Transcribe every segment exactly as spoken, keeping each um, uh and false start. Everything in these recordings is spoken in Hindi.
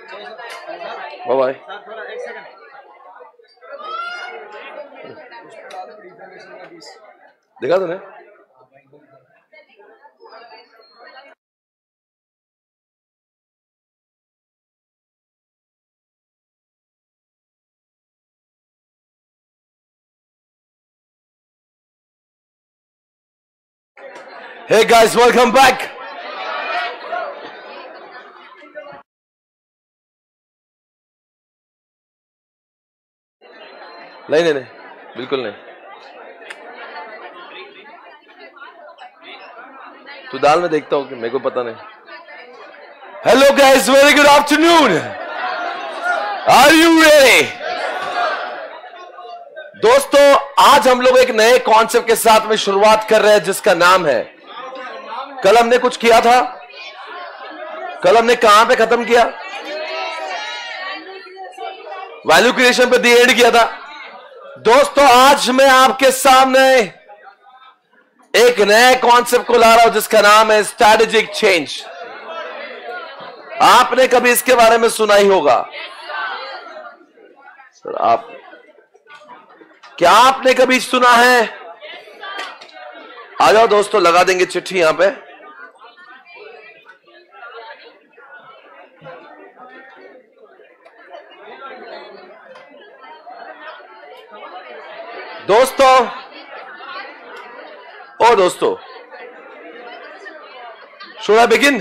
Bye bye. देखा तूने? Hey guys, welcome back. नहीं नहीं नहीं, बिल्कुल नहीं। तू दाल में देखता हो कि मेरे को पता नहीं। Hello guys, very good afternoon. Are you ready? दोस्तों, आज हम लोग एक नए कॉन्सेप्ट के साथ में शुरुआत कर रहे हैं जिसका नाम है, कल हमने कुछ किया था, कल हमने कहां पे खत्म किया? वैल्यू क्रिएशन पे दी एंड किया था। दोस्तों, आज मैं आपके सामने एक नए कॉन्सेप्ट को ला रहा हूं जिसका नाम है स्ट्रैटेजिक चेंज। आपने कभी इसके बारे में सुना ही होगा। सर आप क्या आपने कभी सुना है? आ जाओ दोस्तों, लगा देंगे चिट्ठी यहां पे। दोस्तों, ओ दोस्तों, शुड आई बिगिन?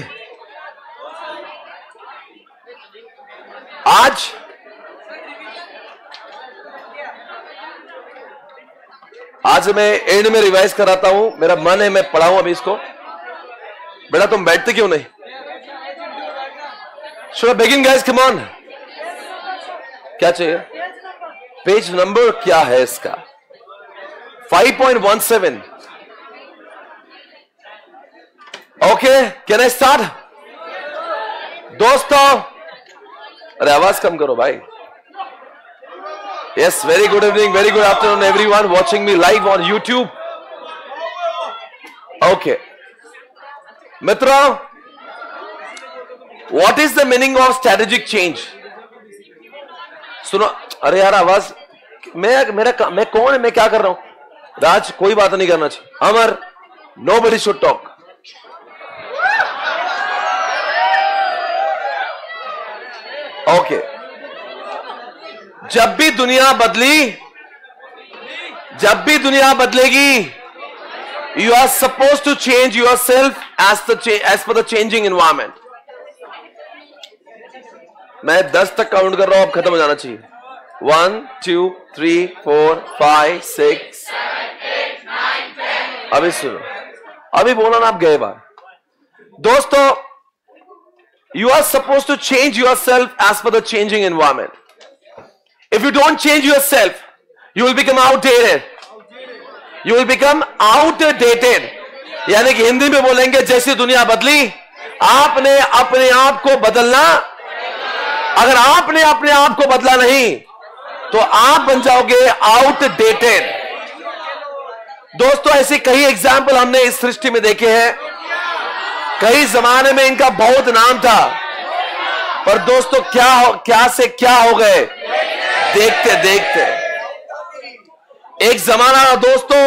आज आज मैं एंड में रिवाइज कराता हूं। मेरा मन है मैं पढ़ाऊं अभी इसको। बेटा तुम बैठते क्यों नहीं? Should I begin guys? Come on. क्या चाहिए? पेज नंबर क्या है इसका? Five point one seven. Okay, can I start? दोस्तों, अरे आवाज कम करो भाई। Yes, very good evening, very good afternoon everyone watching me live on YouTube. Okay मित्रों, what is the meaning of strategic change? सुनो, अरे यार आवाज, मैं मेरा मैं कौन है, मैं क्या कर रहा हूं? राज, कोई बात नहीं करना चाहिए। Amar, nobody should talk. Okay, जब भी दुनिया बदली, जब भी दुनिया बदलेगी, you are suppose to change yourself as the age per the changing environment. मैं दस तक काउंट कर रहा हूं, अब खत्म हो जाना चाहिए। One two three four five six. अभी सुनो, अभी बोला ना, आप गए बार। दोस्तों, you are supposed to change yourself as per the changing environment. If you don't change yourself, you will become outdated. You will become outdated. यानी कि हिंदी में बोलेंगे, जैसी दुनिया बदली, आपने अपने आप को बदलना। अगर आपने अपने आप को बदला नहीं तो आप बन जाओगे आउटडेटेड। दोस्तों, ऐसे कई एग्जाम्पल हमने इस सृष्टि में देखे हैं। कई जमाने में इनका बहुत नाम था, पर दोस्तों क्या हो, क्या से क्या हो गए देखते देखते। एक जमाना दोस्तों,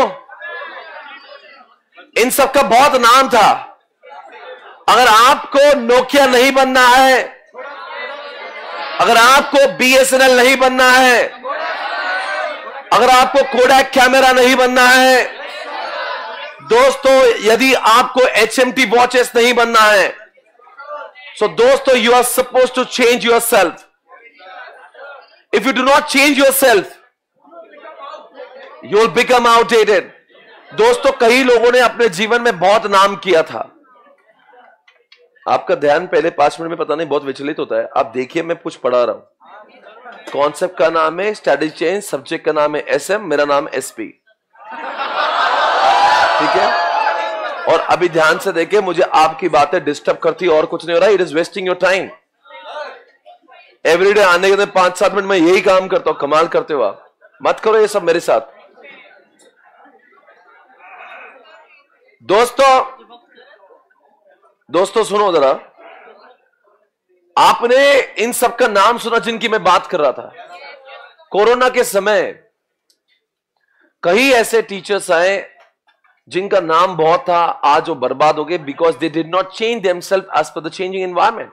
इन सब का बहुत नाम था। अगर आपको नोकिया नहीं बनना है, अगर आपको बीएसएनएल नहीं बनना है, अगर आपको कोडैक कैमरा नहीं बनना है, दोस्तों यदि आपको एचएमटी वॉचेस नहीं बनना है, सो दोस्तों you are suppose to change yourself. If you do not change yourself, you will become outdated. दोस्तों, कई लोगों ने अपने जीवन में बहुत नाम किया था। आपका ध्यान पहले पांच मिनट में पता नहीं बहुत विचलित होता है। आप देखिए, मैं कुछ पढ़ा रहा हूं। कॉन्सेप्ट का नाम है स्ट्रैटेजी चेंज, सब्जेक्ट का नाम है एसएम, मेरा नाम एसपी। ठीक है? और अभी ध्यान से देखिए, मुझे आपकी बातें डिस्टर्ब करती है और कुछ नहीं हो रहा। It is wasting your time. Everyday आने के बाद पांच सात मिनट में यही काम करता हूं। कमाल करते हो आप। मत करो ये सब मेरे साथ। दोस्तों दोस्तों सुनो जरा, आपने इन सब का नाम सुना जिनकी मैं बात कर रहा था। कोरोना के समय कई ऐसे टीचर्स आए जिनका नाम बहुत था, आज वो बर्बाद हो गए because they did not change themselves as per the changing environment.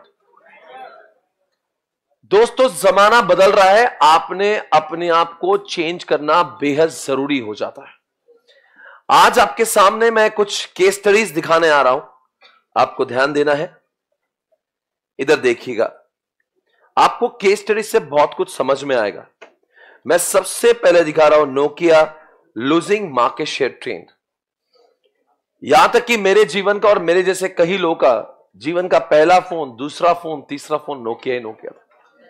दोस्तों, जमाना बदल रहा है, आपने अपने आप को चेंज करना बेहद जरूरी हो जाता है। आज आपके सामने मैं कुछ केस स्टडीज दिखाने आ रहा हूं, आपको ध्यान देना है। इधर देखिएगा, आपको केस स्टडीज से बहुत कुछ समझ में आएगा। मैं सबसे पहले दिखा रहा हूं Nokia losing market share trend. यहां तक कि मेरे जीवन का और मेरे जैसे कई लोगों का जीवन का पहला फोन, दूसरा फोन, तीसरा फोन नोकिया ही नोकिया था।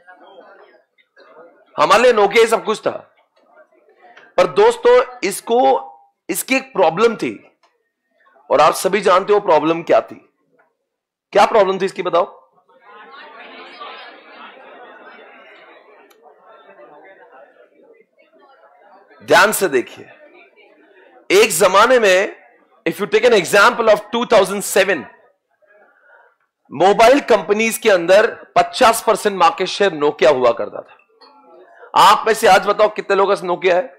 हमारे लिए नोकिया ही सब कुछ था। पर दोस्तों, इसको इसकी एक प्रॉब्लम थी और आप सभी जानते हो प्रॉब्लम क्या थी। क्या प्रॉब्लम थी इसकी बताओ? ध्यान से देखिए। एक जमाने में, if you take an example of two thousand seven, mobile companies के अंदर पचास परसेंट मार्केट शेयर नोकिया हुआ करता था। आप में से आज बताओ कितने लोगों का नोकिया है?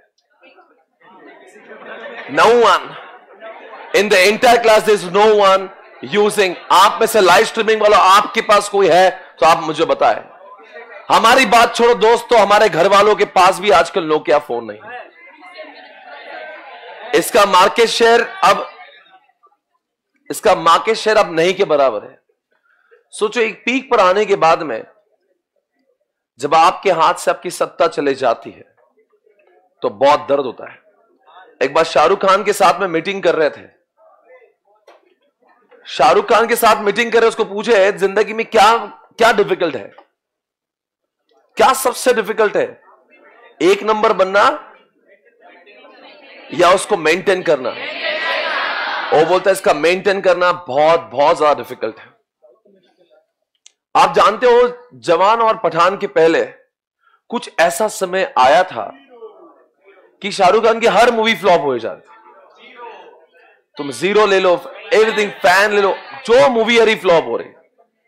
No one in the entire class, there is no one using. आप में से लाइव स्ट्रीमिंग वाला आपके पास कोई है तो आप मुझे बताएं। हमारी बात छोड़ो दोस्तों, हमारे घर वालों के पास भी आजकल नोकिया फोन नहीं है। इसका मार्केट शेयर अब इसका मार्केट शेयर अब नहीं के बराबर है। सोचो, एक पीक पर आने के बाद में जब आपके हाथ से आपकी सत्ता चले जाती है तो बहुत दर्द होता है। एक बार शाहरुख खान के साथ में मीटिंग कर रहे थे। शाहरुख खान के साथ मीटिंग कर रहे, उसको पूछे जिंदगी में क्या क्या डिफिकल्ट है, क्या सबसे डिफिकल्ट है, एक नंबर बनना या उसको मेंटेन करना? वो बोलता है इसका मेंटेन करना बहुत बहुत ज्यादा डिफिकल्ट है। आप जानते हो, जवान और पठान के पहले कुछ ऐसा समय आया था कि शाहरुख खान की हर मूवी फ्लॉप हो जाती। तुम जीरो ले लो, एवरीथिंग, फैन ले लो, जो मूवी हरी फ्लॉप हो रही।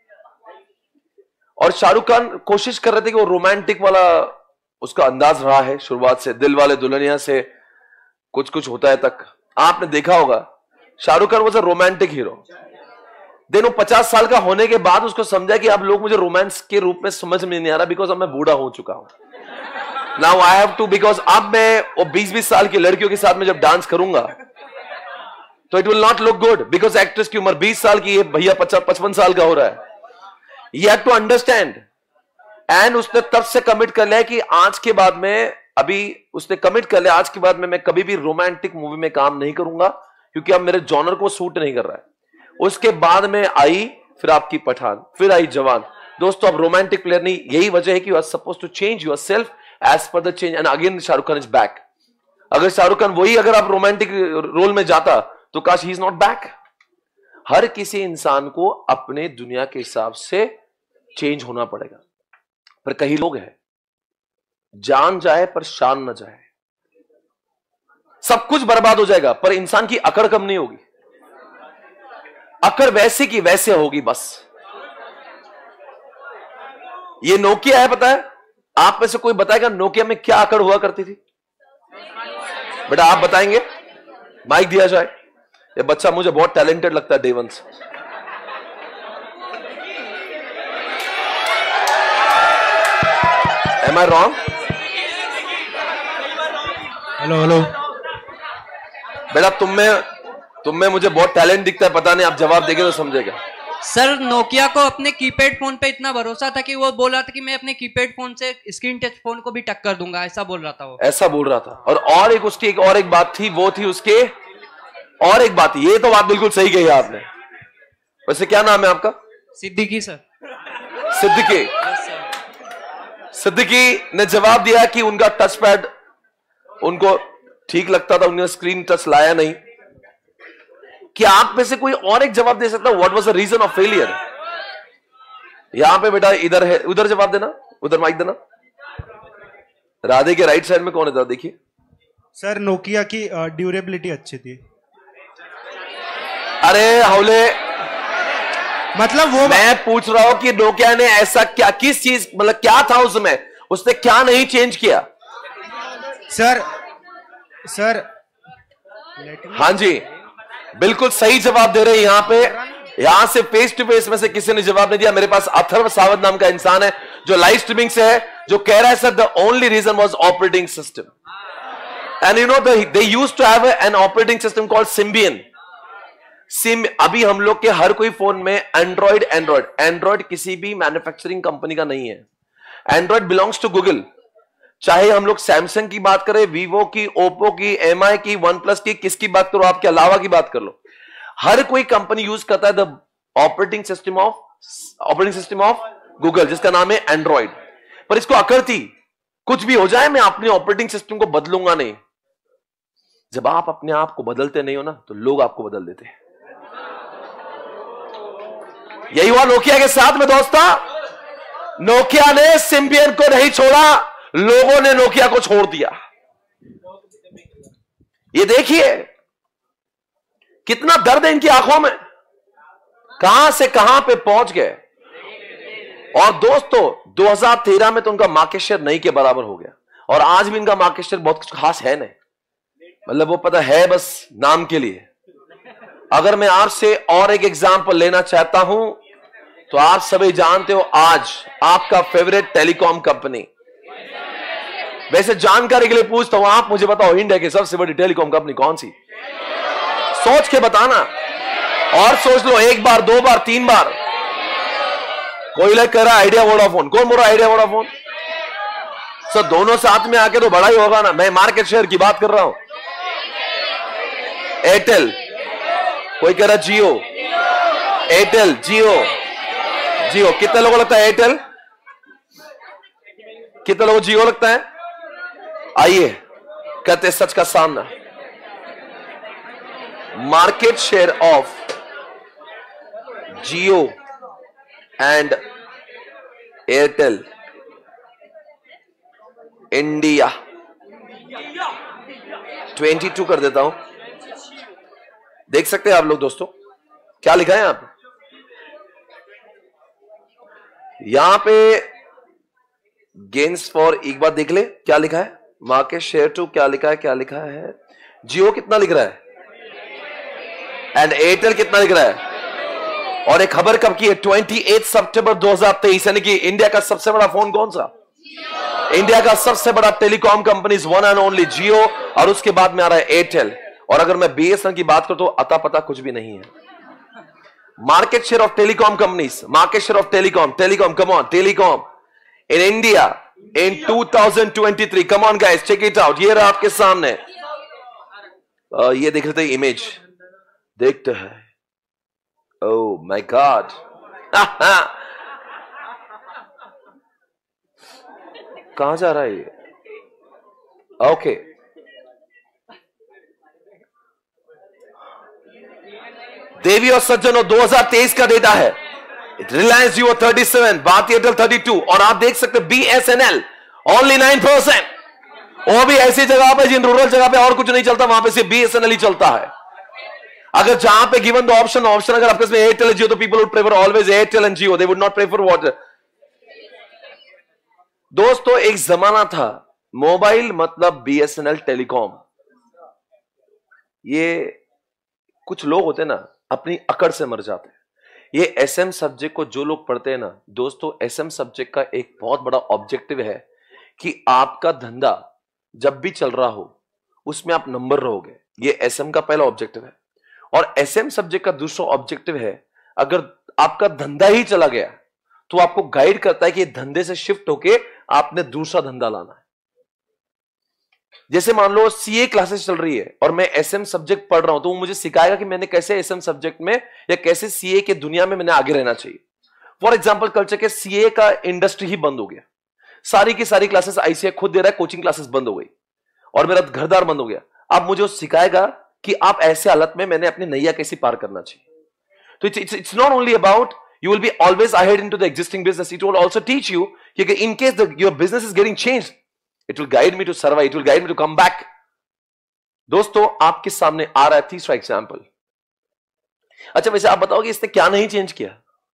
और शाहरुख खान कोशिश कर रहे थे कि वो रोमांटिक वाला उसका अंदाज रहा है शुरुआत से, दिल वाले दुल्हनिया से कुछ कुछ होता है तक। आपने देखा होगा Shahrukh Khan was a romantic hero. Then वो पचास साल का होने के बाद उसको समझा कि अब लोग मुझे रोमांस के रूप में समझ में नहीं आ रहा, बिकॉज अब मैं बूढ़ा हो चुका हूं। Now I have to, because अब मैं वो बीस बीस साल की लड़कियों के साथ में जब डांस करूंगा तो it will not look good, because actress की उम्र बीस साल की है, भैया पचास पचपन साल का हो रहा है। You have to understand. And उसने तब से कमिट कर लिया कि आज के बाद में, अभी उसने कमिट कर लिया आज के बाद में मैं कभी भी रोमांटिक मूवी में काम नहीं करूंगा, क्योंकि अब मेरे जॉनर को सूट नहीं कर रहा है। उसके बाद में आई फिर आपकी पठान, फिर आई जवान। दोस्तों, अब रोमांटिक प्लेयर नहीं, यही वजह है कि you are supposed to change yourself as per the change. And again Shahrukh Khan is back. अगर शाहरुख खान वही अगर आप रोमांटिक रोल में जाता तो काश ही इज नॉट बैक। हर किसी इंसान को अपने दुनिया के हिसाब से चेंज होना पड़ेगा। पर कई लोग हैं, जान जाए पर शान न जाए। सब कुछ बर्बाद हो जाएगा पर इंसान की अकड़ कम नहीं होगी। अकड़ वैसे की वैसे होगी बस। ये नोकिया है, पता है? आप में से कोई बताएगा नोकिया में क्या अकड़ हुआ करती थी? बेटा आप बताएंगे? माइक दिया जाए। ये बच्चा मुझे बहुत टैलेंटेड लगता है, Devansh. Am I wrong? Hello hello बेटा तुम में तुम में मुझे बहुत टैलेंट दिखता है, पता नहीं आप जवाब देंगे तो समझेगा। सर, नोकिया को अपने कीपैड फोन पे इतना भरोसा था कि वो बोल रहा था कि मैं अपने कीपैड फोन से स्क्रीन टच फोन को भी टक्कर दूंगा, ऐसा बोल रहा था वो। ऐसा बोल रहा था। और और एक उसकी एक और एक बात थी, वो थी उसके और एक बात। ये तो बात बिल्कुल सही कही आपने। वैसे क्या नाम है आपका? सिद्दीकी सर। सिद्दीकी। सिद्दीकी ने जवाब दिया कि उनका टच पैड उनको ठीक लगता था, उन्होंने स्क्रीन टच लाया नहीं। क्या आप में से कोई और एक जवाब दे सकता है? What was the reason of failure? यहां पे बेटा इधर है, उधर जवाब देना, उधर माइक देना। राधे के राइट साइड में कौन है था? देखिए सर, नोकिया की ड्यूरेबिलिटी अच्छी थी। अरे हौले, मतलब वो मैं पूछ रहा हूं कि नोकिया ने ऐसा क्या, किस चीज, मतलब क्या था उसमें, उसने क्या नहीं चेंज किया? सर सर हाँ जी, बिल्कुल सही जवाब दे रहे हैं यहां पे। यहां से फेस टू फेस में से किसी ने जवाब नहीं दिया। मेरे पास अथर्व सावंत नाम का इंसान है जो लाइव स्ट्रीमिंग से है, जो कह रहा है sir the only reason was operating system. And you know they used to have an operating system called Symbian. Sim अभी हम लोग के हर कोई फोन में एंड्रॉइड एंड्रॉइड एंड्रॉइड किसी भी मैन्युफैक्चरिंग कंपनी का नहीं है। Android belongs to Google. चाहे हम लोग सैमसंग की बात करें, वीवो की, ओप्पो की, एमआई की, वन प्लस की, किसकी बात करो, आपके अलावा की बात कर लो, हर कोई कंपनी यूज करता है the operating system of operating system of Google, जिसका नाम है एंड्रॉइड। पर इसको अकड़ थी, कुछ भी हो जाए मैं अपने ऑपरेटिंग सिस्टम को बदलूंगा नहीं। जब आप अपने आप को बदलते नहीं हो ना, तो लोग आपको बदल देते हैं। यही हुआ नोकिया के साथ में दोस्तों। नोकिया ने सिम्बियन को नहीं छोड़ा, लोगों ने नोकिया को छोड़ दिया। ये देखिए कितना दर्द है इनकी आंखों में, कहां से कहां पे पहुंच गए। और दोस्तों दो हज़ार तेरह में तो उनका मार्केट शेयर नहीं के बराबर हो गया, और आज भी इनका मार्केट शेयर बहुत कुछ खास है नहीं, मतलब वो पता है बस नाम के लिए। अगर मैं आपसे और एक एग्जांपल लेना चाहता हूं, तो आप सभी जानते हो आज आपका फेवरेट टेलीकॉम कंपनी, वैसे जानकारी के लिए पूछता हूं, आप मुझे बताओ इंडिया की सबसे बड़ी टेलीकॉम कंपनी कौन सी? सोच के बताना, और सोच लो एक बार, दो बार, तीन बार। कोई लाइक कर रहा है आइडिया वोडाफोन। कौन बोल रहा है आइडिया वोडाफोन? सर दोनों साथ में आके तो बड़ा ही होगा ना। मैं मार्केट शेयर की बात कर रहा हूं। एयरटेल, कोई कह रहा जियो, एयरटेल, जियो, जियो। कितने लोगों को लगता है एयरटेल? कितने लोगों को जियो लगता है? आइए कहते सच का सामना। Market share of Jio and Airtel India बाईस कर देता हूं, देख सकते हैं आप लोग दोस्तों। क्या लिखा है यहां पे? यहां पे गेन्स फॉर, एक बार देख ले क्या लिखा है। मार्केट शेयर टू क्या लिखा है, क्या लिखा है? जियो कितना लिख रहा है एंड एयरटेल कितना लिख रहा है? और एक खबर कब की है? अट्ठाईस सितंबर दो हज़ार तेईस, यानी कि इंडिया का सबसे बड़ा फोन कौन सा? इंडिया का सबसे बड़ा telecom company one and only Jio, और उसके बाद में आ रहा है एयरटेल। और अगर मैं बीएसएनएल की बात करूं तो अता पता कुछ भी नहीं है। Market share of telecom companies, market share of telecom, telecom, come on, telecom in India in two thousand twenty three, come on guys, check it out. ये रहा आपके सामने, uh, ये देख रहे थे इमेज, देखते हैं। ओह माय गॉड, कहां जा रहा है ये? Okay okay. देवी और सज्जनों, दो हज़ार तेईस का डेटा है। रिलायंस जियो सैंतीस, भारती एयरटेल बत्तीस, और आप देख सकते बीएसएनएल ओनली नाइन परसेंट। वो भी ऐसी जगह पे जिन रूरल जगह पे और कुछ नहीं चलता, वहां पे सिर्फ बीएसएनएल ही चलता है। अगर जहां पे गिवन द ऑप्शन ऑप्शन अगर आपके इसमें एयरटेल जियो, तो people would prefer always Airtel and Jio, they would not prefer what. दोस्तों एक जमाना था मोबाइल मतलब बीएसएनएल टेलीकॉम। ये कुछ लोग होते ना अपनी अकड़ से मर जाते हैं। ये एसएम सब्जेक्ट को जो लोग पढ़ते हैं ना दोस्तों, एसएम सब्जेक्ट का एक बहुत बड़ा ऑब्जेक्टिव है कि आपका धंधा जब भी चल रहा हो उसमें आप नंबर रहोगे। ये एसएम का पहला ऑब्जेक्टिव है। और एसएम सब्जेक्ट का दूसरा ऑब्जेक्टिव है, अगर आपका धंधा ही चला गया तो आपको गाइड करता है कि धंधे से शिफ्ट होके आपने दूसरा धंधा लाना है। जैसे मान लो सीए क्लासेस चल रही है और मैं एसएम सब्जेक्ट पढ़ रहा हूं, तो वो मुझे सिखाएगा कि मैंने कैसे एसएम सब्जेक्ट में या कैसे सीए के दुनिया में मैंने आगे रहना चाहिए। फॉर एग्जांपल कल्चर के सीए का इंडस्ट्री ही बंद हो गया, सारी की सारी क्लासेस आईसीए खुद दे रहा है, कोचिंग क्लासेस बंद हो गई और मेरा घरदार बंद हो गया। अब मुझे वो सिखाएगा कि आप ऐसे हालत में मैंने अपनी नैया कैसे पार करना चाहिए। तो it's it's not only about you will be always ahead into the existing business, it will also teach you कि in case the, your business is getting changed, it will guide me to survive, it will guide me to come back. दोस्तों आपके सामने आ रहा है तीसरा एग्जाम्पल। अच्छा वैसे आप बताओगे इसने क्या नहीं चेंज किया?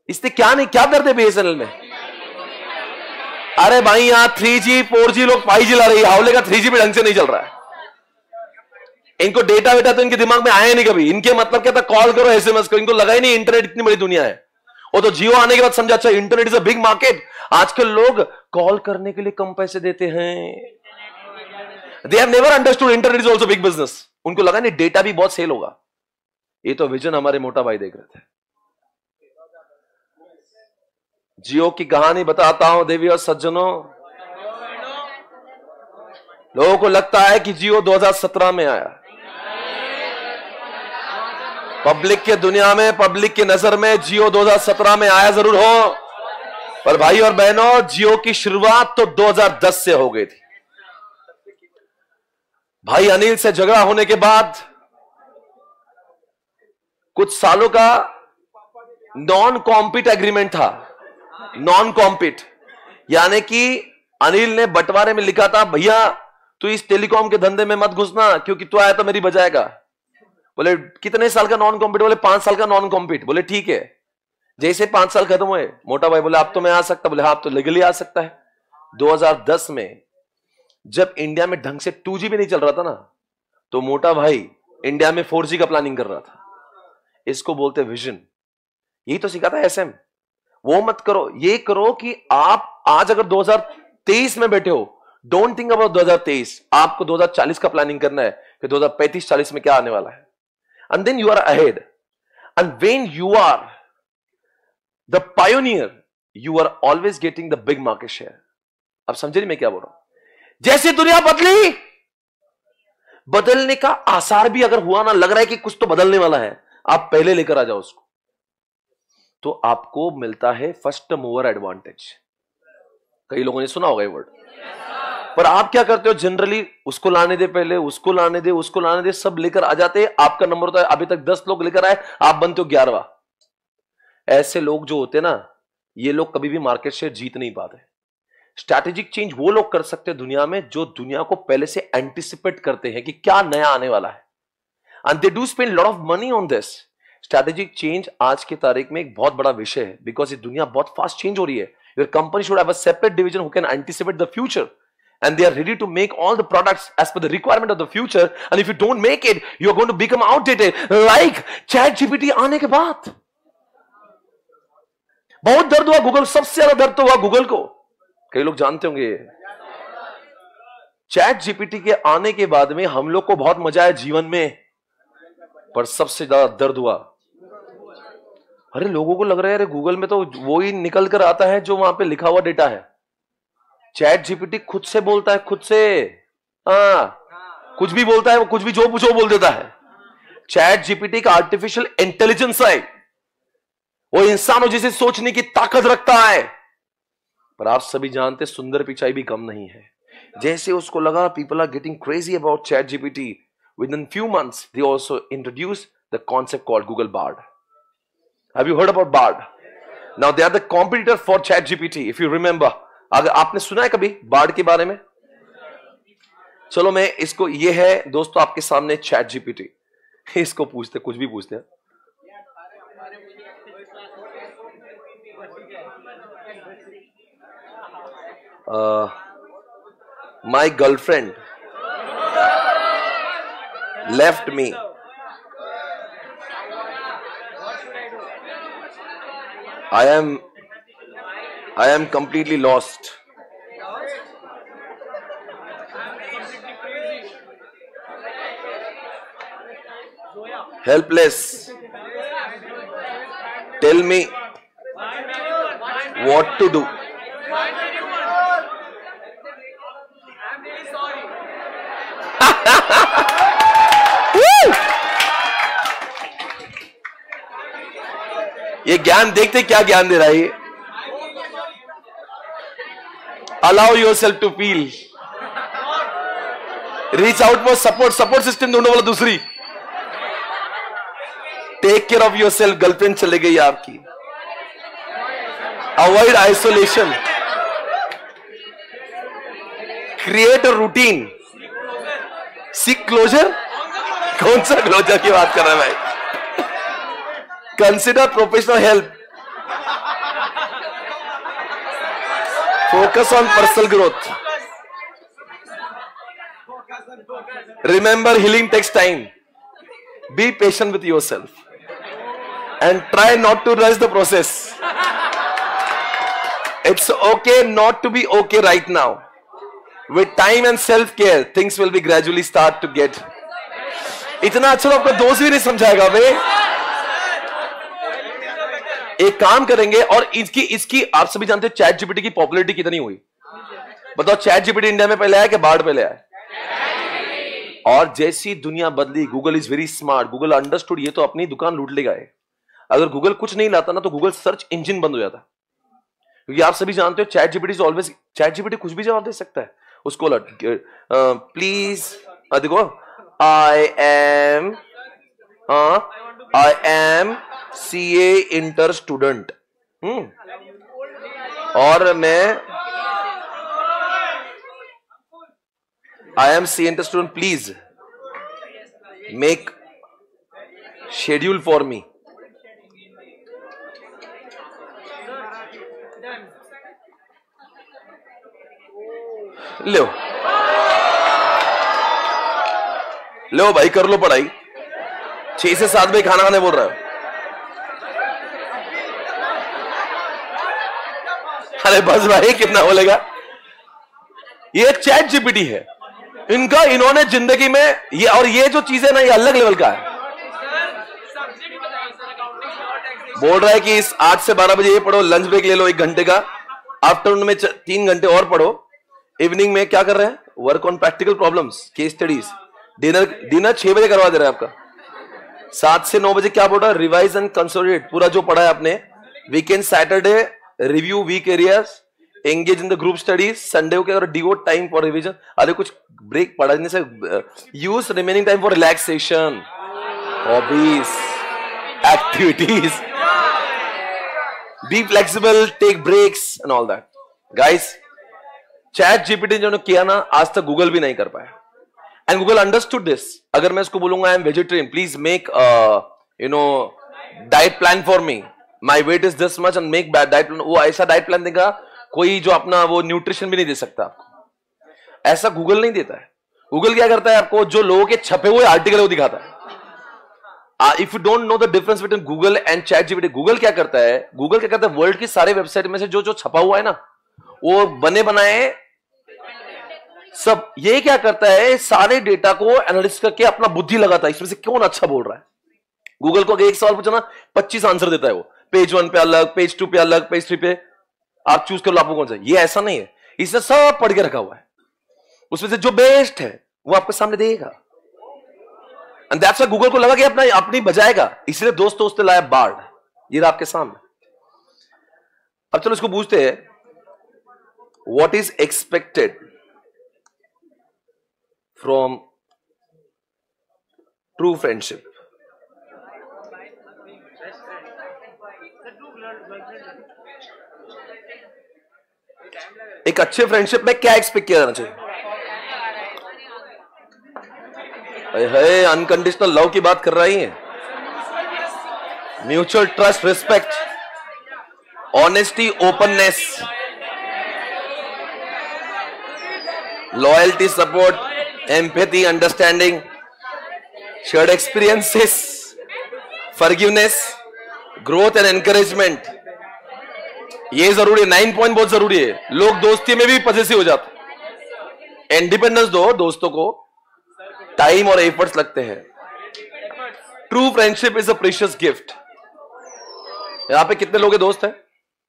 इसने क्या नहीं क्या दर्द है बीएसएनएल में? अरे भाई यहां थ्री जी फोर जी लोग फाइव जी ला रही है, हावले का थ्री जी भी ढंग से नहीं चल रहा है। इनको डेटा वेटा तो इनके दिमाग में आया नहीं कभी। इनके मतलब क्या था, कॉल करो एसएमएस करो, इनको लगा ही नहीं इंटरनेट इतनी बड़ी दुनिया है। वो तो जियो आने के बाद समझा अच्छा internet is a big market. आजकल लोग कॉल करने के लिए कम पैसे देते हैं। They have never understood internet is also big business. उनको लगा नहीं डेटा भी बहुत सेल होगा। ये तो विजन हमारे मोटा भाई देख रहे थे। जियो की कहानी बताता हूं देवी और सज्जनों। लोगों को लगता है कि जियो दो हज़ार सत्रह में आया। पब्लिक के दुनिया में, पब्लिक की नजर में जियो दो हज़ार सत्रह में आया जरूर हो, पर भाई और बहनों जियो की शुरुआत तो दो हज़ार दस से हो गई थी। भाई अनिल से झगड़ा होने के बाद कुछ सालों का नॉन कॉम्पिट एग्रीमेंट था। नॉन कॉम्पिट यानी कि अनिल ने बंटवारे में लिखा था, भैया तू इस टेलीकॉम के धंधे में मत घुसना क्योंकि तू आया तो मेरी बजाएगा। बोले कितने साल का नॉन कॉम्पिट? बोले पांच साल का नॉन कॉम्पिट। बोले ठीक है। जैसे पांच साल खत्म हुए मोटा भाई बोले आप तो मैं आ सकता। बोले हाँ आप तो लीगली आ सकता है। दो हज़ार दस में जब इंडिया में ढंग से टू जी भी नहीं चल रहा था ना, तो मोटा भाई इंडिया में फोर जी का प्लानिंग कर रहा था। इसको बोलते विजन। यही तो सिखाता है एसएम। वो मत करो, ये करो कि आप आज अगर दो हज़ार तेईस में बैठे हो, डोंट थिंक अबाउट दो हज़ार तेईस। आपको दो हज़ार चालीस का प्लानिंग करना है कि दो हज़ार पैंतीस चालीस में क्या आने वाला है। And then you are ahead. And when you are the pioneer, you are always getting the big market share. अब समझे नहीं मैं क्या बोल रहा हूं? जैसे दुनिया बदली, बदलने का आसार भी अगर हुआ ना, लग रहा है कि कुछ तो बदलने वाला है, आप पहले लेकर आ जाओ उसको, तो आपको मिलता है फर्स्ट मूवर एडवांटेज। कई लोगों ने सुना होगा ये वर्ड। पर आप क्या करते हो जनरली, उसको लाने दे, पहले उसको लाने दे, उसको लाने दे, सब लेकर आ जाते हैं। आपका नंबर होता है, अभी तक दस लोग लेकर आए, आप बनते हो ग्यारहवां। ऐसे लोग जो होते हैं ना, ये लोग कभी भी मार्केट शेयर जीत नहीं पाते। स्ट्रैटेजिक चेंज वो लोग कर सकते हैं दुनिया में जो दुनिया को पहले से एंटिसिपेट करते हैं कि क्या नया आने वाला है। And they do spend lot of money on this. Strategic change आज की तारीख में एक बहुत बड़ा विषय है, बिकॉज ये दुनिया बहुत फास्ट चेंज हो रही है। Your company should have a separate division who can anticipate the future, and they are ready to make all the products as per the requirement of the future. And if you don't make it, you are going to become outdated. Like Chat G P T आने के बाद बहुत दर्द हुआ गूगल, सबसे ज्यादा दर्द तो हुआ गूगल को। कई लोग जानते होंगे चैट जीपीटी के आने के बाद में हम लोग को बहुत मजा आया जीवन में, पर सबसे ज्यादा दर्द हुआ। अरे लोगों को लग रहा है अरे गूगल में तो वो ही निकल कर आता है जो वहां पे लिखा हुआ डेटा है। चैट जीपीटी खुद से बोलता है, खुद से हाँ कुछ भी बोलता है, वो कुछ भी जो जो बोल देता है। चैट जीपीटी का आर्टिफिशियल इंटेलिजेंस है, वो इंसानों जैसे सोचने की ताकत रखता है। पर आप सभी जानते सुंदर पिचाई भी कम नहीं है। जैसे उसको लगा people are getting crazy about chat GPT, within few months they also introduce the concept called Google Bard. Have you heard about Bard? Now they are the competitor for chat GPT. If you remember, अगर आपने सुना है कभी बार्ड के बारे में? चलो मैं इसको, ये है दोस्तों आपके सामने चैट जीपीटी। इसको पूछते, कुछ भी पूछते हैं। My girlfriend left me, I am I am completely lost. Helpless. Tell me what to do. ये ज्ञान देखते क्या ज्ञान दे रहा है ये। Allow yourself to feel. Reach out for support. Support system ढूंढो वाला दूसरी। Take care of yourself. Girlfriend चले गई आपकी। Avoid isolation. Create a routine. Seek closure. कौन सा क्लोजर की बात कर रहा है भाई? Consider professional help. Focus on personal growth. Remember, healing takes time. Be patient with yourself and try not to rush the process. It's okay not to be okay right now. With time and self-care, things will be gradually start to get. इतना अच्छा तो आपका दोस्त भी नहीं समझाएगा बे. एक काम करेंगे और इसकी इसकी आप सभी जानते हो चैट जीपीटी की पॉपुलैरिटी कितनी हुई. बताओ, चैट जीपीटी इंडिया में पहले आया कि बाढ़ पहले आया? और जैसी दुनिया बदली, Google is very smart. Google understood ये तो अपनी दुकान लूट लेगा. अगर गूगल कुछ नहीं लाता ना तो गूगल सर्च इंजन बंद हो जाता. क्योंकि आप सभी जानते हो chat GPT is always, chat GPT कुछ भी जवाब दे सकता है. उसको प्लीज देखो, I am I am C A inter student. Hmm और मैं I am C inter student, please make schedule for me. लो लो भाई, कर लो पढ़ाई. छह से सात बजे खाना खाने बोल रहा है. अरे बस भाई, कितना बोलेगा. ये चैट जीपीटी है इनका. इन्होंने जिंदगी में ये, और ये जो चीज है ना, ये अलग लेवल का है. बोल रहा है कि इस आठ से बारह बजे ये पढ़ो, लंच ब्रेक ले लो एक घंटे का, आफ्टरनून में तीन घंटे और पढ़ो, इवनिंग में क्या कर रहे हैं, work on practical problems, case studies. Dinner dinner छह बजे करवा दे रहा है आपका. सात से नौ बजे क्या बोल रहा है, रिवाइज एंड कंसोलिडेट पूरा जो पढ़ा है आपने. Weekend Saturday review week areas, engage in the group studies. Sunday को क्या करो, डिवोट टाइम फॉर रिवीजन. अरे कुछ ब्रेक पढ़ने से, use remaining time for relaxation, hobbies, activities. Be flexible, take breaks and all that. Guys, chat GPT जो किया ना, आज तक गूगल भी नहीं कर पाया. And Google understood this. अगर मैं इसको बोलूंगा I am vegetarian, please make you no diet plan for me, my weight is this much and make diet plan, वो ऐसा डाइट प्लान देगा कोई जो अपना वो न्यूट्रिशन भी नहीं दे सकता आपको. ऐसा गूगल नहीं देता है. गूगल क्या करता है, आपको जो लोगों के छपे हुए आर्टिकल वो दिखाता है. If you don't know the difference between Google and chat GPT, Google क्या करता है, गूगल क्या करता है, वर्ल्ड की सारे वेबसाइट में से जो जो छपा हुआ है ना, वो बने बनाए सब, ये क्या करता है, सारे डेटा को एनालिसिस करके अपना बुद्धि लगाता है, इसमें से कौन अच्छा बोल रहा है. गूगल को एक सवाल पूछा ना, पच्चीस आंसर देता है वो. पेज वन पे अलग, पेज टू पे अलग, पेज थ्री पे आप चूज कर लो आपको कौन सा. ये ऐसा नहीं है, इसने सब पढ़ के रखा हुआ है, उसमें से जो बेस्ट है वो आपके सामने देगा. एंड दैट्स व्हाई गूगल को लगा कि अपना अपनी बजाएगा, इसलिए दोस्त दोस्त लाया बाढ़. ये रहा आपके सामने. अब चलो इसको पूछते हैं, what is expected from true friendship. एक अच्छे फ्रेंडशिप में क्या एक्सपेक्ट किया जाना चाहिए? है अनकंडीशनल लव की बात कर रही है. Mutual trust, respect, honesty, openness, loyalty, support, empathy, understanding, shared experiences, forgiveness, growth and encouragement. ये जरूरी है. नाइन पॉइंट बहुत जरूरी है. लोग दोस्ती में भी पजेसिव हो जाते. इंडिपेंडेंस दो दोस्तों को, टाइम और एफर्ट्स लगते हैं. True friendship is a precious gift. यहां पे कितने लोग दोस्त हैं?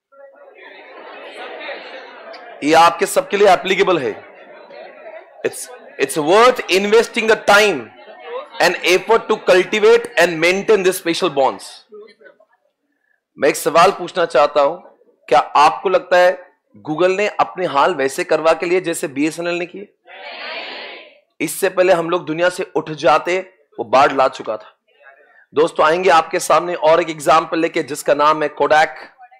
ये आपके सबके लिए एप्लीकेबल है. It's It's worth investing the time and effort to cultivate and maintain these special bonds. मैं एक सवाल पूछना चाहता हूं, क्या आपको लगता है गूगल ने अपने हाल वैसे करवा के लिए जैसे बीएसएनएल ने किए? इससे पहले हम लोग दुनिया से उठ जाते, वो बाढ़ ला चुका था. दोस्तों आएंगे आपके सामने और एक एग्जाम्पल लेके जिसका नाम है Kodak.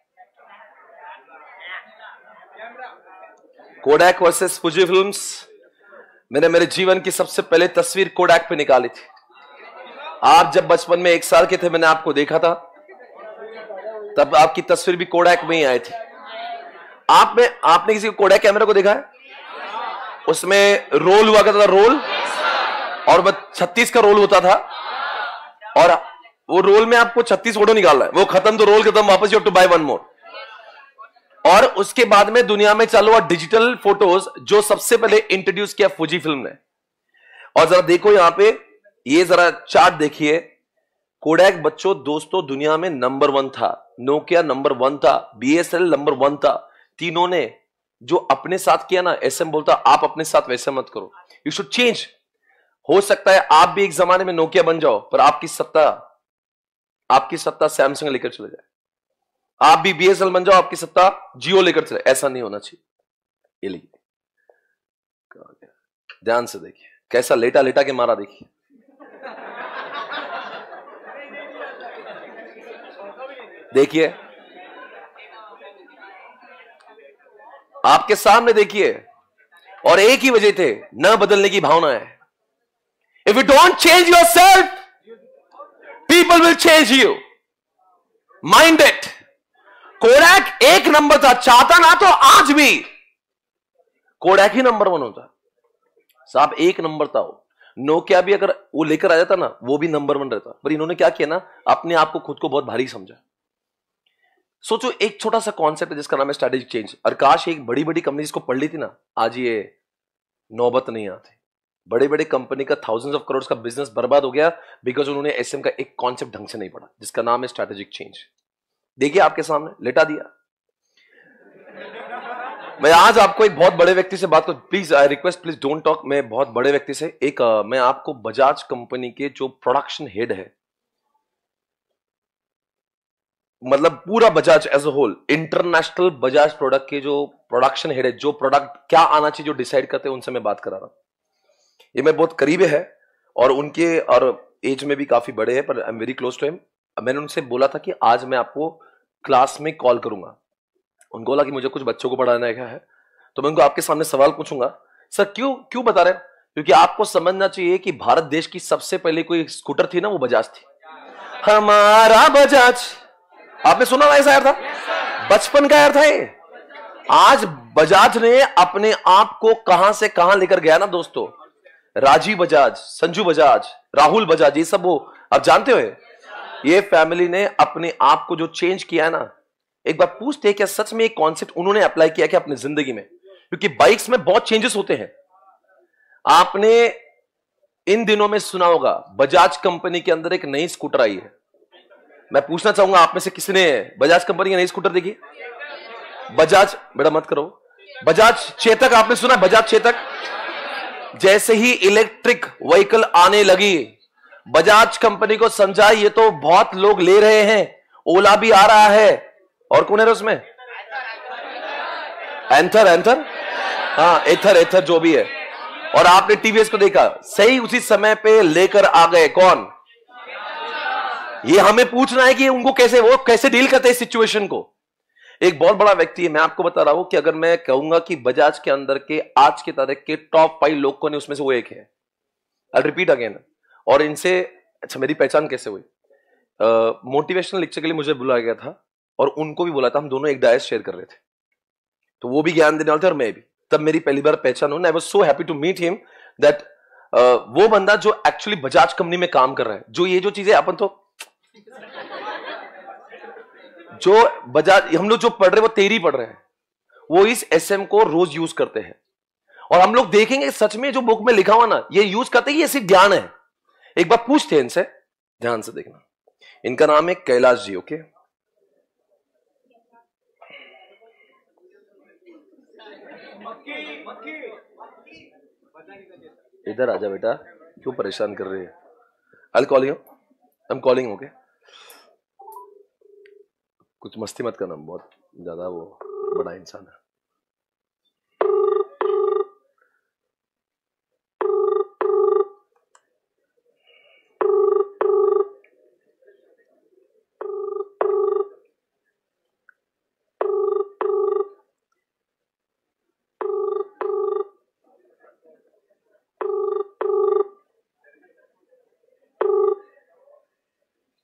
Kodak versus Fuji films. मैंने मेरे जीवन की सबसे पहले तस्वीर कोडैक पे निकाली थी. आप जब बचपन में एक साल के थे, मैंने आपको देखा था, तब आपकी तस्वीर भी कोडैक में ही आई थी. आप में आपने किसी कोडैक कैमरा को देखा है? उसमें रोल हुआ करता था, रोल, और बस छत्तीस का रोल होता था, और वो रोल में आपको छत्तीस फोटो निकालना है, वो खत्म तो रोल खत्म, वापस you have to buy one more. और उसके बाद में दुनिया में चालू हुआ डिजिटल फोटोज, जो सबसे पहले इंट्रोड्यूस किया फुजी फिल्म ने। और जरा देखो यहां पे, ये जरा चार्ट देखिए, कोडैक बच्चों दोस्तों दुनिया में नंबर वन था, नोकिया नंबर वन था, बीएसएल नंबर वन था। तीनों ने जो अपने साथ किया ना, एसएम बोलता आप अपने साथ वैसे मत करो, यू शुड चेंज। हो सकता है आप भी एक जमाने में नोकिया बन जाओ, पर आपकी सत्ता आपकी सत्ता सैमसंग लेकर चले जाए। आप भी बीएसएल बन जाओ, आपकी सत्ता जियो लेकर चले, ऐसा नहीं होना चाहिए। ये लीजिए, ध्यान से देखिए कैसा लेटा लेटा के मारा, देखिए देखिए आपके सामने देखिए, और एक ही वजह थे, न बदलने की भावना है। If you don't change yourself, people will change you, mind it. Kodak एक नंबर था, चाहता ना तो आज भी कोडैक ही नंबर वन होता साहब, एक नंबर था वो। नोकिया भी अगर वो लेकर आ जाता ना, वो भी नंबर वन रहता, पर इन्होंने क्या किया ना, अपने आप को खुद को बहुत भारी समझा। सोचो एक छोटा सा कॉन्सेप्ट है जिसका नाम है स्ट्रेटेजिक चेंज। और काश एक बड़ी बड़ी कंपनी इसको पढ़ ली थी ना, आज ये नौबत नहीं आती। बड़े बड़े कंपनी का थाउजेंड्स ऑफ करोड़ का बिजनेस बर्बाद हो गया बिकॉज उन्होंने एसएम का एक कॉन्सेप्ट ढंग से नहीं पढ़ा, जिसका नाम है स्ट्रेटेजिक चेंज। देखिए आपके सामने लेटा दिया। मैं आज आपको एक बहुत बड़े व्यक्ति से बात करूं, please I request, please don't talk. मैं बहुत बड़े व्यक्ति से एक uh, मैं आपको बजाज कंपनी के जो प्रोडक्शन हेड है, मतलब पूरा Bajaj as a whole, international Bajaj product के जो प्रोडक्शन हेड है, जो प्रोडक्ट क्या आना चाहिए जो डिसाइड करते हैं, उनसे मैं बात करा रहा हूं। ये मैं बहुत करीब है और उनके और एज में भी काफी बड़े हैं, पर I am very close to him. मैंने उनसे बोला था कि आज मैं आपको क्लास में कॉल करूंगा। उनको बोला कि मुझे कुछ बच्चों को पढ़ाना है, तो मैं उनको आपके सामने सवाल पूछूंगा। सर क्यों क्यों बता रहे हैं? क्योंकि आपको समझना चाहिए कि भारत देश की सबसे पहले कोई स्कूटर थी ना, वो बजाज थी। हमारा बजाज, आपने सुना ना, ऐसा यार था, बचपन का यार था ये। आज बजाज ने अपने आप को कहां से कहां लेकर गया ना दोस्तों। राजीव बजाज, संजू बजाज, राहुल बजाज, ये सब वो आप जानते हो, ये फैमिली ने अपने आप को जो चेंज किया है ना, एक बार पूछते हैं क्या सच में एक कॉन्सेप्ट उन्होंने अप्लाई किया क्या अपनी जिंदगी में? क्योंकि बाइक्स में बहुत चेंजेस होते हैं। आपने इन दिनों में सुना होगा बजाज कंपनी के अंदर एक नई स्कूटर आई है। मैं पूछना चाहूंगा आप में से किसी ने बजाज कंपनी की नई स्कूटर देखी? बजाज, बेटा मत करो, बजाज चेतक आपने सुना? बजाज चेतक। जैसे ही इलेक्ट्रिक व्हीकल आने लगी, बजाज कंपनी को समझा ये तो बहुत लोग ले रहे हैं, ओला भी आ रहा है, और कौन है उसमें? एंथर, एंथर, हाँ एथर, एथर जो भी है। और आपने टीवीएस को देखा, सही उसी समय पे लेकर आ गए कौन? ये हमें पूछना है कि उनको कैसे, वो कैसे डील करते हैं इस सिचुएशन को। एक बहुत बड़ा व्यक्ति है, मैं आपको बता रहा हूं कि अगर मैं कहूंगा कि बजाज के अंदर के आज के तारीख के टॉप फाइव लोग कौन है, उसमें से वो एक है। I repeat again. और इनसे, अच्छा मेरी पहचान कैसे हुई? मोटिवेशनल लेक्चर के लिए मुझे बुलाया गया था और उनको भी बुलाया था, हम दोनों एक डायस शेयर कर रहे थे, तो वो भी ज्ञान देने वाले थे और मैं भी। तब मेरी पहली बार पहचान हुई। I was so happy to meet him that वो बंदा जो एक्चुअली बजाज कंपनी में काम कर रहा है, जो ये जो चीजें अपन तो जो बजाज हम लोग जो पढ़ रहे हैं वो तेरी पढ़ रहे हैं, वो इस एसएम को रोज यूज करते हैं। और हम लोग देखेंगे सच में जो बुक में लिखा हुआ ना, ये यूज करते हैं, ये सिर्फ ज्ञान है। एक बार पूछते हैं इनसे, ध्यान से देखना। इनका नाम है कैलाश जी, ओके? इधर आजा बेटा, क्यों परेशान कर रहे हैं? I call you, I am calling, okay? कुछ मस्ती मत करना, बहुत ज्यादा वो बड़ा इंसान है।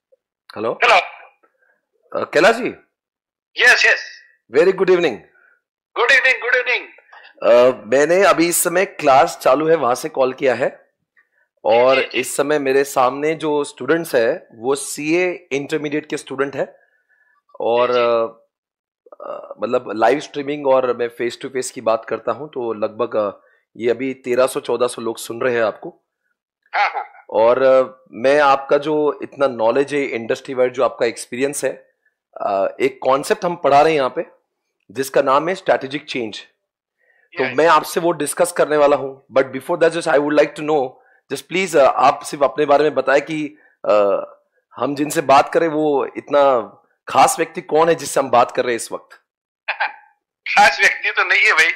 Hello, Hello. Kailash ji? Yes, yes. Very good evening. Good evening, good evening. मैंने अभी इस समय क्लास चालू है वहां से कॉल किया है और जी, जी, जी। इस समय मेरे सामने जो स्टूडेंट्स है वो सीए इंटरमीडिएट के स्टूडेंट है और जी, जी। अ, अ, मतलब लाइव स्ट्रीमिंग और मैं फेस टू फेस की बात करता हूं तो लगभग अ, ये अभी तेरह सौ चौदह सौ लोग सुन रहे हैं आपको। हाँ, हाँ, हाँ। और अ, मैं आपका जो इतना नॉलेज है इंडस्ट्री वाइड जो आपका एक्सपीरियंस है, अ, एक कॉन्सेप्ट हम पढ़ा रहे हैं यहाँ पे जिसका नाम है स्ट्रैटेजिक चेंज। तो Yes. मैं आपसे वो डिस्कस करने वाला हूं, but before that just I would like to know, just please आप सिर्फ अपने बारे में बताएं कि uh, हम जिनसे बात करें वो इतना खास व्यक्ति कौन है जिससे हम बात कर रहे हैं इस वक्त। खास व्यक्ति तो नहीं है भाई।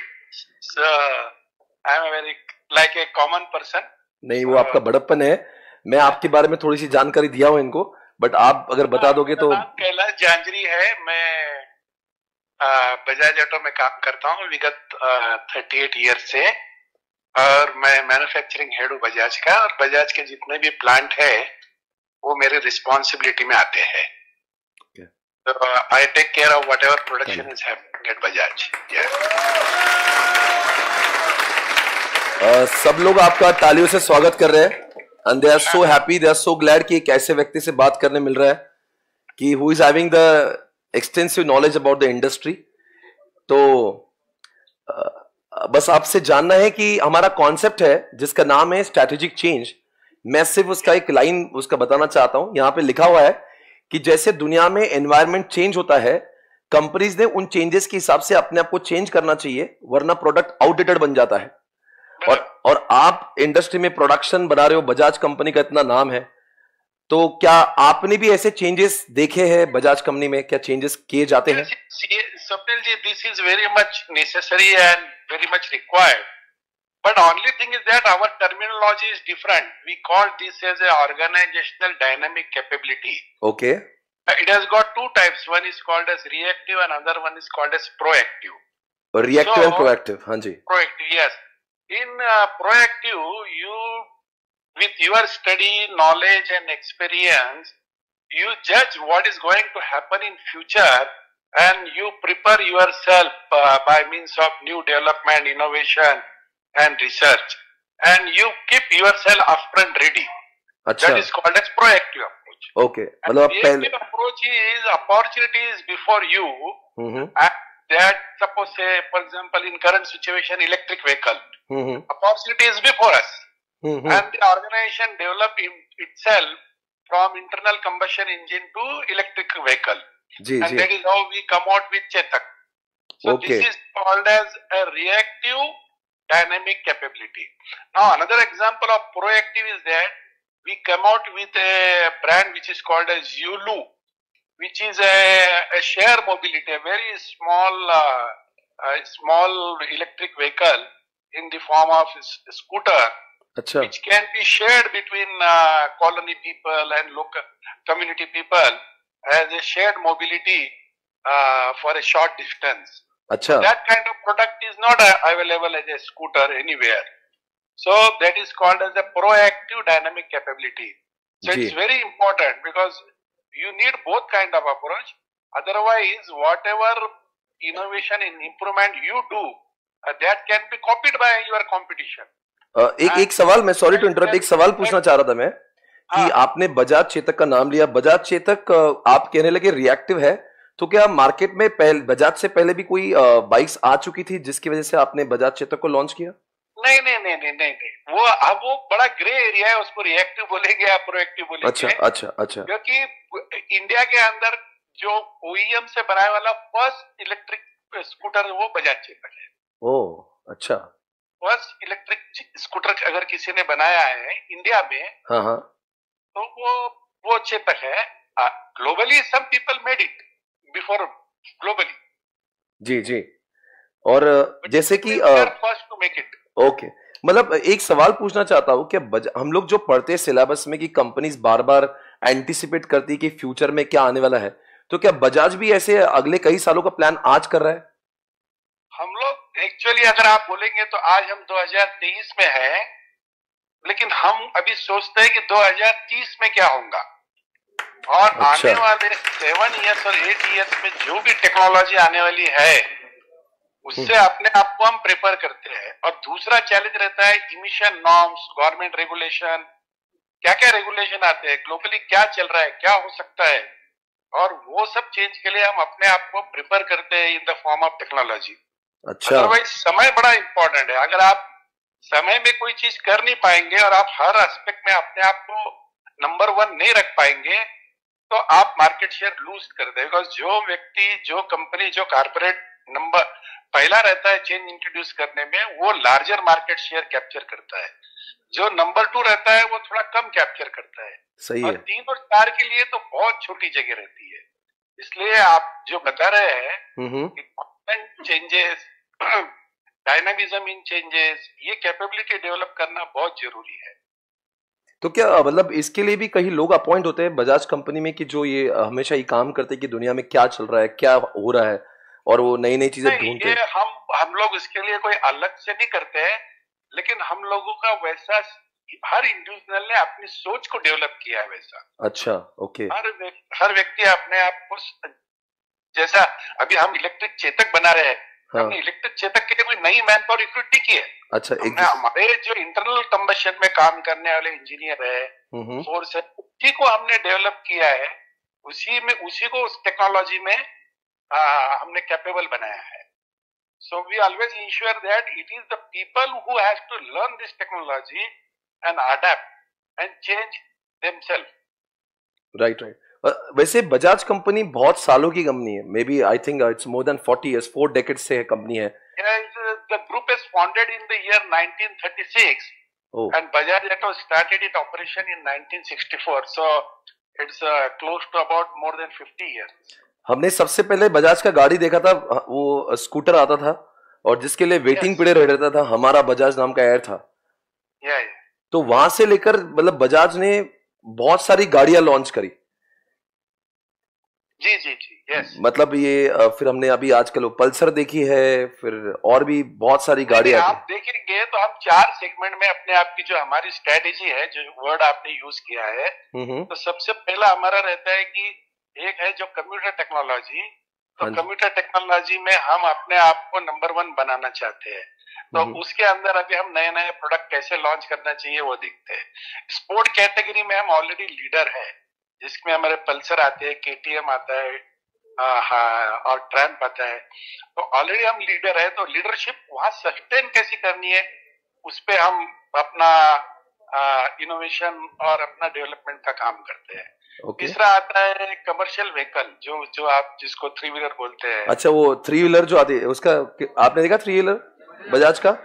I am very like a common person. नहीं, वो आपका बड़प्पन है। मैं आपके बारे में थोड़ी सी जानकारी दिया हूं इनको, बट आप अगर बता दोगे तो। कैलाश जांजरी है। मैं बजाज ऑटो में काम करता हूँ विगत थर्टी एट ईयर से और मैं मैन्युफैक्चरिंग हेड हूँ बजाज का और बजाज के जितने भी प्लांट है वो मेरे रिस्पॉन्सिबिलिटी में आते हैं। I take care of whatever production is happening at Bajaj. सब लोग आपका तालियों से स्वागत कर रहे हैं and they are so happy, they are so glad कि एक ऐसे व्यक्ति से बात करने मिल रहा है कि who is having the extensive knowledge about the industry. तो uh, बस आपसे जानना है कि हमारा कॉन्सेप्ट है जिसका नाम है स्ट्रैटेजिक चेंज। मैं सिर्फ उसका एक लाइन उसका बताना चाहता हूं। यहाँ पे लिखा हुआ है कि जैसे दुनिया में एनवायरनमेंट चेंज होता है, कंपनीज ने उन चेंजेस के हिसाब से अपने आप को चेंज करना चाहिए वरना प्रोडक्ट आउटडेटेड बन जाता है। और और आप इंडस्ट्री में प्रोडक्शन बना रहे हो, बजाज कंपनी का इतना नाम है, तो क्या आपने भी ऐसे चेंजेस देखे हैं बजाज कंपनी में? क्या चेंजेस किए जाते हैं? Swapnil ji, this is very much necessary and very much required, but only thing is that our terminology is different. We call this as a organizational dynamic capability. Okay. It has got two types. One is called as reactive and another one is called as proactive. Reactive so, and proactive, हाँ जी. Proactive, yes. In uh, proactive, you with your study, knowledge and experience, you judge what is going to happen in future and you prepare yourself uh, by means of new development, innovation and research, and you keep yourself upfront ready. Achha. That is called as proactive approach. Okay. And reactive approach is opportunities before you. Mm-hmm. And that suppose say for example in current situation electric vehicle. Mm-hmm. Opportunities before us. Mm-hmm. And the organization develop in itself from internal combustion engine to electric vehicle. Ji, and ji. that is how we come out with Chetak. So okay. this is called as a reactive dynamic capability. Now another example of proactive is that we come out with a brand which is called as Yulu, which is a, a share mobility, a very small uh, a small electric vehicle in the form of a scooter, Achha. which can be shared between uh, colony people and local community people as a shared mobility uh, for a short distance. Achha. That kind of product is not uh, available as a scooter anywhere. So that is called as a proactive dynamic capability. So Ji. it's very important because you need both kind of approach. Otherwise, whatever innovation and improvement you do, uh, that can be copied by your competition. uh, एक एक सवाल, मैं सॉरी टू इंटरप्ट, एक सवाल पूछना चाह रहा था मैं कि हाँ. आपने बजाज चेतक का नाम लिया। बजाज चेतक आप कहने लगे रिएक्टिव है, तो क्या मार्केट में पहले बजाज से पहले भी कोई बाइक्स आ चुकी थी जिसकी वजह से आपने बजाज चेतक को लॉन्च किया? नहीं नहीं नहीं नहीं नहीं नहीं वो अब वो बड़ा ग्रे एरिया है, उसको रिएक्टिव बोलेंगे या प्रोएक्टिव बोलेंगे। अच्छा अच्छा अच्छा। क्योंकि इंडिया के अंदर जो ओईएम से बनाने वाला फर्स्ट इलेक्ट्रिक स्कूटर वो बजाज चेतक है। ओह अच्छा। फर्स्ट इलेक्ट्रिक स्कूटर अगर किसी ने बनाया है इंडिया में, हाँ हाँ, तो वो वो चेतक है। Globally some people made it before globally. जी जी। और जैसे कि first to make it. Okay, मतलब एक सवाल पूछना चाहता हूँ कि हम लोग जो पढ़ते हैं सिलेबस में कि कंपनीज बार बार एंटिसिपेट करती कि फ्यूचर में क्या आने वाला है, तो क्या बजाज भी ऐसे अगले कई सालों का प्लान आज कर रहा है? हम लोग एक्चुअली अगर आप बोलेंगे तो आज हम दो हज़ार तेईस में है, लेकिन हम अभी सोचते हैं कि दो हज़ार तीस में क्या होगा और अच्छा। आने वाले सेवन इयर्स और एट इयर्स में जो भी टेक्नोलॉजी आने वाली है उससे अपने आप को हम प्रिपेयर करते हैं। और दूसरा चैलेंज रहता है इमिशन नॉर्म्स, गवर्नमेंट रेगुलेशन, क्या क्या रेगुलेशन आते हैं, ग्लोबली क्या चल रहा है, क्या हो सकता है, और वो सब चेंज के लिए हम अपने आप को प्रिपेयर करते हैं in the form of technology. अच्छा, अदरवाइज समय बड़ा इंपॉर्टेंट है। अगर आप समय में कोई चीज कर नहीं पाएंगे और आप हर एस्पेक्ट में अपने आप को नंबर वन नहीं रख पाएंगे तो आप मार्केट शेयर लूज कर देंगे। बिकॉज जो व्यक्ति, जो कंपनी, जो कारपोरेट नंबर पहला रहता है चेंज इंट्रोड्यूस करने में, वो लार्जर मार्केट शेयर कैप्चर करता है। जो नंबर टू रहता है वो थोड़ा कम कैप्चर करता है। सही और है। तीन और चार के लिए तो बहुत छोटी जगह रहती है। इसलिए आप जो बता रहे हैं हम्म कि चेंजेस, डायनामिज्म इन चेंजेस, ये कैपेबिलिटी डेवलप करना बहुत जरूरी है। तो क्या मतलब इसके लिए भी कई लोग अपॉइंट होते हैं बजाज कंपनी में कि जो ये हमेशा ये काम करते हैं कि दुनिया में क्या चल रहा है, क्या हो रहा है, और वो नई नई चीजें नहीं, ढूंढते ये हैं? हम हम लोग इसके लिए कोई अलग से नहीं करते हैं, लेकिन हम लोगों का वैसा, हर इंडिविजुअल ने अपनी सोच को डेवलप किया है वैसा। अच्छा, ओके। हर व्यक्ति हर व्यक्ति अपने आप को, जैसा अभी हम इलेक्ट्रिक चेतक बना रहे हैं, हाँ। हमने इलेक्ट्रिक चेतक के लिए कोई नई मैन पावर इक्विटी की है। अच्छा, हमने एक हमारे जो इंटरनल कंबशन में काम करने वाले इंजीनियर है, हम्म फोर्स है, उसी को हमने डेवलप किया है, उसी में उसी को उस टेक्नोलॉजी में आ, हमने कैपेबल बनाया है। So we always ensure that it is the people who has to learn this technology and adapt and change themselves. Right right. वैसे बजाज कंपनी बहुत सालों की कंपनी है, maybe I think it's more than forty years, four decade से है कंपनी है। The group is founded in the year nineteen thirty six Oh. and Bajaj Auto started its operation in nineteen sixty-four, so it's uh, close to about more than fifty years. हमने सबसे पहले बजाज का गाड़ी देखा था, वो स्कूटर आता था और जिसके लिए वेटिंग Yes. पीरियड रहता था, हमारा बजाज नाम का एयर था। Yeah, yeah. तो वहां से लेकर मतलब बजाज ने बहुत सारी गाड़ियां लॉन्च करी। जी जी जी, yes. मतलब ये अ, फिर हमने अभी आजकल वो पल्सर देखी है, फिर और भी बहुत सारी गाड़ियां नहीं, आती आप देखेंगे तो हम चार सेगमेंट में अपने आप की जो हमारी स्ट्रेटेजी है, जो वर्ड आपने यूज किया है, हैं। हम्म हम्म, तो सबसे पहला हमारा रहता है कि एक है जो कंप्यूटर टेक्नोलॉजी। तो हाँ जी। कंप्यूटर टेक्नोलॉजी में हम अपने आप को नंबर वन बनाना चाहते हैं, तो हम्म। उसके अंदर अभी हम नए नए प्रोडक्ट कैसे लॉन्च करना चाहिए वो देखते हैं। स्पोर्ट कैटेगरी में हम ऑलरेडी लीडर है, जिसमें हमारे पल्सर आते हैं, केटीएम आता है, आ, हाँ, और ट्रैम्प आता है। तो ऑलरेडी हम लीडर है, तो लीडरशिप वहां सस्टेन कैसी करनी है, उस पे हम अपना इनोवेशन और अपना डेवलपमेंट का काम करते हैं। ओके। तीसरा आता है कमर्शियल व्हीकल, जो जो आप जिसको थ्री व्हीलर बोलते हैं। अच्छा, वो थ्री व्हीलर जो आती है उसका आपने देखा, थ्री व्हीलर बजाज का?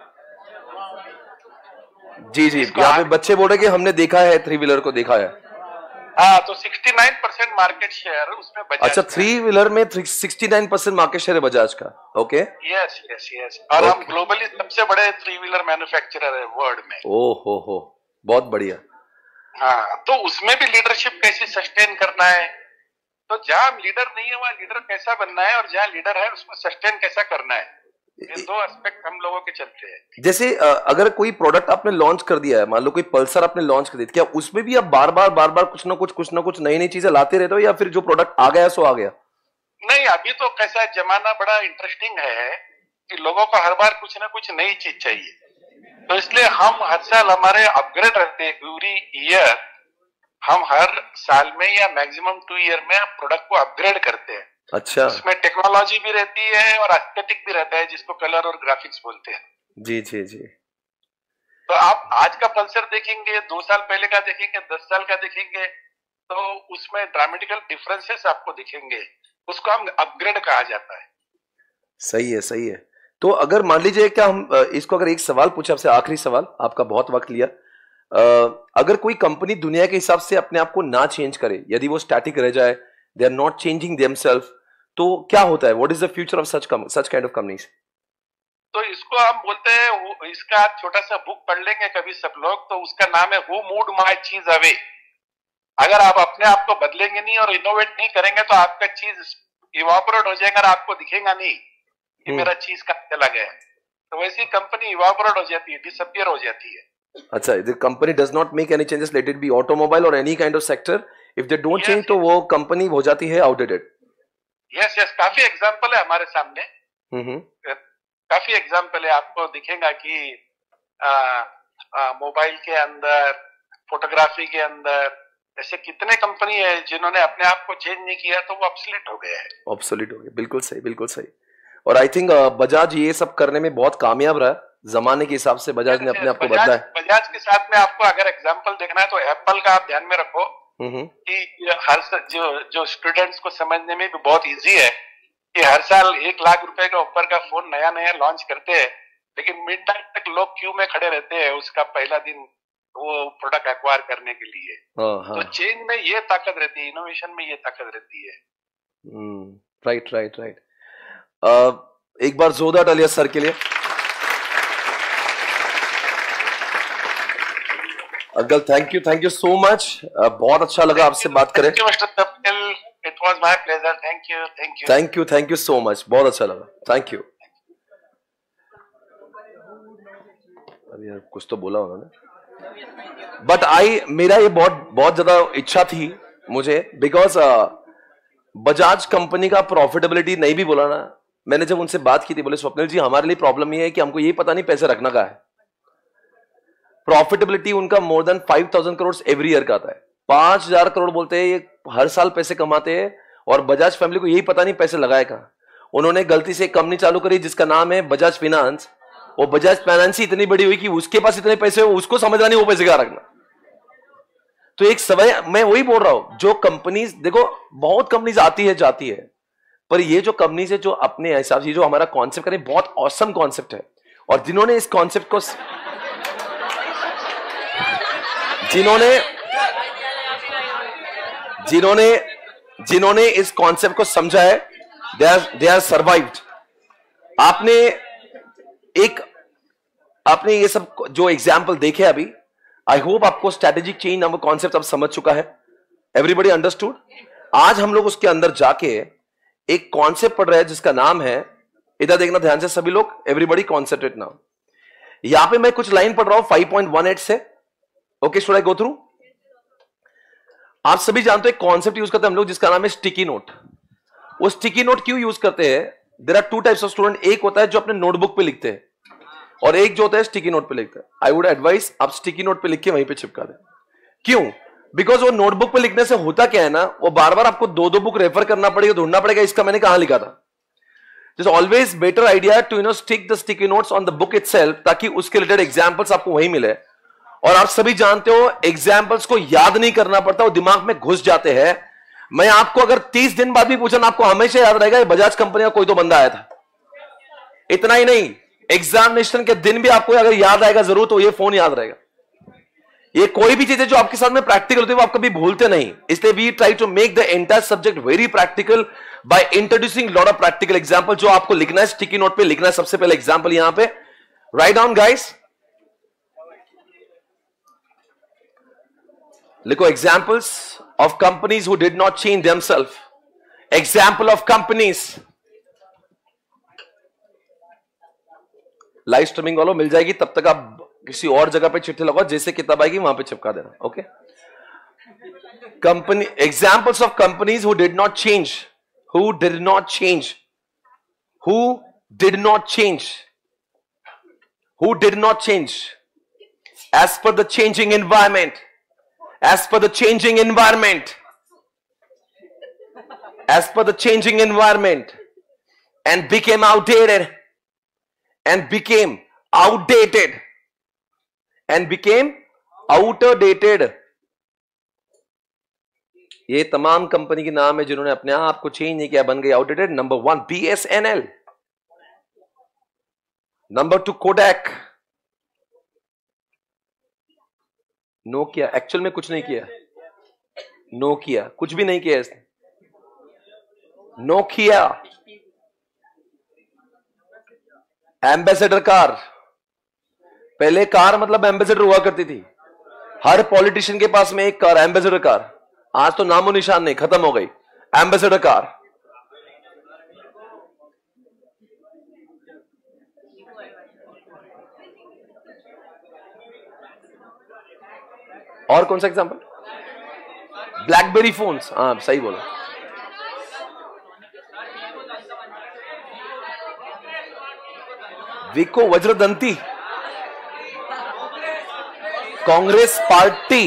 जी जी, इसको यहाँ पे आप- बच्चे बोल रहे कि हमने देखा है, थ्री व्हीलर को देखा है। हाँ, तो sixty nine percent market share उसमें बजाज अच्छा, का है। थ्री व्हीलर में sixty nine percent market share है बजाज का। ओके। यस यस यस, और हम Okay. ग्लोबली सबसे बड़े थ्री व्हीलर मैन्युफैक्चरर है वर्ल्ड में। ओ हो हो, बहुत बढ़िया। हाँ, तो उसमें भी लीडरशिप कैसे सस्टेन करना है, तो जहां लीडर नहीं है वहां लीडर कैसा बनना है, और जहां लीडर है उसको सस्टेन कैसा करना है, ये दो एस्पेक्ट हम लोगों के चलते हैं। जैसे अ, अगर कोई प्रोडक्ट आपने लॉन्च कर दिया है, मान लो कोई पल्सर आपने लॉन्च कर दी, क्या उसमें भी आप बार बार बार बार कुछ ना कुछ कुछ ना कुछ नई नई चीजें लाते रहते हो, या फिर जो प्रोडक्ट आ गया सो आ गया? नहीं, अभी तो कैसा है, जमाना बड़ा इंटरेस्टिंग है कि लोगों को हर बार कुछ ना कुछ नई चीज चाहिए, तो इसलिए हम हर साल हमारे अपग्रेड रहते हैं। एवरी ईयर हम हर साल में या मैक्सिमम टू ईयर में प्रोडक्ट को अपग्रेड करते हैं। अच्छा, उसमें टेक्नोलॉजी भी रहती है और एस्थेटिक भी रहता है, जिसको कलर और ग्राफिक्स बोलते हैं। जी जी जी। तो आप आज का पल्सर देखेंगे, दो साल पहले का देखेंगे, दस साल का देखेंगे, तो उसमें ड्रामेटिकल डिफरेंसेस आपको दिखेंगे। उसको हम अपग्रेड कहा जाता है। सही है सही है। तो अगर मान लीजिए, क्या हम अ, इसको अगर एक सवाल पूछे आपसे, आखिरी सवाल, आपका बहुत वक्त लिया, अ, अगर कोई कंपनी दुनिया के हिसाब से अपने आप को ना चेंज करे, यदि वो स्टैटिक रह जाए, they are not changing themselves, तो क्या होता है? What is the future of such such kind of companies? तो इसको हम बोलते हैं, वो- इसका छोटा सा बुक पढ़ लेंगे कभी सब लोग, तो उसका नाम है who moved my cheese away. अगर आप अपने आप को बदलेंगे नहीं और इनोवेट नहीं करेंगे तो आपका चीज इवापोरेट हो जाएगा और आपको दिखेगा नहीं कि मेरा चीज कहाँ चला गया है। तो वैसी कंपनी इवापोरेट हो जाती है, डिसअपियर हो जाती है। अच्छा, the company does not make any changes, let it be automobile और any kind of sector, if they don't Yes, change तो वो कंपनी हो जाती है आउटडेटेड। यस यस, काफी एग्जांपल है हमारे सामने। हम्म हम्म। काफी एग्जाम्पल है, आपको दिखेगा कि मोबाइल के अंदर, फोटोग्राफी के अंदर ऐसे कितने कंपनी है जिन्होंने अपने आप को चेंज नहीं किया तो वो ऑब्सोलीट हो गए हैं। ऑब्सोलीट हो गए, बिल्कुल सही, बिल्कुल सही। और आई थिंक बजाज ये सब करने में बहुत कामयाब रहा, जमाने के हिसाब से बजाज ने अपने आप को बदला है। बजाज के साथ में आपको अगर एग्जांपल देखना है तो एप्पल का आप ध्यान में रखो कि हर जो जो स्टूडेंट्स को समझने में भी बहुत इजी है कि हर साल एक लाख रुपए का ऊपर का फोन नया नया लॉन्च करते हैं, लेकिन मिड टाइम तक लोग क्यू में खड़े रहते हैं उसका पहला दिन वो प्रोडक्ट एक्वायर करने के लिए। हाँ, हाँ. तो चेंज में ये ताकत रहती है, इनोवेशन में ये ताकत रहती है। Right right right. एक बार जोरदार तालियां सर के लिए। Uncle thank you, thank you so much, बहुत अच्छा लगा आपसे बात करें। It was my pleasure, thank you thank you thank you thank you so much, बहुत अच्छा लगा, थैंक यू। अभी यार कुछ तो बोला उन्होंने, बट आई मेरा ये बहुत बहुत ज्यादा इच्छा थी मुझे, बिकॉज बजाज कंपनी का प्रॉफिटेबिलिटी नहीं भी बोला ना, मैंने जब उनसे बात की थी, बोले स्वप्निल जी हमारे लिए प्रॉब्लम ये है कि हमको ये पता नहीं पैसे रखना का है। प्रॉफिटेबिलिटी उनका more than five thousand crore every year का आता है, पांच हजार करोड़ बोलते हैं, ये हर साल पैसे कमाते हैं, और बजाज फैमिली को यही पता नहीं पैसे लगाए कहां। उन्होंने गलती से एक कंपनी चालू करी जिसका नाम है बजाज फाइनेंस, वो बजाज फाइनेंस ही इतनी बड़ी हुई कि उसके पास इतने पैसे हो, उसको समझना नहीं वो पैसे क्या रखना। तो एक समय मैं वही बोल रहा हूं, जो कंपनीज देखो बहुत कंपनीज आती है जाती है, पर ये जो कंपनीज है जो अपने हिसाब से जो हमारा कॉन्सेप्ट करें, बहुत ऑसम कॉन्सेप्ट है, और जिन्होंने इस कॉन्सेप्ट को जिन्होंने जिन्होंने जिन्होंने इस कॉन्सेप्ट को समझा है, they are they are survived. आपने एक आपने ये सब जो एग्जाम्पल देखे अभी, आई होप आपको स्ट्रेटेजिक चेंज नाम का कॉन्सेप्ट अब समझ चुका है, एवरीबडी अंडरस्टूड। आज हम लोग उसके अंदर जाके एक कॉन्सेप्ट पढ़ रहे हैं जिसका नाम है, इधर देखना ध्यान से सभी लोग, एवरीबडी कॉन्सेंट्रेट नाउ। यहां पे मैं कुछ लाइन पढ़ रहा हूं फाइव पॉइंट वन एट से, okay should I go through. आप सभी जानते हो एक कॉन्सेप्ट यूज करते हैं हम लोग जिसका नाम है स्टिकी नोट। वो स्टिकी नोट क्यों यूज करते हैं? There are two types of student, एक होता है जो अपने नोटबुक पे लिखते हैं, और एक जो होता है स्टिकी नोट पे लिखता है। आई वुड एडवाइस आप स्टिकी नोट पे लिख के वहीं पे चिपका दें। क्यों? बिकॉज वो नोटबुक पे लिखने से होता क्या है ना, वो बार बार आपको दो दो बुक रेफर करना पड़ेगा, ढूंढना पड़ेगा इसका मैंने कहां लिखा था। It's always better idea to you know stick the sticky notes on the book itself, ताकि उसके रिलेटेड एग्जांपल्स आपको वहीं मिले। और आप सभी जानते हो एग्जाम्पल्स को याद नहीं करना पड़ता, वो दिमाग में घुस जाते हैं। मैं आपको अगर तीस दिन बाद भी पूछा, आपको हमेशा याद रहेगा ये बजाज कंपनी का कोई तो बंदा आया था। इतना ही नहीं, एग्जामिनेशन के दिन भी आपको अगर याद आएगा जरूर, तो ये फोन याद रहेगा। ये कोई भी चीजें जो आपके साथ में प्रैक्टिकल होती है वो आप कभी भूलते नहीं, इसलिए we try to make the entire subject very practical by introducing lot of practical example. जो आपको लिखना है स्टिकी नोट पे लिखना है, सबसे पहले एग्जाम्पल यहां पे राइट डाउन गाइस, लिखो examples of companies who did not change themselves. Example of companies, live streaming वालों मिल जाएगी, तब तक आप किसी और जगह पे चिट्ठी लगाओ, जैसे किताब आएगी वहां पे चिपका देना, okay. Company examples of companies who did not change, who did not change, who did not change, who did not change as per the changing environment, as per the changing environment, as per the changing environment, and became outdated, and became outdated, and became outdated। ये तमाम कंपनी के नाम है जिन्होंने अपने आप को चेंज नहीं किया, बन गई outdated. Number one B S N L, number two Kodak, Nokia actual में कुछ नहीं किया, नोकिया कुछ भी नहीं किया इसने, नोकिया। एम्बेसडर कार, पहले कार मतलब एम्बेसडर हुआ करती थी, हर पॉलिटिशियन के पास में एक कार, एम्बेसडर कार। आज तो नामो निशान नहीं, खत्म हो गई एम्बेसडर कार। और कौन सा एग्जांपल? ब्लैकबेरी फोन्स, हाँ सही बोला। विको वज्रदंती, कांग्रेस पार्टी।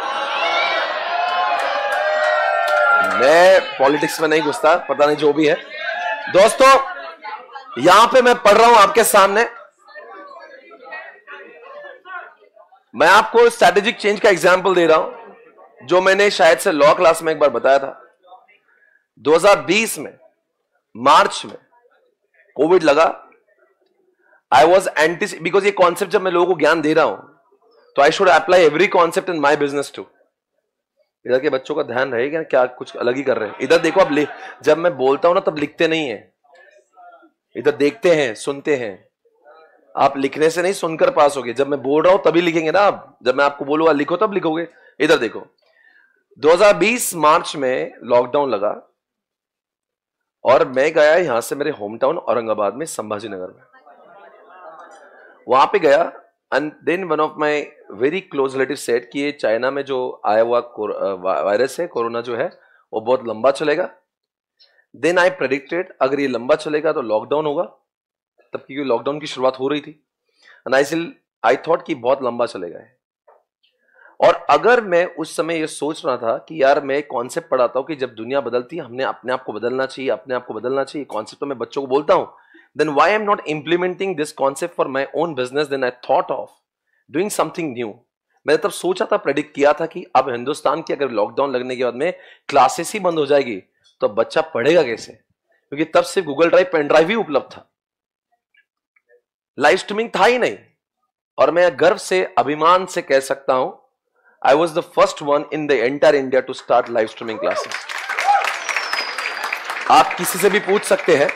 मैं पॉलिटिक्स में नहीं घुसता, पता नहीं जो भी है। दोस्तों यहां पे मैं पढ़ रहा हूं आपके सामने, मैं आपको स्ट्रैटेजिक चेंज का एग्जांपल दे रहा हूं जो मैंने शायद से लॉ क्लास में एक बार बताया था। दो हज़ार बीस में मार्च में कोविड लगा। आई वॉज एंटी, बिकॉज ये कॉन्सेप्ट जब मैं लोगों को ज्ञान दे रहा हूं तो I should apply every concept in my business too. इधर के बच्चों का ध्यान रहेगा क्या, कुछ अलग ही कर रहे हैं। इधर देखो, अब जब मैं बोलता हूं ना तब लिखते नहीं है, इधर देखते हैं, सुनते हैं। आप लिखने से नहीं सुनकर पास होगे। जब मैं बोल रहा हूं तभी लिखेंगे ना आप। जब मैं आपको बोलूंगा लिखो तब लिखोगे। इधर देखो, दो हज़ार बीस मार्च में लॉकडाउन लगा और मैं गया यहां से मेरे होम टाउन औरंगाबाद में, संभाजी नगर में। वहां पे गया and then one of my very close relative said कि ये चाइना में जो आया हुआ वायरस है, कोरोना जो है, वो बहुत लंबा चलेगा। देन आई प्रेडिक्टेड अगर ये लंबा चलेगा तो लॉकडाउन होगा, तब क्योंकि लॉकडाउन की शुरुआत हो रही थी। And I still I thought कि बहुत लंबा चलेगा है। और अगर मैं उस समय ये सोच रहा था कि यार मैं कॉन्सेप्ट पढ़ाता हूं कि जब दुनिया बदलती है हमने अपने आप को बदलना चाहिए, अपने आप को बदलना चाहिए, कॉन्सेप्ट तो मैं बच्चों को बोलता हूं, then why I'm not implementing this concept for my own business? Then I thought of doing something new. मैंने तब सोचा था, प्रेडिक्ट किया था कि अब हिंदुस्तान की अगर लॉकडाउन लगने के बाद में क्लासेस ही बंद हो जाएगी तो बच्चा पढ़ेगा कैसे? क्योंकि तब से गूगल ड्राइव, पेन ड्राइव ही उपलब्ध था, लाइव स्ट्रीमिंग था ही नहीं। और मैं गर्व से, अभिमान से कह सकता हूं, I was the first one in the entire India to start live streaming classes. आप किसी से भी पूछ सकते हैं,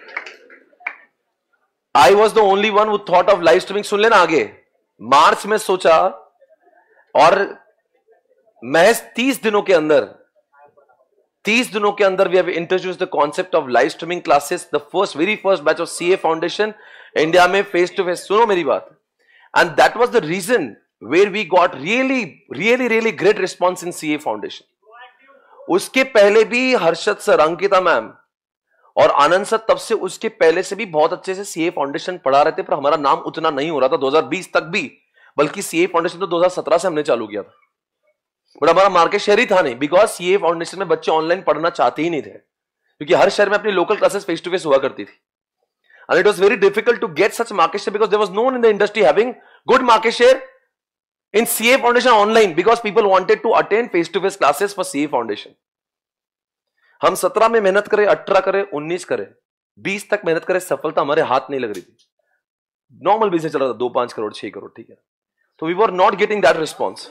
I was the only one who thought of live streaming. सुन लेना आगे, मार्च में सोचा और महज तीस दिनों के अंदर तीस दिनों के अंदर we have introduced the concept of live streaming classes, the first very first batch of CA foundation India में फेस टू फेस। सुनो मेरी बात, and that was the reason where we got really really really great response in CA foundation. उसके पहले भी हर्षद सर, अंकिता मैम और आनंद सर तब से, उसके पहले से भी बहुत अच्छे से सीए फाउंडेशन पढ़ा रहे थे, पर हमारा नाम उतना नहीं हो रहा था दो हज़ार बीस तक भी। बल्कि सीए फाउंडेशन तो दो हज़ार सत्रह से हमने चालू किया था, बट हमारा मार्केट शेयर ही था नहीं, बिकॉज सीए फाउंडेशन में बच्चे ऑनलाइन पढ़ना चाहते ही नहीं थे, क्योंकि हर शहर में अपनी local classes face to face हुआ करती थी। And it was very difficult to get such market share because there was no one in the industry having good market share in CA foundation online, because people wanted to attend face to face classes for CA foundation. हम सत्रह में मेहनत करें, अठारह करें, उन्नीस करें, बीस तक मेहनत करें, सफलता हमारे हाथ नहीं लग रही थी। नॉर्मल बिजनेस चल रहा था, दो पांच करोड़ छह करोड़, ठीक है, तो we were not getting that response.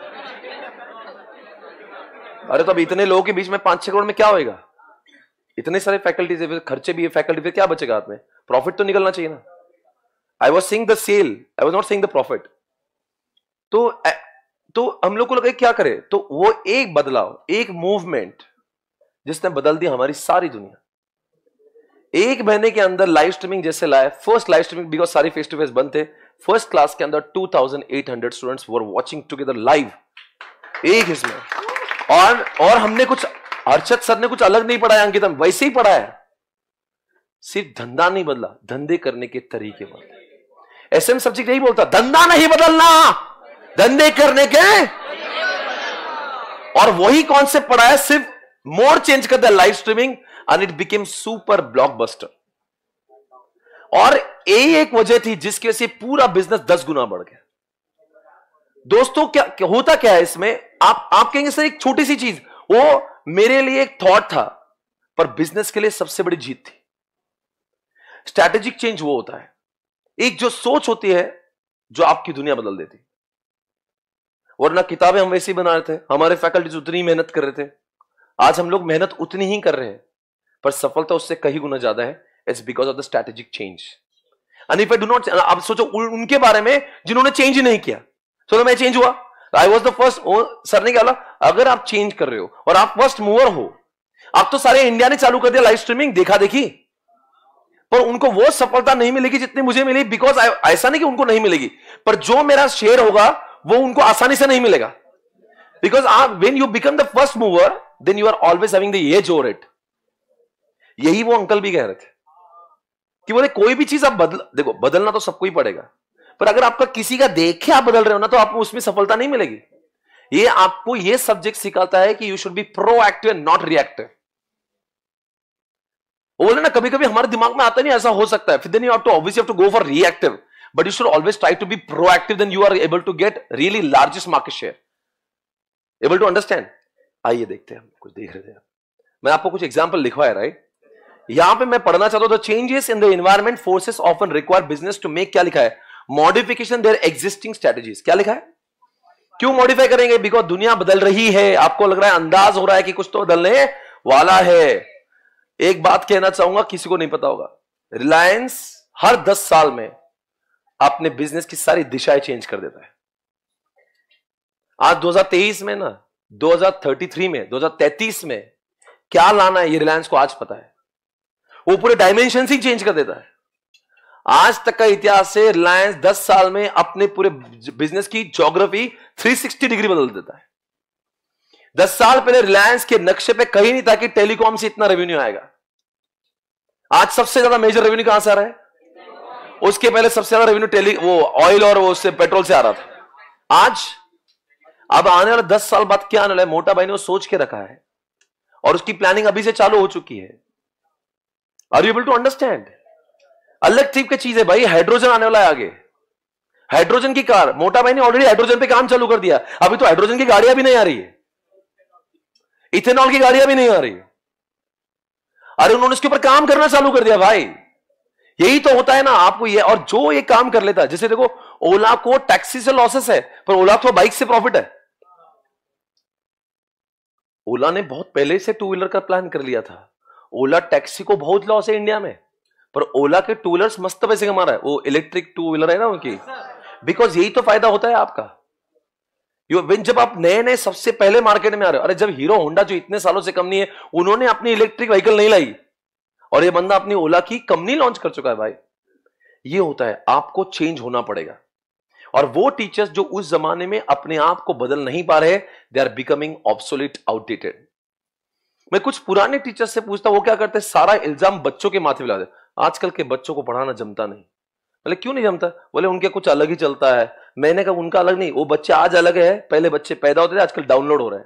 अरे तो अब इतने लोगों के बीच में पांच छह करोड़ में क्या होएगा? इतने सारे फैकल्टीज, खर्चे भी है, फैकल्टी पे क्या बचेगा हाथ में? प्रॉफिट तो निकलना चाहिए ना। I was saying the sale, I was not saying the profit. तो तो हम लोग को लगा क्या करें, तो वो एक बदलाव, एक मूवमेंट जिसने बदल दी हमारी सारी दुनिया। एक महीने के अंदर लाइव स्ट्रीमिंग जैसे लाए, फर्स्ट लाइव स्ट्रीमिंग, बिकॉज सारे फेस टू फेस बंद थे, फर्स्ट क्लास के अंदर अट्ठाईस सौ students were watching together live, एक इसमें। और और हमने कुछ, हर्षद सर ने कुछ अलग नहीं पढ़ाया, अंकित वैसे ही पढ़ाया, सिर्फ धंधा नहीं बदला, धंधे करने के तरीके बदले। एसएम सब्जेक्ट यही बोलता, धंधा नहीं बदलना, धंधे करने के, और वही कॉन्सेप्ट पढ़ाया, सिर्फ मोर चेंज कर दिया live streaming, and it became super blockbuster. और यही एक वजह थी जिसकी वजह से पूरा बिजनेस दस गुना बढ़ गया। दोस्तों क्या, क्या होता क्या है इसमें, आप आप कहेंगे सर एक छोटी सी चीज, वो मेरे लिए एक थॉट था, पर बिजनेस के लिए सबसे बड़ी जीत थी। स्ट्रैटेजिक चेंज वो होता है, एक जो सोच होती है जो आपकी दुनिया बदल देती। वरना किताबें हम वैसे ही बना रहे थे, हमारे फैकल्टीज उतनी मेहनत कर रहे थे, आज हम लोग मेहनत उतनी ही कर रहे हैं, पर सफलता उससे कहीं गुना ज्यादा है। It's because of the strategic change. And if I do not, अब सोचो उनके बारे में जिन्होंने चेंज ही नहीं किया। चलो मैं चेंज हुआ, I was the first. Sir ने क्या बोला, अगर आप चेंज कर रहे हो और आप फर्स्ट मूवर हो, आप तो सारे इंडिया ने चालू कर दिया लाइव स्ट्रीमिंग, देखा देखी, पर उनको वो सफलता नहीं मिलेगी जितनी मुझे मिली। बिकॉज ऐसा नहीं कि उनको नहीं मिलेगी, पर जो मेरा शेयर होगा वो उनको आसानी से नहीं मिलेगा। बिकॉज आप when you become the first mover, then you are always having the edge over it. यही वो अंकल भी कह रहे थे कि बोले कोई भी चीज आप बदल, देखो बदलना तो सबको ही पड़ेगा, पर अगर आपका किसी का देखे आप बदल रहे हो ना, तो आपको उसमें सफलता नहीं मिलेगी। ये आपको ये सब्जेक्ट सिखाता है कि you should be proactive and not reactive. बोले ना कभी कभी हमारे दिमाग में आता नहीं ऐसा हो सकता है, फिर then you have to obviously have to go for reactive, but you should always try to be proactive, then you are able to get really largest market share. Able to understand? आइए देखते हैं, हम कुछ देख रहे थे, मैं आपको कुछ एग्जांपल लिखवाया, राइट? यहां पे मैं पढ़ना चाहता हूं, the changes in the environment forces often require business to make, क्या लिखा है? Modification there existing strategies. क्या लिखा है? क्यों मॉडिफाई करेंगे? बिकॉज दुनिया बदल रही है, आपको लग रहा है, अंदाज हो रहा है कि कुछ तो बदलने वाला है। एक बात कहना चाहूंगा, किसी को नहीं पता होगा, रिलायंस हर दस साल में अपने बिजनेस की सारी दिशाएं चेंज कर देता है। आज दो हज़ार तेईस में ना, दो हज़ार तैंतीस में, दो हज़ार तैंतीस में क्या लाना है ये रिलायंस को आज पता है। वो पूरे डायमेंशन ही चेंज कर देता है। आज तक का इतिहास से रिलायंस दस साल में अपने पूरे बिजनेस की ज्योग्राफी तीन सौ साठ डिग्री बदल देता है। दस साल पहले रिलायंस के नक्शे पे कहीं नहीं था कि टेलीकॉम से इतना रेवेन्यू आएगा। आज सबसे ज्यादा मेजर रेवेन्यू कहां से आ रहा है? उसके पहले सबसे ज्यादा रेवेन्यू टेली वो ऑयल और वो उससे पेट्रोल से आ रहा था। आज अब आने वाले दस साल बाद क्या आने वाला है, मोटा भाई ने वो सोच के रखा है और उसकी प्लानिंग अभी से चालू हो चुकी है। Are you able to understand? अलग टाइप की चीज है भाई। हाइड्रोजन आने वाला है आगे, हाइड्रोजन की कार। मोटा भाई ने ऑलरेडी हाइड्रोजन पे काम चालू कर दिया। अभी तो हाइड्रोजन की गाड़ियां भी नहीं आ रही है, इथेनॉल की गाड़ियां भी नहीं आ रही है। अरे उन्होंने इसके ऊपर काम करना चालू कर दिया भाई। यही तो होता है ना आपको ये। और जो ये काम कर लेता है, जैसे देखो ओला को टैक्सी से लॉसेस है, पर ओला तो बाइक से प्रॉफिट है। ओला ने बहुत पहले से टू व्हीलर का प्लान कर लिया था। ओला टैक्सी को बहुत लॉस है इंडिया में, पर ओला के टू व्हीलर्स मस्त पैसे कमा रहा है। वो इलेक्ट्रिक टू व्हीलर है ना उनकी, बिकॉज यही तो फायदा होता है आपका। यू जब आप नए नए सबसे पहले मार्केट में आ रहे हो। अरे जब हीरो होंडा जो इतने सालों से कंपनी है, उन्होंने अपनी इलेक्ट्रिक व्हीकल नहीं लाई और ये बंदा अपनी ओला की कंपनी लॉन्च कर चुका है भाई। ये होता है, आपको चेंज होना पड़ेगा। और वो टीचर्स जो उस जमाने में अपने आप को बदल नहीं पा रहे, they are becoming obsolete, outdated. मैं कुछ पुराने टीचर्स से पूछता, वो क्या करते, सारा इल्जाम बच्चों के माथे पे ला देते। आजकल के बच्चों को पढ़ाना जमता नहीं। बोले क्यों नहीं जमता? बोले उनके कुछ अलग ही चलता है। मैंने कहा उनका अलग नहीं, वो बच्चे आज अलग है, पहले बच्चे पैदा होते थे, आजकल डाउनलोड हो रहे हैं।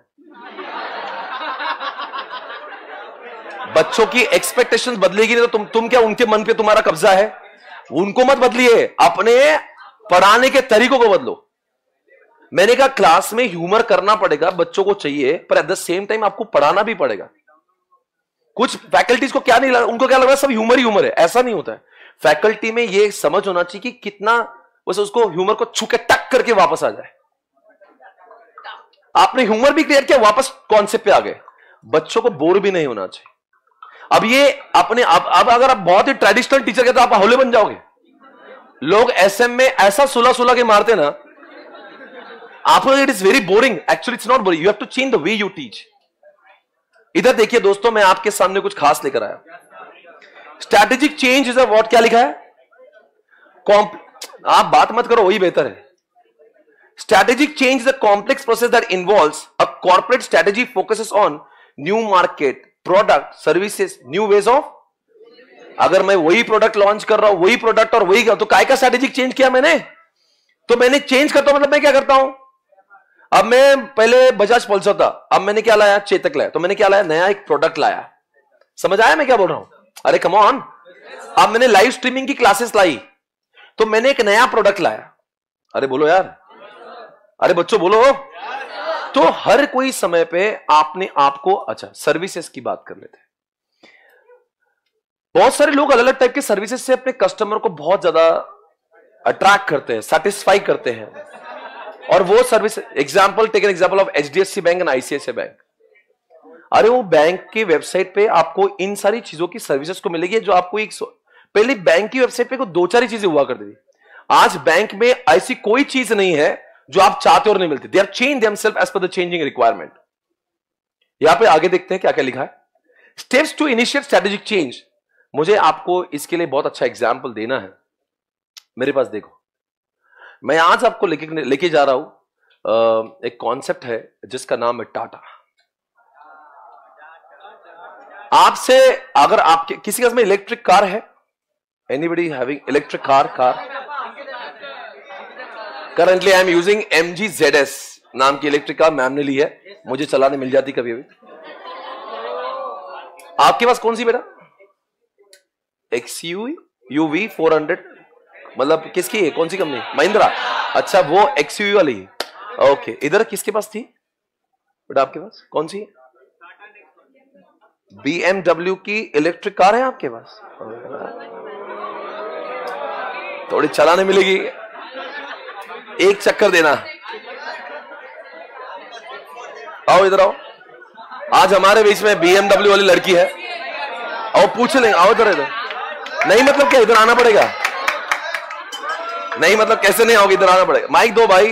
बच्चों की एक्सपेक्टेशंस बदलेगी नहीं तो तुम तुम क्या उनके मन पे तुम्हारा कब्जा है? उनको मत बदलिए, अपने पढ़ाने के तरीकों को बदलो। मैंने कहा क्लास में ह्यूमर करना पड़ेगा, बच्चों को चाहिए, पर एट द सेम टाइम आपको पढ़ाना भी पड़ेगा। कुछ फैकल्टीज को क्या नहीं लगा, उनको क्या लग रहा है सब ह्यूमर ही ह्यूमर है। ऐसा नहीं होता है। फैकल्टी में ये समझ होना चाहिए कि कितना बस उसको ह्यूमर को छू के टक करके वापस आ जाए। आपने ह्यूमर भी क्लियर किया, वापस कॉन्सेप्ट पे आ गए। बच्चों को बोर भी नहीं होना चाहिए। अब ये अपने अब अब अगर आप बहुत ही ट्रेडिशनल टीचर के तो आप हौले बन जाओगे। लोग एसएम में ऐसा सुला सुला के मारते ना, आपको it is very boring. Actually it's not boring, you have to change the way you teach. इधर देखिए दोस्तों, मैं आपके सामने कुछ खास लेकर आया। Strategic change is a what, क्या लिखा है? कॉम्प आप बात मत करो, वही बेहतर है। Strategic change is a complex process that involves a corporate strategy focuses on new market, product, services, new ways of. अगर मैं वही प्रोडक्ट लॉन्च कर रहा हूं, वही प्रोडक्ट और वही, तो काय का स्ट्रैटेजिक चेंज किया मैंने? तो मैंने चेंज करता हूं, मतलब मैं क्या करता हूं? अब मैं पहले बजाज पल्सर था, अब मैंने क्या लाया? चेतक लाया। तो मैंने क्या लाया? नया एक प्रोडक्ट लाया। समझ आया मैं क्या बोल रहा हूं? अरे कम ऑन। अब मैंने लाइव स्ट्रीमिंग की क्लासेस लाई, तो मैंने एक नया प्रोडक्ट लाया। अरे बोलो यार, अरे बच्चों बोलो। तो हर कोई समय पे आपने आपको, अच्छा सर्विसेज की बात कर लेते हैं। बहुत सारे लोग अलग अलग टाइप के सर्विसेज से अपने कस्टमर को बहुत ज्यादा अट्रैक्ट करते हैं, सेटिस्फाई करते हैं। और वो service, example take an example of HDFC bank and ICICI bank. अरे वो बैंक की वेबसाइट पे आपको इन सारी चीजों की सर्विसेज को मिलेगी जो आपको एक, पहले बैंक की वेबसाइट पे को दो चार ही चीजें हुआ करती थी। आज बैंक में ऐसी कोई चीज नहीं है जो आप चाहते और नहीं मिलती। They are change themselves as per the changing requirement. यहां पे आगे देखते हैं क्या क्या लिखा है। Steps to initiate strategic change. मुझे आपको इसके लिए बहुत अच्छा एग्जाम्पल देना है। मेरे पास देखो, मैं आज आपको लेके लेके जा रहा हूं एक कॉन्सेप्ट है जिसका नाम है टाटा। आपसे अगर आपके किसी के पास में इलेक्ट्रिक कार है, Anybody having electric car? Car. Currently, I am using M G Z S नाम की इलेक्ट्रिक कार मैम ने ली है, मुझे चलाने मिल जाती कभी अभी। आपके पास कौन सी बेटा? X U U V four hundred, मतलब किसकी है, कौन सी कंपनी? महिंद्रा। अच्छा, वो एक्स यू वाली है। ओके, इधर किसके पास थी बेटा? आपके पास कौन सी है? बी एम डब्ल्यू की इलेक्ट्रिक कार है आपके पास? थोड़ी चलाने मिलेगी, एक चक्कर देना। आओ इधर आओ, आज हमारे बीच में बी एम डब्ल्यू वाली लड़की है, आओ पूछ लेंगे। आओ इधर इधर। नहीं मतलब क्या, इधर आना पड़ेगा? नहीं मतलब कैसे नहीं आओगे, इधर आना पड़ेगा। माइक दो भाई।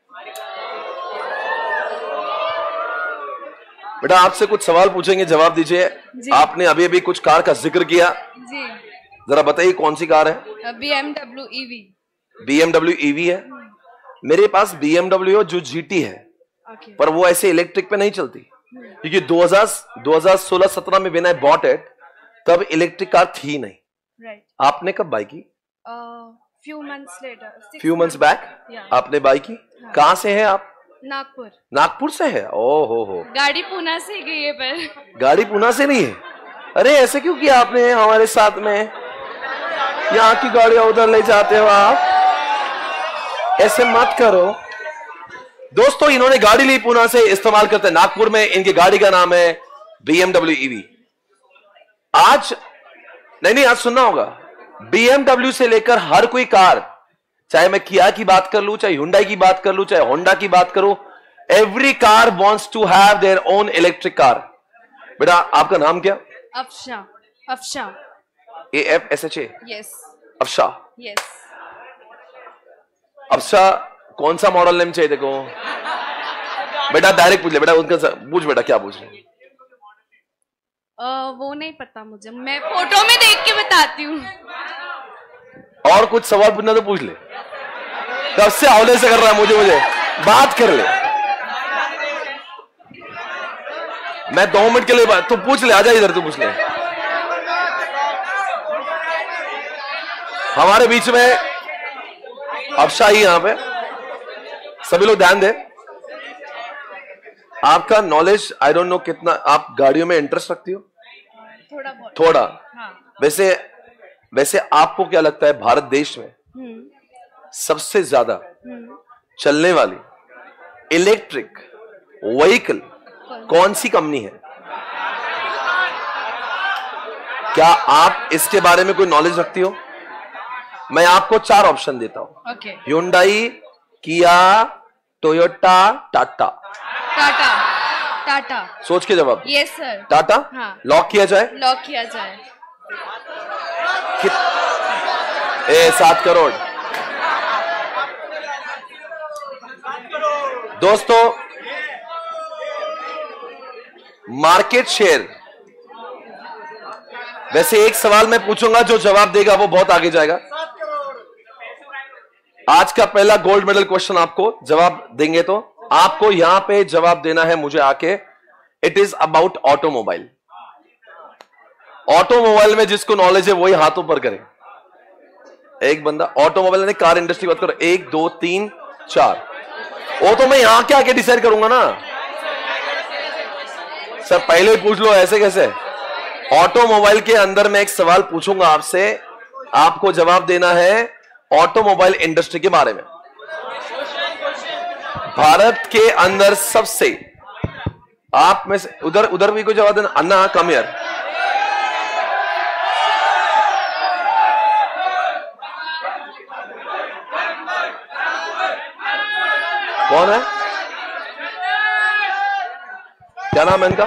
बेटा आपसे कुछ सवाल पूछेंगे, जवाब दीजिए। आपने अभी अभी कुछ कार का जिक्र किया जी, जरा बताइए कौन सी कार है? B M W EV. B M W EV है। मेरे पास बी एम डब्ल्यू जो जीटी है, okay. पर वो ऐसे इलेक्ट्रिक पे नहीं चलती, क्योंकि दो हज़ार सोलह सत्रह में व्हेन आई बॉट इट तब इलेक्ट्रिक कार थी नहीं। right. आपने कब बाई की? Few months later, few months back आपने बाई की। हाँ. कहां से है आप? नागपुर। नागपुर से है? ओ हो हो। गाड़ी पूना से गई है, पर गाड़ी पूना से नहीं है? अरे ऐसे क्यों किया आपने हमारे साथ में? यहाँ की गाड़ियां उधर ले जाते हो आप, ऐसे मत करो। दोस्तों इन्होंने गाड़ी ली पूना से, इस्तेमाल करते हैं नागपुर में। इनकी गाड़ी का नाम है बी एम डब्ल्यू ईवी। आज नहीं नहीं आज सुनना होगा, बी एम डब्ल्यू से लेकर हर कोई कार, चाहे मैं किया की बात कर लूं, चाहे हुंडई की बात कर लूं, चाहे होंडा की बात करूं, every car wants to have their own electric car. बेटा आपका नाम क्या? Afsha. Afsha. A F S H A? Yes. Afsha. Yes. Afsha कौन सा मॉडल नेम चाहिए देखो? बेटा डायरेक्ट पूछ ले बेटा, उनका पूछ बेटा क्या पूछ रहे? uh, वो नहीं पता मुझे, मैं फोटो में देख के बताती हूँ। और कुछ सवाल पूछना तो पूछ ले, कब से हौले से कर रहा है मुझे मुझे बात कर ले। मैं दो मिनट के लिए बात, तू पूछ ले, आजा इधर, तू पूछ ले। हमारे बीच में अफशा ही यहां पे, सभी लोग ध्यान दे। आपका नॉलेज आई डोंट नो कितना, आप गाड़ियों में इंटरेस्ट रखती हो? थोड़ा बहुत। थोड़ा। हाँ। वैसे वैसे आपको क्या लगता है भारत देश में सबसे ज्यादा चलने वाली इलेक्ट्रिक व्हीकल कौन सी कंपनी है? क्या आप इसके बारे में कोई नॉलेज रखती हो? मैं आपको चार ऑप्शन देता हूं। Okay. Hyundai, Kia, Toyota, Tata. Tata. Tata. सोच के जवाब। Yes sir. टाटा। हाँ। लॉक किया जाए? लॉक किया जाए। कित... ए सात करोड़। दोस्तों मार्केट शेयर, वैसे एक सवाल मैं पूछूंगा, जो जवाब देगा वो बहुत आगे जाएगा। आज का पहला गोल्ड मेडल क्वेश्चन आपको जवाब देंगे तो आपको यहां पे जवाब देना है मुझे आके। It is about automobile. Automobile में जिसको नॉलेज है वही हाथों पर करे। एक बंदा ऑटोमोबाइल यानी कार इंडस्ट्री बात करो, एक दो तीन चार, वो तो मैं यहां के आके डिसाइड करूंगा ना सर, पहले ही पूछ लो, ऐसे कैसे? ऑटोमोबाइल के अंदर मैं एक सवाल पूछूंगा आपसे, आपको जवाब देना है ऑटोमोबाइल इंडस्ट्री के बारे में। भारत के अंदर सबसे, आप में से उधर उधर भी कोई जवाब देना। अन्ना कम यार, कौन है? क्या नाम है इनका?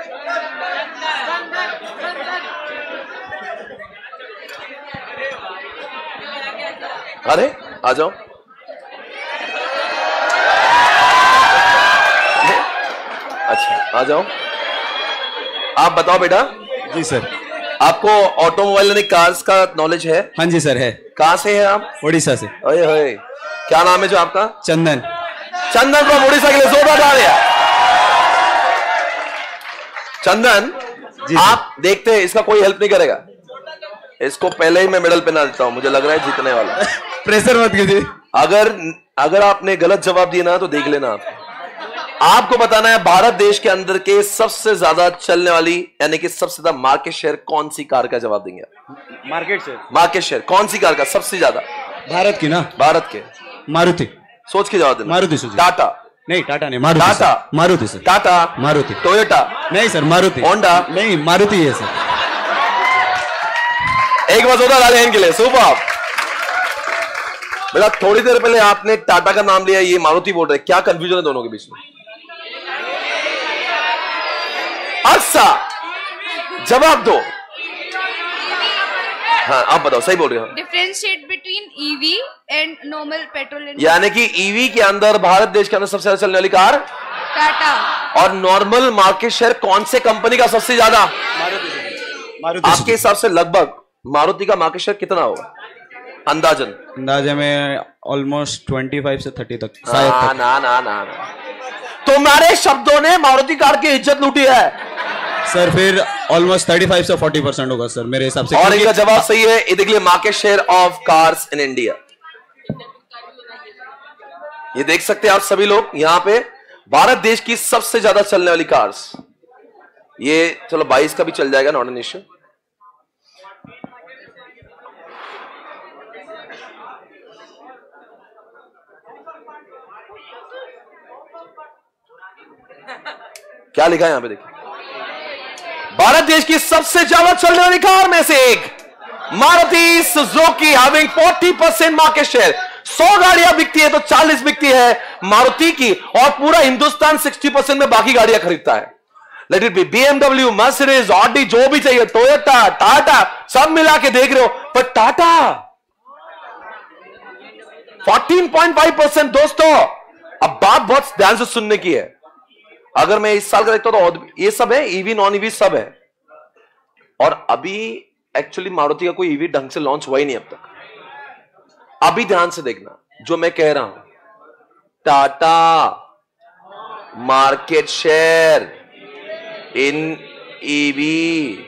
अरे आ जाओ। अच्छा आ जाओ, आप बताओ बेटा। जी सर। आपको ऑटोमोबाइल यानी कार्स का नॉलेज है? हाँ जी सर है। कहां से है आप? उड़ीसा से। ओए होए, क्या नाम है जो आपका? चंदन। चंदन को उड़ीसा के लिए जोरदार तालियां। चंदन जी, आप देखते हैं इसका कोई हेल्प नहीं करेगा। इसको पहले ही मैं मेडल पहना देता हूं, मुझे लग रहा है जीतने वाला। प्रेशर मत कीजिए। अगर अगर आपने गलत जवाब दिया ना तो देख लेना आप। आपको बताना है भारत देश के अंदर के सबसे ज्यादा चलने वाली यानी कि सबसे ज्यादा मार्केट शेयर कौन सी कार का जवाब देंगे? मार्केट शेयर मार्केट शेयर कौन सी कार का सबसे ज्यादा? भारत की ना? भारत के। मारुति। सोच के जवाब देना। मारुति सुजुकी। टाटा नहीं, टाटा नहीं, Maruti. Tata. Sir. Maruti sir. Tata. Maruti. Toyota. नहीं सर, मारुति। होंडा। नहीं, मारुति है सर। एक बार जोरदार तालियां इनके लिए। सुपर बेटा, थोड़ी देर पहले आपने टाटा का नाम लिया, ये मारुति बोल रहे, क्या कंफ्यूजन है दोनों के बीच में? अच्छा जवाब दो। हाँ आप बताओ, सही बोल रहे हो। Differentiate between EV and normal petrol and यानी कि ईवी के अंदर भारत देश के अंदर सबसे ज्यादा चलने वाली कार टाटा। और नॉर्मल मार्केट शेयर कौन से कंपनी का सबसे ज्यादा? मारुति। आपके हिसाब से लगभग मारुति का मार्केट शेयर कितना होगा अंदाजन? अंदाजे में ऑलमोस्ट पच्चीस से तीस तक शायद ना तक। ना ना ना ना तुम्हारे शब्दों ने मारुति कार की इज्जत लूटी है सर। फिर ऑलमोस्ट पैंतीस से चालीस परसेंट होगा सर मेरे हिसाब से। और इनका जवाब सही है। ये देख लिए market share of cars in India. ये देख सकते हैं आप सभी लोग यहां पे भारत देश की सबसे ज्यादा चलने वाली कार्स। ये चलो बाईस का भी चल जाएगा, नॉट एन इश्यू। क्या लिखा है यहां पे देखिए, भारत देश की सबसे ज्यादा चलने वाली कार में से एक मारुति सुजुकी हैविंग चालीस परसेंट मार्केट शेयर। सौ गाड़ियां बिकती है तो चालीस बिकती है मारुति की, और पूरा हिंदुस्तान साठ परसेंट में बाकी गाड़ियां खरीदता है। Let it be BMW, Mercedes, Audi, जो भी चाहिए, टोयोटा, टाटा, सब मिला के देख रहे हो। पर टाटा चौदह पॉइंट पाँच परसेंट। दोस्तों अब बात बहुत ध्यान से सुनने की है। अगर मैं इस साल का देखता हूं तो ये सब है, ईवी नॉन ईवी सब है। और अभी एक्चुअली मारुति का कोई ईवी ढंग से लॉन्च हुआ ही नहीं अब तक। अभी ध्यान से देखना जो मैं कह रहा हूं। Tata market share in EV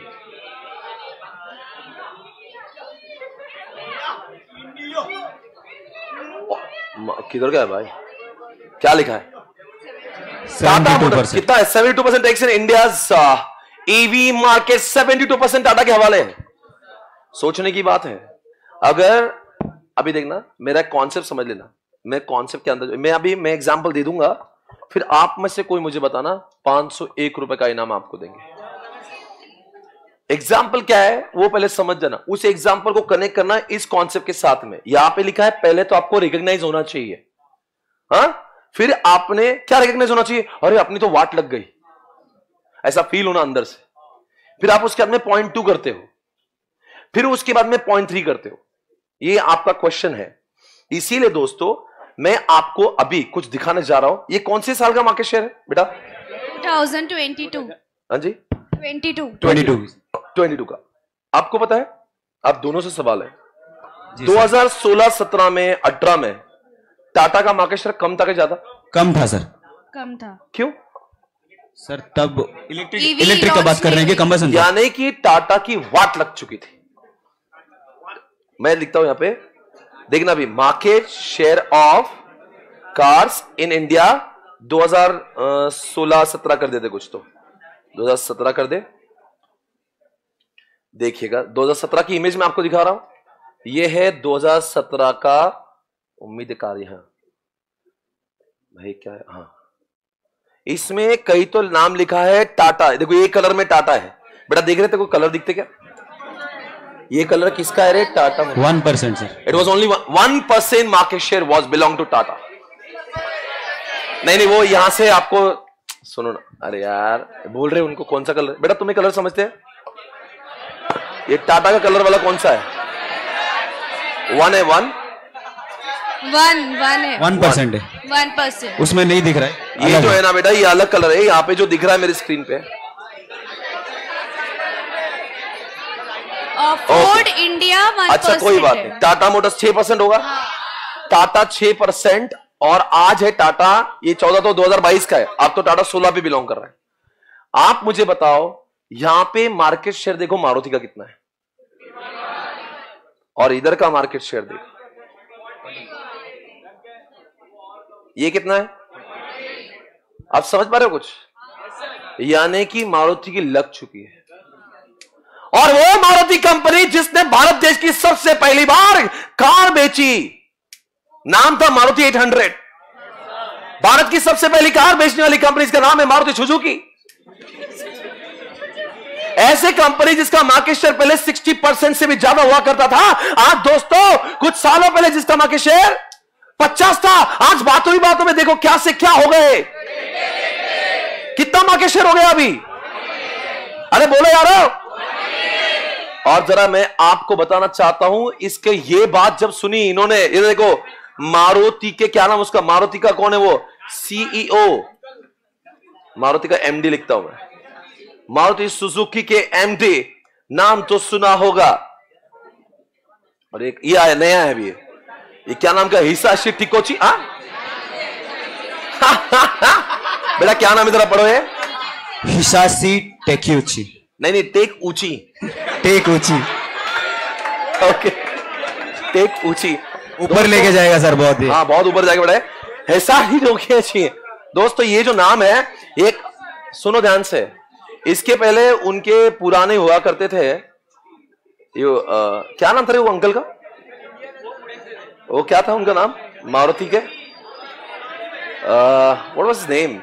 किधर गया भाई? क्या लिखा है? टाटा मोटर्स कितना है? बहत्तर percent tax in India's EV market. बहत्तर परसेंट टाटा के हवाले है। सोचने की बात है। अगर अभी देखना, मेरा कॉन्सेप्ट समझ लेना। मैं कॉन्सेप्ट के अंदर मैं अभी मैं एग्जांपल दे दूंगा, फिर आप में से कोई मुझे बताना, पांच सौ एक रुपए का इनाम आपको देंगे। एग्जाम्पल क्या है वो पहले समझ जाना, उस एग्जाम्पल को कनेक्ट करना इस कॉन्सेप्ट के साथ में। यहां पे लिखा है पहले तो आपको रिकॉग्नाइज होना चाहिए, हाँ? फिर आपने क्या रिकॉग्नाइज होना चाहिए? अरे अपनी तो वाट लग गई, ऐसा फील होना अंदर से। फिर आप उसके बाद में पॉइंट टू करते हो, फिर उसके बाद में पॉइंट थ्री करते हो। ये आपका क्वेश्चन है। इसीलिए दोस्तों मैं आपको अभी कुछ दिखाने जा रहा हूं। ये कौन से साल का मार्केट शेयर है बेटा? दो हज़ार बाईस। हाँ जी, बाईस। बाईस बाईस का। आपको पता है, आप दोनों से सवाल है, दो हज़ार सोलह सत्रह में अठारह में टाटा का मार्केट शेयर कम था कि ज्यादा? कम था सर। कम था। क्यों सर तब इलेक्ट्रिक ईवी इलेक्ट्रिक का बात कर रहे हैं कि कंबसन? यानी कि टाटा की वाट लग चुकी थी। मैं लिखता हूं यहां पे, देखना भी, market share of cars in India दो हज़ार सोलह सत्रह कर देते कुछ तो, दो हज़ार सत्रह कर दे। देखिएगा दो हज़ार सत्रह की इमेज मैं आपको दिखा रहा हूं। यह है दो हज़ार सत्रह का उम्मीद कार्य है भाई, क्या है? हाँ, इसमें कई तो नाम लिखा है टाटा। देखो ये कलर में टाटा है बेटा, देख रहे थे? कोई कलर दिखते क्या? ये कलर किसका है रे? Tata. One percent sir. It was only one percent market share was belong to Tata. नहीं नहीं, वो यहां से आपको सुनो ना, अरे यार बोल रहे उनको कौन सा कलर बेटा? तुम्हें कलर समझते हैं? ये टाटा का कलर वाला कौन सा है? वन है, वन वन वन है। वन परसेंट है, वन परसेंट उसमें नहीं दिख रहा है। ये जो है ना बेटा, ये अलग कलर है। यहाँ पे जो दिख रहा है मेरी स्क्रीन पे, फोर्ड इंडिया वन। अच्छा कोई बात नहीं, टाटा मोटर्स छह परसेंट होगा। टाटा छह परसेंट, और आज है टाटा, ये चौदह तो दो हज़ार बाईस का है, आप तो टाटा सोलह पे बिलोंग कर रहे हैं। आप मुझे बताओ यहां पे मार्केट शेयर देखो मारुति का कितना है? और इधर का मार्केट शेयर देखो, ये कितना है? आप समझ पा रहे हो कुछ? यानी कि मारुति की लग चुकी है। और वो मारुति कंपनी जिसने भारत देश की सबसे पहली बार कार बेची, नाम था मारुति आठ सौ। भारत की सबसे पहली कार बेचने वाली कंपनी, इसका नाम है मारुति सुजुकी। ऐसे कंपनी जिसका मार्केट शेयर पहले साठ परसेंट से भी ज्यादा हुआ करता था, आज दोस्तों कुछ सालों पहले जिसका मार्केट शेयर पचास था, आज बातों ही बातों में देखो क्या से क्या हो गए। कितना मार्केट शेयर हो गया अभी? अरे बोलो यारो। और जरा मैं आपको बताना चाहता हूं, इसके ये बात जब सुनी इन्होंने, ये देखो मारुति के क्या नाम उसका, मारुति का कौन है वो सीईओ, मारुति का एमडी लिखता हूं मैं, मारुति सुजुकी के एमडी, नाम तो सुना होगा। और एक ये आया नया है भी, ये क्या नाम का, हिसाशी टिकोची। आ बेटा क्या नाम इधर पढ़ो है? हिसाशी टेक्यूची। नहीं नहीं, टेक ऊंची, टेक ऊंची। ओके, टेक ऊंची, ऊपर लेके जाएगा सर बहुत ही। हाँ बहुत ऊपर जाके बड़ा ऐसा ही लोग अच्छी है। दोस्तों ये जो नाम है, एक सुनो ध्यान से, इसके पहले उनके पुराने हुआ करते थे, यो आ, क्या नाम था वो अंकल का, वो क्या था उनका नाम मारुति के, what was his name?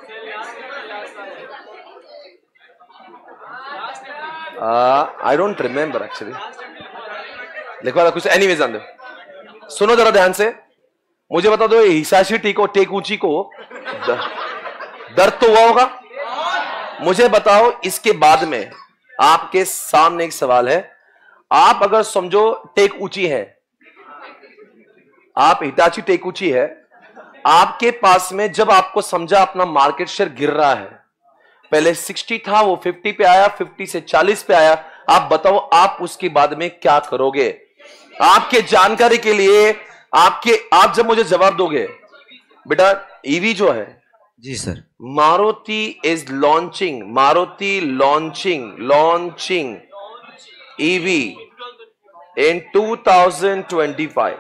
I don't remember actually, लिखवा कुछ। एनीवेज आंदो, सुनो जरा ध्यान से, मुझे बता दो हिसाशी टीको टेकूची को दर्द तो हुआ होगा? मुझे बताओ इसके बाद में आपके सामने एक सवाल है, आप अगर समझो टेक ऊंची है, आप हिटाची टेक ऊंची है, आपके पास में जब आपको समझा अपना मार्केट शेयर गिर रहा है, पहले साठ था वो पचास पे आया, पचास से चालीस पे आया, आप बताओ आप उसके बाद में क्या करोगे? आपके जानकारी के लिए, आपके आप जब मुझे जवाब दोगे, बेटा ईवी जो है, जी sir, Maruti is launching, Maruti launching launching EV in two thousand twenty five,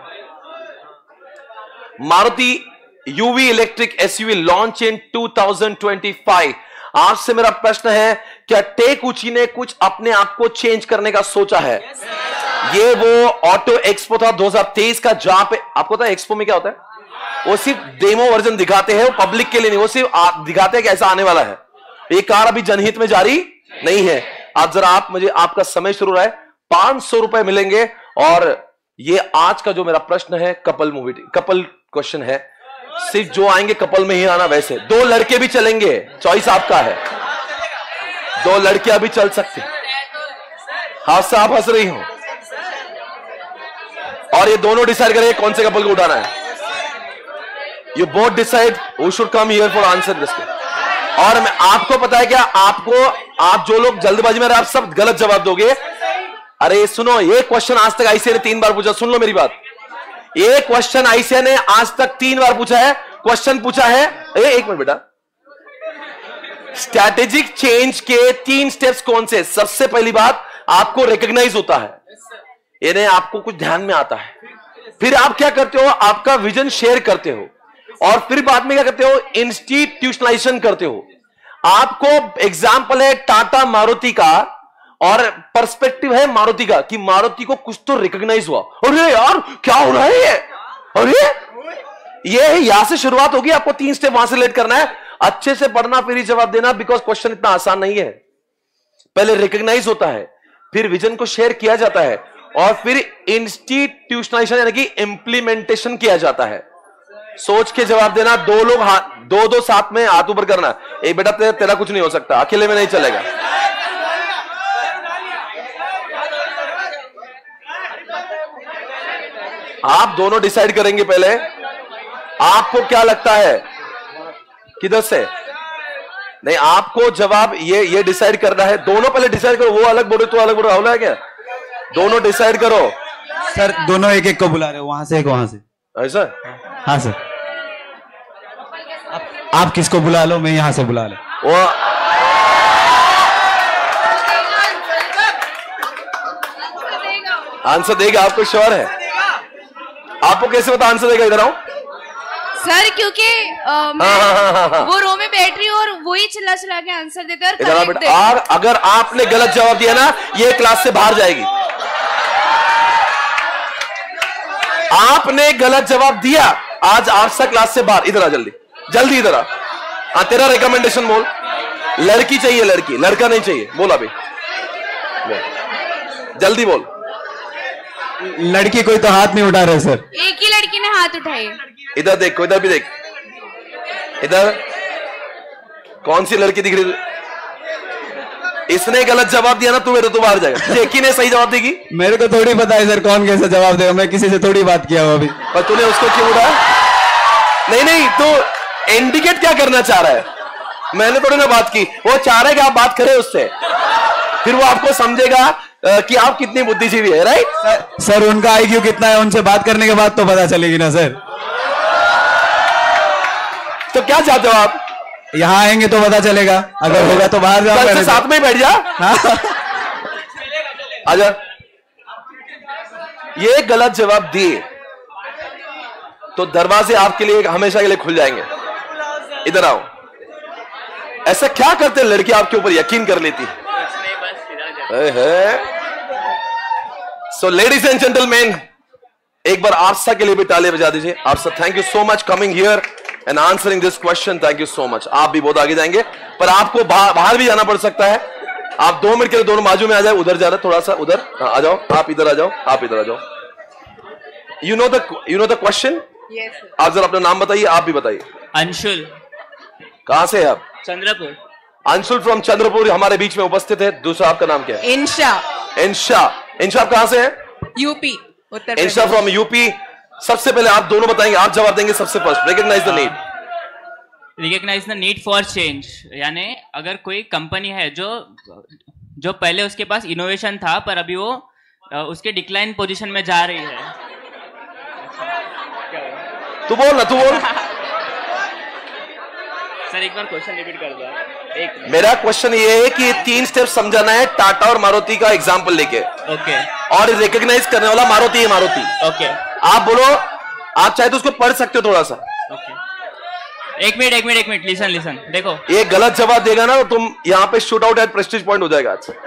Maruti UV electric SUV launch in two thousand twenty five. आपसे मेरा प्रश्न है, क्या टेक ऊंची ने कुछ अपने आप को चेंज करने का सोचा है? ये वो ऑटो एक्सपो था दो हज़ार तेईस का, जहां पे आपको पता है एक्सपो में क्या होता है, वो सिर्फ डेमो वर्जन दिखाते हैं, वो पब्लिक के लिए नहीं, वो सिर्फ आप दिखाते हैं कि ऐसा आने वाला है। ये कार अभी जनहित में जारी नहीं है। आज जरा आप मुझे, आपका समय शुरू रहा है, पांच सौ रुपए मिलेंगे। और ये आज का जो मेरा प्रश्न है कपल मूवी, कपल क्वेश्चन है, सिर्फ जो आएंगे कपल में ही आना। वैसे दो लड़के भी चलेंगे, चॉइस आपका है, दो लड़कियां भी चल सकती। हाथ से आप हंस रही हो, और ये दोनों डिसाइड करेंगे कौन से कपल को उठाना है। You both decide who should come here for answer this. और मैं आपको पता है क्या, आपको, आप जो लोग जल्दबाजी में, आप सब गलत जवाब दोगे। अरे सुनो, ये क्वेश्चन आज तक आईसीए ने तीन बार पूछा, सुन लो मेरी बात, ये क्वेश्चन आईसीए ने आज तक तीन बार पूछा है। क्वेश्चन पूछा है, ए, एक मिनट बेटा, स्ट्रैटेजिक चेंज के तीन स्टेप्स कौन से? सबसे पहली बात, आपको रिकॉग्नाइज होता है, यानी आपको कुछ ध्यान में आता है, फिर आप क्या करते हो, आपका विजन शेयर करते हो, और फिर बाद में क्या करते हो, इंस्टीट्यूशनलाइजेशन करते हो। आपको एग्जाम्पल है टाटा मारुति का, और पर्सपेक्टिव है मारुति का, कि मारुति को कुछ तो रिकॉग्नाइज हुआ। अरे यार क्या हो रहा है ये, अरे ये यहां से शुरुआत होगी, आपको तीन स्टेप वहां से लेट करना है। अच्छे से पढ़ना फिर ही जवाब देना, बिकॉज क्वेश्चन इतना आसान नहीं है। पहले रिकॉग्नाइज होता है, फिर विजन को शेयर किया जाता है, और फिर इंस्टीट्यूशनलाइजेशन यानी कि इंप्लीमेंटेशन किया जाता है। सोच के जवाब देना। दो लोग हाथ, दो दो साथ में हाथ ऊपर करना। ए बेटा ते, तेरा कुछ नहीं हो सकता, अकेले में नहीं चलेगा। आप दोनों डिसाइड करेंगे पहले, आपको क्या लगता है किधर से? नहीं, आपको जवाब ये ये डिसाइड करना है। दोनों पहले डिसाइड करो, वो अलग बोले तो अलग बोले, राहुल है क्या? दोनों डिसाइड करो। सर दोनों एक एक को बुला रहे हो, वहां से एक वहां से, ऐसा? हाँ सर, आप, आप किसको बुला लो, मैं यहां से बुला लो। वो आंसर देगा, आपको श्योर है? आपको कैसे पता आंसर देगा? इधर आओ सर, क्योंकि अ, मैं हाँ, हाँ, हाँ, हाँ। वो रो में बैठ रही हूँ और वही चिल्ला चिल्ला के आंसर देता है और इधर आओ correct बेटा। और अगर आपने गलत जवाब दिया ना, ये क्लास से बाहर जाएगी। आपने गलत जवाब दिया, आज आरसा क्लास से बाहर। इधर आ, जल्दी जल्दी इधर आ। हाँ, तेरा रिकमेंडेशन बोल। लड़की चाहिए, लड़की, लड़का नहीं चाहिए। बोल अभी, बोल जल्दी बोल। लड़की कोई तो हाथ नहीं उठा रहे सर। एक ही लड़की ने हाथ उठाए। इधर देखो, इधर भी देख। इधर कौन सी लड़की दिख रही? इसने गलत जवाब दिया ना, तू मेरे तो बाहर जाएगा। जेकी ने सही जवाब देगी। मेरे को थोड़ी पता है सर कौन कैसे जवाब देगा, मैं किसी से थोड़ी बात किया हूं अभी। पर तूने उसको क्यों उठाया? नहीं नहीं, तू इंडिकेट क्या करना चाह रहा है? मैंने थोड़ी ना बात की, वो चाह रहा है कि आप बात करें उससे, फिर वो आपको समझेगा कि आप कितनी बुद्धिजीवी है। राइट सर, सर उनका आईक्यू कितना है, उनसे बात करने के बाद तो पता चलेगी ना सर। तो क्या चाहते हो आप? यहाँ आएंगे तो पता चलेगा, अगर होगा तो बाहर जाओ। कल से साथ में ही बैठ जा। आजा। ये गलत जवाब दिए तो दरवाजे आपके लिए हमेशा के लिए खुल जाएंगे। इधर आओ। ऐसा क्या करते हैं लड़की आपके ऊपर यकीन कर लेती है? सो लेडीज एंड जेंटलमैन, एक बार आरसा के लिए भी ताली बजा दीजिए। Arsa, thank you so much coming here and answering this question. Thank you so much. आप भी बहुत आगे जाएंगे, पर आपको बाहर बाहर भी जाना पड़ सकता है। आप दो मिनट के लिए दोनों बाजू में आ जाए। उधर जा रहा है थोड़ा सा, उधर आ जाओ। आप इधर आ जाओ, आप इधर आ जाओ। You know the you know the question. आप जरा अपना नाम बताइए, आप भी बताइए। अंशुल। कहां से है आप? चंद्रपुर। अंशुल फ्रॉम चंद्रपुर हमारे बीच में उपस्थित है। दूसरा आपका नाम क्या है? इंशा। इंशा। इंशा आप कहां से हैं? UP, Uttar Pradesh. Insha from UP. सबसे पहले आप दोनों बताएंगे, आप जवाब देंगे सबसे first. Recognize the need. Recognize the need for change, यानी अगर कोई कंपनी है जो जो पहले उसके पास इनोवेशन था पर अभी वो उसके डिक्लाइन पोजीशन में जा रही है। तू बोल ना, तू बोल। सर एक बार क्वेश्चन रिपीट कर दो। एक मेरा क्वेश्चन ये है कि तीन स्टेप समझाना है टाटा और मारुति का एग्जांपल लेके। ओके। और रिकॉग्नाइज करने वाला मारुति है, मारुति। ओके। आप बोलो, आप चाहे तो उसको पढ़ सकते हो थोड़ा सा। ओके। एक मिनट एक मिनट एक मिनट लिसन लिसन देखो, ये गलत जवाब देगा ना तो तुम यहाँ पे shoot out at prestige point हो जाएगा आज।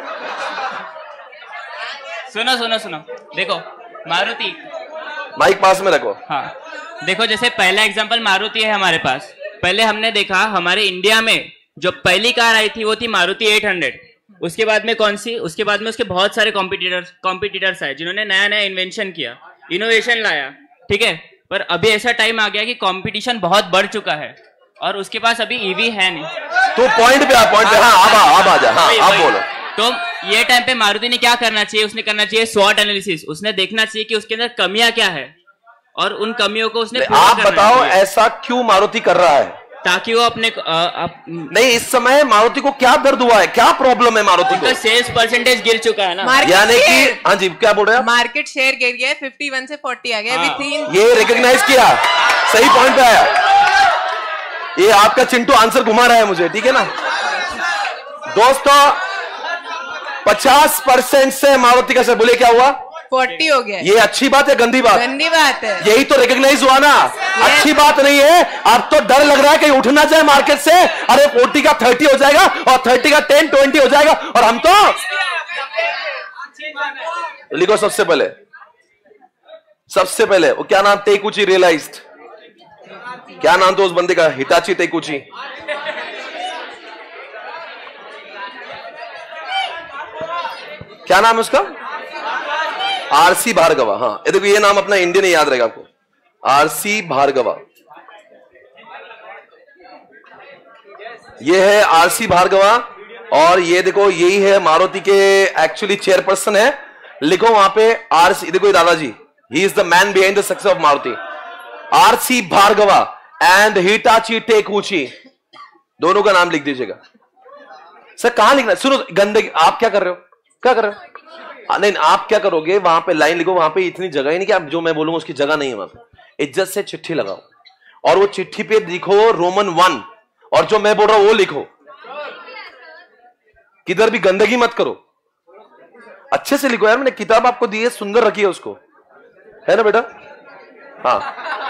सुनो सुनो सुनो देखो, मारुति। माइक पास में रखो। हाँ देखो, जैसे पहला एग्जांपल मारुति है हमारे पास। पहले हमने देखा हमारे इंडिया में जो पहली कार आई थी वो थी मारुति एट हंड्रेड। उसके बाद में कौन सी? उसके बाद में उसके बहुत सारे कॉम्पिटिटर्स कॉम्पिटिटर्स आए जिन्होंने नया नया इन्वेंशन किया, इनोवेशन लाया, ठीक है। पर अभी ऐसा टाइम आ गया कि कंपटीशन बहुत बढ़ चुका है और उसके पास अभी ईवी है नहीं। तो पॉइंट पे आ, पॉइंट पे। हाँ, अब अब आ जा। हाँ, वही, आप वही। बोलो। तो ये टाइम पे मारुति ने क्या करना चाहिए? उसने करना चाहिए स्वॉट एनालिसिस। उसने देखना चाहिए कि उसके अंदर कमियां क्या है और उन कमियों को उसने पूरा आप करना बताओ चाहिए। ऐसा क्यों मारुति कर रहा है? ताकि वो अपने आ, आप, नहीं, इस समय मारुति को क्या दर्द हुआ है, क्या प्रॉब्लम है मारुति उनका को? सेल्स परसेंटेज गिर चुका है ना। मार्केट यानी कि शेयर- हाँ जी, क्या बोल रहे हैं आप? मार्केट शेयर गिर गया है, इक्यावन से चालीस आ गया हाँ। Within. ये रिकॉग्नाइज किया, सही पॉइंट पे आया। ये आपका चिंटू आंसर घुमा रहा है मुझे, ठीक है ना दोस्तों? पचास परसेंट से मारुति का, से बोले क्या हुआ? चालीस हो गया। ये अच्छी बात है गंदी बात? गंदी बात है। यही तो रिकॉग्नाइज हुआ ना। अच्छी बात नहीं है। अब तो डर लग रहा है कहीं उठना जाए मार्केट से। अरे फोर्टी का थर्टी हो जाएगा और थर्टी का टेन ट्वेंटी हो जाएगा और हम तो लिखो सबसे पहले सबसे पहले वो क्या नाम? Takeuchi realized. क्या नाम था उस बंदे का? Hitachi Takeuchi. क्या नाम है उसका? आरसी भार्गवा। हाँ, ये देखो, ये नाम अपना इंडियन ही याद रहेगा आपको, आरसी भार्गवा। ये है आरसी भार्गवा और ये देखो, यही है मारुति के एक्चुअली चेयरपर्सन है। लिखो वहां पे आरसी। देखो ये दादाजी, he is the man behind the success of Maruti. RC Bhargava and Hitachi Takeuchi, दोनों का नाम लिख दीजिएगा। सर कहां लिखना? सुनो, गंदगी। आप क्या कर रहे हो? क्या कर रहे हो? नहीं, आप क्या करोगे? वहां पे लाइन लिखो। वहां पे इतनी जगह ही नहीं कि आप जो मैं बोलूंगा उसकी जगह नहीं है वहां पे। इज्जत से चिट्ठी लगाओ और वो चिट्ठी पे लिखो रोमन वन, और जो मैं बोल रहा हूं वो लिखो। किधर भी गंदगी मत करो। अच्छे से लिखो यार, मैंने किताब आपको दी है, सुंदर रखी है उसको, है ना बेटा? हाँ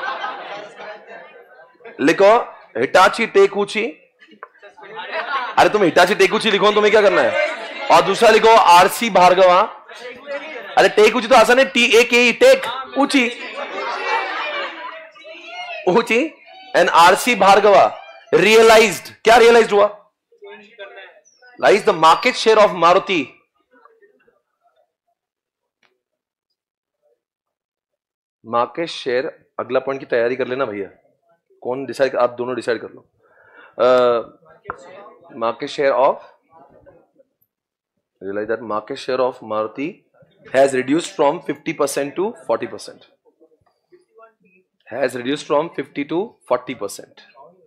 लिखो हिटाची टेकुची। अरे तुम हिटाची टेकुची लिखो, तुम्हें क्या करना है? और दूसरा लिखो आरसी भार्गवा। अरे टेकुची तो आसान है, टी ए के टेक ऊंची ऊंची। एंड आरसी भार्गवा रियलाइज्ड, क्या रियलाइज्ड हुआ? Lies the market share of Maruti. Market share, अगला पॉइंट की तैयारी कर लेना भैया। कौन डिसाइड? आप दोनों डिसाइड कर लो। Market share of, realize that market share of Maruti has reduced from fifty percent to forty percent. Has reduced from fifty to forty percent.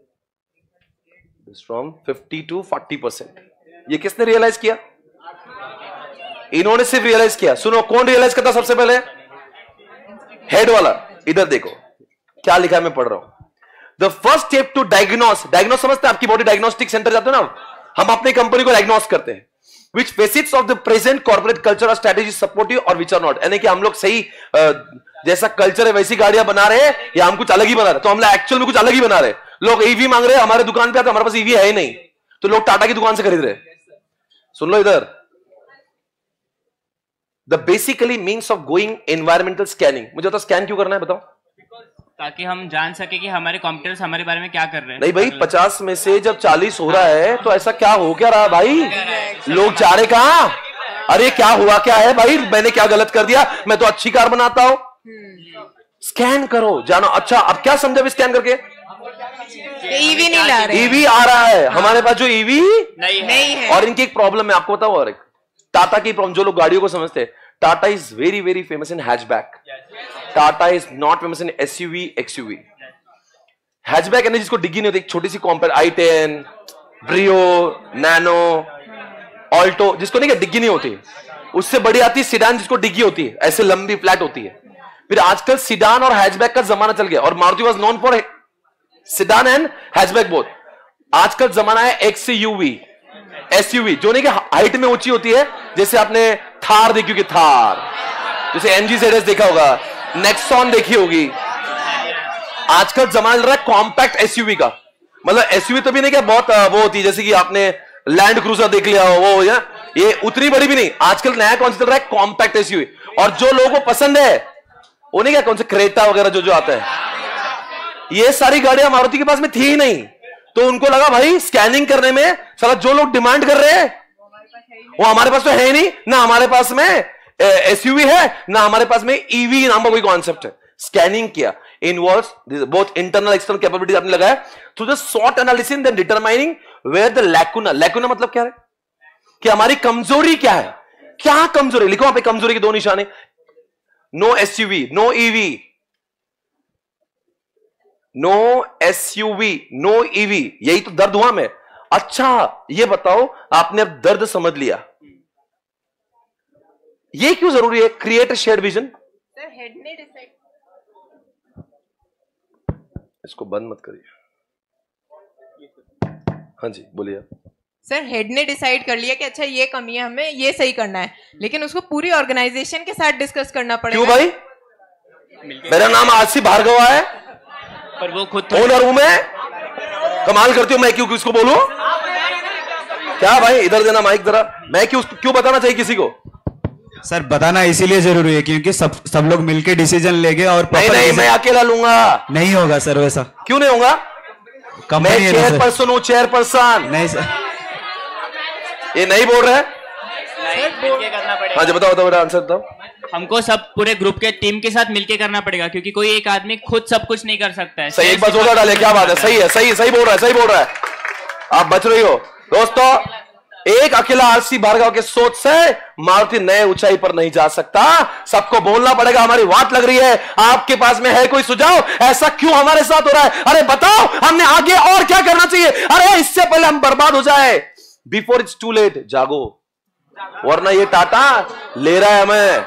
From fifty to forty percent. ये किसने रियलाइज किया? इन्होंने सिर्फ रियलाइज किया। सुनो, कौन रियलाइज करता सबसे पहले? हेड वाला। इधर देखो क्या लिखा है, मैं पढ़ रहा हूं। The first step to diagnose, diagnose समझते हैं? आपकी बॉडी डायग्नोस्टिक सेंटर जाते हो ना, हम अपनी कंपनी को डायग्नोस करते हैं। Which facets of the present corporate culture or strategy supportive or which are not? यानी कि हम लोग सही जैसा कल्चर है वैसी गाड़ियां बना रहे हैं या हम कुछ अलग ही बना रहे हैं? तो हम लोग एक्चुअल में कुछ अलग ही बना रहे हैं। लोग ईवी मांग रहे हैं, हमारे दुकान पे आते, हमारे पास ईवी है ही नहीं, तो लोग टाटा की दुकान से खरीद रहे हैं। सुन लो इधर, the basically means of going environmental scanning. मुझे तो स्कैन क्यों करना है बताओ? ताकि हम जान सके कि हमारे कॉम्पिटिटर्स हमारे बारे में क्या कर रहे हैं। नहीं भाई, पचास में से जब चालीस हो रहा है तो ऐसा क्या हो क्या रहा भाई? लोग जा रहे कहां? अरे क्या हुआ क्या है भाई? मैंने क्या गलत कर दिया? मैं तो अच्छी कार बनाता हूं। स्कैन करो, जानो। अच्छा अब क्या समझा स्कैन करके? ईवी नहीं ला रहे, ईवी आ रहा है हमारे पास, जो ईवी नहीं है, नहीं है। और इनकी एक प्रॉब्लम है आपको बताओ, और एक टाटा की प्रॉब्लम, जो लोग गाड़ियों को समझते हैं, Tata is very very famous in hatchback. Tata is not famous in SUV XUV. Hatchback यानी जिसको डिग्गी नहीं होती, एक छोटी सी compact, I ten, Brio, Nano, Alto, जिसको नहीं डिग्गी नहीं होती। उससे बड़ी आती है सिडान, जिसको डिग्गी होती है, ऐसे लंबी फ्लैट होती है। फिर आजकल सिडान और हैचबैक का जमाना चल गया, और Maruti was known for sedan and hatchback both. आजकल जमाना है एक्सयूवी, एसयूवी, जो नहीं कि हाइट में ऊंची होती है। जैसे आपने थार देखी होगी, थार, जैसे एमजी जेडएस देखा होगा, नेक्सॉन देखी होगी। आजकल जमाना चल रहा है कॉम्पैक्ट एसयूवी का। मतलब एसयूवी तो भी नहीं क्या, बहुत वो होती है, जैसे कि आपने लैंड क्रूजर देख लिया हो, वो या ये उतनी बड़ी भी नहीं। आजकल नया कौन सा चल रहा है? Compact SUV. और जो लोगों को पसंद है वो नहीं क्या, कौन से क्रेटा वगैरह जो जो आता है, ये सारी गाड़ियां मारुति के पास में थी ही नहीं। तो उनको लगा भाई स्कैनिंग करने में साला जो लोग डिमांड कर रहे हैं वो हमारे पास तो है ही नहीं, ना हमारे पास में एसयूवी है, ना हमारे पास में ईवी नाम का कोई कॉन्सेप्ट है। स्कैनिंग किया, involves both internal external capabilities आपने लगाया through the SWOT analysis then determining where the lacuna. Lacuna मतलब क्या है? कि हमारी कमजोरी क्या है? क्या कमजोरी? लिखो वहां पे कमजोरी के दो निशाने। No SUV, no EV, no SUV, no EV, यही तो दर्द हुआ मैं। अच्छा ये बताओ, आपने अब दर्द समझ लिया, ये क्यों जरूरी है? Create a shared vision. Sir head ने डिसाइड, इसको बंद मत करिए। हाँ जी बोलिए। सर हेड ने डिसाइड कर लिया कि अच्छा ये कमी है, हमें ये सही करना है, लेकिन उसको पूरी ऑर्गेनाइजेशन के साथ डिस्कस करना पड़ेगा। क्यों भाई? मेरा नाम आरसी भार्गवा है, पर वो खुद ओनर हूं मैं। कमाल करती हूं, मैं क्यों किसको बोलूं? क्या भाई इधर देना माइक जरा। मैं क्यों क्यों बताना चाहिए किसी को? सर बताना इसीलिए जरूरी है क्योंकि सब सब लोग मिलके डिसीजन लेंगे और नहीं नहीं, मैं अकेला लूंगा। नहीं होगा सर वैसा। क्यों नहीं होगा? मैं चेयरपर्सन हूं, चेयरपर्सन। नहीं सर, ये नहीं बोल रहे हैं। मिलके करना पड़ेगा। हाँ जी बताओ बताओ, आंसर बताओ। हमको सब पूरे ग्रुप के टीम के साथ मिलके करना पड़ेगा, क्योंकि कोई एक आदमी खुद सब कुछ नहीं कर सकता है। सही, एक बार जोरदार डाले। क्या बात है, सही है, सही है, सही बोल रहा है, सही बोल रहा है। आप बच रही हो दोस्तों। एक अकेला आरसी भार्गव के सोच से मारुति नए ऊंचाई पर नहीं जा सकता। सबको बोलना पड़ेगा, हमारी वाट लग रही है। आपके पास में है कोई सुझाव? ऐसा क्यों हमारे साथ हो रहा है? अरे बताओ, हमने आगे और क्या करना चाहिए? अरे इससे पहले हम बर्बाद हो जाए, बिफोर इट्स टू लेट। जागो, वरना ये टाटा ले रहा है हमें।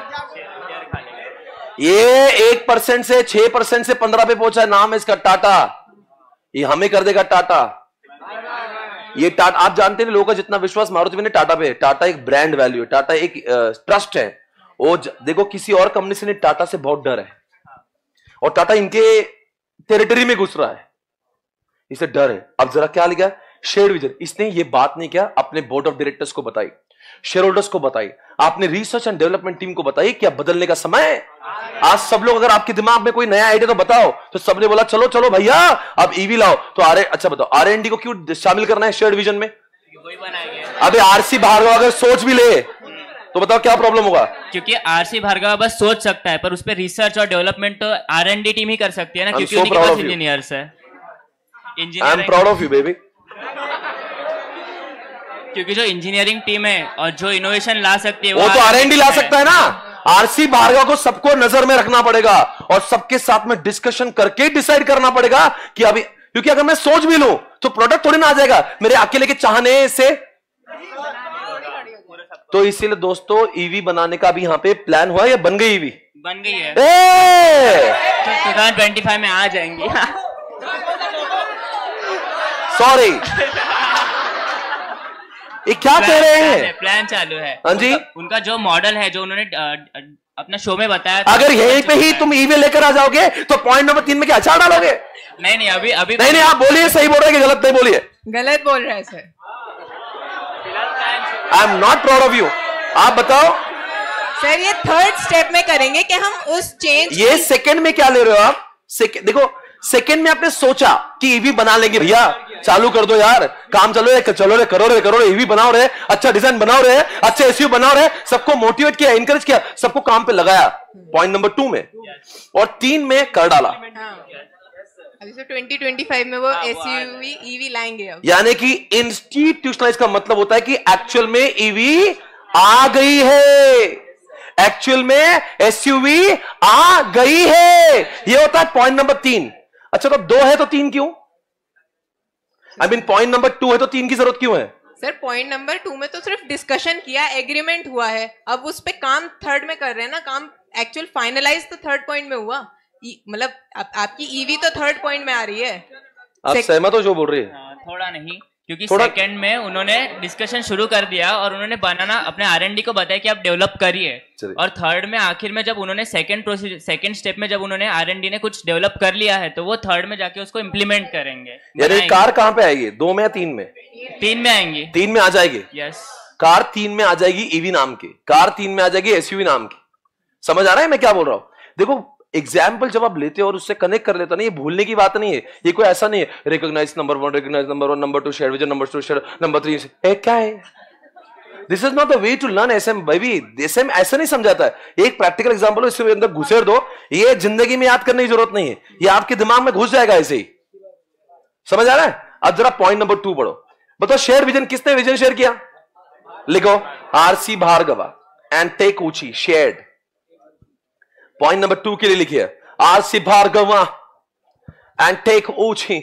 ये एक परसेंट से छह परसेंट से पंद्रह पे पहुंचा है, नाम है इसका टाटा। ये हमें कर देगा टाटा। ये टाटा, आप जानते हैं लोगों का जितना विश्वास मारुति में टाटा पे है, टाटा एक ब्रांड वैल्यू है, टाटा एक ट्रस्ट है। वो देखो किसी और कंपनी से नहीं, टाटा से बहुत डर है और टाटा इनके टेरिटरी में घुस रहा है, इसे डर है। अब जरा क्या लिखा शेयर विजन, इसने ये बात नहीं किया, अपने बोर्ड ऑफ डायरेक्टर्स को बताई, शेयर होल्डर्स को बताई, आपने रिसर्च एंड डेवलपमेंट टीम को बताई क्या बदलने का समय है। आज सब लोग, अगर आपके दिमाग में कोई नया आइडिया तो बताओ, तो सबने बोला चलो चलो भैया अब ईवी लाओ। तो आर अच्छा बताओ आर एन डी को क्यों शामिल करना है शेयर विजन में? अबे आरसी भार्गव अगर सोच भी ले तो बताओ क्या प्रॉब्लम होगा? क्योंकि आरसी भार्गव बस सोच सकता है, पर उस पर रिसर्च और डेवलपमेंट तो आर एन डी टीम ही कर सकती है ना, क्योंकि उनके पास इंजीनियर्स है। I am proud of you baby. क्योंकि जो इंजीनियरिंग टीम है और जो इनोवेशन ला सकती है वो, वो तो आर एन डी ला सकता है ना। आरसी भार्गव को सबको नजर में रखना पड़ेगा और सबके साथ में डिस्कशन करके डिसाइड करना पड़ेगा कि अभी, क्योंकि अगर मैं सोच भी लूं तो प्रोडक्ट थोड़ी ना आ जाएगा मेरे अकेले के चाहने से। तो इसीलिए दोस्तों ईवी बनाने का भी यहां पे प्लान हुआ या बन गई ईवी? बन गई है, तो दो हज़ार पच्चीस में आ जाएंगी। सॉरी ये क्या कह रहे हैं? प्लान चालू है। हाँ जी, उनका, उनका जो मॉडल है जो उन्होंने अपना शो में बताया, अगर यहीं पे ही तुम ईवी लेकर आ जाओगे तो पॉइंट नंबर तीन में क्या अचार डालोगे? नहीं नहीं अभी अभी नहीं नहीं आप बोलिए, सही बोल रहे हैं कि गलत नहीं बोलिए? गलत बोल रहे हैं sir. I am not proud of you. आप बताओ सर ये थर्ड स्टेप में करेंगे कि हम उस चेंज, ये सेकंड में क्या ले रहे हो आप? सेकंड देखो, सेकंड में आपने सोचा कि ईवी बना लेंगे, भैया चालू कर दो यार, काम चलो रे, चलो रे, करो रे, करो रे, ईवी बनाओ रे, अच्छा डिजाइन बनाओ रे, अच्छे एसयू बनाओ रे, सबको मोटिवेट किया, इंकरेज किया, सबको काम पे लगाया पॉइंट नंबर टू में, और तीन में कर डाला। अभी से ट्वेंटी ट्वेंटी फाइव में वो एसयूवी ईवी लाएंगे अब। यानी कि इंस्टीट्यूशनलाइज का मतलब होता है कि एक्चुअल में ईवी आ गई है, एक्चुअल में एसयूवी आ गई है, ये होता है पॉइंट नंबर तीन। अच्छा तो दो है तो तीन क्यों? I mean point number two है तो तीन की जरूरत क्यों है? सर पॉइंट नंबर टू में तो सिर्फ डिस्कशन किया, एग्रीमेंट हुआ है, अब उस पे काम थर्ड में कर रहे हैं ना, काम एक्चुअल फाइनलाइज तो थर्ड पॉइंट में हुआ, मतलब आप, आपकी ईवी तो थर्ड पॉइंट में आ रही है। आप सहमत हो जो बोल रही है? थोड़ा नहीं, क्योंकि थोड़ा... सेकंड में उन्होंने डिस्कशन शुरू कर दिया और उन्होंने बनाना अपने आर एन डी को बताया कि आप डेवलप करिए, और थर्ड में आखिर में जब उन्होंने सेकंड प्रोसीजर सेकंड स्टेप में जब उन्होंने आर एन डी ने कुछ डेवलप कर लिया है तो वो थर्ड में जाके उसको इम्प्लीमेंट करेंगे। यानी कार कहां पे आएगी? दो में या तीन में? तीन में आएंगी। तीन में आ जाएगी? यस, कार तीन में आ जाएगी ईवी नाम की, कार तीन में आ जाएगी एसयूवी नाम की। समझ आ रहा है मैं क्या बोल रहा हूं? देखो एग्जाम्पल जब आप लेते हो और उससे कनेक्ट कर लेते हो ना, ये भूलने की बात नहीं है, ये कोई ऐसा नहीं है recognize number one, recognize number one, number two share vision, number two share, number three A, क्या है? This is not the way to learn SM baby. SM ऐसा नहीं समझाता है। एक प्रैक्टिकल एग्जांपल हो, इसके अंदर घुसेड़ दो, ये जिंदगी में याद करने की जरूरत नहीं है, ये आपके दिमाग में घुस जाएगा ऐसे ही। समझ आ रहा है? अब जरा पॉइंट नंबर टू पढ़ो, बताओ शेयर विजन, किसने विजन शेयर किया? लिखो RC Bhargava and Takeuchi shared. Point number two के लिए लिखिए RC Bhargava and Takeuchi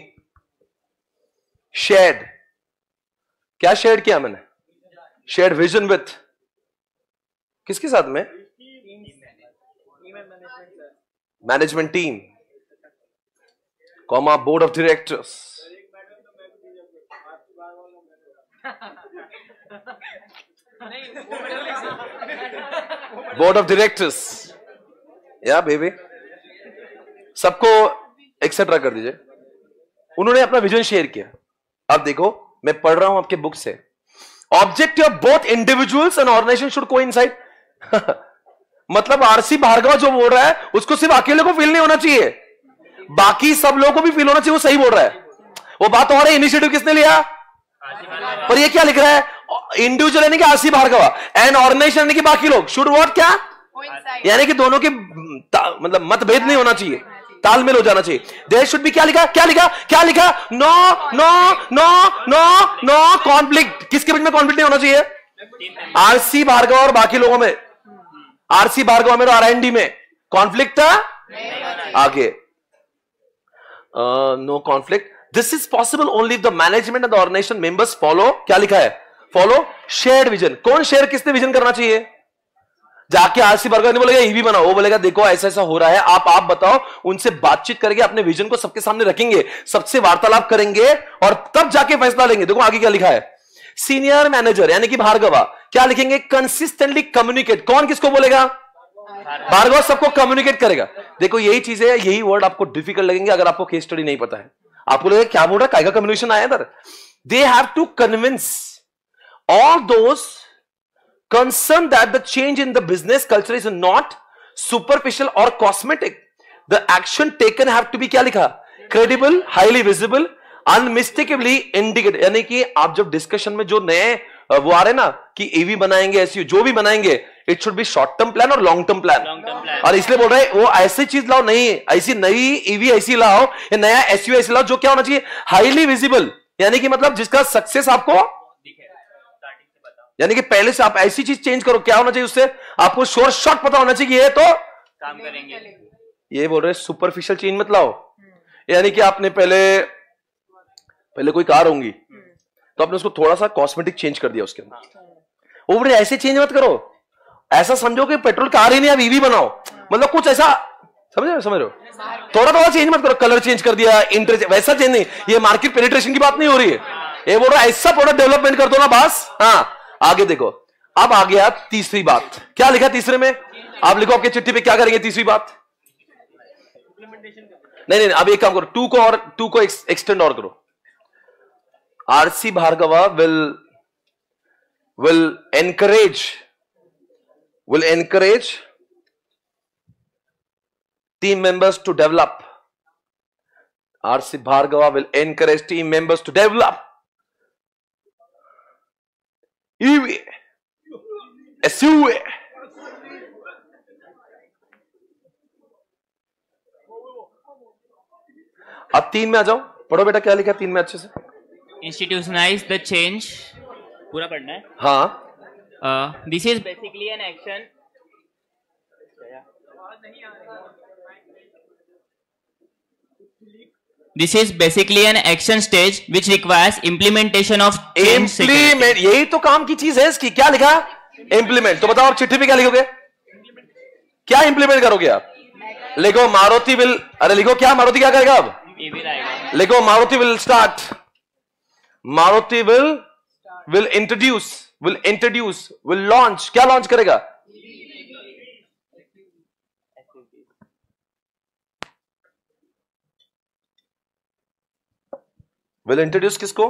shared. क्या शेयर किया मैंने? शेयर्ड विजन विथ किसके साथ में? Management team comma board of directors. Board of directors या बेबी, सबको एक्सेट्रा कर दीजिए। उन्होंने अपना विजन शेयर किया। अब देखो मैं पढ़ रहा हूं आपके बुक से, objective of both individuals and organization should coincide. मतलब आरसी भार्गव जो बोल रहा है उसको सिर्फ अकेले को फील नहीं होना चाहिए, बाकी सब लोगों को भी फील होना चाहिए वो सही बोल रहा है। वो बात और है, इनिशिएटिव किसने लिया? पर ये क्या लिख रहा है? इंडिविजुअल यानी कि आरसी भार्गव एंड ऑर्गेनाइजेशन यानी कि बाकी लोग शुड व्हाट, क्या यानी कि दोनों के मतलब मतभेद नहीं होना चाहिए, तालमेल हो जाना चाहिए। देयर शुड बी, क्या लिखा क्या लिखा क्या लिखा? No no no no no conflict. किसके बीच में कॉन्फ्लिक्ट नहीं होना चाहिए? आरसी भार्गव और बाकी लोगों में। आरसी भार्गव में और आर एन डी में कॉन्फ्लिक्ट था आगे, no conflict. This is possible only if the management and the organization members follow, क्या लिखा है? Follow shared vision. कौन शेयर, किसने विजन करना चाहिए? जाके आरसी भार्गव नहीं बोलेगा ईवी बनाओ, वो बोलेगा देखो ऐसा ऐसा हो रहा है, आप आप बताओ। उनसे बातचीत करके अपने विजन को सबके सामने रखेंगे, सबसे वार्तालाप करेंगे और तब जाके फैसला लेंगे। देखो आगे क्या लिखा है, सीनियर मैनेजर यानी कि भार्गवा क्या लिखेंगे, कंसिस्टेंटली कम्युनिकेट। कौन किसको बोलेगा, भार्गव सबको कम्युनिकेट करेगा। देखो यही चीज है, यही वर्ड आपको डिफिकल्ट लगेंगे अगर आपको केस स्टडी नहीं पता है। आपको लगेगा क्या बोल रहा है, काय का कम्युनिकेशन आया इधर। They have to convince all those concerned that the change in the business culture is not superficial or cosmetic. The action taken have to be क्या लिखा, credible, highly visible, unmistakably indicate। यानी कि आप जब डिस्कशन में जो नए वो आ रहे ना कि ईवी बनाएंगे, एसयू जो भी बनाएंगे, it should be short term plan और लॉन्ग टर्म प्लान। और इसलिए बोल रहे वो ऐसी चीज लाओ, नहीं ऐसी नई ईवी ऐसी लाओ या नया एसयू ऐसी लाओ जो क्या होना चाहिए, हाईली विजिबल, यानी कि मतलब जिसका सक्सेस आपको, यानी कि पहले से आप ऐसी चीज चेंज करो, क्या होना चाहिए उससे आपको श्योर शॉट पता होना चाहिए कि ये तो काम करेंगे। ये बोल रहे सुपरफिशियल चेंज मत लाओ, यानी कि आपने पहले पहले कोई कार होंगी तो आपने उसको थोड़ा सा कॉस्मेटिक चेंज कर दिया उसके अंदर, वो बोले ऐसे चेंज मत करो, ऐसा समझो कि पेट्रोल कार ही नहीं, आप ईवी बनाओ, मतलब कुछ ऐसा समझ रहे समझ रहे हो, थोड़ा थोड़ा चेंज मत करो, कलर चेंज कर दिया, इंटरेस्ट वैसा चेंज नहीं। ये मार्केट पेनिट्रेशन की बात नहीं हो रही है, ये बोल रहा है ऐसा प्रोडक्ट डेवलपमेंट कर दो ना बस। हाँ आगे देखो, अब आ गया तीसरी बात, क्या लिखा तीसरे में, आप लिखो आपके चिट्ठी पे क्या करेंगे तीसरी बात। नहीं नहीं अब एक काम करो, टू को और टू को एक्सटेंड और करो। RC Bhargava will will encourage will encourage team members to develop. RC Bhargava will encourage team members to develop E V, S U V। अब तीन में आ जाओ, पढ़ो बेटा क्या लिखा है तीन में अच्छे से। इंस्टीट्यूशनलाइज द चेंज, पूरा पढ़ना है। हाँ this is basically an action This is basically an action stage which requires implementation of change। Implement, यही तो काम की चीज है इसकी। क्या लिखा, इम्प्लीमेंट। तो बताओ आप चिट्ठी पे क्या लिखोगे, क्या इंप्लीमेंट करोगे आप, लिखो मारुति विल, अरे लिखो क्या मारुति क्या करेगा अब, लिखो Maruti will start, Maruti will will introduce will introduce will launch, क्या लॉन्च करेगा, विल इंट्रोड्यूस किसको,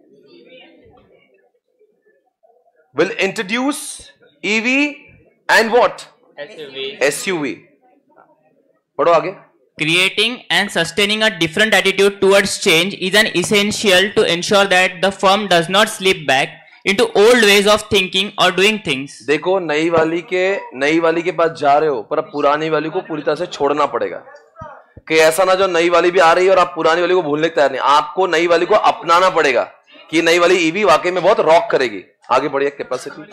will introduce EV and what, SUV. पढ़ो आगे। Creating and sustaining a different attitude towards change is an essential to ensure that the firm does not slip back into old ways of thinking or doing things। देखो नई वाली के नई वाली के पास जा रहे हो पर अब पुरानी वाली को पूरी तरह से छोड़ना पड़ेगा, कि ऐसा ना जो नई वाली भी आ रही है और आप पुरानी वाली को भूलने के तैयार नहीं। आपको नई वाली को अपनाना पड़ेगा कि नई वाली ईवी वाकई में बहुत रॉक करेगी। आगे बढ़िए। Capacity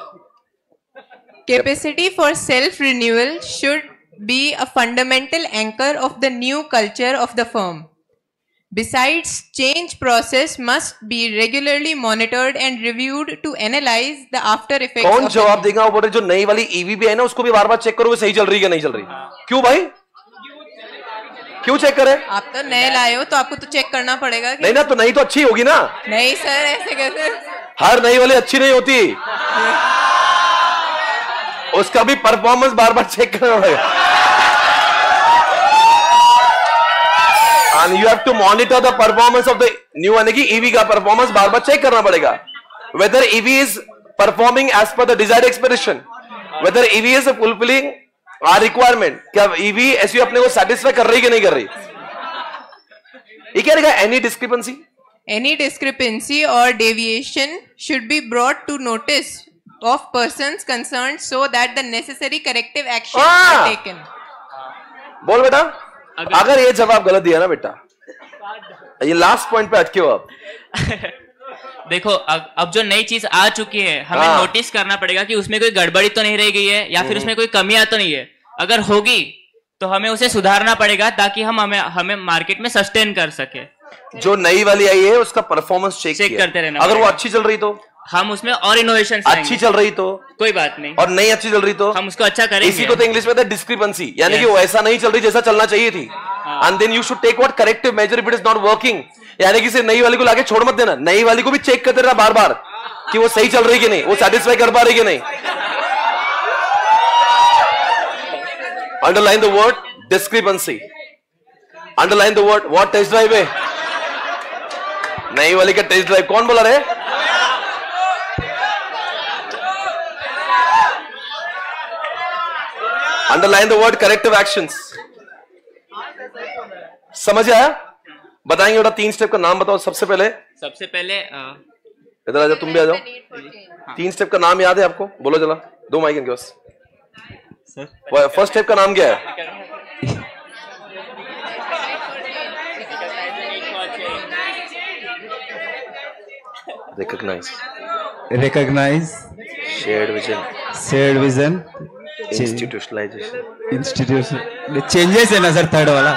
capacity for self renewal should be a fundamental anchor of the new culture of the firm. Besides, change process must be regularly monitored and reviewed to analyze the after effects। कौन जवाब देगा, वो बोले जो नई वाली ईवी भी है ना उसको भी बार बार चेक करो सही चल रही है नहीं चल रही। क्यों भाई, क्यों चेक करे, आप तो नए लाए हो तो आपको तो चेक करना पड़ेगा कि... नहीं ना, तो नई तो अच्छी होगी ना। नहीं सर ऐसे कैसे, हर नई वाली अच्छी नहीं होती, उसका भी परफॉर्मेंस बार बार चेक करना पड़ेगा। And you have to monitor the performance of the new, यानी कि ईवी का परफॉर्मेंस बार बार चेक करना पड़ेगा, whether E V is performing as per the desired expectation, whether E V is fulfilling our requirement। क्या E V ऐसी अपने को satisfy कर रही कि नहीं कर रही। ये क्या लिखा, any discrepancy any discrepancy or deviation should be brought to notice of persons concerned so that the necessary corrective action are taken। बोल बेटा, अगर, अगर ये जवाब गलत दिया ना बेटा, ये लास्ट पॉइंट पे अटके हो आप। देखो अब अब जो नई चीज आ चुकी है हमें हाँ। नोटिस करना पड़ेगा कि उसमें कोई गड़बड़ी तो नहीं रह गई है या फिर उसमें कोई कमियां तो नहीं है। अगर होगी तो हमें उसे सुधारना पड़ेगा ताकि हम हमें हमें मार्केट में सस्टेन कर सके। जो नई वाली आई है उसका परफॉर्मेंस चेक, चेक करते रहना। अगर वो अच्छी चल रही तो हम उसमें और इनोवेशन अच्छी चल रही तो कोई बात नहीं, और नहीं अच्छी चल रही तो हम उसको अच्छा करेंगे। इसी को तो इंग्लिश में कहते हैं डिस्क्रिपेंसी, यानी Yes. कि वो ऐसा नहीं चल रही जैसा चलना चाहिए थी। And then you should take what corrective measure if it is not working, यानी कि सिर्फ नई वाली को लाके छोड़ मत देना, नई वाली को भी चेक करते रहना बार बार कि वो सही चल रही कि नहीं, वो सेटिस्फाई कर पा रही कि नहीं। Underline the word discrepancy, underline the word what test drive है, नई वाली का टेस्ट ड्राइव कौन बोला रे? Underline the word corrective actions. समझ आया? बताएंगे बेटा, तीन स्टेप का नाम बताओ सबसे पहले। सबसे पहले अ, इधर आ जाओ, तुम भी आ जाओ। तीन स्टेप का नाम याद है आपको? बोलो जरा, दो माइक इनके पास। फर्स्ट स्टेप का नाम क्या है? Recognize, recognize, shared vision, shared vision, institutionalization. Institution changes है ना सर थर्ड वाला?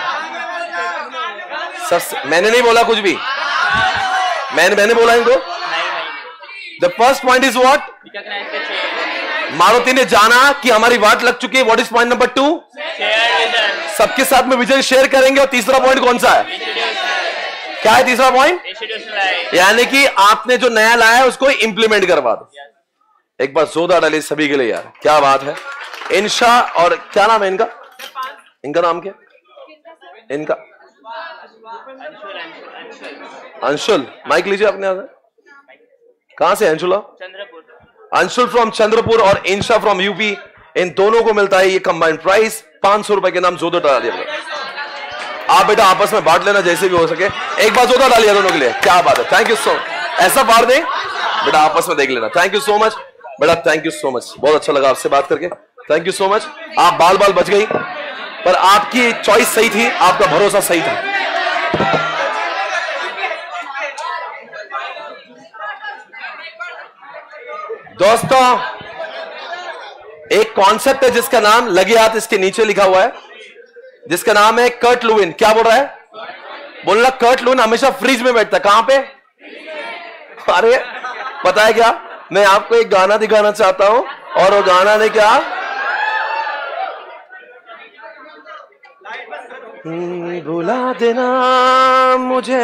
सर मैंने नहीं बोला कुछ भी, मैंने मैंने बोला इनको। The first point is what? Maruti ने जाना कि हमारी वाट लग चुकी है। What is point number two? सबके साथ में विजन शेयर करेंगे। और तीसरा पॉइंट कौन सा है? क्या है तीसरा पॉइंट? यानी कि आपने जो नया लाया है उसको इंप्लीमेंट करवा दो। एक बार जोरदार डालिए सभी के लिए यार, क्या बात है। इंशा और क्या नाम है इनका? इनका नाम क्या? इनका अंशुल। माइक लीजिए अपने यहां से। कहां से अंशुल? अंशुल फ्रॉम चंद्रपुर और इंशा फ्रॉम यूपी। इन दोनों को मिलता है ये कंबाइंड प्राइस पांच सौ रुपए के नाम। जोरदार डाल दिया आप बेटा, आपस में बांट लेना जैसे भी हो सके। एक बार जोरदार डालिए दोनों के लिए, क्या बात है। Thank you so much. ऐसा बांट दें बेटा, आपस में देख लेना। थैंक यू सो मच बेटा, थैंक यू सो मच। बहुत अच्छा लगा आपसे बात करके, थैंक यू सो मच। आप बाल बाल बच गई, पर आपकी चॉइस सही थी, आपका भरोसा सही था। दोस्तों एक कॉन्सेप्ट है जिसका नाम लगे हाथ इसके नीचे लिखा हुआ है, जिसका नाम है कर्ट लुविन। क्या बोल रहा है? बोल रहा कर्ट लुविन हमेशा फ्रिज में बैठता है। कहां पे? अरे पता है क्या, मैं आपको एक गाना दिखाना चाहता हूं, और वो गाना ने क्या, भुला देना मुझे,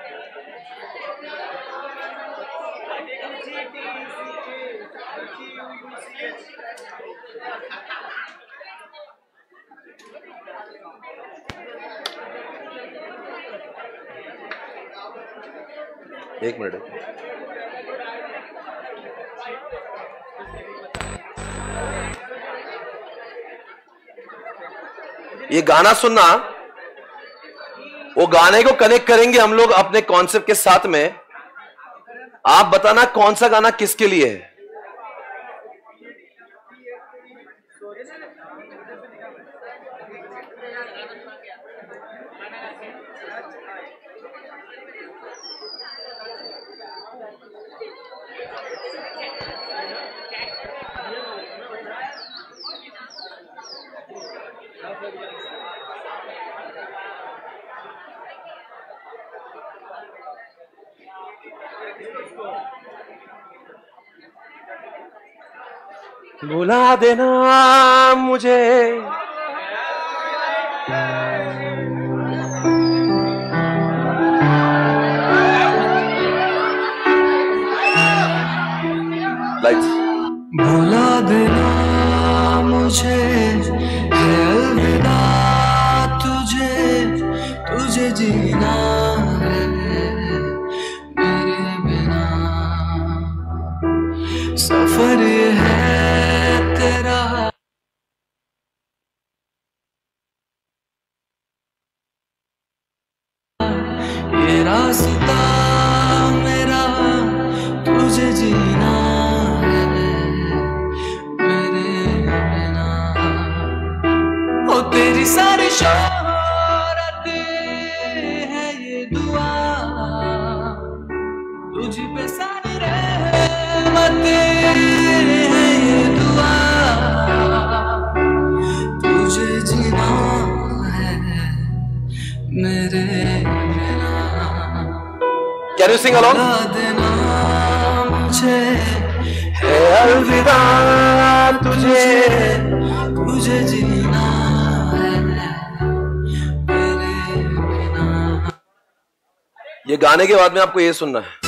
एक मिनट। ये गाना सुनना, वो गाने को कनेक्ट करेंगे हम लोग अपने कॉन्सेप्ट के साथ में। आप बताना कौन सा गाना किसके लिए है। भुला देना मुझे, लाइट्स। भुला देना मुझे है अलविदा तुझे, तुझे जीना है मेरे बिना। सफर ये है तेरा, ये रास्ता मेरा, तुझे जीना है मेरे बिना। ओ तेरी सारी शोहरत है ये दुआ, तुझ पे सारी रहमत है ये दुआ, तुझे जीना है मेरे बिना। Can you sing along? भुला देना मुझे है अलविदा तुझे। तुझे जीना है मेरे बिना। ये गाने के बाद में आपको ये सुनना है।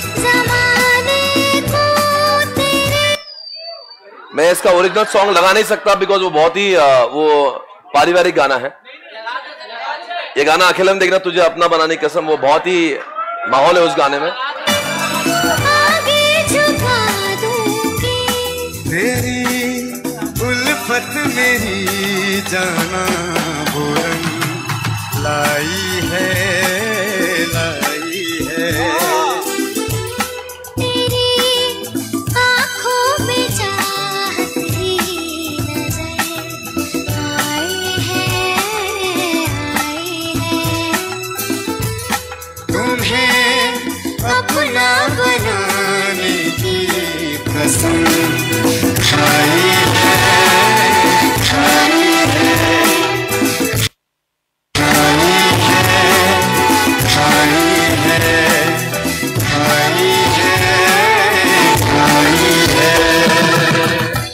मैं इसका ओरिजिनल सॉन्ग लगा नहीं सकता बिकॉज वो बहुत ही आ, वो पारिवारिक गाना है। ये गाना अकेले में देखना तुझे अपना बनाने की कसम, वो बहुत ही माहौल है उस गाने में। तेरी उल्फत मेरी जाना बुरन लाई है लाई है। तेरी आँखों में चाहत की नजर आई है आई है। तुम्हें अपना बनाने की कसम खाई है खाई है खाई है खाई है खाई है खाई है।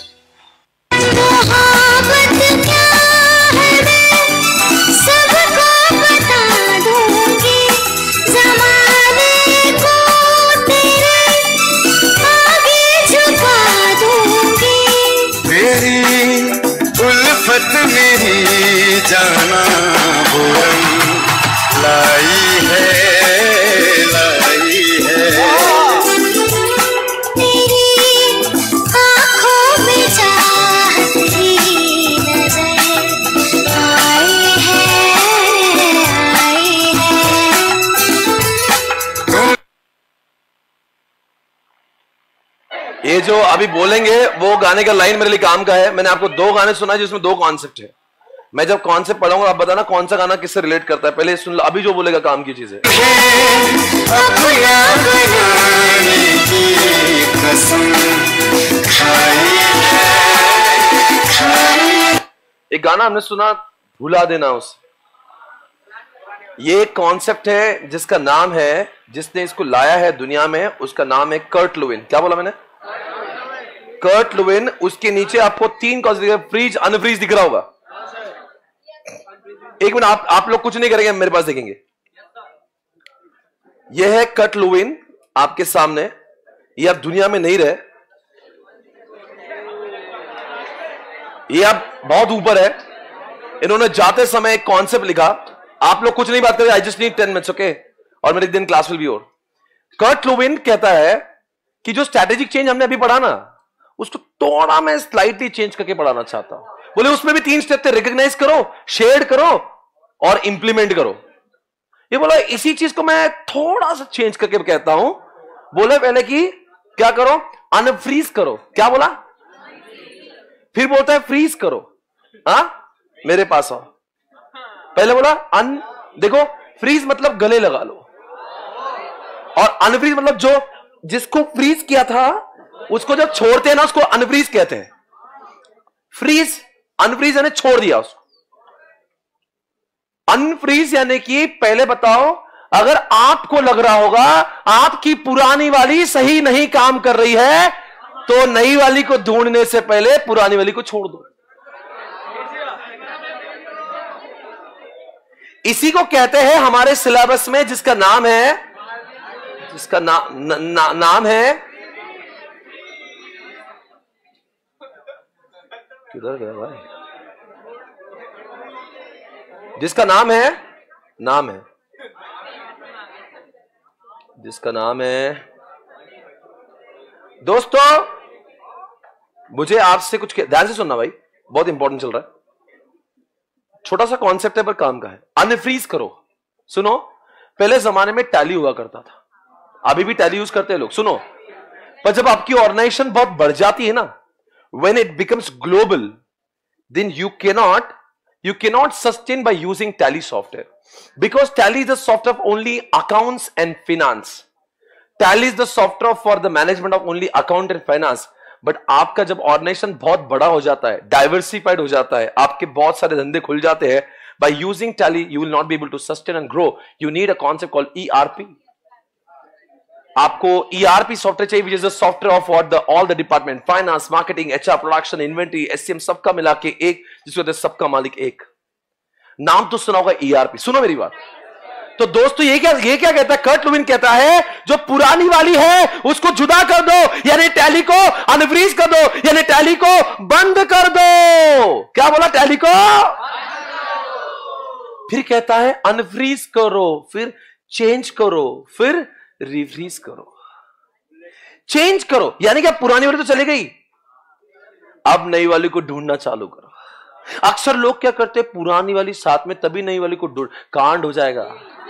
मोहब्बत क्या है मैं सबको बता दूंगी। ज़माने को तेरे आगे झुका दूंगी। तेरी उल्फत मेरी जाना बुरन लाई है लाई है। तेरी आँखों में चाहत की नजर आई है आई है। ये जो अभी बोलेंगे वो गाने का लाइन मेरे लिए काम का है। मैंने आपको दो गाने सुना है जिसमें दो कॉन्सेप्ट है। मैं जब कॉन्सेप्ट पढ़ाऊंगा आप बताना कौन सा गाना किससे रिलेट करता है। पहले सुन लो, अभी जो बोलेगा काम की चीज है। अपना बनाने की कसम खाई है खाई। एक गाना हमने सुना भुला देना उसे। ये एक कॉन्सेप्ट है जिसका नाम है, जिसने इसको लाया है दुनिया में, उसका नाम है कर्ट लुविन। क्या बोला मैंने? Kurt Lewin. उसके नीचे आपको तीन कॉन्सेप्ट, फ्रीज अनफ्रीज दिख रहा होगा। एक मिनट, आप आप लोग कुछ नहीं करेंगे, मेरे पास देखेंगे। यह है कर्ट लुविन आपके सामने। ये आप दुनिया में नहीं रहे, ये आप बहुत ऊपर है। इन्होंने जाते समय एक कॉन्सेप्ट लिखा। आप लोग कुछ नहीं बात करेंगे, I just need ten minutes, okay? और मेरे दिन class will be over. Kurt Lewin कहता है कि जो स्ट्रैटेजिक चेंज हमने अभी पढ़ा ना, उसको थोड़ा मैं स्लाइटली चेंज करके पढ़ाना चाहता हूं। बोले उसमें भी तीन स्टेप थे, रिकॉग्नाइज करो, शेयर करो और इंप्लीमेंट करो। ये बोला इसी चीज को मैं थोड़ा सा चेंज करके कहता हूं। बोले पहले कि क्या करो? अनफ्रीज करो। क्या बोला? फिर बोलता है फ्रीज करो। हाँ, मेरे पास आओ। पहले बोला अन, देखो फ्रीज मतलब गले लगा लो, और अनफ्रीज मतलब जो जिसको फ्रीज किया था उसको जब छोड़ते हैं ना उसको अनफ्रीज कहते हैं। फ्रीज, अनफ्रीज यानी छोड़ दिया उसको। अनफ्रीज यानी कि पहले बताओ, अगर आपको लग रहा होगा आपकी पुरानी वाली सही नहीं काम कर रही है तो नई वाली को ढूंढने से पहले पुरानी वाली को छोड़ दो। इसी को कहते हैं हमारे सिलेबस में, जिसका नाम है जिसका ना, न, ना, नाम है किधर गया भाई? जिसका नाम है नाम है जिसका नाम है दोस्तों, मुझे आपसे कुछ, ध्यान से सुनना भाई, बहुत इंपॉर्टेंट चल रहा है। छोटा सा कॉन्सेप्ट है पर काम का है। अनफ्रीज करो। सुनो, पहले जमाने में टैली हुआ करता था, अभी भी टैली यूज करते हैं लोग। सुनो, पर जब आपकी ऑर्गेनाइजेशन बहुत बढ़ जाती है ना, when it becomes global, then you cannot you cannot sustain by using Tally software, because Tally is the software of only accounts and finance. Tally is the software for the management of only account and finance. But आपका जब ऑर्गेनाइजेशन बहुत बड़ा हो जाता है, डाइवर्सिफाइड हो जाता है, आपके बहुत सारे धंधे खुल जाते हैं, by using Tally you will not be able to sustain and grow. You need a concept called E R P. आपको ईआरपी सॉफ्टवेयर चाहिए, which is the software of what the all the department, finance, marketing, HR, production, inventory, SCM, सबका मिला के एक, जिसको कहते हैं सबका मालिक एक। नाम तो सुना होगा ईआरपी, सुनो मेरी बात। तो दोस्तों ये क्या ये क्या कहता है, कर्ट लुविन कहता है जो पुरानी वाली है उसको जुदा कर दो, यानी टैली को अनफ्रीज कर दो, यानी टैली को बंद कर दो। क्या बोला? टैली को। फिर कहता है अनफ्रीज करो, फिर चेंज करो, फिर रिफ्रीज करो। चेंज करो यानी क्या, पुरानी वाली तो चली गई, अब नई वाली को ढूंढना चालू करो। अक्सर लोग क्या करते हैं, पुरानी वाली साथ में, तभी नई वाली को ढूंढ, कांड हो जाएगा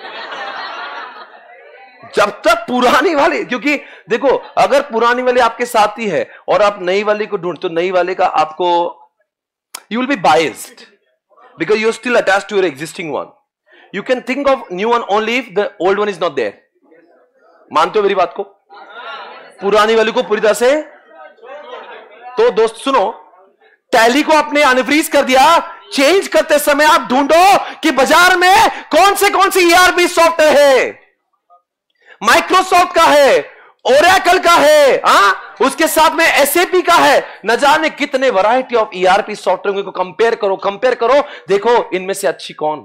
जब तक पुरानी वाली, क्योंकि देखो अगर पुरानी वाली आपके साथ ही है और आप नई वाली को ढूंढ, तो नई वाले का आपको, you will be biased because you are still attached to your existing one. You can think of new one only if the old one is not there. मानते हो मेरी बात को? पुरानी वाली को पूरी तरह से। तो दोस्त सुनो, टैली को आपने अनफ्रीज कर दिया, चेंज करते समय आप ढूंढो कि बाजार में कौन से कौन सी ईआरपी सॉफ्टवेयर है, माइक्रोसॉफ्ट का है, ओरेकल का है, आ? उसके साथ में एसएपी का है, न जाने कितने वैरायटी ऑफ ईआरपी सॉफ्टवेयर को कंपेयर करो कंपेयर करो देखो इनमें से अच्छी कौन।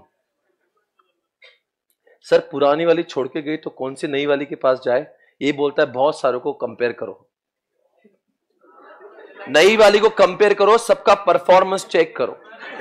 सर पुरानी वाली छोड़ के गई तो कौन सी नई वाली के पास जाए? ये बोलता है बहुत सारों को कंपेयर करो, नई वाली को कंपेयर करो, सबका परफॉर्मेंस चेक करो,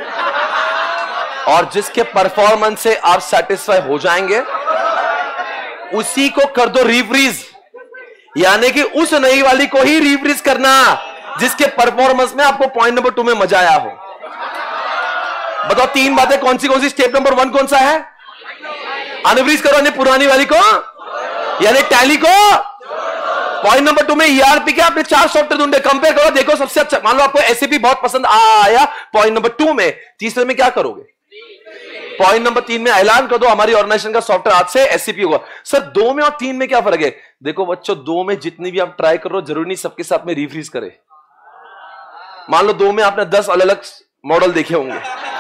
और जिसके परफॉर्मेंस से आप सेटिस्फाई हो जाएंगे उसी को कर दो रिफ्रीज, यानी कि उस नई वाली को ही रिफ्रीज करना जिसके परफॉर्मेंस में आपको पॉइंट नंबर टू में मजा आया हो। बताओ तीन बातें कौन सी कौन सी? स्टेप नंबर वन कौन सा है? अनफ्रीज करो यानी पुरानी वाली को, यानी टैली को। पॉइंट नंबर टू में ईआरपी के आपने चार सॉफ्टवेयर ढूंढे, कंपेयर करो, देखो सबसे अच्छा। मान लो आपको एसएपी बहुत पसंद आया पॉइंट नंबर टू में, तीसरे में क्या करोगे? पॉइंट नंबर तीन में ऐलान कर दो हमारी ऑर्गेनाइजेशन का सॉफ्टवेयर आज से एससीपी होगा। सर दो में और तीन में क्या फर्क है? देखो बच्चों, दो में जितनी भी आप ट्राई कर रहे हो जरूरी नहीं सबके साथ में रिफ्रीज करे। मान लो दो में आपने दस अलग अलग मॉडल देखे होंगे,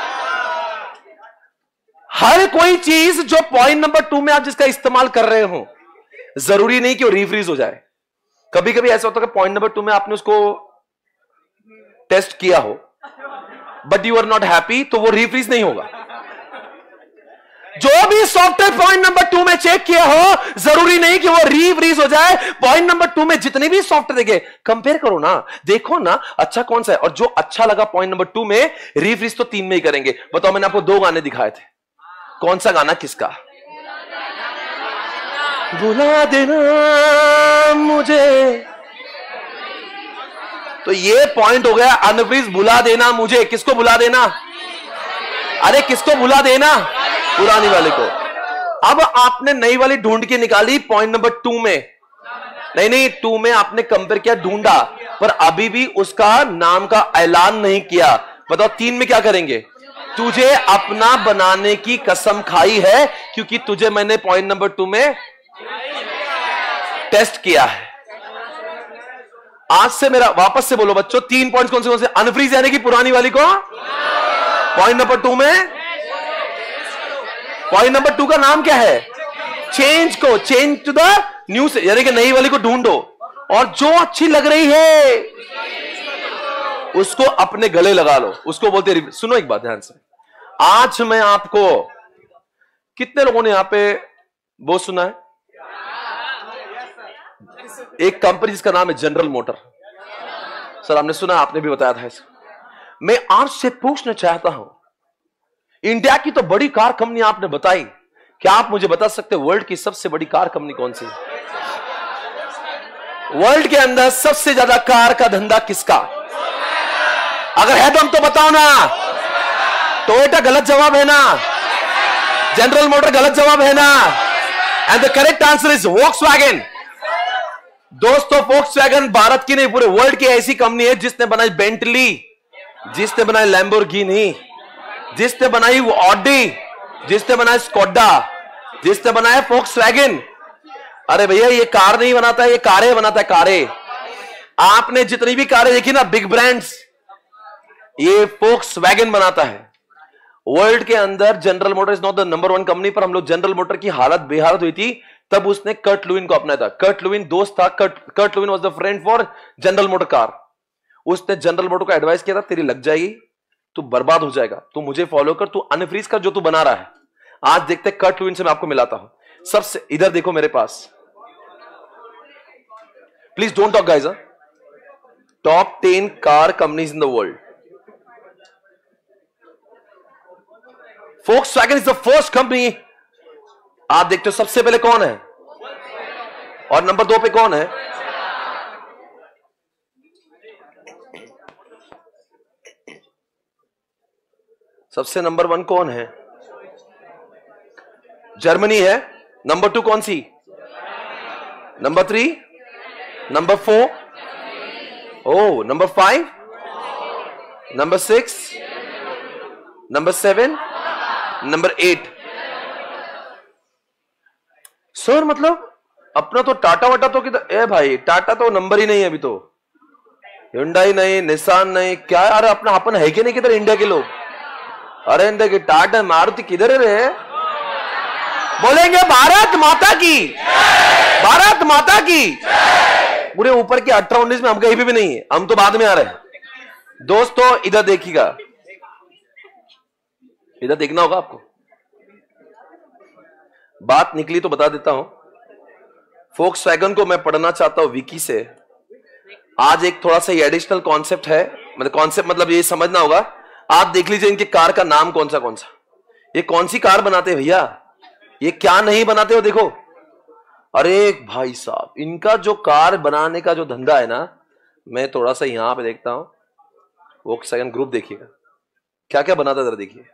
हर कोई चीज जो पॉइंट नंबर टू में आप जिसका इस्तेमाल कर रहे हो जरूरी नहीं कि वो रिफ्रीज हो जाए। कभी कभी ऐसा होता है कि पॉइंट नंबर टू में आपने उसको टेस्ट किया हो but you are not happy, तो वो रिफ्रीज नहीं होगा। जो भी सॉफ्टवेयर पॉइंट नंबर टू में चेक किया हो जरूरी नहीं कि वो रिफ्रीज हो जाए। पॉइंट नंबर टू में जितने भी सॉफ्टवेयर देखे कंपेयर करो ना, देखो ना अच्छा कौन सा है, और जो अच्छा लगा पॉइंट नंबर टू में, रिफ्रीज तो तीन में ही करेंगे। बताओ मैंने आपको दो गाने दिखाए थे, कौन सा गाना किसका? बुला देना मुझे, तो ये पॉइंट हो गया अनफ्रीज, बुला देना मुझे। किसको बुला देना? अरे किसको बुला देना? पुरानी वाले को। अब आपने नई वाली ढूंढ के निकाली पॉइंट नंबर टू में, नहीं नहीं टू में आपने कंपेयर किया, ढूंढा, पर अभी भी उसका नाम का ऐलान नहीं किया। बताओ तीन में क्या करेंगे? तुझे अपना बनाने की कसम खाई है क्योंकि तुझे मैंने पॉइंट नंबर टू में टेस्ट किया है। आज से मेरा वापस से बोलो बच्चों, तीन पॉइंट्स कौन से कौन से? अनफ्रीज यानी कि पुरानी वाली को पॉइंट नंबर टू में, पॉइंट नंबर टू का नाम क्या है? चेंज को, चेंज टू द न्यू से, यानी कि नई वाली को ढूंढो और जो अच्छी लग रही है उसको अपने गले लगा लो, उसको बोलते। सुनो एक बात ध्यान से, आज मैं आपको, कितने लोगों ने यहां पे वो सुना है? एक कंपनी जिसका नाम है जनरल मोटर। सर आपने सुना, आपने भी बताया था इसको। मैं आपसे पूछना चाहता हूं, इंडिया की तो बड़ी कार कंपनी आपने बताई, क्या आप मुझे बता सकते वर्ल्ड की सबसे बड़ी कार कंपनी कौन सी है? वर्ल्ड के अंदर सबसे ज्यादा कार का धंधा किसका? अगर है दम तो बताओ ना। टोयोटा गलत जवाब है ना, जनरल मोटर गलत जवाब है ना, and the correct answer is Volkswagen. दोस्तों वोक्सवैगन भारत की नहीं पूरे वर्ल्ड की ऐसी कंपनी है जिसने बनाई बेंटली, जिसने बनाई लैम्बोर्गिनी, जिसने बनाई वो ऑडी, जिसने बनाया स्कोडा, जिसने बनाया वोक्सवैगन। अरे भैया ये कार नहीं बनाता है, ये कारें बनाता है, कारें। आपने जितनी भी कारें देखी ना बिग ब्रांड्स, ये वोक्सवैगन बनाता है। वर्ल्ड के अंदर general motor is not the number one company, पर हम लोग जनरल मोटर की हालत बेहालत हुई थी तब उसने कर्ट लुइन को अपनाया था। कर्ट लुइन दोस्त था, Kurt Kurt Lewin was the friend for general motor car. उसने जनरल मोटर को एडवाइस किया था, तेरी लग जाएगी, तू बर्बाद हो जाएगा, तू मुझे फॉलो कर, तू अनफ्रीज कर जो तू बना रहा है। आज देखते कर्ट लुइन से मैं आपको मिलाता हूं। सबसे इधर देखो मेरे पास, please don't talk guys. Top ten car companies in the world. Volkswagen is the first company. आप देखते हो सबसे पहले कौन है और नंबर दो पे कौन है? सबसे नंबर वन कौन है? जर्मनी है। नंबर टू कौन सी? Number three, number four, oh number five, number six, number seven, number eight. Sir मतलब अपना तो टाटा वाटा तो किधर? ए भाई टाटा तो नंबर ही नहीं है अभी तो। हुंडई नहीं, निसान नहीं, क्या यार अपना अपन है कि नहीं किधर इंडिया के लोग? अरे इंडिया की टाटा मारुति किधर है रे? बोलेंगे भारत माता की, भारत माता की। पूरे ऊपर के अठारह उन्नीस में हम कहीं भी, भी नहीं है, हम तो बाद में आ रहे हैं। दोस्तों इधर देखिएगा, इधर देखना होगा आपको। बात निकली तो बता देता हूं। Volkswagen को मैं पढ़ना चाहता हूं विकी से। आज एक थोड़ा सा एडिशनल कॉन्सेप्ट है, मतलब कॉन्सेप्ट मतलब ये समझना होगा। आप देख लीजिए इनके कार का नाम कौन सा कौन सा, ये कौन सी कार बनाते हैं भैया, ये क्या नहीं बनाते हो देखो। अरे भाई साहब इनका जो कार बनाने का जो धंधा है ना, मैं थोड़ा सा यहां पे देखता हूं। Volkswagen ग्रुप देखिएगा क्या क्या बनाता है, जरा देखिए।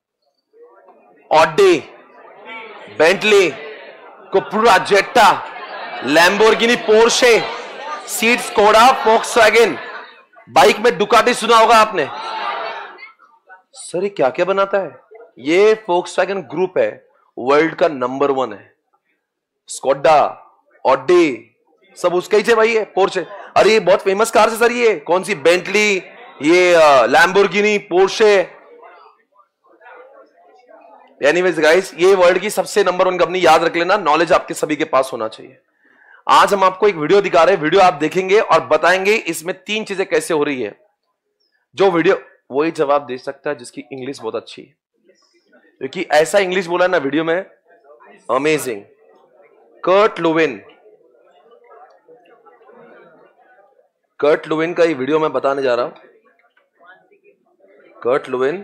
Audi, Bentley, Cupra, Jetta, Lamborghini, Porsche, Seat, Skoda, Volkswagen। Bike में डुकाटी सुना होगा आपने। सर ये क्या क्या बनाता है? ये Volkswagen ग्रुप है, वर्ल्ड का नंबर वन है। स्कोडा, ऑडी सब उसका ही है भाई, ये पोर्शे। अरे ये बहुत फेमस कार है सर, ये कौन सी? बेंटली, ये लैम्बोर्गिनी, पोर्शे। एनीवेज गाइस, ये वर्ल्ड की सबसे नंबर वन कंपनी, याद रख लेना। नॉलेज आपके सभी के पास होना चाहिए। आज हम आपको एक वीडियो दिखा रहे हैं, वीडियो आप देखेंगे और बताएंगे इसमें तीन चीजें कैसे हो रही है। जो वीडियो वही जवाब दे सकता है जिसकी इंग्लिश बहुत अच्छी है, क्योंकि ऐसा इंग्लिश बोला ना वीडियो में, amazing. Kurt Lewin, Kurt Lewin का ये वीडियो मैं बताने जा रहा हूं। कर्ट लुविन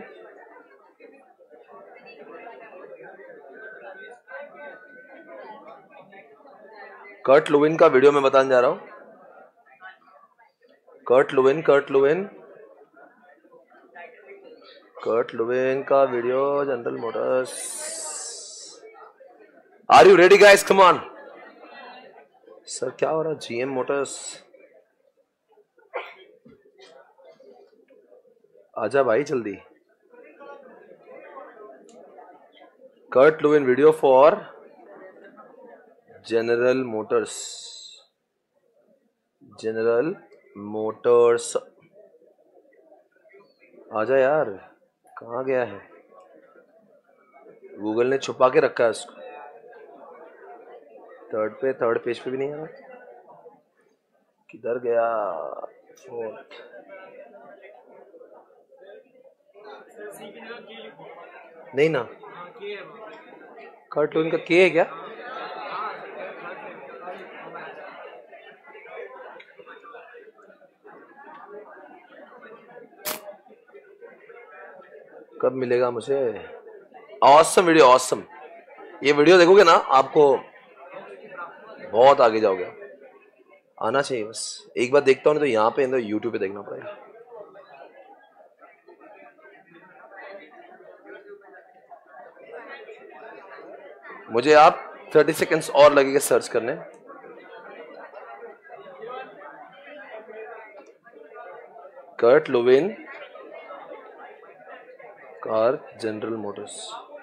कर्ट लुविन का वीडियो मैं बताने जा रहा हूं। Kurt Lewin Kurt Lewin Kurt Lewin का video, general motors. Are you ready guys? Come on. Sir क्या हो रहा? जीएम मोटर्स, आजा भाई जल्दी। Kurt Lewin video for general motors, general motors. आजा यार, कहाँ गया है? गूगल ने छुपा के रखा है इसको। थर्ड पे, थर्ड पेज पे भी नहीं आ रहा, किधर गया? फोर्थ, नहीं ना, कर्ट लुविन का के है क्या? कब मिलेगा मुझे? Awesome video, awesome. ये वीडियो देखोगे ना आपको बहुत आगे जाओगे। आना चाहिए बस, एक बार देखता हूँ, नहीं तो यहाँ पे अंदर यूट्यूब पे देखना पड़ेगा। मुझे आप थर्टी सेकेंड्स और लगेगा सर्च करने। Kurt Lewin car, general motors.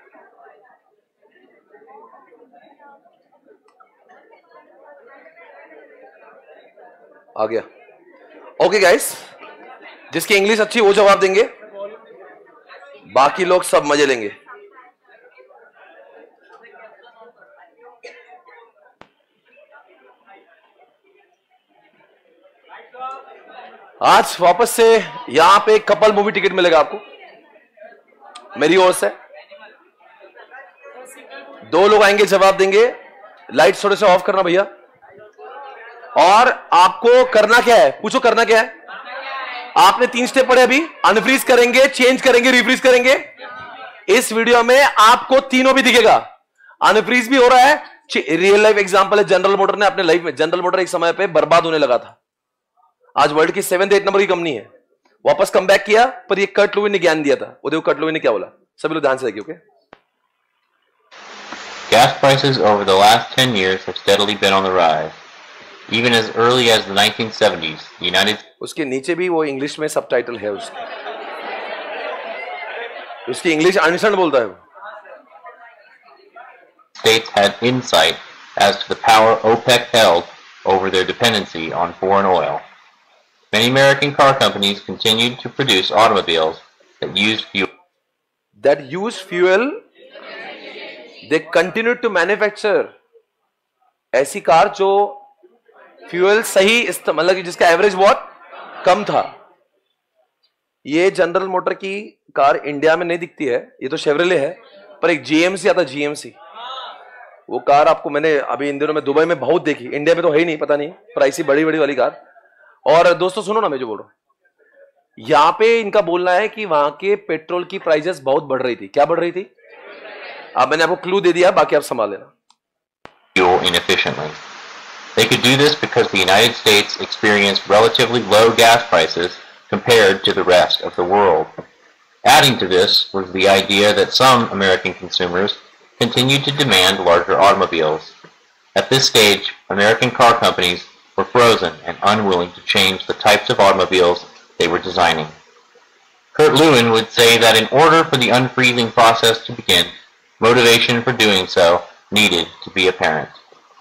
आ गया। ओके गाइस, जिसकी इंग्लिश अच्छी वो जवाब देंगे, बाकी लोग सब मजे लेंगे। आज वापस से यहां पे कपल मूवी टिकट मिलेगा आपको मेरी ओर से। दो लोग आएंगे, जवाब देंगे। लाइट थोड़े से ऑफ करना भैया। और आपको करना क्या है, पूछो करना क्या है। आपने तीन स्टेप पढ़े अभी, अनफ्रीज करेंगे, चेंज करेंगे, रिफ्रीज करेंगे। इस वीडियो में आपको तीनों भी दिखेगा। अनफ्रीज भी हो रहा है, रियल लाइफ एग्जांपल है जनरल मोटर ने अपने लाइफ में। जनरल मोटर एक समय पे बर्बाद होने लगा था, आज वर्ल्ड की सेवेंथ एट नंबर की कंपनी है। वापस कम बैक किया, पर ये कर्ट लुईस ने ज्ञान दिया था। वो देखो कर्ट लुईस ने क्या बोला, सभी लोग ध्यान से देखिए। Okay, Gas prices over the last ten years have steadily been on the rise. Even as early as the nineteen seventies, the United उसके नीचे भी वो इंग्लिश में सबटाइटल है उसके, उसकी इंग्लिश अनशन बोलता है वो। States had insight as to the power OPEC held over their dependency on foreign oil. Many American car companies continued to produce automobiles that used fuel. That used fuel, they continued to manufacture ऐसी कार जो फ्यूल सही मतलब कि जिसका एवरेज वॉट कम था। ये जनरल मोटर की कार इंडिया में नहीं दिखती है, ये तो शेवरले है, पर एक जीएमसी आता है, जीएमसी। वो कार आपको मैंने अभी इन दिनों में दुबई में बहुत देखी, इंडिया में तो है ही नहीं, पता नहीं, प्राइसी बड़ी बड़ी वाली कार। और दोस्तों सुनो ना, मैं जो बोल रहा हूं, यहां पे इनका बोलना है कि वहां के पेट्रोल की प्राइसेस बहुत बढ़ रही थी। क्या बढ़ रही थी? अब मैंने आपको क्लू दे दिया, बाकी आप संभाल लेना। Fuel inefficiently. They could do this because the United States experienced relatively low gas prices compared to the rest of the world. Adding to this was the idea that some American consumers continued to demand larger automobiles. At this stage, American car companies were frozen and unwilling to change the types of automobiles they were designing. Kurt Lewin would say that in order for the unfreezing process to begin, motivation for doing so needed to be apparent.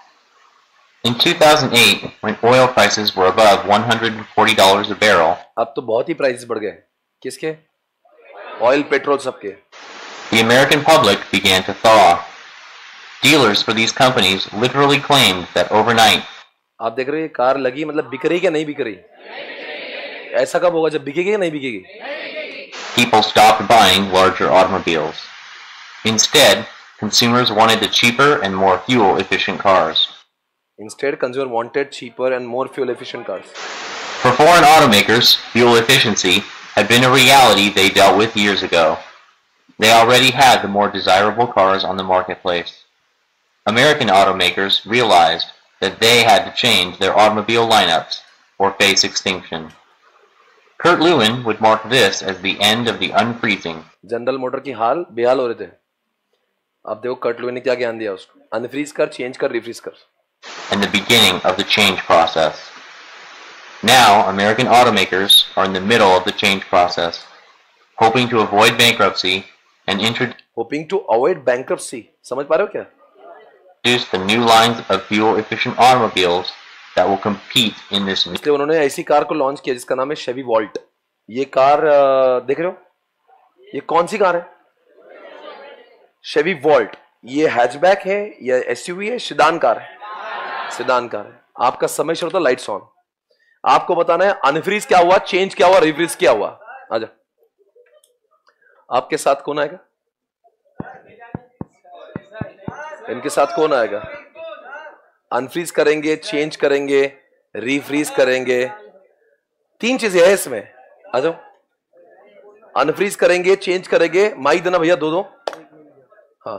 In two thousand eight, when oil prices were above one hundred forty dollars a barrel, अब तो बहुत ही प्राइसेस बढ़ गए। किसके? ऑयल, पेट्रोल, सबके। the American public began to thaw. Dealers for these companies literally claimed that overnight. आप देख रहे हो कार लगी, मतलब बिक रही क्या नहीं बिक रही? ऐसा कब होगा जब बिकेगी या नहीं बिकेगी? People stopped buying larger automobiles. Instead, consumers wanted the cheaper and more fuel-efficient cars. Instead, consumer wanted cheaper and more fuel-efficient cars. For foreign automakers, fuel efficiency had been a reality they dealt with years ago. They already had the more desirable cars on the marketplace. American automakers realized that they had to change their automobile lineups or face extinction. Kurt Lewin would mark this as the end of the unfreezing. General motor की हाल बेहाल हो रहे थे। अब देखो कर्ट लुईस ने क्या ज्ञान दिया उसको, अनफ्रीज कर, चेंज कर, रिफ्रीज कर। And the beginning of the change process. Now, American automakers are in the middle of the change process, hoping to avoid bankruptcy and introduce hoping to avoid bankruptcy. समझ पा रहे हो क्या? the new lines of fuel-efficient automobiles that will compete in this. इसलिए उन्होंने ऐसी कार को लॉन्च किया जिसका नाम है शेवी वॉल्ट। ये कार देख रहे हो, ये कौन सी कार है? शेवी वॉल्ट। ये हैचबैक है या एसयूवी है? सिडान कार है, सिडान कार है। आपका समय शुरू होता है लाइट्स ऑन। आपको बताना है अनफ्रीज क्या हुआ, चेंज क्या हुआ, रिफ्रीज क्या हुआ। आजा, आपके साथ कौन आएगा? इनके साथ कौन आएगा? अनफ्रीज करेंगे, चेंज करेंगे, रिफ्रीज करेंगे। तीन चीजें है इसमें। आ जाओ, अनफ्रीज करेंगे, चेंज करेंगे। माइक देना भैया, दो दो। हाँ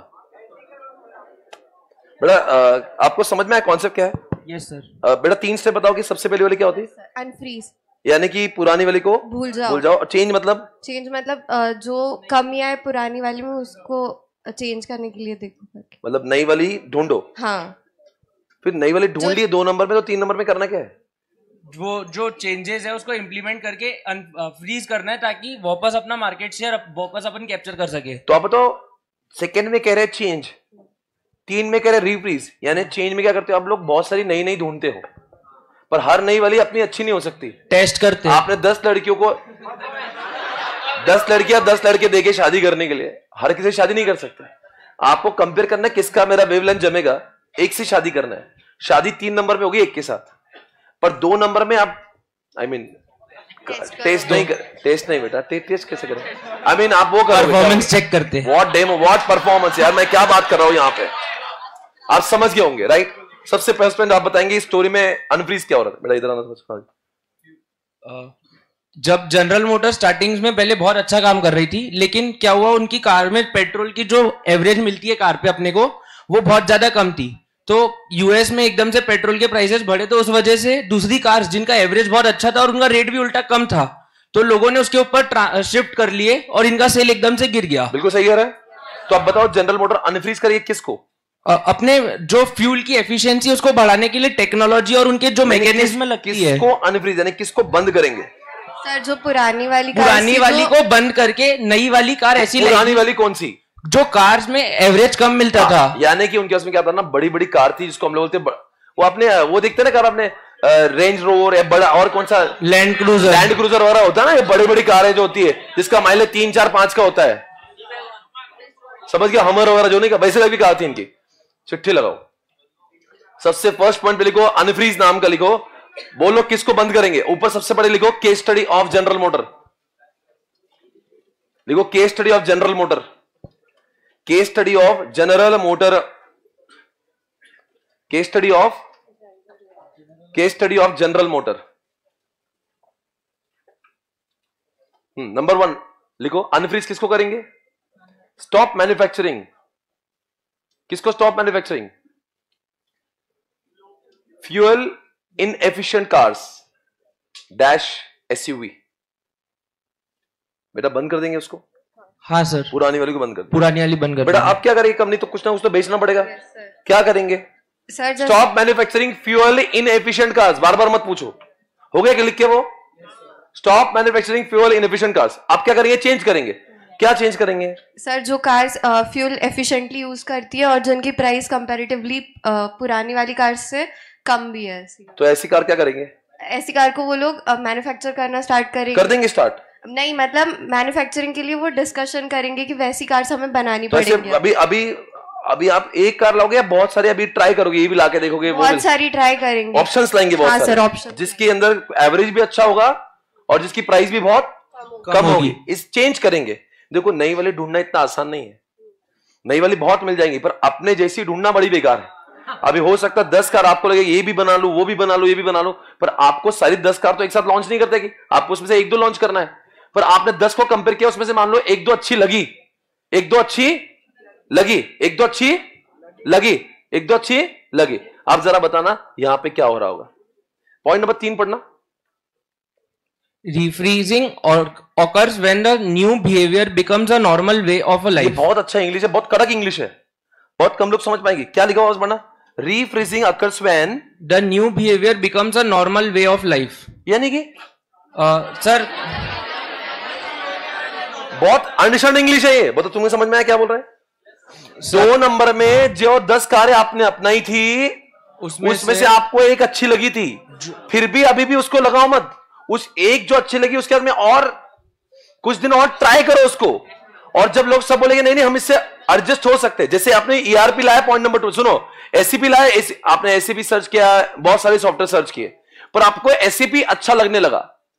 बेटा, आपको समझ में आया कॉन्सेप्ट क्या है? Yes sir. बेटा तीन स्टेप बताओ कि सबसे पहले वाली क्या होती है? अनफ्रीज, यानी कि पुरानी वाली को भूल जाओ। भूल जाओ। चेंज मतलब? चेंज मतलब अ, जो कमियां है पुरानी वाली में उसको चेंज करने के लिए देखो करके। मतलब नई वाली ढूंढो। हाँ, फिर नई वाली ढूंढ लिए दो नंबर में, तो तीन नंबर में करना क्या है? वो जो चेंजेस है उसको इम्प्लीमेंट करके फ्रीज करना है ताकि वापस अपना मार्केट शेयर वापस अपन कैप्चर कर सके। तो आप बताओ, सेकेंड में कह रहे हैं चेंज, तीन में कह रहे रिफ्रीज। यानी चेंज में क्या करते हो आप लोग? बहुत सारी नई नई ढूंढते हो, पर हर नई वाली अपनी अच्छी नहीं हो सकती। टेस्ट करते हैं। आपने दस लड़कियों को दस लड़कियां दस लड़के देके शादी करने के लिए हर किसी से शादी नहीं कर सकते। आपको कंपेयर करना है किसका मेरा वेवलेंथ जमेगा, एक से शादी करना है। शादी तीन नंबर में होगी एक के साथ, पर दो नंबर में आप आई मीन टेस्ट नहीं टेस्ट नहीं बेटा टेस्ट कैसे करें? आई मीन आप वो करो परफॉर्मेंस चेक करते हैं। व्हाट डेमो व्हाट परफॉर्मेंस यार, मैं क्या बात कर रहा हूँ यहाँ पे, आप समझ गए होंगे राइट। सबसे फर्स्ट पॉइंट आप बताएंगे इस स्टोरी में अनफ्रीज क्या हो रहा था बेटा, इधर आना समझ। जब जनरल मोटर स्टार्टिंग में पहले बहुत अच्छा काम कर रही थी, लेकिन क्या हुआ उनकी कार में पेट्रोल की जो एवरेज मिलती है कार पे अपने को वो बहुत ज्यादा कम थी। तो यूएस में एकदम से पेट्रोल के प्राइसेस बढ़े, तो उस वजह से दूसरी कार्स जिनका एवरेज बहुत अच्छा था और उनका रेट भी उल्टा कम था, तो लोगों ने उसके ऊपर शिफ्ट कर लिए और इनका सेल एकदम से गिर गया। बिल्कुल सही कह रहा है। तो अब बताओ जनरल मोटर अनफ्रीज करिए किसको? अपने जो फ्यूल की एफिशिएंसी उसको बढ़ाने के लिए टेक्नोलॉजी और उनके जो मैकेनिज्म लगती है। किसको अनफ्रीज यानी किसको बंद करेंगे? सर जो पुरानी वाली कार पुरानी वाली को बंद करके नई वाली कार ऐसी पुरानी वाली कौन सी? जो कार्स में एवरेज कम मिलता था, यानी कि उनके उसमें क्या था ना, बड़ी बड़ी कार थी जिसको हम लोग बोलते, वो अपने वो देखते ना कार अपने रेंज रोवर या बड़ा और कौन सा लैंड क्रूजर लैंड क्रूजर वगैरह होता है ना, ये बड़ी बड़ी कारें जो होती है जिसका माइलेज तीन चार पांच का होता है, समझ गया, हमर वगैरह जो नहीं का, वैसे भी कार थी इनकी। चिट्ठी लगाओ, सबसे फर्स्ट पॉइंट पे लिखो अनफ्रीज नाम का लिखो, बोलो किसको बंद करेंगे। ऊपर सबसे पहले लिखो case study of general motor, लिखो case study of general motor, case study of general motor, case study of case study of general motor. Number one लिखो अनफ्रीज किसको करेंगे? Stop manufacturing. किसको stop manufacturing? Fuel in efficient cars dash SUV. बेटा बंद कर देंगे उसको। हाँ सर, पुरानी वाली को बंद कर, पुरानी वाली बंद कर। बेटा आप क्या करेंगे? कंपनी तो कुछ ना कुछ तो बेचना पड़ेगा, क्या करेंगे? Stop manufacturing fuel in efficient cars. बार बार मत पूछो, हो गया कि लिख के वो stop manufacturing fuel in efficient cars. आप क्या करेंगे? चेंज करेंगे। क्या चेंज करेंगे? सर जो कार्स फ्यूल एफिशिएंटली यूज करती है और जिनकी प्राइस कंपैरेटिवली पुरानी वाली कार से कम भी है, ऐसी तो ऐसी कार क्या करेंगे? ऐसी कार को वो लोग मैन्युफैक्चर करना स्टार्ट करेंगे। कर देंगे स्टार्ट? नहीं, मतलब मैन्युफैक्चरिंग के लिए वो डिस्कशन करेंगे कि वैसी कार्स हमें बनानी तो पड़ेंगी। अभी अभी अभी आप एक कार लाओगे या बहुत सारी अभी ट्राई करोगे? ये भी लाके देखोगे? बहुत सारी ट्राई करेंगे, ऑप्शंस लाएंगे बहुत हाँ सारे, सर, ऑप्शन जिसके अंदर एवरेज भी अच्छा होगा और जिसकी प्राइस भी बहुत कम, कम होगी। इस चेंज करेंगे। देखो नई वाली ढूंढना इतना आसान नहीं है, नई वाली बहुत मिल जाएंगी, पर अपने जैसी ढूंढना बड़ी बेकार है। अभी हो सकता है दस कार आपको लगे ये भी बना लो वो भी बना लो ये भी बना लो, पर आपको सारी दस कार तो एक साथ लॉन्च नहीं कर देगी, आपको उसमें से एक दो लॉन्च करना है। पर आपने दस को कंपेयर किया, उसमें से मान लो एक दो अच्छी लगी, एक दो अच्छी लगी, एक दो अच्छी लगी, एक दो अच्छी लगी। आप जरा बताना यहां पे क्या हो रहा होगा। पॉइंट नंबर तीन पढ़ना। Refreezing occurs when the new behavior becomes a normal way of a life. ये बहुत अच्छा इंग्लिश है, बहुत कड़क इंग्लिश है, बहुत कम लोग समझ पाएंगे। क्या लिखा हुआ पढ़ना? Refreezing occurs when the new behavior becomes a normal way of life. यानी कि सर बहुत अंडरस्टैंड इंग्लिश है ये, बताओ तुम्हें समझ में आया क्या बोल रहे हैं? दो नंबर में जो दस कारें आपने अपनाई थी उसमें, उसमें से, से आपको एक अच्छी लगी थी, फिर भी अभी भी उसको लगाओ मत। उस एक जो अच्छी लगी उसके बाद में और कुछ दिन और ट्राई करो उसको, और जब लोग सब बोलेंगे नहीं नहीं हम इससे एडजस्ट हो सकते, जैसे आपने ईआरपी लाया, पॉइंट नंबर टू सुनो, एससीपी लाया, आपने एससीपी सर्च किया, बहुत सारे सॉफ्टवेयर सर्च किए, पर आपको एससीपी अच्छा लगने लगा।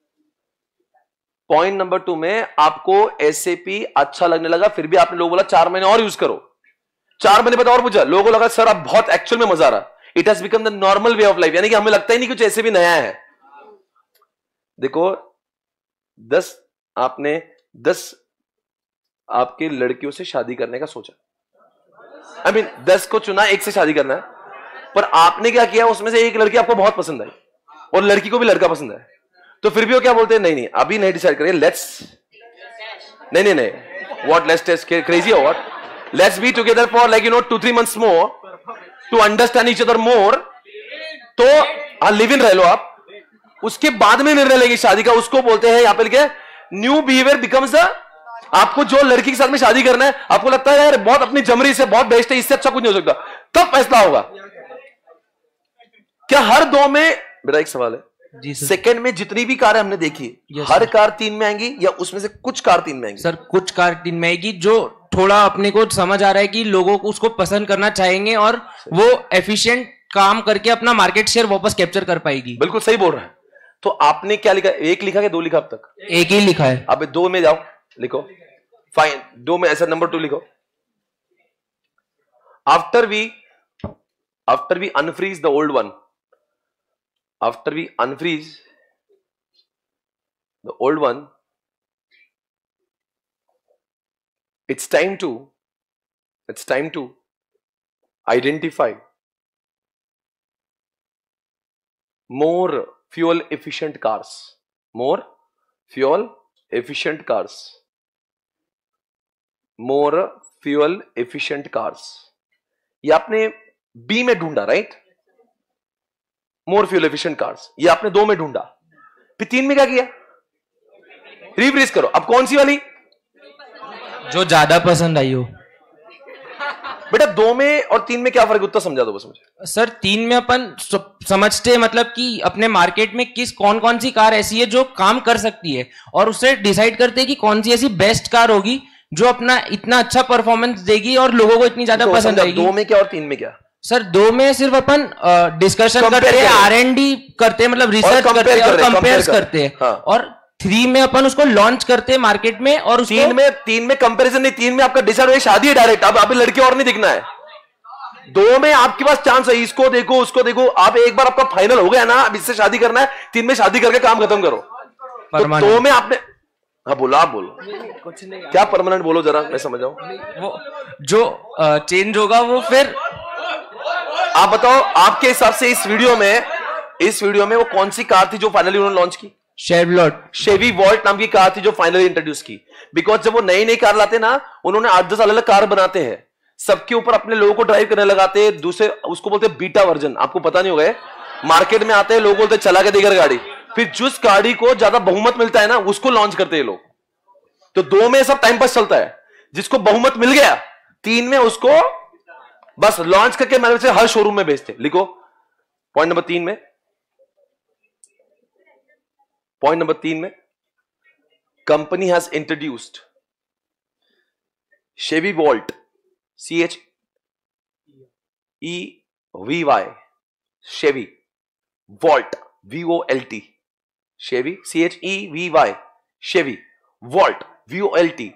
पॉइंट नंबर टू में आपको एससीपी अच्छा लगने लगा, फिर भी आपने लोगों बोला चार महीने और यूज करो, चार महीने बाद और पूछा, लोगों को लगा सर अब बहुत एक्चुअल में मजा आ रहा, it has become the normal way of life, यानी कि हमें लगता ही नहीं कुछ ऐसे भी नया है। देखो दस आपने दस आपके लड़कियों से शादी करने का सोचा, आई मीन दस को चुना, एक से शादी करना है, पर आपने क्या किया, उसमें से एक लड़की आपको बहुत पसंद आई और लड़की को भी लड़का पसंद है, तो फिर भी वो क्या बोलते हैं, नहीं नहीं अभी नहीं डिसाइड करिए, लेट्स नहीं नहीं नहीं व्हाट लेट्स टेस्ट क्रेजी और what, let's be together for like you know two three months more to understand each other more, तो हाँ लिव इन रह लो आप, उसके बाद में निर्णय लेंगे शादी का, उसको बोलते हैं यहां पे लिखे न्यू बिहेवियर बिकम्स द, आपको जो लड़की के साथ में शादी करना है, आपको लगता है यार बहुत अपनी जमरी से बहुत बेस्ट है, इससे अच्छा कुछ नहीं हो सकता, तब फैसला होगा। क्या हर दो में, मेरा एक सवाल है जी सर, सेकंड में जितनी भी कारें हमने देखी हर कार तीन में आएंगी या उसमें से कुछ कार तीन में आएंगी? सर कुछ कार तीन में आएगी, जो थोड़ा अपने को समझ आ रहा है कि लोगों को उसको पसंद करना चाहेंगे और वो एफिशिएंट काम करके अपना मार्केट शेयर वापस कैप्चर कर पाएगी। बिल्कुल सही बोल रहा है। तो आपने क्या लिखा? एक लिखा कि दो लिखा अब तक? एक ही लिखा है। अब दो में जाओ, लिखो। फाइन, दो में ऐसा नंबर टू लिखो। After we after we unfreeze the old one, after we unfreeze the old one, it's time to it's time to identify more fuel efficient cars, more fuel efficient cars, more fuel efficient cars। ये आपने बी में ढूंढा, right? More fuel efficient cars, ये आपने दो में ढूंढा, फिर तीन में क्या किया? रिफ्रेश करो। अब कौन सी वाली जो ज्यादा पसंद आई हो? बेटा दो में और तीन में क्या फर्क, उत्तर समझा दो बस मुझे। सर तीन में अपन समझते मतलब कि अपने मार्केट में किस कौन कौन सी कार ऐसी है जो काम कर सकती है, और उससे डिसाइड करते हैं कि कौन सी ऐसी बेस्ट कार होगी जो अपना इतना अच्छा परफॉर्मेंस देगी और लोगों को इतनी ज्यादा तो पसंद आएगी। दो में क्या और तीन में क्या? सर दो में सिर्फ अपन डिस्कशन करते हैं, आर एंड डी करते हैं, मतलब रिसर्च करते हैं और कंपेयर करते हैं। हाँ। और थ्री में अपन उसको लॉन्च करते हैं मार्केट में, और उसको तीन में तीन में कंपैरिजन नहीं, तीन में आपका डिसाइड हो शादी है डायरेक्ट। अब अभी लड़के और नहीं दिखना है। दो में आपके पास चांस है, इसको देखो उसको देखो, आप एक बार आपका फाइनल हो गया ना, अब इससे शादी करना है, तीन में शादी करके काम खत्म करो। तो दो में आपने, हाँ बोलो, आप बोलो क्या परमानेंट बोलो जरा, मैं समझ जाऊं। वो जो चेंज होगा वो फिर आप बताओ, आपके हिसाब से इस वीडियो में इस वीडियो में वो कौन सी कार थी जो फाइनली उन्होंने लॉन्च की? शेवलॉट शेवी वॉल्ट नाम की कार थी जो फाइनली इंट्रोड्यूस की। बिकॉज जब वो नई नई कार लाते ना, उन्होंने आठ दस अलग अलग कार बनाते हैं, सबके ऊपर अपने लोगों को ड्राइव करने लगाते हैं। दूसरे उसको बोलते हैं बीटा वर्जन, आपको पता नहीं होगा, मार्केट में आते हैं लोग बोलते हैं चला के देकर गाड़ी, फिर जिस गाड़ी को ज्यादा बहुमत मिलता है ना उसको लॉन्च करते हैं लोग। तो दो में सब टाइम पास चलता है, जिसको बहुमत मिल गया तीन में उसको बस लॉन्च करके मैंने से हर शोरूम में भेजते। लिखो पॉइंट नंबर तीन में, पॉइंट नंबर तीन में company has introduced Chevy Volt, C H E V Y, Chevy Volt, V O L T, Chevy C H E V Y, Chevy Volt, V O L T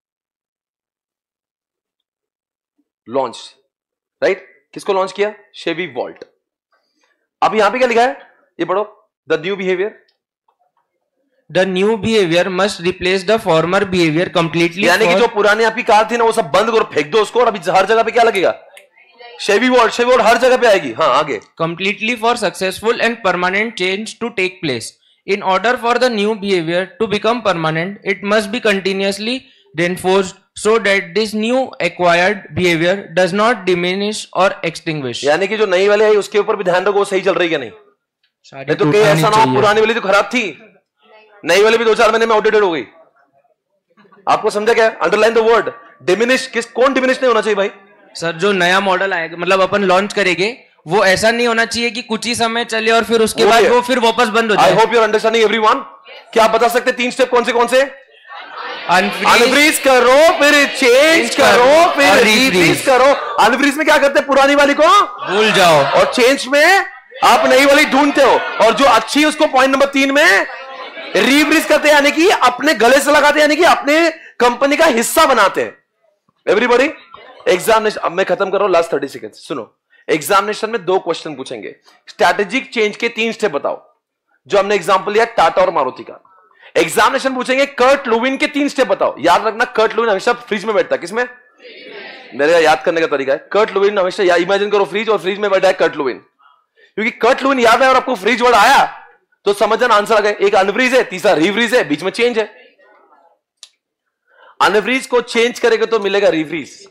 launch, right? किसको लॉन्च किया? Chevy Volt. अब यहां पे क्या लिखा है, ये पढ़ो, the new behaviour, the new behaviour must replace the former behaviour completely. यानी कि जो पुरानी आपकी कार थी ना वो सब बंद करो, फेंक दो उसको, और अभी हर जगह पे क्या लगेगा? शेवी वॉल्ट। शेवी वॉल्ट हर जगह पे आएगी। हाँ आगे। Completely for successful and permanent change to take place, in order for the new behavior to become permanent, it must be continuously reinforced so that this new acquired behavior does not diminish or extinguish। यानी कि जो नई वाली है उसके ऊपर भी ध्यान रखो, सही चल रही है नहीं? नहीं तो कहीं ऐसा ना हो पुरानी वाली तो खराब थी, नई वाली भी दो चार महीने में आउटडेटेड हो गई। आपको समझा क्या? Underline the word diminish. किस कौन डिमिनिश नहीं होना चाहिए भाई? सर जो नया मॉडल आएगा, मतलब अपन लॉन्च करेंगे, वो ऐसा नहीं होना चाहिए कि कुछ ही समय चले और फिर उसके बाद वो फिर वापस बंद हो जाए। I hope you are understanding everyone. क्या आप बता सकते तीन स्टेप कौन से कौन से? अनफ्रीज करो, फिर चेंज करो, फिर रीफ्रीज करो। अनफ्रीज में क्या करते हैं? पुरानी वाली को भूल जाओ, और चेंज में आप नई वाली ढूंढते हो, और जो अच्छी है उसको पॉइंट नंबर तीन में रीफ्रीज करते हैं, यानी कि अपने गले से लगाते हैं, यानी कि अपने कंपनी का हिस्सा बनाते हैं। एवरीबॉडी एग्जामिनेशन, अब मैं खत्म कर रहा हूं, लास्ट थर्टी सेकेंड सुनो। एग्जामिनेशन में दो क्वेश्चन पूछेंगे, स्ट्रैटेजिक चेंज के तीन स्टेप बताओ, जो हमने एग्जांपल लिया टाटा और मारुति का। एग्जामिनेशन पूछेंगे कर्ट लुविन के तीन स्टेप बताओ। याद रखना कर्ट लुविन हमेशा फ्रिज में बैठता है। किसमें? मेरे याद करने का तरीका है, कर्ट लुविन हमेशा, या इमेजिन करो फ्रिज, और फ्रिज में बैठा है कर्ट लुविन, क्योंकि कर्ट लुविन याद है और आपको फ्रिज वर्ड आया तो समझना आंसर आ गया। एक अनफ्रीज है, तीसरा रीफ्रीज है, बीच में चेंज है। अनफ्रीज को चेंज करेगा तो मिलेगा रीफ्रीज।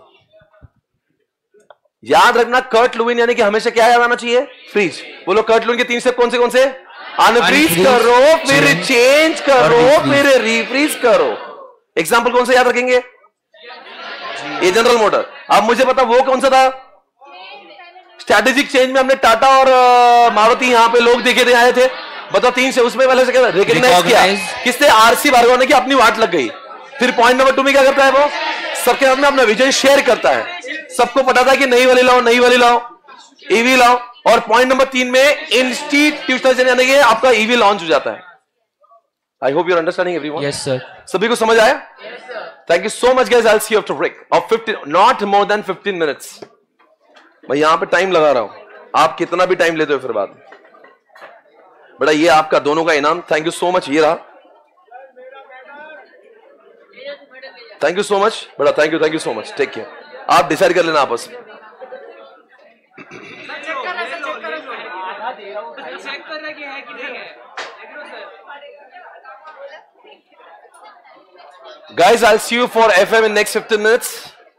याद रखना कर्ट लुविन यानी कि हमेशा क्या याद आना चाहिए? फ्रीज। बोलो कर्ट लुविन के तीन स्टेप कौन से कौन से? अनफ्रीज करो, फिर चेंज करो, फिर रीफ्रीज करो। एग्जांपल कौन सा याद रखेंगे? ये जनरल मोटर। अब मुझे पता वो कौन सा था? स्ट्रैटेजिक चेंज में हमने टाटा और मारुति यहां पे लोग देखे थे, आए थे, बताओ तीन से, उसमें पहले से क्या रिकॉग्नाइज किया किसने? आरसी भार्गव ने, कि अपनी वाट लग गई। फिर पॉइंट नंबर टू में क्या करता है? वो सबके साथ में अपना विजन शेयर करता है, सबको पता था कि नई वाली लाओ, नई वाली लाओ, ईवी लाओ, और पॉइंट नंबर तीन में इंस्टीट्यूशनल यानी कि आपका ईवी लॉन्च हो जाता है. I hope you are understanding everyone. Yes sir. सभी को समझ आया? Thank you so much guys. I will see you after break of fifteen, not more than fifteen minutes. मैं यहां पे टाइम लगा रहा हूं, आप कितना भी टाइम लेते हो फिर बाद में. बेटा ये आपका दोनों का इनाम. Thank you so much. ये रहा. थैंक यू सो मच बेटा. Thank you thank you so much. Take care. आप डिसाइड कर लेना आपस में. Guys, I'll see you for F M in next fifteen minutes.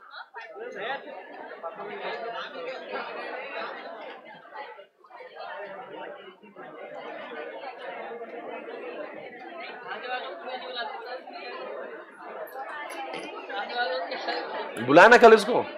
बुलाया ना कल इसको.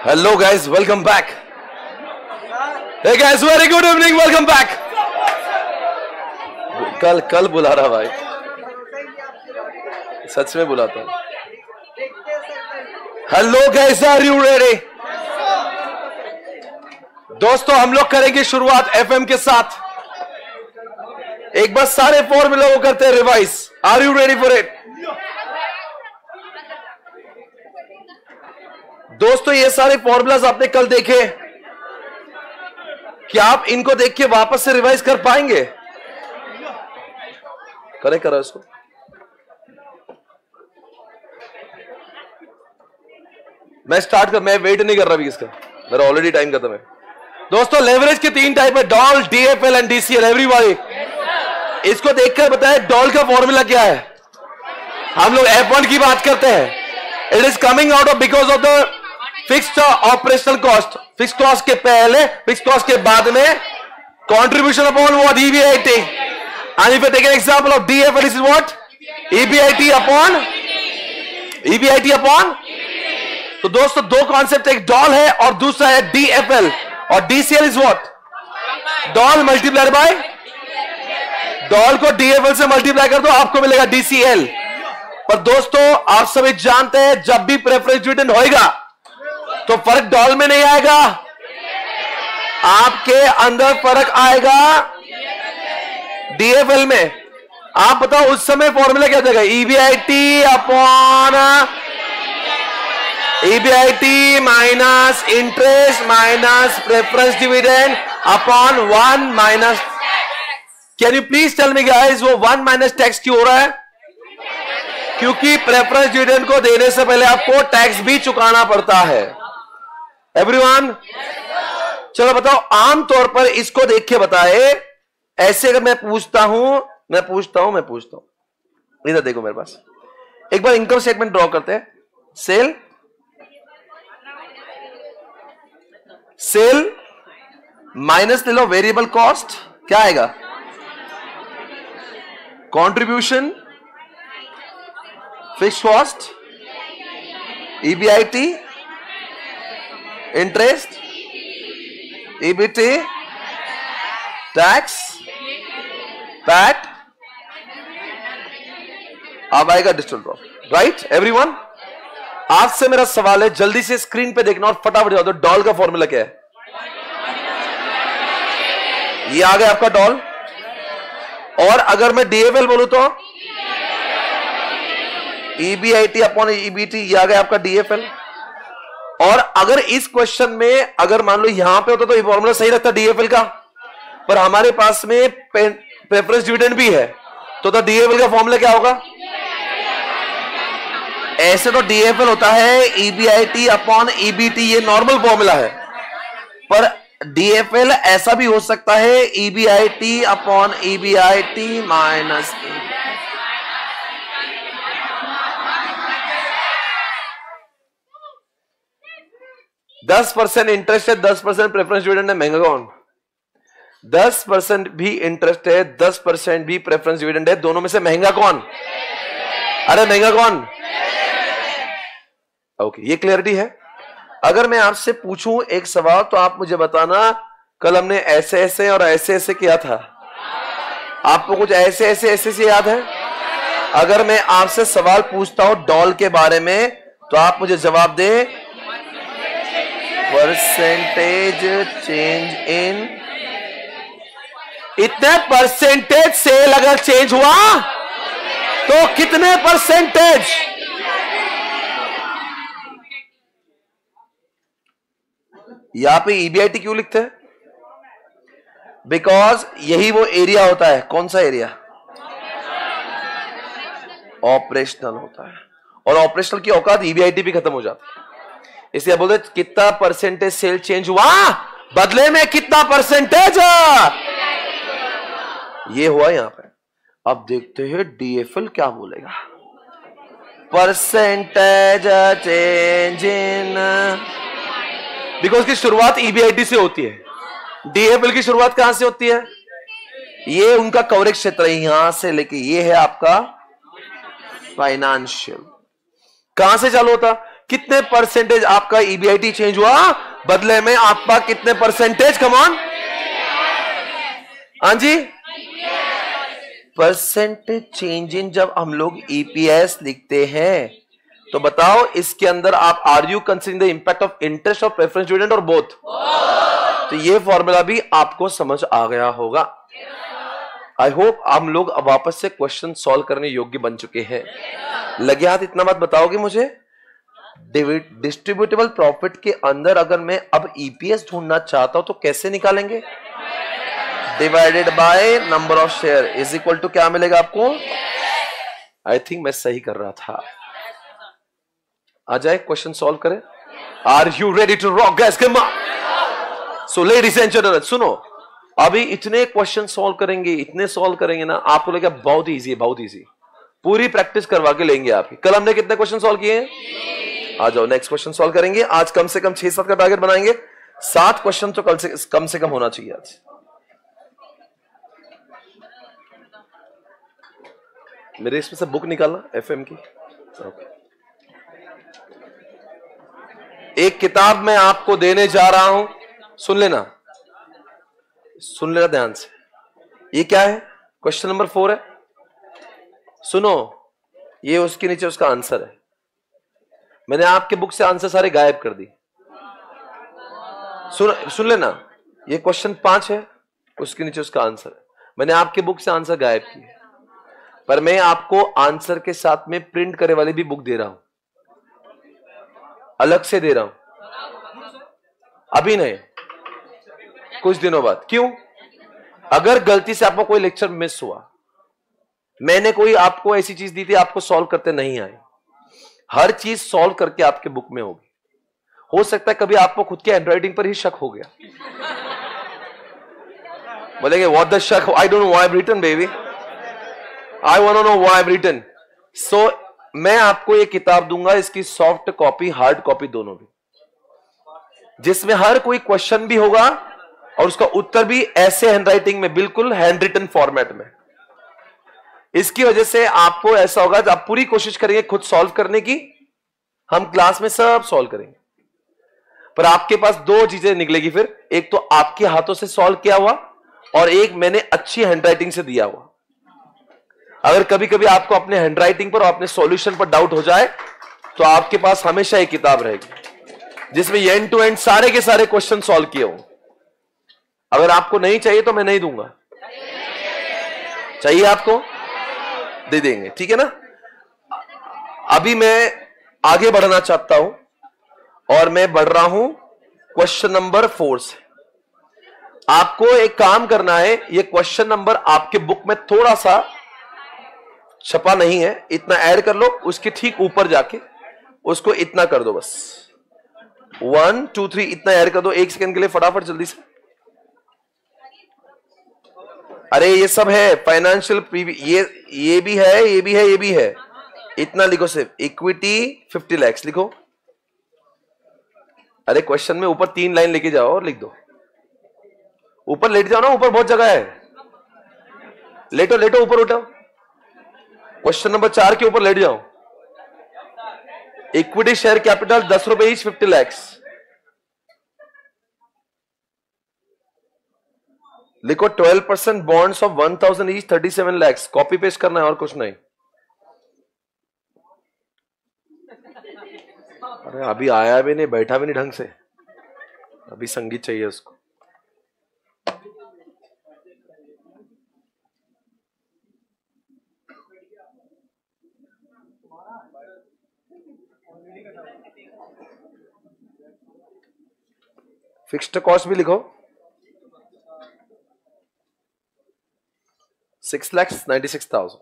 Hello guys, welcome back. Hey guys, very good evening, welcome back. कल कल बुला रहा भाई, सच में बुलाता हूं. Hello guys, are you ready? दोस्तों हम लोग करेंगे शुरुआत एफएम के साथ. एक बार सारे फॉर्मूला को करते हैं revise. Are you ready for it? दोस्तों ये सारे फॉर्मूलाज आपने कल देखे, क्या आप इनको देख के वापस से रिवाइज कर पाएंगे? करे करो इसको. मैं स्टार्ट कर, मैं वेट नहीं कर रहा अभी इसका, मेरा ऑलरेडी टाइम खत्म है. दोस्तों लेवरेज के तीन टाइप है, DOL, DFL and DCL. Everybody इसको देखकर बताए डॉल का फॉर्मूला क्या है. हम लोग एफ वन की बात करते हैं. It is coming out of because of the fixed operational cost. Fixed cost के पहले, फिक्स्ड कॉस्ट के बाद में contribution upon what? EBIT. And if you take an example of DFL, is what? EBIT upon EBIT upon. तो दोस्तों दो कॉन्सेप्ट, एक डॉल है और दूसरा है डीएफएल. और DCL is what? DOL multiplied by DOL को डीएफएल से मल्टीप्लाई कर दो, आपको मिलेगा डीसीएल. पर दोस्तों आप सभी जानते हैं जब भी प्रेफरेंस डिविडेंड होएगा तो फर्क डॉल में नहीं आएगा, आपके अंदर फर्क आएगा डीएफएल में. आप बताओ उस समय फॉर्मूला क्या देगा? EBIT upon EBIT minus interest minus preference dividend upon one minus. Can you please tell me guys वो वन माइनस टैक्स क्यों हो रहा है? क्योंकि प्रेफरेंस डिविडेंड को देने से पहले आपको टैक्स भी चुकाना पड़ता है. एवरीवन चलो बताओ, आमतौर पर इसको देख के बताए. ऐसे अगर मैं पूछता हूं मैं पूछता हूं मैं पूछता हूं इधर देखो मेरे पास. एक बार इनकम स्टेटमेंट ड्रॉ करते हैं. सेल सेल माइनस ले लो वेरिएबल कॉस्ट, क्या आएगा? Contribution, fixed cost, EBIT, interest, EBT, tax, PAT. अब आएगा डिजिटल ड्रॉप. राइट एवरीवन, आज से मेरा सवाल है, जल्दी से स्क्रीन पे देखना और फटाफट जाओ. तो डॉल का फॉर्मूला क्या है? ये आ गया आपका डॉल. और अगर मैं डीएफएल बोलूं तो ईबीआईटी अपॉन ईबीटी, ये आ गया आपका डीएफएल. और अगर इस क्वेश्चन में अगर मान लो यहां पे होता तो ये फॉर्मूला सही लगता डीएफएल का, पर हमारे पास में प्रेफरेंस डिविडेंड भी है, तो तो डीएफएल का फॉर्मूला क्या होगा? ऐसे तो डीएफएल होता है ईबीआईटी अपॉन ईबीटी, ये नॉर्मल फॉर्मूला है. पर डीएफएल ऐसा भी हो सकता है ईबीआईटी अपॉन ईबीआईटी माइनस. दस परसेंट इंटरेस्ट है, दस परसेंट प्रेफरेंस डिविडेंड है, महंगा कौन? दस परसेंट भी इंटरेस्ट है, दस परसेंट भी प्रेफरेंस डिविडेंड है, दोनों में से महंगा कौन? अरे महंगा कौन? ओके okay, ये क्लियरिटी है. अगर मैं आपसे पूछूं एक सवाल तो आप मुझे बताना, कल हमने ऐसे ऐसे और ऐसे ऐसे किया था, आपको कुछ ऐसे ऐसे ऐसे से याद है? अगर मैं आपसे सवाल पूछता हूं डॉल के बारे में तो आप मुझे जवाब दें परसेंटेज चेंज इन. इतने परसेंटेज सेल अगर चेंज हुआ तो कितने परसेंटेज? यहां पे ईबीआईटी क्यों लिखते हैं? बिकॉज यही वो एरिया होता है. कौन सा एरिया? ऑपरेशनल होता है. और ऑपरेशनल की औकात ईबीआईटी भी खत्म हो जाती है. इसलिए बोलते कितना परसेंटेज सेल चेंज हुआ, बदले में कितना परसेंटेज ये हुआ यहां पे. अब देखते हैं डीएफएल क्या बोलेगा. परसेंटेज चेंज इन, बिकॉज की शुरुआत ईबीआईटी से होती है. डीएफएल की शुरुआत कहां से होती है? ये उनका कवरेज क्षेत्र है, यहां से लेके ये है आपका फाइनेंशियल. कहां से चालू होता? कितने परसेंटेज आपका ईबीआईटी चेंज हुआ, बदले में आपका कितने परसेंटेज, कम ऑन, हाँ जी, परसेंटेज चेंज इन। जब हम लोग ईपीएस लिखते हैं तो बताओ इसके अंदर आप are you considering the impact of interest of preference dividend और बोथ? तो ये फॉर्मूला भी आपको समझ आ गया होगा। आई होप हम लोग अब वापस से क्वेश्चन सॉल्व करने योग्य बन चुके हैं। लगे हाथ इतना बात बताओगे मुझे, डिस्ट्रीब्यूटेबल प्रॉफिट के अंदर अगर मैं अब ईपीएस ढूंढना चाहता हूं तो कैसे निकालेंगे? Divided by number of share is equal to क्या मिलेगा आपको? आई थिंक मैं सही कर रहा था। आ जाए क्वेश्चन सॉल्व करें। Are you ready to rock guys? Come on. So ladies and gentleman सुनो, अभी इतने क्वेश्चन सॉल्व करेंगे, इतने सॉल्व करेंगे ना, आपको लगेगा बहुत इजी है, बहुत इजी। पूरी प्रैक्टिस करवा के लेंगे आपकी। कल हमने कितने क्वेश्चन सॉल्व किए हैं? आ जाओ नेक्स्ट क्वेश्चन सॉल्व करेंगे। आज कम से कम छह सात का टारगेट बनाएंगे। सात क्वेश्चन तो कल से कम से कम होना चाहिए आज। मेरे इसमें से बुक निकालना एफएम की। ओके। एक किताब मैं आपको देने जा रहा हूं, सुन लेना, सुन लेना ध्यान से। ये क्या है? क्वेश्चन नंबर फोर है। सुनो, ये उसके नीचे उसका आंसर है। मैंने आपके बुक से आंसर सारे गायब कर दी। सुन सुन लेना, ये क्वेश्चन पांच है, उसके नीचे उसका आंसर है। मैंने आपके बुक से आंसर गायब किए, पर मैं आपको आंसर के साथ में प्रिंट करे वाली भी बुक दे रहा हूं, अलग से दे रहा हूं, अभी नहीं, कुछ दिनों बाद। क्यों? अगर गलती से आपको कोई लेक्चर मिस हुआ, मैंने कोई आपको ऐसी चीज दी थी आपको सॉल्व करते नहीं आए, हर चीज सॉल्व करके आपके बुक में होगी। हो सकता है कभी आपको खुद के हैंडराइटिंग पर ही शक हो गया, बोलेंगे what the shock, I don't know why I have written baby, I want to know why I have written. So मैं आपको ये किताब दूंगा, इसकी सॉफ्ट कॉपी हार्ड कॉपी दोनों भी, जिसमें हर कोई क्वेश्चन भी होगा और उसका उत्तर भी ऐसे हैंडराइटिंग में, बिल्कुल हैंड रिटन फॉर्मेट में। इसकी वजह से आपको ऐसा होगा कि आप पूरी कोशिश करेंगे खुद सॉल्व करने की, हम क्लास में सब सॉल्व करेंगे, पर आपके पास दो चीजें निकलेगी फिर, एक तो आपके हाथों से सॉल्व किया हुआ और एक मैंने अच्छी हैंडराइटिंग से दिया हुआ। अगर कभी कभी आपको अपने हैंडराइटिंग पर और अपने सॉल्यूशन पर डाउट हो जाए तो आपके पास हमेशा एक किताब रहेगी जिसमें एंड टू एंड सारे के सारे क्वेश्चन सॉल्व किए हों। अगर आपको नहीं चाहिए तो मैं नहीं दूंगा, चाहिए आपको दे देंगे, ठीक है ना। अभी मैं आगे बढ़ना चाहता हूं और मैं बढ़ रहा हूं क्वेश्चन नंबर फोर से। आपको एक काम करना है, ये क्वेश्चन नंबर आपके बुक में थोड़ा सा छपा नहीं है, इतना ऐड कर लो, उसके ठीक ऊपर जाके उसको इतना कर दो, बस वन टू थ्री इतना ऐड कर दो एक सेकंड के लिए, फटाफट जल्दी से। अरे ये सब है फाइनेंशियल प्रीवी, ये ये भी है, ये भी है, ये भी है, इतना लिखो सिर्फ। इक्विटी फिफ्टी लैक्स लिखो। अरे क्वेश्चन में ऊपर तीन लाइन लेके जाओ और लिख दो, ऊपर लेट जाओ ना, ऊपर बहुत जगह है, लेटो लेटो ऊपर उठो, क्वेश्चन नंबर चार के ऊपर लेट जाओ। इक्विटी शेयर कैपिटल दस रुपए ईच, फिफ्टी लैक्स लिखो। Twelve percent bonds of one thousand each, thirty seven lakhs. Copy paste करना है और कुछ नहीं। अरे अभी आया भी नहीं, बैठा भी नहीं ढंग से, अभी संगीत चाहिए उसको। फिक्स्ड कॉस्ट भी लिखो, six lakhs ninety six thousand.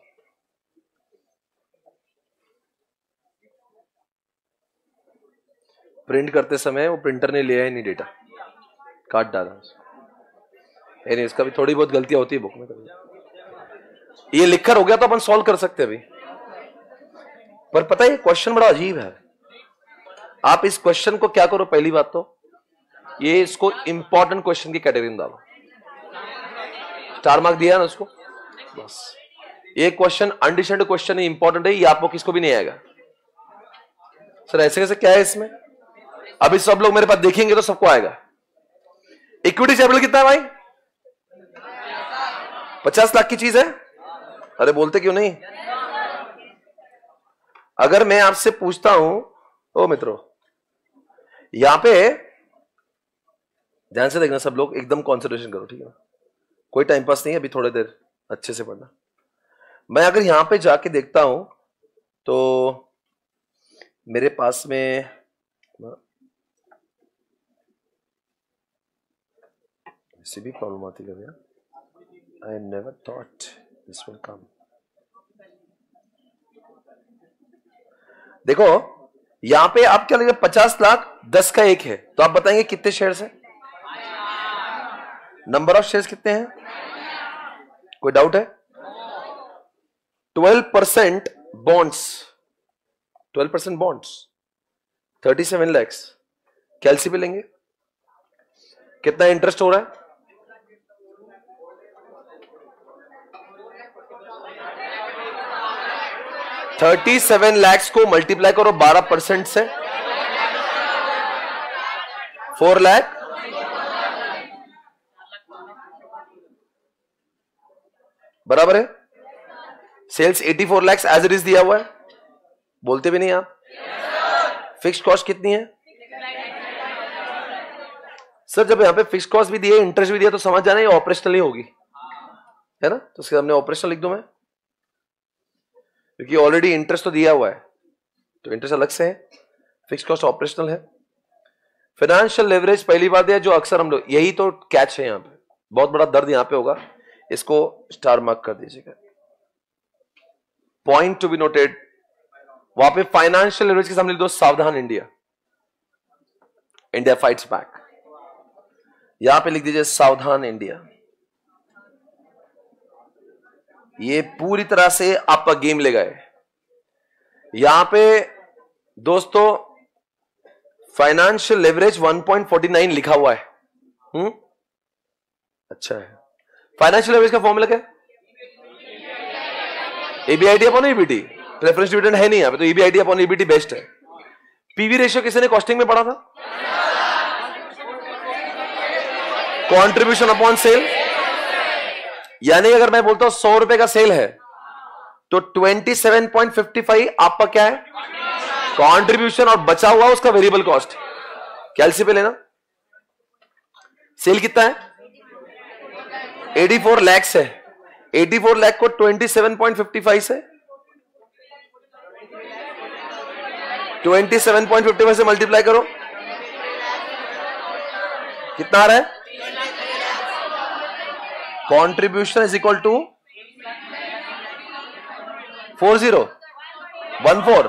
Print करते समय वो प्रिंटर ने लिया ही नहीं डेटा, काट डाला। यानी इसका भी थोड़ी बहुत गलतियां होती है बुक में कभी। ये लिखकर हो गया तो अपन सॉल्व कर सकते अभी, पर पता है क्वेश्चन बड़ा अजीब है। आप इस क्वेश्चन को क्या करो, पहली बात तो ये इसको इंपॉर्टेंट क्वेश्चन की कैटेगरी में डालो। स्टार मार्क दिया ना उसको, बस। ये क्वेश्चन अनडिसाइडेड क्वेश्चन है, इंपॉर्टेंट है, ये आपको किसको भी नहीं आएगा। सर ऐसे कैसे, क्या है इसमें? अभी सब लोग मेरे पास देखेंगे तो सबको आएगा। इक्विटी कैपिटल कितना है भाई? पचास लाख की चीज है। अरे बोलते क्यों नहीं? अगर मैं आपसे पूछता हूं, ओ मित्रों यहां पे ध्यान से देखना, सब लोग एकदम कॉन्सेंट्रेशन करो, ठीक है ना? कोई टाइम पास नहीं है, अभी थोड़ी देर अच्छे से पढ़ना। मैं अगर यहां पे जाके देखता हूं तो मेरे पास में ऐसी भी प्रॉब्लम आती है भैया। I never thought this will come. देखो यहां पे आप क्या लगेगा, पचास लाख दस का एक है, तो आप बताएंगे कितने शेयर्स हैं? नंबर ऑफ शेयर्स कितने हैं? कोई डाउट है? Twelve percent bonds, twelve percent bonds thirty seven lakhs कैलसी पे लेंगे, कितना इंटरेस्ट हो रहा है? थर्टी सेवन लैक्स को मल्टीप्लाई करो बारह परसेंट से, फोर लाख बराबर है। Sales eighty four lakhs as it is दिया हुआ है, बोलते भी नहीं आप। फिक्स कॉस्ट कितनी है सर? जब यहां पे फिक्स कॉस्ट भी दिए, इंटरेस्ट भी दिया, तो समझ जाना ये ऑपरेशनल ही होगी, है ना? तो उसके सामने ऑपरेशनल लिख दूं मैं, क्योंकि ऑलरेडी इंटरेस्ट तो दिया हुआ है, तो इंटरेस्ट अलग से है, फिक्स कॉस्ट ऑपरेशनल है। फाइनेंशियल लेवरेज पहली बात है जो अक्सर हम लोग, यही तो कैच है यहां पे, बहुत बड़ा दर्द यहां पे होगा, इसको स्टार मार्क कर दीजिएगा। पॉइंट टू बी नोटेड, वहां पे फाइनेंशियल लेवरेज के सामने लिख दो सावधान इंडिया, इंडिया फाइट्स बैक। यहां पे लिख दीजिए सावधान इंडिया। ये पूरी तरह से आपका गेम ले गए। यहां पे दोस्तों financial leverage one point four nine लिखा हुआ है। हम्म अच्छा है। फाइनेंशियल लेवरेज का फॉर्मूला क्या है? EBIT upon EBT. Preference dividend है नहीं यहां पे, तो ईबीआईटी अपॉन ईबीटी बेस्ट है। पीवी रेशियो किसी ने कॉस्टिंग में पढ़ा था? कंट्रीब्यूशन अपॉन सेल, यानी अगर मैं बोलता हूं सौ रुपए का सेल है तो twenty seven point fifty five आपका क्या है? कंट्रीब्यूशन, और बचा हुआ उसका वेरिएबल कॉस्ट। कैलसी पे लेना। सेल कितना है? चौरासी लाख है। चौरासी लाख को twenty seven point fifty five से twenty seven point fifty five से मल्टीप्लाई करो, कितना आ रहा है? Contribution is equal to four zero one four.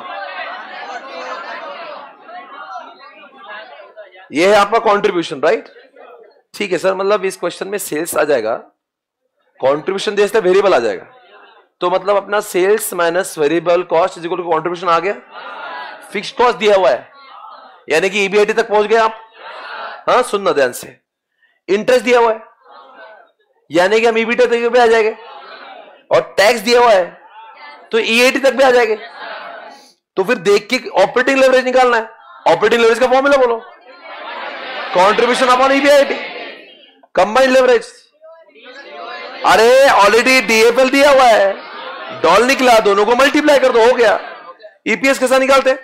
ये है आपका कंट्रीब्यूशन, राइट? ठीक है सर, मतलब इस क्वेश्चन में सेल्स आ जाएगा, कंट्रीब्यूशन जैसे वेरिएबल आ जाएगा, तो मतलब अपना sales minus variable cost is equal to contribution आ गया। फिक्स कॉस्ट दिया हुआ है, यानी कि ईबीआईटी तक पहुंच गए आप। हाँ सुनना ध्यान से। इंटरेस्ट दिया हुआ है, यानी कि हम ईबीटी तक भी आ जाएंगे, और टैक्स दिया हुआ है तो ईएटी तक भी आ जाएंगे। तो फिर देख के ऑपरेटिंग लेवरेज निकालना है। ऑपरेटिंग लेवरेज का फॉर्मूला बोलो, contribution upon EBIT, combined leverage. अरे ऑलरेडी डीएफएल दिया हुआ है, डॉल निकला, दोनों को मल्टीप्लाई कर दो, हो गया। ईपीएस कैसा निकालते?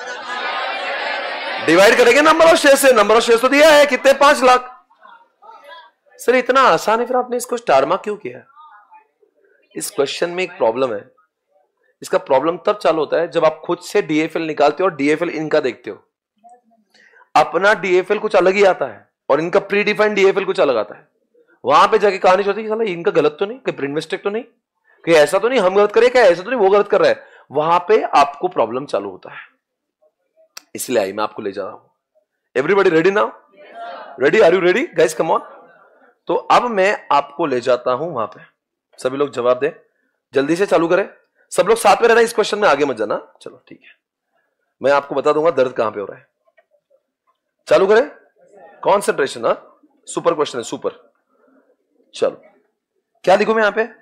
डिवाइड करेंगे नंबर ऑफ शेयर से। नंबर ऑफ शेयर तो दिया है, कितने? पांच लाख। सर इतना आसान है, फिर आपने इसको स्टार मार्क क्यों किया? इस क्वेश्चन में एक प्रॉब्लम है। इसका प्रॉब्लम तब चालू होता है जब आप खुद से डीएफएल निकालते हो और डीएफएल इनका देखते हो। अपना डीएफएल कुछ अलग ही आता है और इनका प्री डिफाइंड डीएफएल कुछ अलग आता है। वहां पे जाके कहानी होती है कि साला इनका गलत तो नहीं, कहीं प्रिंट मिस्टेक तो नहीं, कि ऐसा तो नहीं हम गलत करें, क्या ऐसा तो नहीं वो गलत कर रहा है। वहां पे आपको प्रॉब्लम चालू होता है। इसलिए आई मैं आपको ले जा रहा हूं। Everybody ready now? Ready? Are you ready guys? Come on. तो अब मैं आपको ले जाता हूं वहां पे। सभी लोग जवाब दें, जल्दी से चालू करें। सब लोग साथ में रहना, इस क्वेश्चन में आगे मत जाना। चलो ठीक है, मैं आपको बता दूंगा दर्द कहां पे हो रहा है। चालू करें, कॉन्सेंट्रेशन। हाँ सुपर क्वेश्चन है, सुपर। चलो क्या लिखूं मैं यहां पे?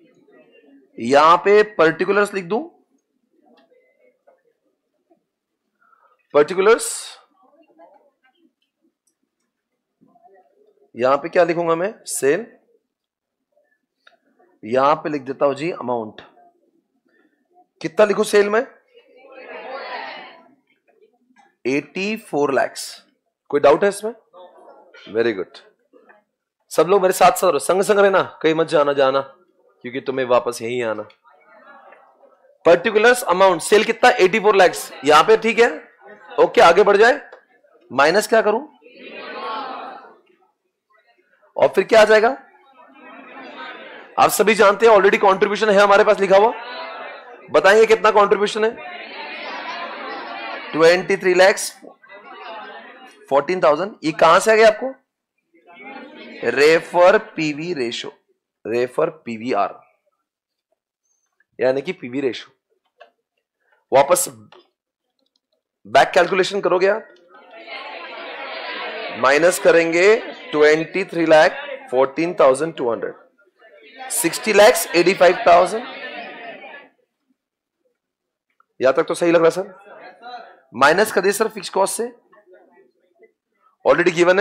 यहां पे पर्टिकुलर्स लिख दूं, पर्टिकुलर्स, यहां पे क्या लिखूंगा मैं? सेल। यहां पे लिख देता हूं जी अमाउंट। कितना लिखूं सेल में? चौरासी लाख। कोई डाउट है इसमें? Very good. सब लोग मेरे साथ साथ संग संग रहना, कहीं मत जाना जाना, क्योंकि तुम्हें वापस यहीं आना। पर्टिकुलर्स अमाउंट, सेल कितना? चौरासी लाख। यहां पे ठीक है, ओके। आगे बढ़ जाए, माइनस क्या करूं? और फिर क्या आ जाएगा? आप सभी जानते हैं ऑलरेडी कंट्रीब्यूशन है हमारे पास लिखा हुआ। बताएंगे कितना कंट्रीब्यूशन है? तेईस लाख चौदह हज़ार। ये कहां से आ गया आपको? Refer PV ratio, refer PVR, यानी कि पीवी रेशो। वापस बैक कैलकुलेशन करोगे आप, माइनस करेंगे तेईस लाख चौदह हज़ार दो सौ, साठ लाख पचासी हज़ार। यहां तक तो सही लग रहा सर? माइनस कर दिए सर फिक्स कॉस्ट से, ऑलरेडी गिवन है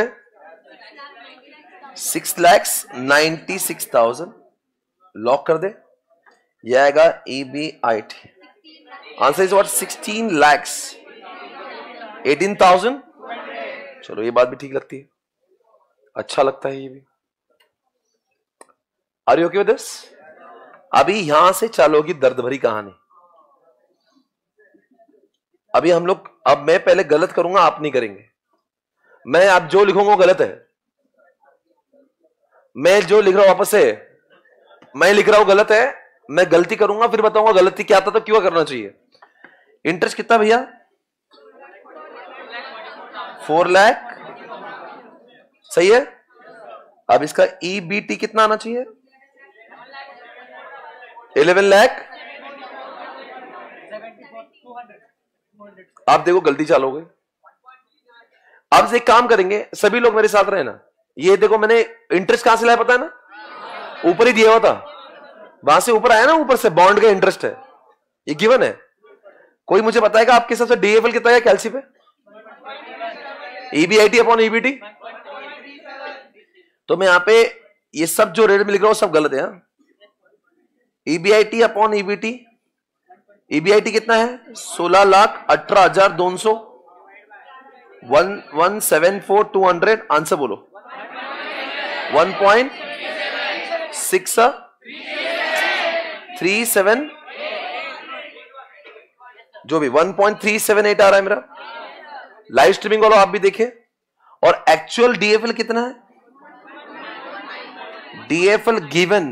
six lakhs ninety six thousand. Lock कर दे, यह आएगा E B I T. Answer is what? Sixteen lakhs eighteen thousand. चलो ये बात भी ठीक लगती है, अच्छा लगता है ये भी। Are you okay with this? अभी यहां से चालू होगी दर्द भरी कहानी। अभी हम लोग, अब मैं पहले गलत करूंगा, आप नहीं करेंगे। मैं आप जो लिखूंगा वो गलत है। मैं जो लिख रहा हूं वापस से, मैं लिख रहा हूं गलत है, मैं गलती करूंगा फिर बताऊंगा गलती क्या था तो क्यों करना चाहिए। इंटरेस्ट कितना भैया? फोर लाख, सही है। अब इसका ईबीटी कितना आना चाहिए? इलेवन लाख। आप देखो गलती चालू हो गई। अब से एक काम करेंगे, सभी लोग मेरे साथ रहे ना। ये देखो मैंने इंटरेस्ट कहां से लाया पता है ना? ऊपर ही दिया हुआ था, वहां से ऊपर आया ना, ऊपर से बॉन्ड का इंटरेस्ट है, ये गिवन है। कोई मुझे बताएगा आपके हिसाब से डीएफएल कितना है कैलसी पे? EBIT upon EBT. तो मैं यहां पे ये सब जो रेट में लिख रहा हूं सब गलत है। ईबीआईटी अपॉन ईबीटी, ईबीआईटी कितना है? सोलह लाख अठारह हजार दो सौ, one one seven four two hundred. Answer बोलो। One point six three seven, जो भी one point three seven eight आ रहा है मेरा। लाइव स्ट्रीमिंग वालों आप भी देखें। और एक्चुअल डीएफएल कितना है? DFL given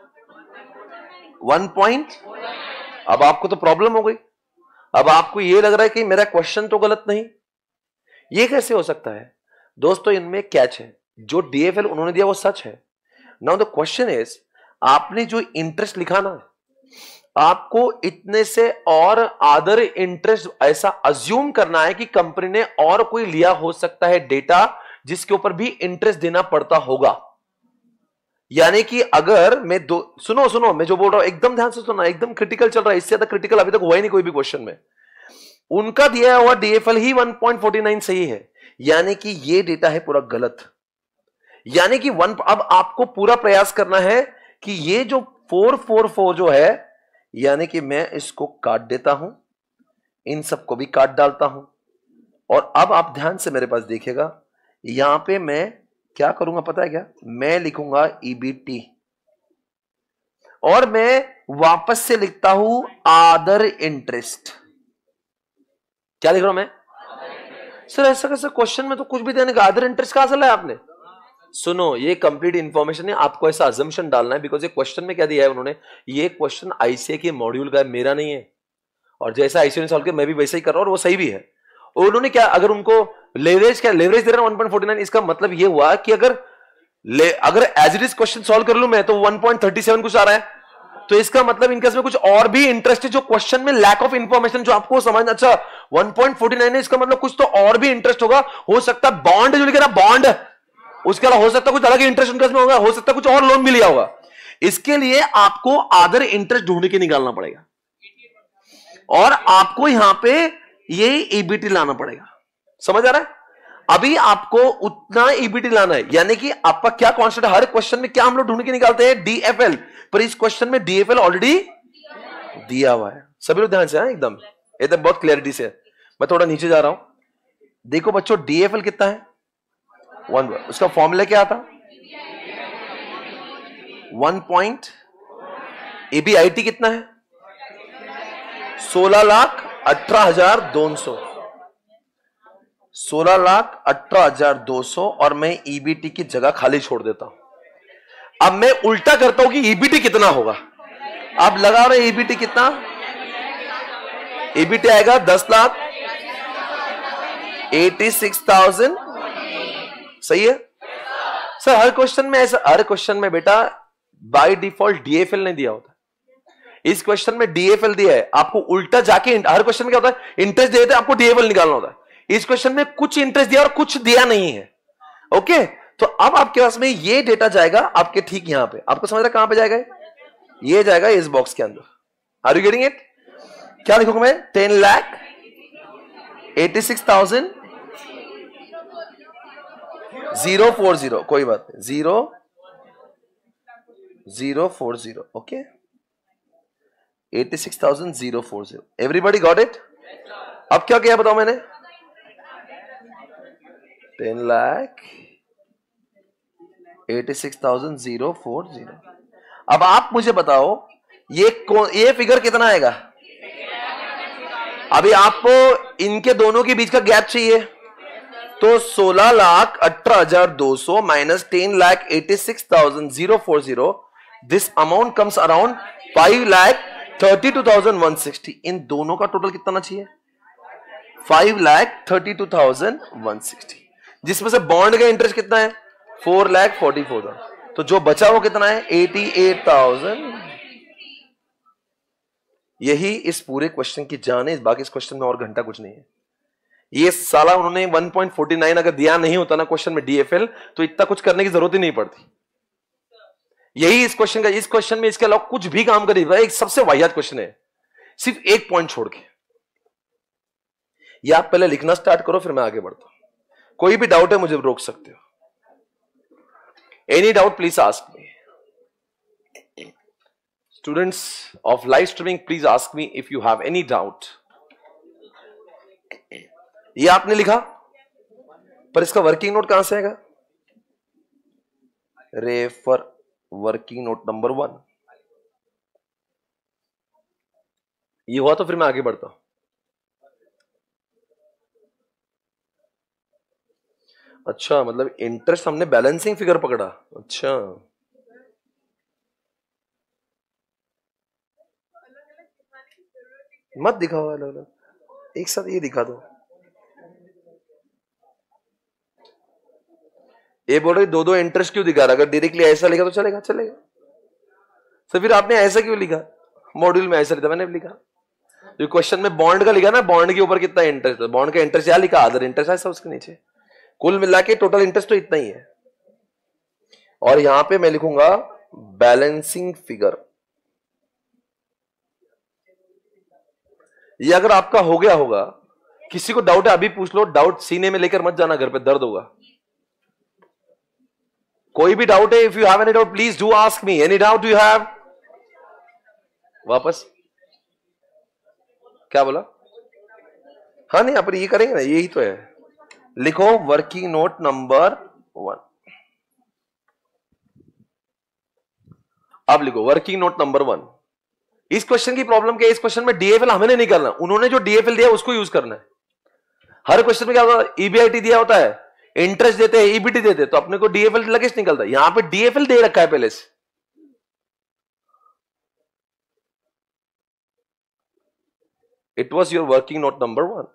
one point. अब आपको तो प्रॉब्लम हो गई। अब आपको यह लग रहा है कि मेरा क्वेश्चन तो गलत नहीं, ये कैसे हो सकता है? दोस्तों इनमें कैच है, जो डीएफएल उन्होंने दिया वो सच है। नाउ द क्वेश्चन इज, आपने जो इंटरेस्ट लिखा ना, आपको इतने से और अदर इंटरेस्ट ऐसा अज्यूम करना है कि कंपनी ने और कोई लिया हो सकता है डेटा जिसके ऊपर भी इंटरेस्ट देना पड़ता होगा। यानी कि अगर मैं दो, सुनो सुनो मैं जो बोल रहा हूं एकदम ध्यान से सुनना, एकदम क्रिटिकल चल रहा है, इससे ज्यादा क्रिटिकल अभी तक हुआ ही नहीं कोई भी क्वेश्चन में। उनका दिया हुआ डीएफएल ही वन पॉइंट फोर नाइन सही है, यानी कि ये डेटा है पूरा गलत। यानी कि वन, अब आपको पूरा प्रयास करना है कि ये जो फोर फोर फोर जो है, यानी कि मैं इसको काट देता हूं, इन सबको भी काट डालता हूं। और अब आप ध्यान से मेरे पास देखिएगा, यहां पे मैं क्या करूंगा पता है क्या? मैं लिखूंगा ईबीटी और मैं वापस से लिखता हूं अदर इंटरेस्ट। क्या लिख रहा हूं मैं? सर ऐसा कैसे क्वेश्चन में तो कुछ भी देने का, अदर इंटरेस्ट कहां से लाया आपने? सुनो, ये कंप्लीट इंफॉर्मेशन है, आपको ऐसा अजम्पशन डालना है, बिकॉज ये क्वेश्चन में क्या दिया है उन्होंने, ये क्वेश्चन आईसीए के मॉड्यूल का है, मेरा नहीं है। और जैसा आईसीए ने सॉल्व किया मैं भी वैसे ही कर रहा हूं और वो सही भी है। और उन्होंने क्या, अगर उनको लेवरेज क्या लेवरेज दे रहे हैं वन पॉइंट फोर नाइन, इसका मतलब ये हुआ कि अगर ले, अगर as it is question solve कर लूं मैं तो वन पॉइंट थर्टी सेवन कुछ आ रहा है, तो इसका मतलब इनके में कुछ और भी इंटरेस्ट है जो क्वेश्चन में लैक ऑफ इंफॉर्मेशन जो आपको समझना। अच्छा वन पॉइंट फोर नाइन है, इसका मतलब कुछ तो और भी इंटरेस्ट होगा। हो सकता है बॉन्ड जो लिखा ना, बॉन्ड, उसके अलावा हो सकता है कुछ अलग इंटरेस्ट उनके में होगा, हो सकता है कुछ और लोन भी लिया होगा। इसके लिए आपको अदर इंटरेस्ट ढूंढ के निकालना पड़ेगा और आपको यहां पे ये ईबीटी लाना पड़ेगा। समझ आ रहा है? अभी आपको उतना ईबीटी लाना है, यानी कि आपका क्या कॉन्सेप्ट है, हर क्वेश्चन में क्या हम लोग ढूंढ के निकालते हैं, डीएफएल, पर इस क्वेश्चन में डीएफएल ऑलरेडी दिया हुआ है। सभी लोग ध्यान से हैं, एकदम एकदम बहुत क्लैरिटी से। मैं थोड़ा नीचे जा रहा हूं, देखो बच्चों डीएफएल कितना है, वन, उसका फॉर्मूला क्या था, वन पॉइंट, एबीआईटी कितना है, सोलह लाख अठारह हजार दो सौ, सोलह लाख अठारह हजार दो सौ, और मैं ईबीटी की जगह खाली छोड़ देता हूं। अब मैं उल्टा करता हूं कि ईबीटी कितना होगा। अब लगा रहे ईबीटी कितना, ईबीटी आएगा दस लाख एटी सिक्स थाउजेंड। सही है सर? हर क्वेश्चन में ऐसा, हर क्वेश्चन में बेटा बाय डिफॉल्ट डीएफएल नहीं दिया होता, इस क्वेश्चन में डीएफएल दिया है। आपको उल्टा जाके हर क्वेश्चन में क्या होता है, इंटरेस्ट देते हैं, आपको डीएफएल निकालना होता है। इस क्वेश्चन में कुछ इंटरेस्ट दिया और कुछ दिया नहीं है। ओके, तो अब आपके पास में ये डेटा जाएगा आपके ठीक यहां पे। आपको समझ रहा है कहां पे जाएगा? ये जाएगा इस बॉक्स के अंदर। Are you getting it? क्या लिखूंगा मैं? Ten lakh eighty six thousand zero four zero, कोई बात नहीं, zero zero four zero. Okay, eighty six thousand zero four zero. Everybody got it? अब क्या किया बताओ मैंने? Ten lakh eighty six thousand zero four zero. अब आप मुझे बताओ ये कौन, ये फिगर कितना आएगा? अभी आपको इनके दोनों के बीच का गैप चाहिए, तो सोलह लाख अठारह हजार दो सौ minus ten lakh eighty six thousand zero four zero, this amount comes around five lakh thirty two thousand one sixty. इन दोनों का टोटल कितना चाहिए? Five lakh thirty two thousand one sixty, जिसमें से बॉन्ड का इंटरेस्ट कितना है? Four lakh forty four thousand. तो जो बचा वो कितना है? Eighty eight thousand. यही इस पूरे क्वेश्चन की जान है। बाकी इस क्वेश्चन में और घंटा कुछ नहीं है। ये साला उन्होंने वन पॉइंट फोर नाइन अगर दिया नहीं होता ना क्वेश्चन में डीएफएल, तो इतना कुछ करने की जरूरत ही नहीं पड़ती। यही इस क्वेश्चन का, इस क्वेश्चन में इसके अलावा कुछ भी काम करिए, एक सबसे वाहियात क्वेश्चन है, सिर्फ एक पॉइंट छोड़ के। ये आप पहले लिखना स्टार्ट करो, फिर मैं आगे बढ़ता हूं। कोई भी डाउट है मुझे रोक सकते हो। Any doubt please ask me. Students of live streaming please ask me if you have any doubt. ये आपने लिखा, पर इसका वर्किंग नोट कहां से आएगा? Refer working note number one. ये हुआ तो फिर मैं आगे बढ़ता हूं। अच्छा, मतलब इंटरेस्ट हमने बैलेंसिंग फिगर पकड़ा। अच्छा, मत दिखाओ अलग अलग, एक साथ ये दिखा दो। ये बोल रहे दो दो इंटरेस्ट क्यों दिखा रहा? अगर डायरेक्टली ऐसा लिखा तो चलेगा चलेगा तो फिर आपने ऐसा क्यों लिखा? मॉड्यूल में ऐसा लिखा, मैंने लिखा जो क्वेश्चन में बॉन्ड का लिखा ना, बॉन्ड के ऊपर कितना इंटरेस्ट है, बॉन्ड का इंटरेस्ट क्या लिखा? अदर इंटरेस्ट ऐसा उसके नीचे। कुल मिला के टोटल इंटरेस्ट तो इतना ही है। और यहां पे मैं लिखूंगा बैलेंसिंग फिगर। ये अगर आपका हो गया होगा, किसी को डाउट है अभी पूछ लो, डाउट सीने में लेकर मत जाना, घर पे दर्द होगा। कोई भी डाउट है, if you have any doubt please do ask me. Any doubt you have? वापस क्या बोला? हाँ नहीं, आप ये करेंगे ना, यही तो है। लिखो वर्किंग नोट नंबर वन। अब लिखो वर्किंग नोट नंबर वन। इस क्वेश्चन की प्रॉब्लम क्या है? इस क्वेश्चन में डीएफएल हमें नहीं करना, उन्होंने जो डीएफएल दिया उसको यूज करना है। हर क्वेश्चन में क्या होता है? ईबीआईटी दिया होता है, इंटरेस्ट देते हैं, ईबीटी देते हैं, तो अपने को डीएफएल लगे निकलता है। यहां पे डीएफएल दे रखा है पहले से। It was your working note number one.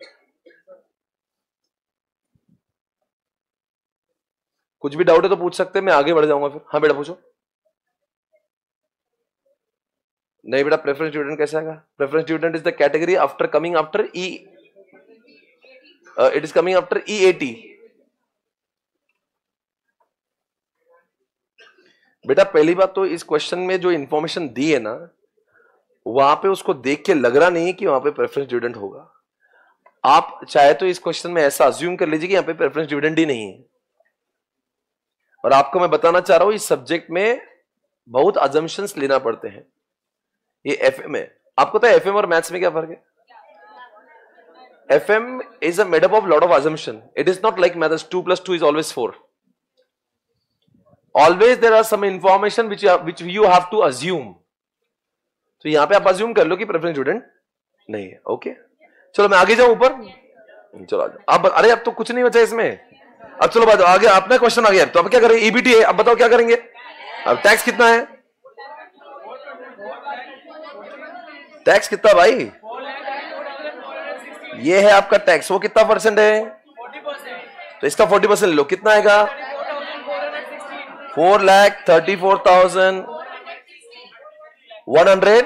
कुछ भी डाउट है तो पूछ सकते हैं, मैं आगे बढ़ जाऊंगा फिर। हाँ बेटा पूछो। नहीं बेटा, प्रेफरेंस स्टूडेंट कैसे आएगा? Preference student is the category after coming after E, it is coming after E AT. बेटा पहली बात तो इस क्वेश्चन में जो इंफॉर्मेशन दी है ना, वहां पे उसको देख के लग रहा नहीं कि वहां पे प्रेफरेंस स्टूडेंट होगा। आप चाहे तो इस क्वेश्चन में ऐसा अज्यूम कर लीजिए कि यहां पे प्रेफरेंस डिविडेंड ही नहीं है, और आपको मैं बताना चाह रहा हूं इस सब्जेक्ट में बहुत अजम्पशंस लेना पड़ते हैं। ये एफएम है, आपको पता है एफएम और मैथ्स में क्या फर्क है? FM is a made up of lot of assumption. It is not like maths two plus two is always four. Always there are some information which you have, which you have to assume. तो यहां पे आप assume कर लो कि प्रेफरेंस स्टूडेंट नहीं है। ओके, चलो मैं आगे जाऊं ऊपर, चलो अब, अरे अब तो कुछ नहीं बचा इसमें, अब चलो बात आगे, अपना क्वेश्चन आ गया। तो अब क्या करें? ईबीटी है, अब बताओ क्या करेंगे? अब टैक्स कितना है? टैक्स कितना भाई? ये है आपका टैक्स, वो कितना परसेंट है? तो इसका फोर्टी परसेंट लो, कितना आएगा? Four lakh thirty four thousand one hundred.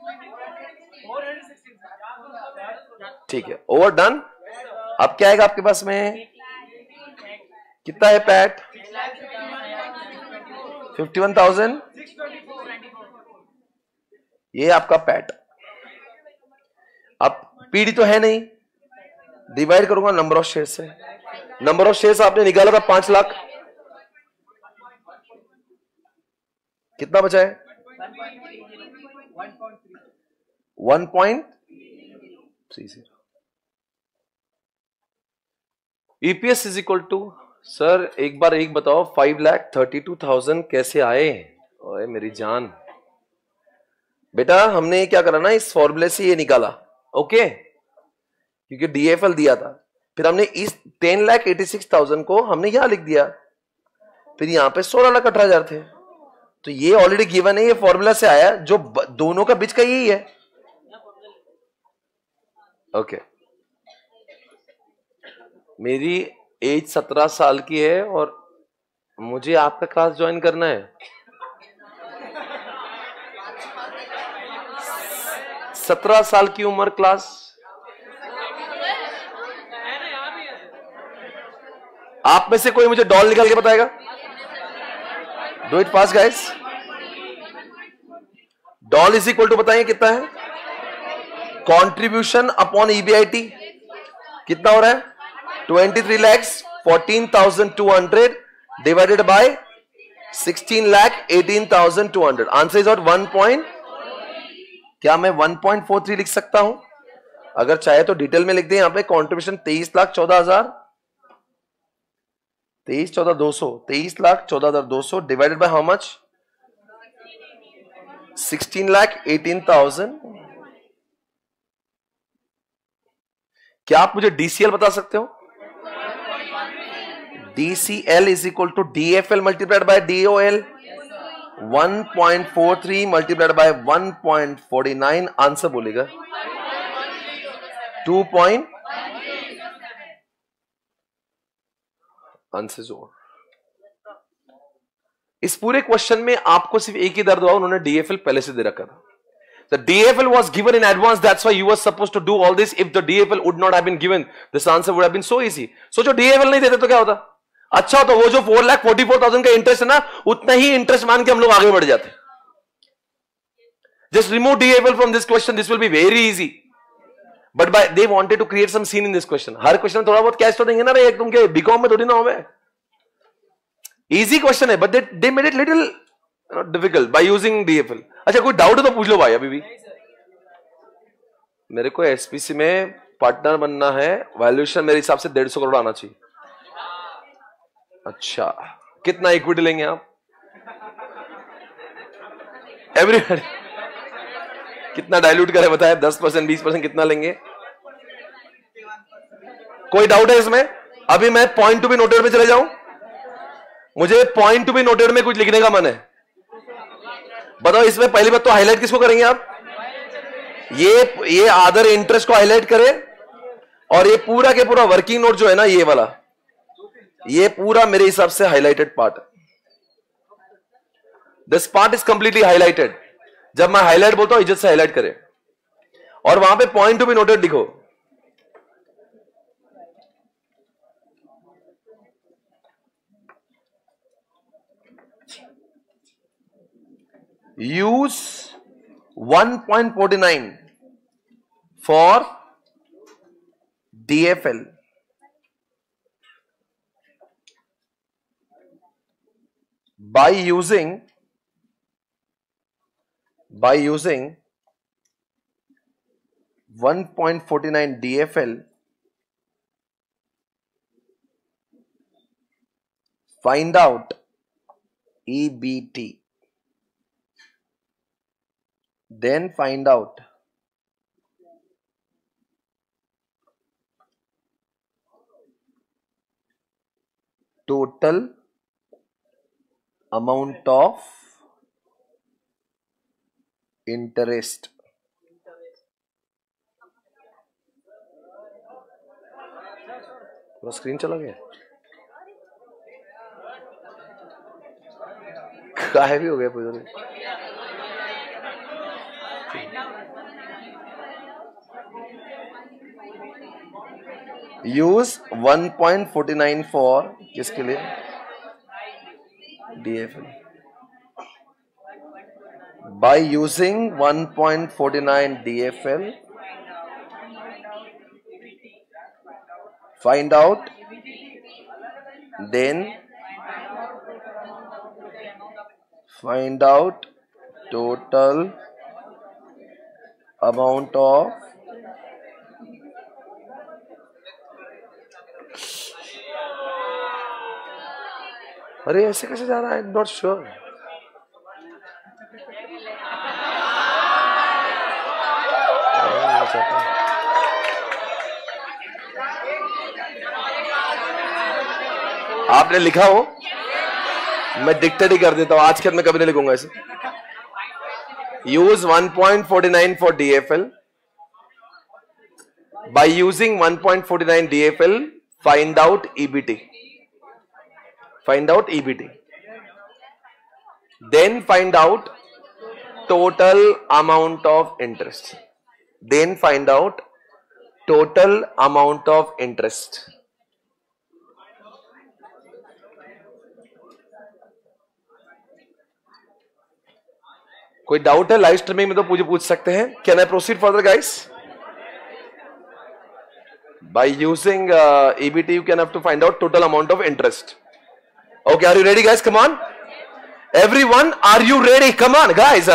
ठीक है, ओवर डन। अब क्या आएगा आपके पास में? कितना है पैट? Fifty one thousand. ये आपका पैट। अब पीडी तो है नहीं, डिवाइड करूंगा नंबर ऑफ शेयर से। नंबर ऑफ शेयर्स आपने निकाला था पांच लाख, कितना बचा है? One point three zero. EPS is equal to, sir एक बार एक बताओ, five lakh thirty two thousand कैसे आए? ओए मेरी जान, बेटा हमने क्या करा ना, इस फॉर्मूले से ये निकाला। ओके, क्योंकि डीएफएल दिया था, फिर हमने इस ten lakh eighty six thousand को हमने यहां लिख दिया, फिर यहां पे सोलह लाख अठारह हजार थे, तो ये ऑलरेडी गिवन है, ये फॉर्मूला से आया, जो दोनों का बीच का यही है। ओके, मेरी एज सत्रह साल की है और मुझे आपका क्लास ज्वाइन करना है। सत्रह साल की उम्र क्लास, आप में से कोई मुझे डॉल निकाल के बताएगा? Do it fast guys. DOL is equal to बताएंगे कितना है? कंट्रीब्यूशन अपॉन ईबीआईटी कितना हो रहा है? Twenty three lakhs fourteen thousand two hundred divided by sixteen lakh eighteen thousand two hundred. Answer is out one point, क्या मैं वन पॉइंट फोर थ्री लिख सकता हूं? अगर चाहे तो डिटेल में लिख दें। यहां पे कंट्रीब्यूशन तेईस लाख चौदह हजार तेईस चौदह दो सौ तेईस लाख चौदह हजार दो सौ divided by how much? Sixteen lakh eighteen thousand. क्या आप मुझे डीसीएल बता सकते हो? DCL is equal to DFL multiplied by DOL, one point four three multiplied by one point four nine. Answer बोलेगा टू पॉइंट। आंसर जोर। इस पूरे क्वेश्चन में आपको सिर्फ एक ही दर्द हुआ, उन्होंने डीएफएल पहले से दे रखा था। The D F L was given in advance, that's why you were supposed to do all this. If the D F L would not have been given, this answer would have been so easy. So जो D F L नहीं देते तो क्या होता? अच्छा होता, वो जो four lakh forty four thousand का इंटरेस्ट है ना, उतना ही इंटरेस्ट मान के हम लोग आगे बढ़ जाते। Just remove D F L from this question, this will be very easy. But by they wanted to create some scene in this question. हर क्वेश्चन में थोड़ा बहुत कैश तो देंगे ना भाई, तुम क्या बीकॉम में थोड़ी ना हो मैं। इजी क्वेश्चन है, but they they made it little difficult by using D F L. अच्छा कोई डाउट है तो पूछ लो भाई अभी भी। मेरे को एसपीसी में पार्टनर बनना है, वैल्यूएशन मेरे हिसाब से डेढ़ सौ करोड़ आना चाहिए। अच्छा कितना इक्विटी लेंगे आप? एवरीबॉडी कितना डाइल्यूट करे बताए? दस परसेंट बीस परसेंट कितना लेंगे? कोई डाउट है इसमें? अभी मैं पॉइंट टू बी नोटेड में चले जाऊं? मुझे पॉइंट टू बी नोटेड में कुछ लिखने का मन है, बताओ। इसमें पहली बात तो हाईलाइट किसको करेंगे आप? ये ये अदर इंटरेस्ट को हाईलाइट करें, और ये पूरा के पूरा वर्किंग नोट जो है ना, ये वाला, ये पूरा मेरे हिसाब से हाईलाइटेड पार्ट है। This part is completely highlighted. जब मैं हाईलाइट बोलता हूं इज्जत से हाईलाइट करें, और वहां पे पॉइंट टू बी नोटेड लिखो। Use one point four nine for D F L by using by using one point four nine D F L, find out E B T, then find out total amount of interest. पूरा स्क्रीन चला गया, काहे भी हो गया पूरा। Use one point four nine for किसके लिए? D F L. By using one point four nine D F L, find out, then find out total amount of अरे ऐसे कैसे जा रहा है? Not sure. आपने लिखा हो, मैं डिक्टेट ही कर देता हूं, आज के मैं कभी नहीं लिखूंगा ऐसे। Use one point four nine for D F L. By using one point four nine D F L, find out E B T. Find out E B T. Then find out total amount of interest. Then find out total amount of interest. कोई डाउट है लाइव स्ट्रीमिंग में तो पूछ पूछ सकते हैं। Can I proceed further guys? By using E B T you can have to find out total amount of interest. Okay, are you ready guys? Come on. Everyone, are you ready? Come on guys.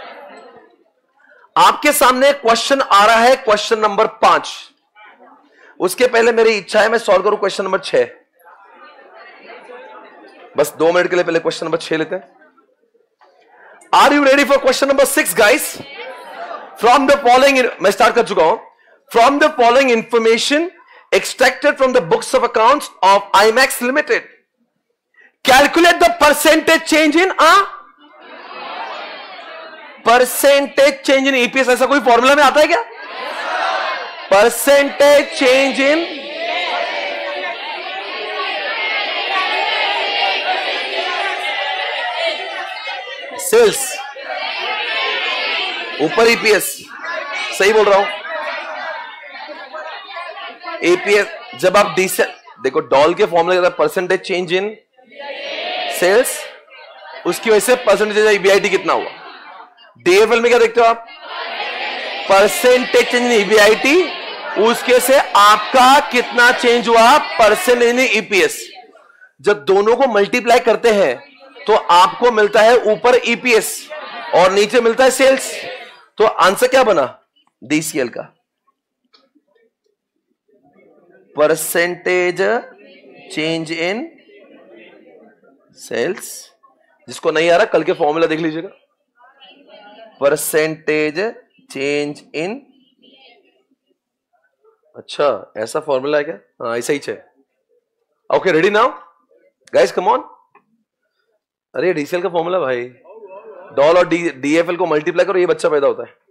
आपके सामने क्वेश्चन आ रहा है, क्वेश्चन नंबर पांच। उसके पहले मेरी इच्छा है मैं सॉल्व करूं क्वेश्चन नंबर छह। बस दो मिनट के लिए पहले क्वेश्चन नंबर छह लेते हैं। Are you ready for question number six, guys? From the following, मैं स्टार्ट कर चुका हूं। From the following information extracted from the books of accounts of IMAX Limited, calculate the percentage change in a percentage change in E P S। ऐसा कोई फॉर्मूला में आता है क्या? Percentage change in सेल्स, ऊपर ईपीएस। सही बोल रहा हूं? ईपीएस जब आप डीसेल देखो, डॉल के फॉर्मूले के परसेंटेज चेंज इन सेल्स, उसकी वजह से परसेंटेज ईबीआईटी कितना हुआ। डीएफएल में क्या देखते हो आप? परसेंटेज चेंज इन ईबीआईटी, उसके से आपका कितना चेंज हुआ परसेंटेज इन ईपीएस। जब दोनों को मल्टीप्लाई करते हैं तो आपको मिलता है ऊपर ईपीएस और नीचे मिलता है सेल्स। तो आंसर क्या बना डीसीएल का? Percentage change in sales. जिसको नहीं आ रहा कल के फॉर्मूला देख लीजिएगा। परसेंटेज चेंज इन, अच्छा ऐसा फॉर्मूला है क्या? हाँ ऐसा ही है। Okay ready now guys, come on. अरे डीसीएल का फॉर्मूला भाई, डॉल और डीएफएल को मल्टीप्लाई करो, ये बच्चा पैदा होता है।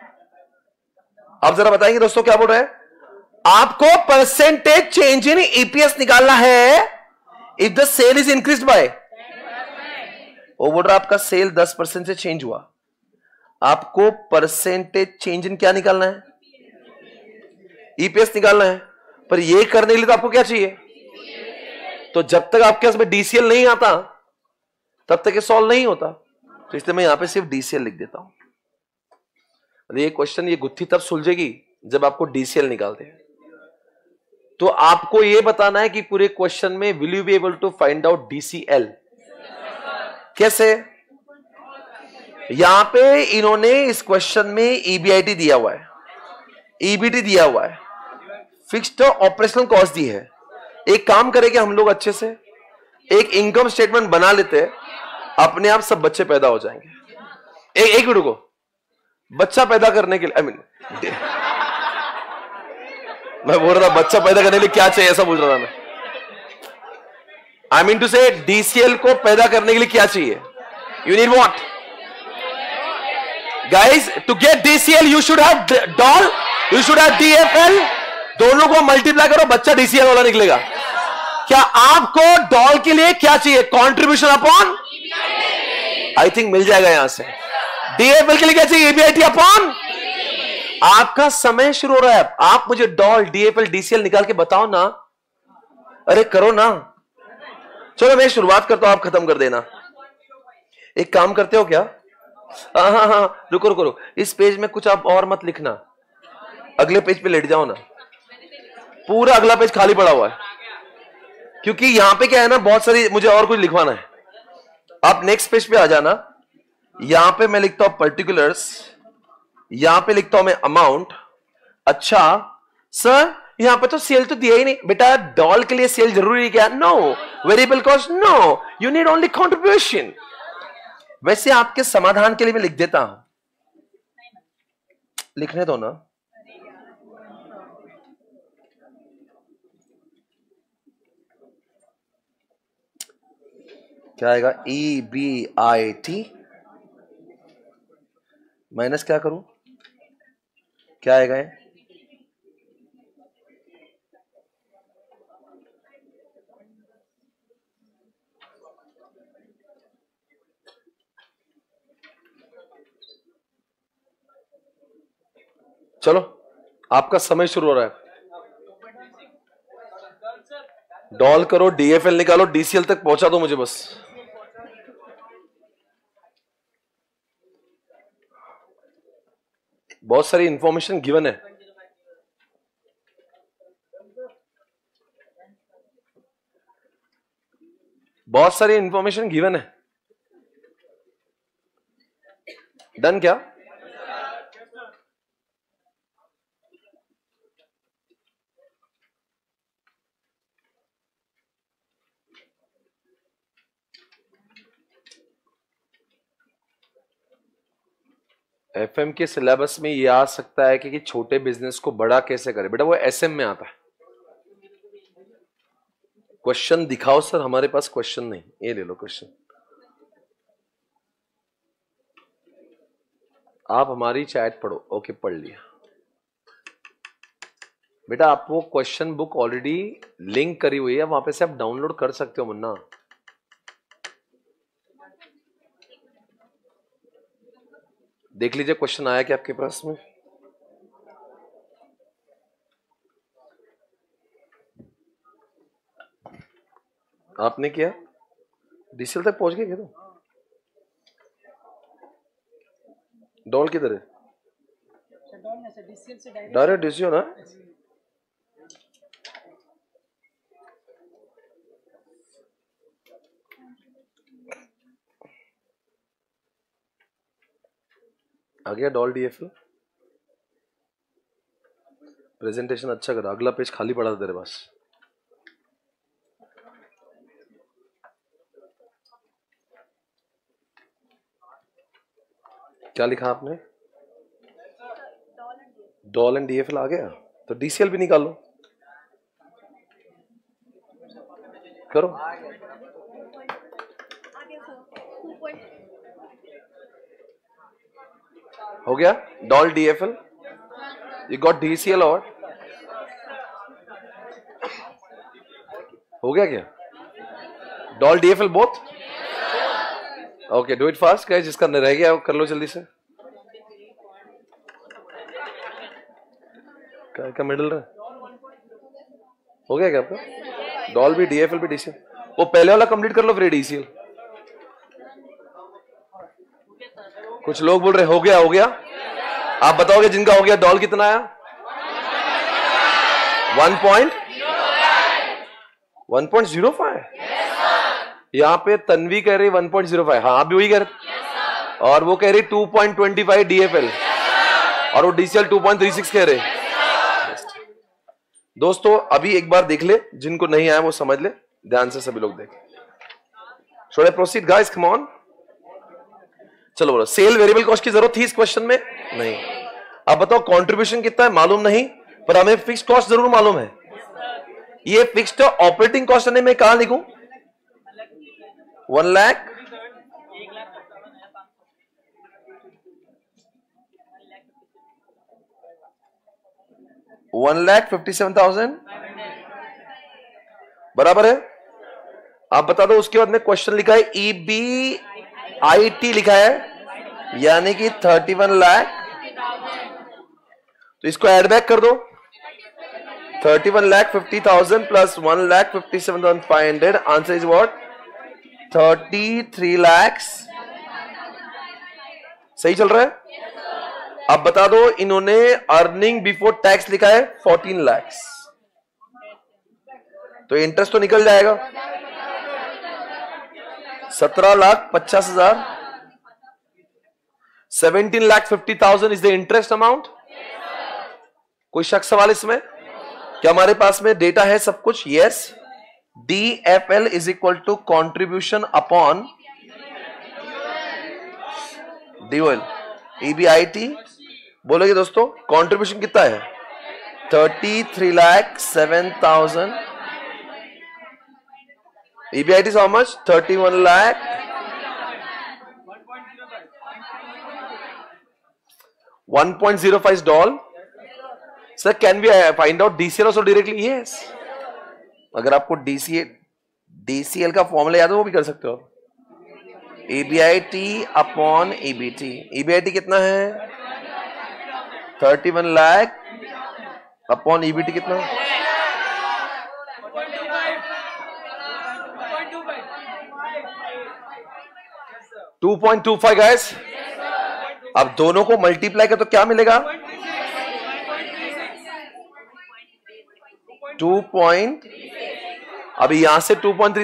आप जरा बताएंगे दोस्तों क्या बोल रहे हैं? आपको परसेंटेज चेंज इन ईपीएस निकालना है if the sale is increase by, वो बोल रहा आपका सेल दस परसेंट से चेंज हुआ, आपको परसेंटेज चेंज इन क्या निकालना है? ईपीएस निकालना है। पर ये करने के लिए तो आपको क्या चाहिए? तो जब तक आपके पास में डीसीएल नहीं आता तब तक ये सॉल्व नहीं होता। तो इसलिए मैं यहां पे सिर्फ डीसीएल लिख देता हूं। ये क्वेश्चन, ये गुत्थी तब सुलझेगी जब आपको डीसीएल निकालते हैं। तो आपको यह बताना है कि पूरे क्वेश्चन में will you be able to find out DCL? कैसे? यहां पे इन्होंने इस क्वेश्चन में ईबीआईटी दिया हुआ है, ईबीटी दिया हुआ है, फिक्स्ड ऑपरेशनल कॉस्ट दी है। एक काम करेंगे हम लोग, अच्छे से एक इनकम स्टेटमेंट बना लेते हैं, अपने आप सब बच्चे पैदा हो जाएंगे। एक एक मिनट को, बच्चा पैदा करने के लिए, आई मीन मैं बोल रहा था बच्चा पैदा करने के लिए क्या चाहिए, ऐसा बोल रहा था मैं। I mean to say DCL को पैदा करने के लिए क्या चाहिए? You need what guys? To get DCL you should have DOL, you should have DFL. दोनों को मल्टीप्लाई करो, बच्चा डीसीएल वाला निकलेगा। क्या आपको डॉल के लिए क्या चाहिए? कंट्रीब्यूशन अपॉन, आई थिंक मिल जाएगा यहां से। डीएफएल के लिए क्या चाहिए? EBIT upon. आपका समय शुरू हो रहा है, आप मुझे डॉल, डीएफएल, डीसीएल निकाल के बताओ ना। अरे करो ना, चलो मैं शुरुआत करता हूं, आप खत्म कर देना। एक काम करते हो क्या? हाँ हाँ हाँ रुको रुको रुको, इस पेज में कुछ आप और मत लिखना, अगले पेज पे लेट जाओ ना। पूरा अगला पेज खाली पड़ा हुआ है, क्योंकि यहां पे क्या है ना, बहुत सारी मुझे और कुछ लिखवाना है। आप नेक्स्ट पेज पे आ जाना। यहां पे मैं लिखता हूं पर्टिकुलर्स, यहां पे लिखता हूं मैं अमाउंट। अच्छा सर, यहां पे तो सेल तो दिया ही नहीं। बेटा डॉल के लिए सेल जरूरी है क्या? No. Variable cost? No. You need only contribution. वैसे आपके समाधान के लिए मैं लिख देता हूं, लिखने दो ना। क्या आएगा? E B I T minus क्या करूं? क्या आएगा ये? चलो आपका समय शुरू हो रहा है। डॉल करो, डीएफएल निकालो, डीसीएल तक पहुंचा दो मुझे बस। बहुत सारी इंफॉर्मेशन गिवन है। बहुत सारी इंफॉर्मेशन गिवन है। डन क्या? एफएम के सिलेबस में ये आ सकता है कि, कि छोटे बिजनेस को बड़ा कैसे करें। बेटा वो एसएम में आता है। क्वेश्चन दिखाओ सर, हमारे पास क्वेश्चन नहीं। ये ले लो क्वेश्चन, आप हमारी चैट पढ़ो। ओके पढ़ लिया बेटा। आप वो क्वेश्चन बुक ऑलरेडी लिंक करी हुई है, वहां पे से आप डाउनलोड कर सकते हो मुन्ना। देख लीजिए क्वेश्चन आया क्या आपके पास में। आपने किया? डीसीएल तक पहुंच गए क्या? तो डॉल किधर है? डायरेक्ट डीसीएल ना। आ गया डॉल डीएफएल। प्रेजेंटेशन अच्छा करा, अगला पेज खाली पड़ा था तेरे पास। क्या लिखा आपने? डॉल एंड डीएफएल आ गया, तो डीसीएल भी निकाल लो। करो। हो गया DOL DFL. You got DCL और हो गया क्या? DOL DFL both? Okay do it fast guys, जिसका रह गया वो कर लो जल्दी से। क्या क्या मिडल रहा? हो गया क्या आपका? डॉल भी, डीएफएल भी, डीसीएल। वो पहले वाला कंप्लीट कर लो फिर डीसीएल। कुछ लोग बोल रहे हो गया हो गया। आप बताओगे जिनका हो गया। डॉल कितना आया? One point one point zero five? यहाँ पे तन्वी कह रही वन पॉइंट ज़ीरो फाइव, हाँ आप भी वही कह रहे, और वो कह रही two point two five DFL, और वो DCL two point three six कह रहे। दोस्तों अभी एक बार देख ले, जिनको नहीं आया वो समझ ले, ध्यान से सभी लोग देखें। Should I proceed guys? Come on. चलो बोलो, सेल वेरिएबल कॉस्ट की जरूरत थी इस क्वेश्चन में? नहीं। अब बताओ कंट्रीब्यूशन कितना है मालूम नहीं, पर हमें फिक्स्ड कॉस्ट जरूर मालूम है। ये फिक्स्ड ऑपरेटिंग कॉस्ट है, मैं कहां लिखूं? One lakh one lakh fifty seven thousand बराबर है। आप बता दो, उसके बाद में क्वेश्चन लिखा है ई बी आई टी लिखा है, यानी कि थर्टी वन लाख। तो इसको ऐड बैक कर दो, thirty one lakh fifty thousand plus one lakh fifty seven thousand five hundred, answer is what? Thirty three lakhs. सही चल रहा है? अब बता दो, इन्होंने अर्निंग बिफोर टैक्स लिखा है फोर्टीन लैक्स, तो इंटरेस्ट तो निकल जाएगा सत्रह लाख पचास हजार। Seventeen lakh fifty thousand is the interest amount. कोई शक सवाल इसमें? क्या हमारे पास में डेटा है सब कुछ? Yes. D F L is equal to contribution upon DOL E B I T. बोलोगे दोस्तों कंट्रीब्यूशन कितना है? Thirty three lakh seven thousand. E B I T is how much? thirty-one lakh. one point zero five doll. Sir, can we find out D C L also directly? Yes. अगर आपको D C L, D C L का फॉर्मूला याद है वो भी कर सकते हो। E B I T upon E B T। E B I T कितना है? thirty-one lakh upon E B T कितना? Two point two five guys. अब दोनों को मल्टीप्लाई कर तो क्या मिलेगा? टू पॉइंट, अभी यहां से टू पॉइंट थ्री,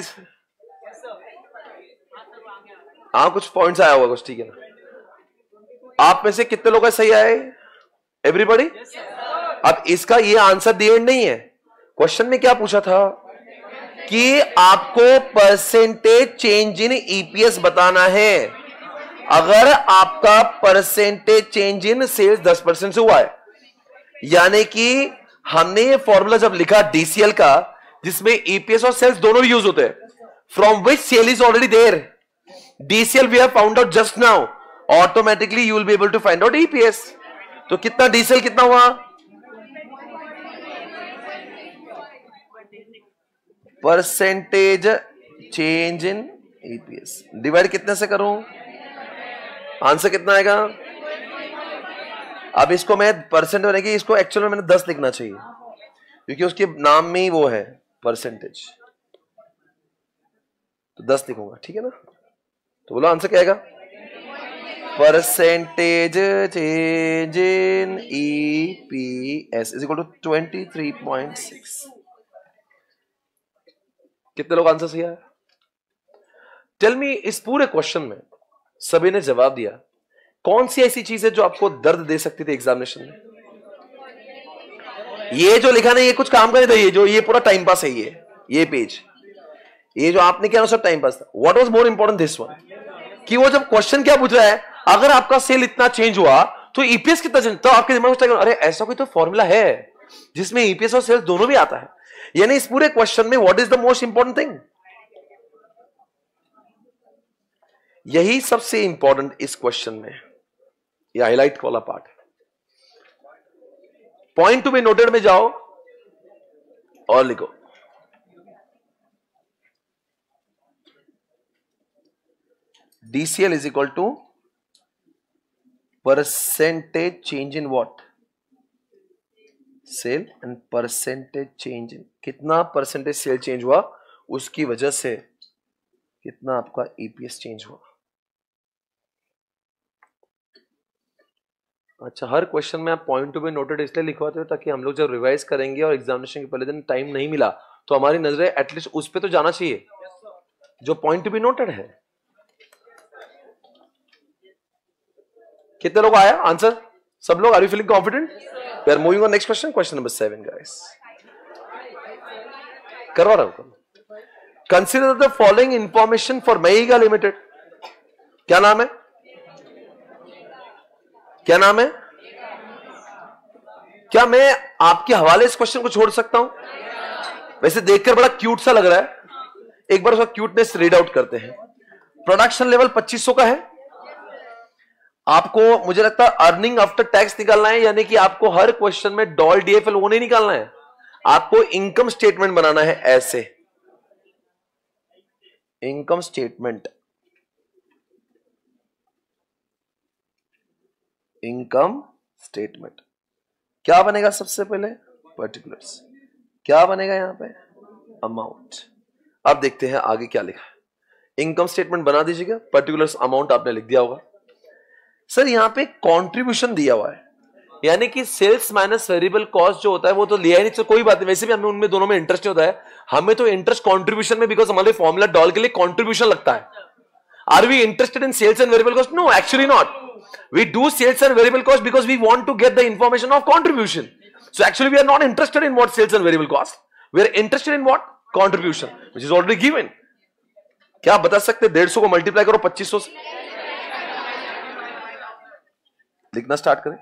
हाँ कुछ पॉइंट्स आया होगा कुछ, ठीक है ना। आप में से कितने लोग सही आए? एवरीबॉडी? अब इसका ये आंसर दिए नहीं है। क्वेश्चन में क्या पूछा था कि आपको परसेंटेज चेंज इन ईपीएस बताना है। अगर आपका परसेंटेज चेंज इन सेल्स दस परसेंट से हुआ है, यानी कि हमने ये फॉर्मूला जब लिखा डीसीएल का, जिसमें ईपीएस और सेल्स दोनों भी यूज होते हैं, from which sale is already there, DCL we have found out just now, automatically you will be able to find out EPS. तो कितना डीसीएल कितना हुआ? Percentage change in EPS divide कितने से करूं? आंसर कितना आएगा? अब इसको मैं परसेंट होने की, इसको एक्चुअल में मैंने दस लिखना चाहिए क्योंकि उसके नाम में ही वो है परसेंटेज, तो दस लिखूंगा, ठीक है ना। तो बोलो आंसर क्या आएगा? Percentage change in EPS is equal to twenty three point six. कितने लोग आंसर सही आया? टेल मी, इस पूरे क्वेश्चन में सभी ने जवाब दिया, कौन सी ऐसी चीज है जो आपको दर्द दे सकती थी एग्जामिनेशन में? ये जो लिखा नहीं, ये कुछ काम का नहीं था, ये जो ये पूरा टाइम पास है, ये ये पेज, ये जो आपने किया ना सब टाइम पास था। What was more important this one, कि वो जब क्वेश्चन क्या पूछ रहा है, अगर आपका सेल इतना चेंज हुआ तो ईपीएस कितना चेंज, तो आपके दिमाग में अरे ऐसा कोई तो फॉर्मूला है जिसमें ईपीएस और सेल्स दोनों भी आता है। यानी इस पूरे क्वेश्चन में what is the most important thing, यही सबसे इंपॉर्टेंट इस क्वेश्चन में, ये हाईलाइट वाला part. Point to be noted में जाओ और लिखो, DCL is equal to percentage change in what? Sale and percentage change in, कितना परसेंटेज सेल चेंज हुआ उसकी वजह से कितना आपका ईपीएस चेंज हुआ। अच्छा, हर क्वेश्चन में आप पॉइंट टू बी नोटेड इसलिए लिखवाते हो ताकि हम लोग जब रिवाइज करेंगे और एग्जामिनेशन के पहले दिन टाइम नहीं मिला तो हमारी नजरें एटलीस्ट उस पे तो जाना चाहिए जो पॉइंट टू बी नोटेड है। कितने लोग आया आंसर? सब लोग? Are you feeling confident? We are moving on next question, question number seven guys. करवा रहा हूं। Consider the following information for mega limited. क्या नाम है? क्या नाम है? क्या मैं आपके हवाले इस क्वेश्चन को छोड़ सकता हूं? वैसे देखकर बड़ा क्यूट सा लग रहा है, एक बार उसका क्यूटनेस रीड आउट करते हैं। प्रोडक्शन लेवल पच्चीस सौ का है। आपको मुझे लगता है अर्निंग आफ्टर टैक्स निकालना है, यानी कि आपको हर क्वेश्चन में डॉल डीएफएल वो नहीं निकालना है, आपको इनकम स्टेटमेंट बनाना है। ऐसे इनकम स्टेटमेंट, इनकम स्टेटमेंट क्या बनेगा? सबसे पहले पर्टिकुलर्स, क्या बनेगा यहां पे? अमाउंट। अब देखते हैं आगे क्या लिखा है। इनकम स्टेटमेंट बना दीजिएगा, पर्टिकुलर्स अमाउंट आपने लिख दिया होगा। सर यहां पे कंट्रीब्यूशन दिया हुआ है, यानी कि सेल्स माइनस वेरिएबल कॉस्ट जो होता है वो तो लिया ही नहीं, तो कोई बात नहीं। वैसे भी हमें उनमें दोनों में इंटरेस्ट होता है, हमें तो इंटरेस्ट कंट्रीब्यूशन में, बिकॉज हमारे फॉर्मूला डॉल के लिए कंट्रीब्यूशन लगता है। Are we interested in sales and variable cost? No, actually not. We do sales and variable cost because we want to get the information of contribution. So actually we are not interested in what sales and variable cost. We are interested in what? Contribution, which is already given. क्या बता सकते? डेढ़ सौ को मल्टीप्लाई करो पच्चीस सौ से, लिखना स्टार्ट करें।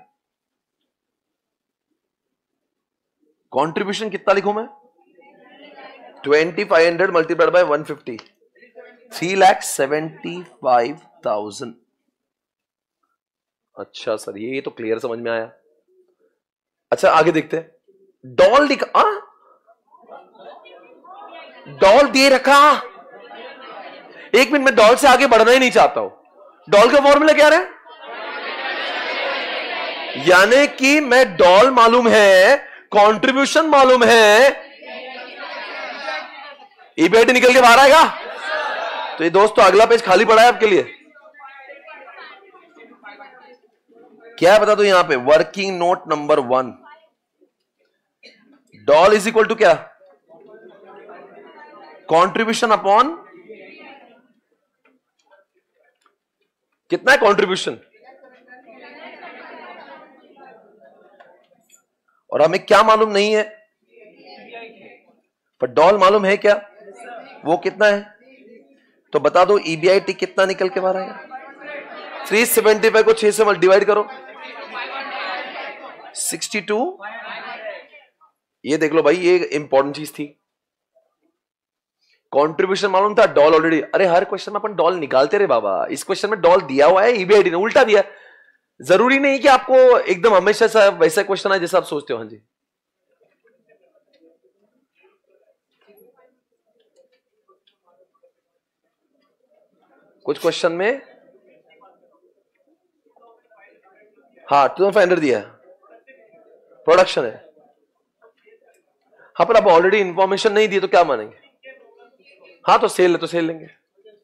कंट्रीब्यूशन कितना लिखूं मैं? Twenty five hundred multiplied by one fifty, three lakh seventy five thousand. अच्छा सर, ये तो क्लियर समझ में आया। अच्छा आगे देखते हैं। डॉल लिखा, डॉल दे रखा। एक मिनट, मैं डॉल से आगे बढ़ना ही नहीं चाहता हूं। डॉल का फॉर्मूला क्या है? यानी कि मैं डॉल मालूम है, कंट्रीब्यूशन मालूम है, ईबीआईटी निकल के बाहर आएगा। तो ये दोस्तों अगला पेज खाली पड़ा है आपके लिए। क्या है बता दो यहां पे? Working note number one, DOL is equal to क्या? कंट्रीब्यूशन अपॉन कितना है कंट्रीब्यूशन, और हमें क्या मालूम नहीं है, पर डॉल मालूम है क्या? वो कितना है? तो बता दो ईबीआईटी कितना निकल के बाहर आएगा? थ्री सेवेंटी फाइव को छह से डिवाइड करो, सिक्सटी टू। ये देख लो भाई, ये इंपॉर्टेंट चीज थी। कंट्रीब्यूशन मालूम था, डॉल ऑलरेडी। अरे हर क्वेश्चन में अपन डॉल निकालते रहे बाबा। इस क्वेश्चन में डॉल दिया हुआ है, ईबीआईटी ने उल्टा दिया। जरूरी नहीं कि आपको एकदम हमेशा सा वैसा क्वेश्चन है जैसा आप सोचते हो। हाँ जी, कुछ क्वेश्चन में हाँ टू थाउजेंड फाइव हंड्रेड दिया है, प्रोडक्शन है। हाँ पर अब ऑलरेडी इंफॉर्मेशन नहीं दी तो क्या मानेंगे? हाँ तो सेल है तो सेल लेंगे।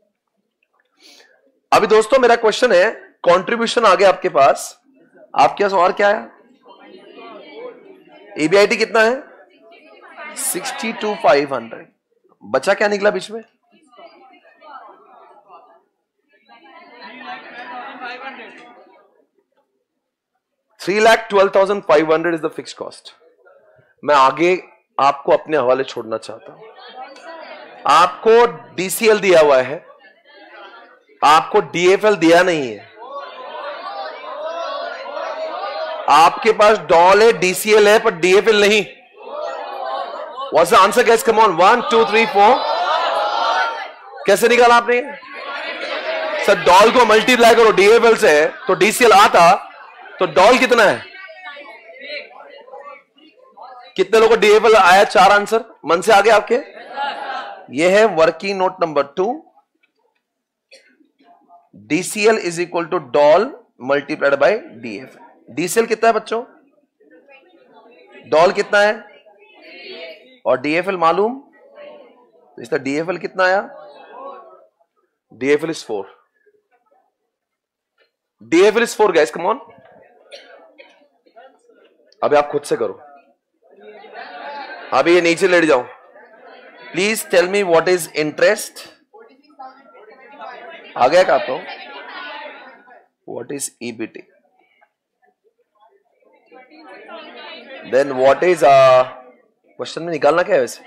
अभी दोस्तों मेरा क्वेश्चन है, कंट्रीब्यूशन आ गया आपके पास, आपके पास और क्या है? ईबीआईटी कितना है? Sixty two five hundred. बचा क्या निकला बीच में? Three lakh twelve thousand five hundred is the fix cost. मैं आगे आपको अपने हवाले छोड़ना चाहता हूं। आपको डीसीएल दिया हुआ है, आपको डीएफएल दिया नहीं है। आपके पास डॉल है, डीसीएल है, पर डीएफएल नहीं। What's the answer guys? Come on, one two three four. कैसे निकाला आपने? सर डॉल को मल्टीप्लाई करो डीएफएल से तो डीसीएल आता, तो डॉल कितना है? कितने लोगों को डीएफएल आया? चार आंसर मन से आ गए आपके। ये है working note number two. DCL is equal to DOL multiplied by DFL. DCL कितना है बच्चों? डॉल कितना है? और डीएफएल मालूम, तो इसका डीएफएल कितना आया? DFL is four. DFL is four guys, come on. अभी आप खुद से करो। अभी ये नीचे लेट जाओ, please tell me what is interest. आ गया क्या आपको? What is EBT? Then what is question में निकालना क्या है वैसे?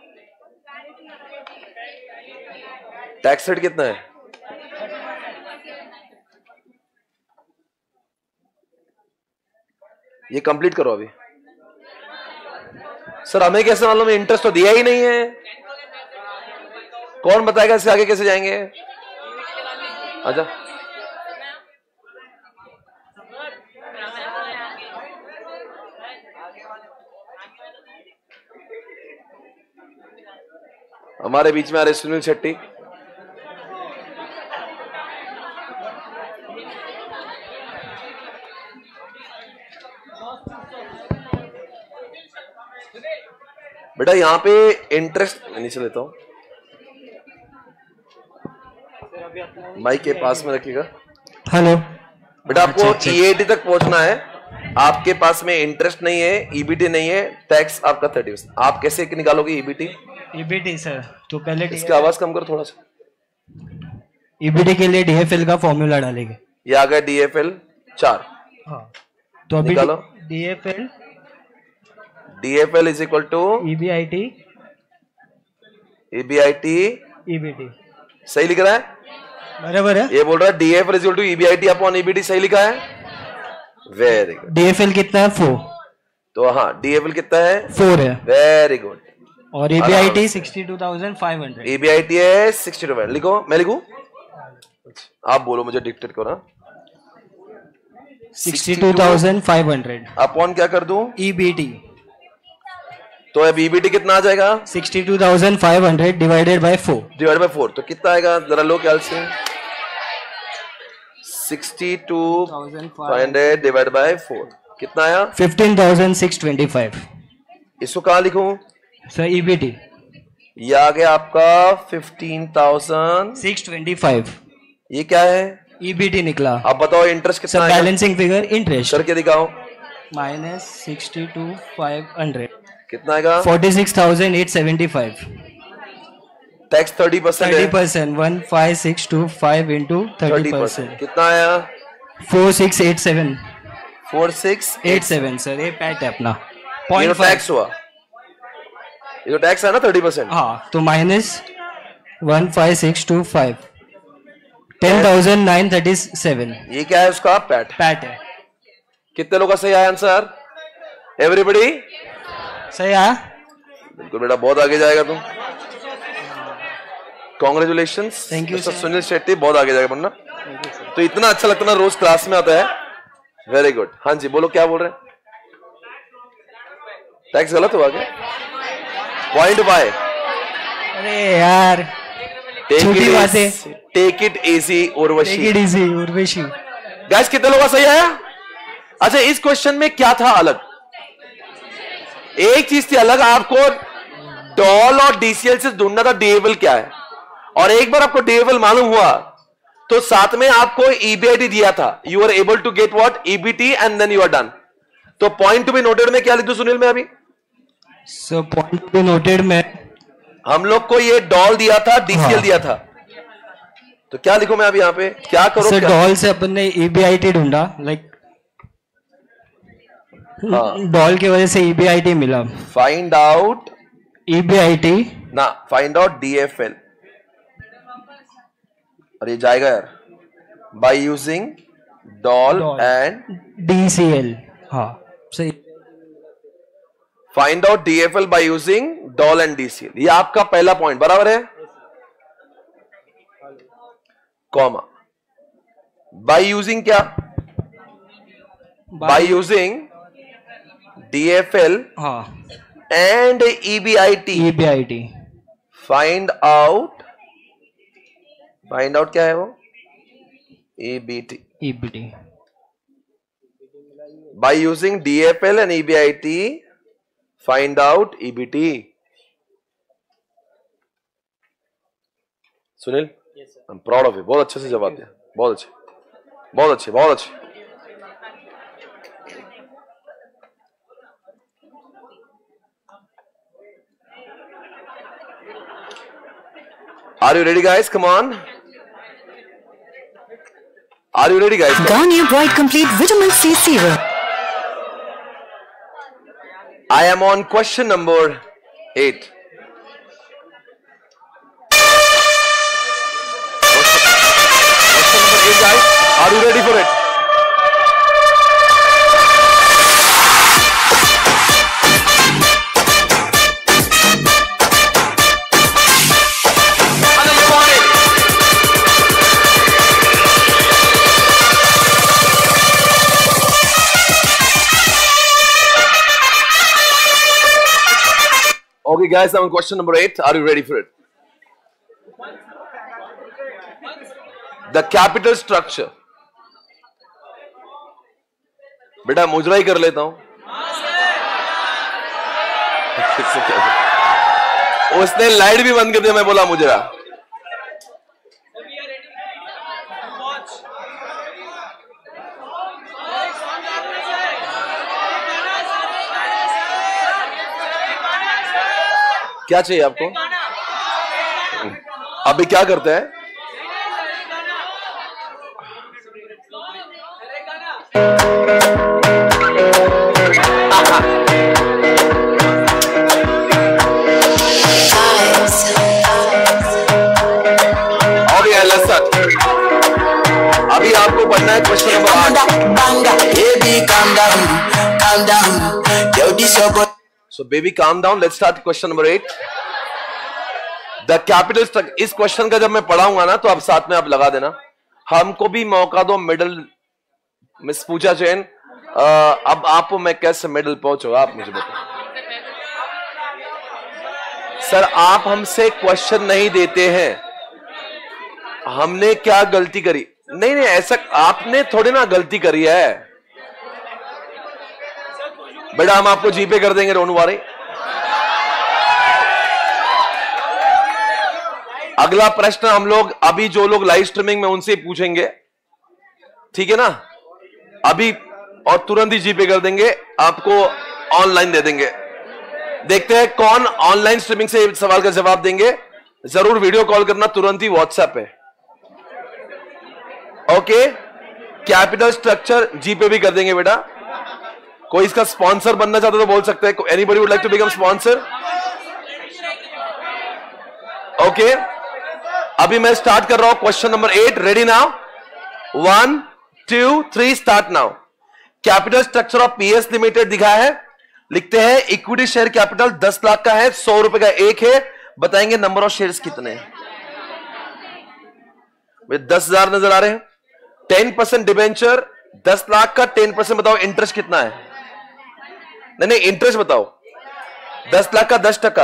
टैक्स रेट कितना है? ये कंप्लीट करो अभी. सर हमें कैसे मालूम? इंटरेस्ट तो दिया ही नहीं है. कौन बताएगा इससे आगे कैसे जाएंगे? अच्छा हमारे बीच में आ रहे सुनील शेट्टी. बेटा यहाँ पे इंटरेस्ट नीचे लेता हूँ, माइक के पास में रखिएगा. हेलो बेटा आपको ईएटी तक पहुंचना है. आपके पास में इंटरेस्ट नहीं है, ईबीटी नहीं है, टैक्स आपका थर्टी परसेंट. आप कैसे निकालोगे ईबीटी? ईबीटी सर तो पहले इसकी आवाज कम करो थोड़ा सा. ईबीटी के लिए डीएफएल का फॉर्मूला डालेंगे. ये आ गया डीएफएल चार. हाँ तो अभी निकालो. DFL DFL is equal to EBIT EBIT EBT. सही लिख रहा है? बराबर है. ये बोल रहा है DFL is equal to EBIT upon EBT. सही लिखा है? Very good. डीएफएल कितना है? फोर. तो हाँ डीएफएल कितना है? फोर है. Very good. और EBIT sixty two thousand five hundred. EBIT है सिक्सटी टू. लिखो. मैं लिखूं? आप बोलो, मुझे डिक्टेट करो ना. Sixty two thousand five hundred upon क्या कर दूं? ईबीटी. तो अब ईबीटी कितना आ जाएगा? Sixty two thousand five hundred divided by four. Divide by four तो कितना आएगा? जरा लो ख्याल से. Sixty two five hundred divide by four कितना आया? Fifteen thousand six twenty five. इसको कहाँ लिखूं? Sir EBT. ये आ गया आपका fifteen thousand six twenty five. ये क्या है? ईबीटी निकला. अब बताओ इंटरेस्ट कितना है? बैलेंसिंग फिगर इंटरेस्ट करके दिखाओ. Minus sixty two five hundred कितना आएगा? Forty six thousand eight seventy five. Tax thirty percent. Thirty percent one five six two five into thirty percent कितना आया? Four six eight seven. Four six eight seven sir ये पैट है अपना. पॉइंट टैक्स हुआ. ये तो टैक्स है ना थर्टी परसेंट. हाँ तो minus one five six two five ten thousand nine thirty seven. ये क्या है उसका? पैट. पैट है. कितने लोग का सही आया आंसर? एवरीबडी सही आया? बिल्कुल बेटा, बहुत आगे जाएगा तुम. Congratulations. Thank you sir. Sunil Shetty बहुत आगे जाएगा बनना. तो इतना अच्छा लगता ना रोज क्लास में आता है. Very good. हाँ जी बोलो क्या बोल रहे हैं? टैक्स गलत हुआ क्या? Point by. अरे यार छोटी बात है. Take it easy Urvashi. Take it easy Urvashi. Guys कितने लोगों का सही आया? अच्छा इस क्वेश्चन में क्या था अलग? एक चीज थी अलग, आपको डॉल और डीसीएल से ढूंढना था डीएफएल क्या है. और एक बार आपको डीएफएल मालूम हुआ तो साथ में आपको ईबीआईटी दिया था. You are able to get what? EBT and then you are done. तो पॉइंट टू बी नोटेड में क्या लिख दूं सुनील में अभी? So point to be noted में हम लोग को ये डॉल दिया था, डीसीएल हाँ. दिया था. तो क्या लिखो मैं अभी यहाँ पे? क्या करो? सर डॉल से अपन ने ईबीआईटी ढूंढा. लाइक डॉल की वजह से ईबीआईटी मिला. फाइंड आउट ईबीआईटी ना, फाइंड आउट डीएफएल. और ये जाएगा यार by using DOL and DCL. हाँ सही. Find out DFL by using DOL and DCL. ये आपका पहला पॉइंट बराबर है. कॉमा बाय यूजिंग क्या? बाय यूजिंग डीएफएल हाँ and EBIT. EBIT find out. Find out क्या है वो? EBT. EBT by using DFL and EBIT find out EBT. Sunil I am proud of you. बहुत अच्छे से जवाब दिया. बहुत अच्छे बहुत अच्छे बहुत अच्छे. Are you ready, guys? Come on. Are you ready, guys? Garnier Bright Complete Vitamin C Serum. I am on question number eight. Question number eight, guys. Are you ready for it? Okay, guys, I'm on question number eight. Are you ready for it? The capital structure. बेटा मुजरा ही कर लेता हूं. उसने लाइट भी बंद कर दिया, मैं बोला मुजरा. क्या चाहिए आपको? अभी क्या करते हैं? अभी आपको पढ़ना है क्वेश्चन नंबर आठ. So baby calm down. Let's start question number eight. The capital structure. इस क्वेश्चन का जब मैं पढ़ाऊंगा ना तो आप साथ में आप लगा देना. हमको भी मौका दो मिडिल. मिस पूजा जैन, अब आपको मैं कैसे मिडिल पहुंचो आप मुझे बताओ. सर आप हमसे क्वेश्चन नहीं देते हैं. हमने क्या गलती करी? नहीं नहीं ऐसा आपने थोड़ी ना गलती करी है बेटा. हम आपको जीपे कर देंगे, डोंट वरी. अगला प्रश्न हम लोग अभी जो लोग लाइव स्ट्रीमिंग में उनसे पूछेंगे, ठीक है ना? अभी और तुरंत ही जीपे कर देंगे, आपको ऑनलाइन दे देंगे. देखते हैं कौन ऑनलाइन स्ट्रीमिंग से सवाल का जवाब देंगे. जरूर वीडियो कॉल करना तुरंत ही व्हाट्सएप पे. ओके, कैपिटल स्ट्रक्चर जीपे भी कर देंगे बेटा. कोई इसका स्पॉन्सर बनना चाहता तो बोल सकते हैं. Anybody would like to become sponsor? Okay, अभी मैं स्टार्ट कर रहा हूं question number eight. Ready now? One two three start now. Capital structure of PS limited दिखा है. लिखते हैं इक्विटी शेयर कैपिटल दस लाख का है, सौ रुपए का एक है. बताएंगे नंबर ऑफ शेयर्स कितने हैं? दस हजार नजर आ रहे हैं. टेन परसेंट डिबेंचर, दस लाख का टेन परसेंट बताओ इंटरेस्ट कितना है? नहीं नहीं इंटरेस्ट बताओ. दस लाख का दस टका,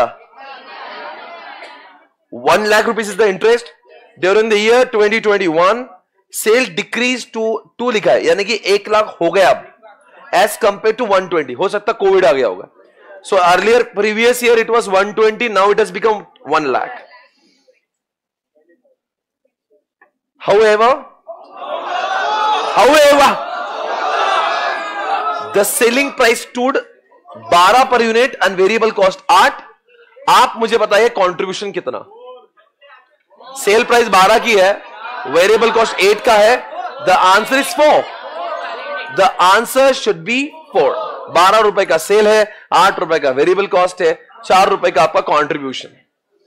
one lakh rupees is the interest. During the year twenty twenty one sale decrease to two लिखा है, यानी कि एक लाख हो गया अब as compare to one twenty. हो सकता कोविड आ गया होगा. So earlier previous year it was one twenty, now it has become one lakh. However, however, the selling price stood बारह per unit and variable cost आठ. आप मुझे बताइए कंट्रीब्यूशन कितना? सेल प्राइस बारह की है, वेरिएबल कॉस्ट एट का है. The answer is four. The answer should be four. बारह रुपए का सेल है, आठ रुपए का वेरिएबल कॉस्ट है, चार रुपए का आपका कंट्रीब्यूशन.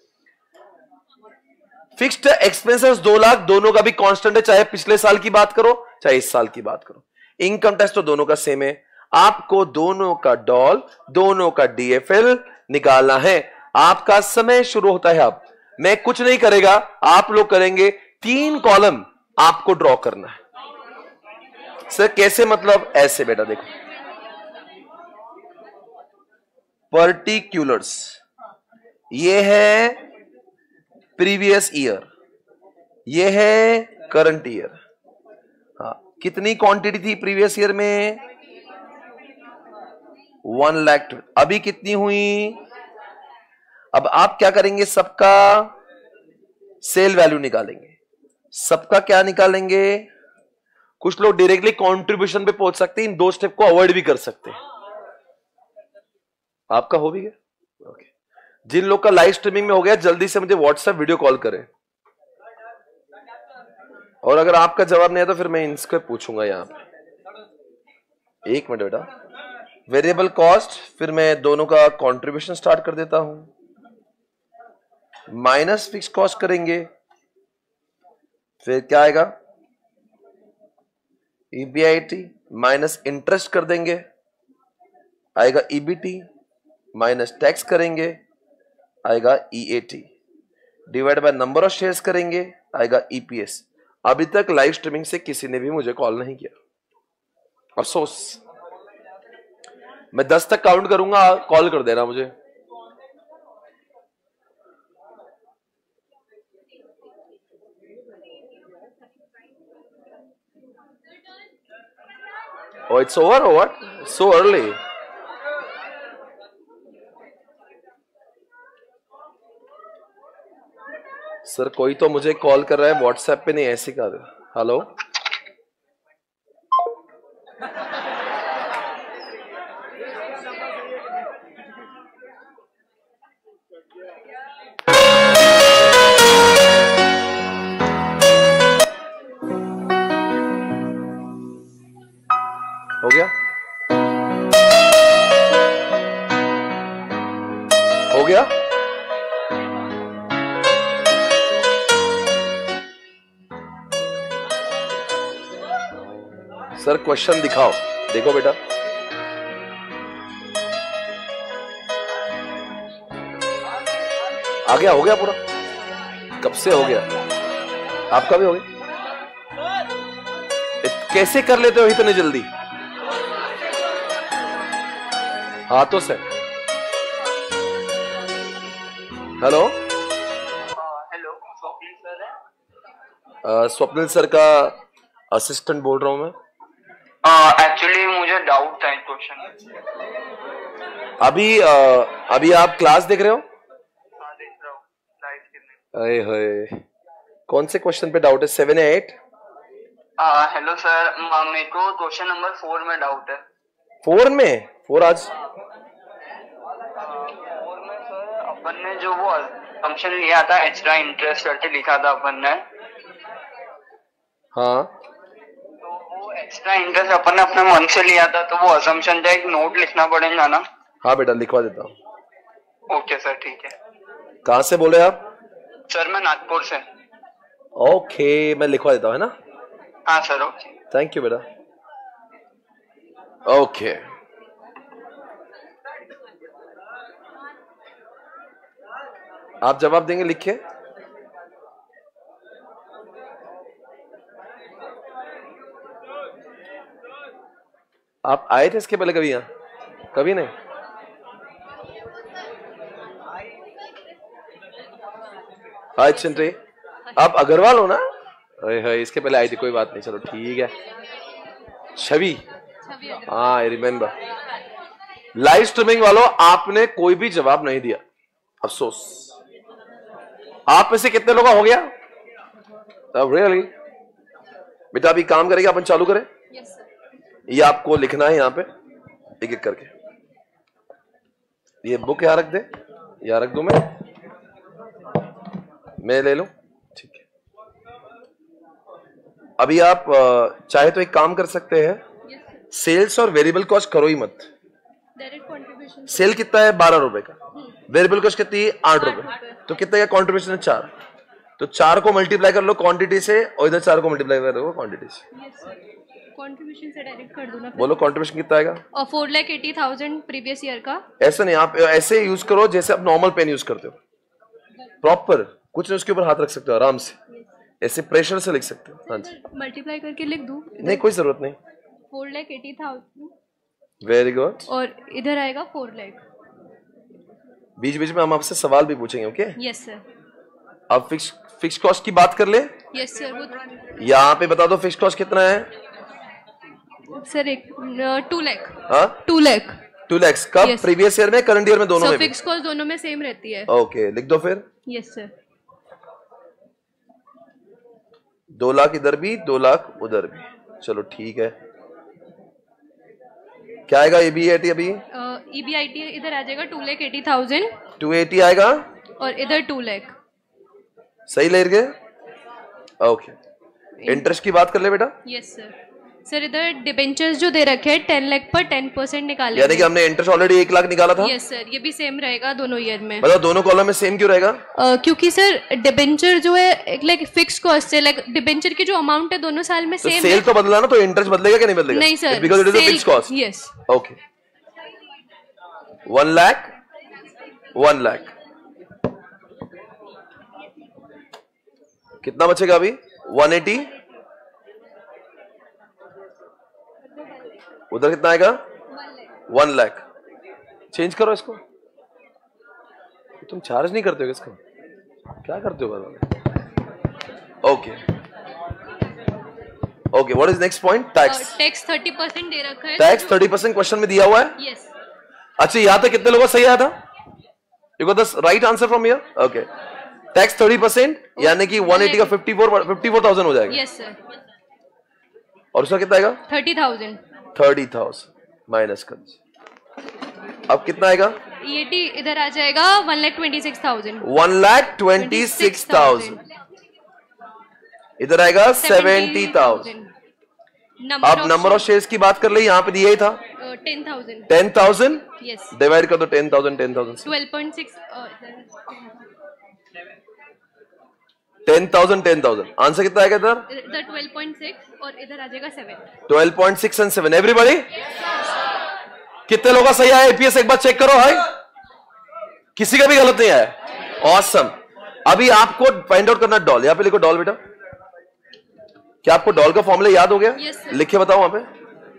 फिक्स्ड एक्सपेंसेस दो लाख, दोनों का भी कांस्टेंट है, चाहे पिछले साल की बात करो चाहे इस साल की बात करो. इनकम टैक्स तो दोनों का सेम है. आपको दोनों का डॉल, दोनों का डीएफएल निकालना है. आपका समय शुरू होता है अब. मैं कुछ नहीं करेगा, आप लोग करेंगे. तीन कॉलम आपको ड्रॉ करना है. सर कैसे? मतलब ऐसे बेटा देखो, पर्टिकुलर्स ये है प्रीवियस ईयर, ये है करंट ईयर. हाँ, कितनी क्वांटिटी थी प्रीवियस ईयर में? वन लाख. अभी कितनी हुई? अब आप क्या करेंगे? सबका सेल वैल्यू निकालेंगे. सबका क्या निकालेंगे? कुछ लोग डायरेक्टली कंट्रीब्यूशन पे पहुंच सकते हैं. इन दो स्टेप को अवॉइड भी कर सकते हैं. आपका हो भी गया? ओके. जिन लोग का लाइव स्ट्रीमिंग में हो गया जल्दी से मुझे व्हाट्सएप वीडियो कॉल करें. और अगर आपका जवाब नहीं है तो फिर मैं इनसे पूछूंगा यहाँ पे। एक मिनट बेटा, वेरिएबल कॉस्ट, फिर मैं दोनों का कंट्रीब्यूशन स्टार्ट कर देता हूं, माइनस फिक्स कॉस्ट करेंगे, फिर क्या आएगा ईबीआईटी माइनस इंटरेस्ट कर देंगे, आएगा ईबीटी, माइनस टैक्स करेंगे, आएगा EAT, divide by number of shares करेंगे, आएगा ईपीएस। अभी तक लाइव स्ट्रीमिंग से किसी ने भी मुझे कॉल नहीं किया, अफसोस। मैं दस तक काउंट करूंगा, कॉल कर देना मुझे। Oh, it's over or what? So early. Sir कोई तो मुझे कॉल कर रहा है व्हाट्सएप पे, नहीं ऐसे कर रहा। हेलो, हो गया हो गया सर क्वेश्चन दिखाओ, देखो बेटा। आ गया, हो गया पूरा, कब से हो गया, आपका भी हो गया। कैसे कर लेते हो इतनी जल्दी? हाथों से। हेलो हेलो, स्वप्निल सर है? स्वप्निल सर का असिस्टेंट बोल रहा हूं मैं। एक्चुअली uh, मुझे डाउट था क्वेश्चन। अभी uh, अभी आप क्लास देख रहे हो? हाँ देख रहा हूँ लाइव स्ट्रीमिंग। अरे होए, कौन से क्वेश्चन पे डाउट है, सेवन या एट? हेलो सर, मेरे को क्वेश्चन नंबर फोर में डाउट है। फोर में? फोर आज फोर में सर अपन ने जो वो फंक्शन लिया था एक्स्ट्रा इंटरेस्ट करके लिखा था अपन ने। हाँ, तो वो एक्स्ट्रा इंटरेस्ट अपन ने अपने मन से लिया था, तो वो असम्पशन था, एक नोट लिखना पड़ेगा ना? हाँ बेटा, लिखवा देता हूँ। ओके सर, ठीक है। कहाँ से बोले आप? सर मैं नागपुर से। ओके, मैं लिखवा देता हूँ, है ना? हाँ सर, ओके। थैंक यू बेटा। ओके, आप जवाब देंगे लिख के? आप आए थे इसके पहले कभी यहाँ? कभी नहीं। हाय चिंटे, आप अग्रवाल हो ना? अरे है, इसके पहले आई थी, कोई बात नहीं, चलो ठीक है। छवि, हाँ आई रिमेम्बर। लाइव स्ट्रीमिंग वालों, आपने कोई भी जवाब नहीं दिया, अफसोस। आप में से कितने लोगों का हो गया? अब रियली बेटा, अभी काम करेगा, अपन चालू करें। yes, ये आपको लिखना है यहाँ पे एक एक करके। ये बुक यहाँ रख दे, यहाँ रख दूं मैं मैं ले लूं, ठीक है। अभी आप चाहे तो एक काम कर सकते हैं, सेल्स और वेरिएबल कॉस्ट करो ही मत। सेल कितना है? बारह रुपए का। वेरिएबल कॉस्ट कितनी है? आठ रुपए। तो कितना का कॉन्ट्रीब्यूशन है? चार। तो चार को मल्टीप्लाई कर लो क्वांटिटी से, और इधर चार को मल्टीप्लाई कर लो क्वांटिटी से। कंट्रीब्यूशन से डायरेक्ट कर दो ना। बोलो कंट्रीब्यूशन कितना आएगा? और four lakh eighty thousand previous year का। ऐसा नहीं, आप ऐसे यूज करो जैसे आप नॉर्मल पेन यूज करते हो, प्रॉपर कुछ नहीं, उसके ऊपर हाथ रख सकते हो आराम से, ऐसे प्रेशर से लिख सकते हो। हाँ जी, मल्टीप्लाई करके लिख दूं? नहीं कोई जरूरत नहीं। Four lakh eighty thousand. Very good. और इधर आएगा फोर लाख। बीच बीच में हम आपसे सवाल भी पूछेंगे, ओके? Yes sir. अब फिक्स फिक्स कॉस्ट की बात कर ले। Yes sir. वो यहाँ पे बता दो फिक्स कॉस्ट कितना है? सर एक टू लाख। हाँ, टू लाख। टू लैक्स कब? yes. प्रीवियस ईयर में, करंट ईयर में, दोनों में? फिक्स कॉस्ट दोनों में सेम रहती है। ओके, लिख दो फिर। Yes sir. दो लाख इधर भी, दो लाख उधर भी, चलो ठीक है। क्या आएगा ईबीआईटी? अभी ईबीआईटी इधर आ जाएगा two lakh eighty thousand. Two eighty आएगा, और इधर टू लाख। सही ले गए? ओके, इंटरेस्ट की बात कर ले बेटा। Yes sir. सर इधर डिबेंचर्स जो दे रखे हैं टेन लाख पर टेन परसेंट निकाले, यानी कि हमने इंटरेस्ट ऑलरेडी एक लाख निकाला था। यस सर, ये भी सेम रहेगा दोनों ईयर में। मतलब दोनों कॉलम में सेम क्यों रहेगा? uh, क्योंकि सर डिबेंचर जो है लाइक फिक्स कॉस्ट है, लाइक डिबेंचर की जो अमाउंट है दोनों साल में तो सेम सेल है। तो बदला ना, तो इंटरेस्ट बदलेगा क्या नहीं बदलेगा? नहीं sir, because it is a fix cost. Yes. Okay, one lakh one lakh कितना बचेगा अभी? One eighty. उधर कितना आएगा? वन लाख। चेंज करो इसको। तुम चार्ज नहीं करते हो इसको, क्या करते हो? Okay okay, what is next point? Tax. Tax thirty percent दे रखा है। टैक्स थर्टी परसेंट क्वेश्चन में दिया हुआ है। यस। अच्छा, यहां तक कितने लोगों का सही आया था? You got the right answer from here. Okay, tax thirty percent यानी कि वन एटी का fifty four fifty four thousand हो जाएगा। Yes sir. और उसका कितना आएगा? Thirty thousand. Thirty thousand minus कर दीजिए। अब कितना आएगा? ईएटी इधर आ जाएगा one lakh twenty six thousand. One lakh twenty six thousand इधर आएगा सेवेंटी थाउजेंड। अब नंबर ऑफ शेयर्स की बात कर ले, यहाँ पे दिया ही था ten thousand. Ten thousand yes. Divide कर दो ten thousand ten thousand twelve point six. Ten thousand ten thousand answer कितना आएगा इधर? इधर ट्वेल्व पॉइंट सिक्स और इधर आ जाएगा seven. Twelve point six and seven. Everybody कितने लोगों का सही आया? एपीएस एक बार चेक करो भाई, किसी का भी गलत नहीं आया। ऑसम। अभी आपको फाइंड आउट करना डॉल। यहां पे लिखो डॉल बेटा। क्या आपको डॉल का फॉर्मूला याद हो गया? yes, लिख के बताओ वहां पे।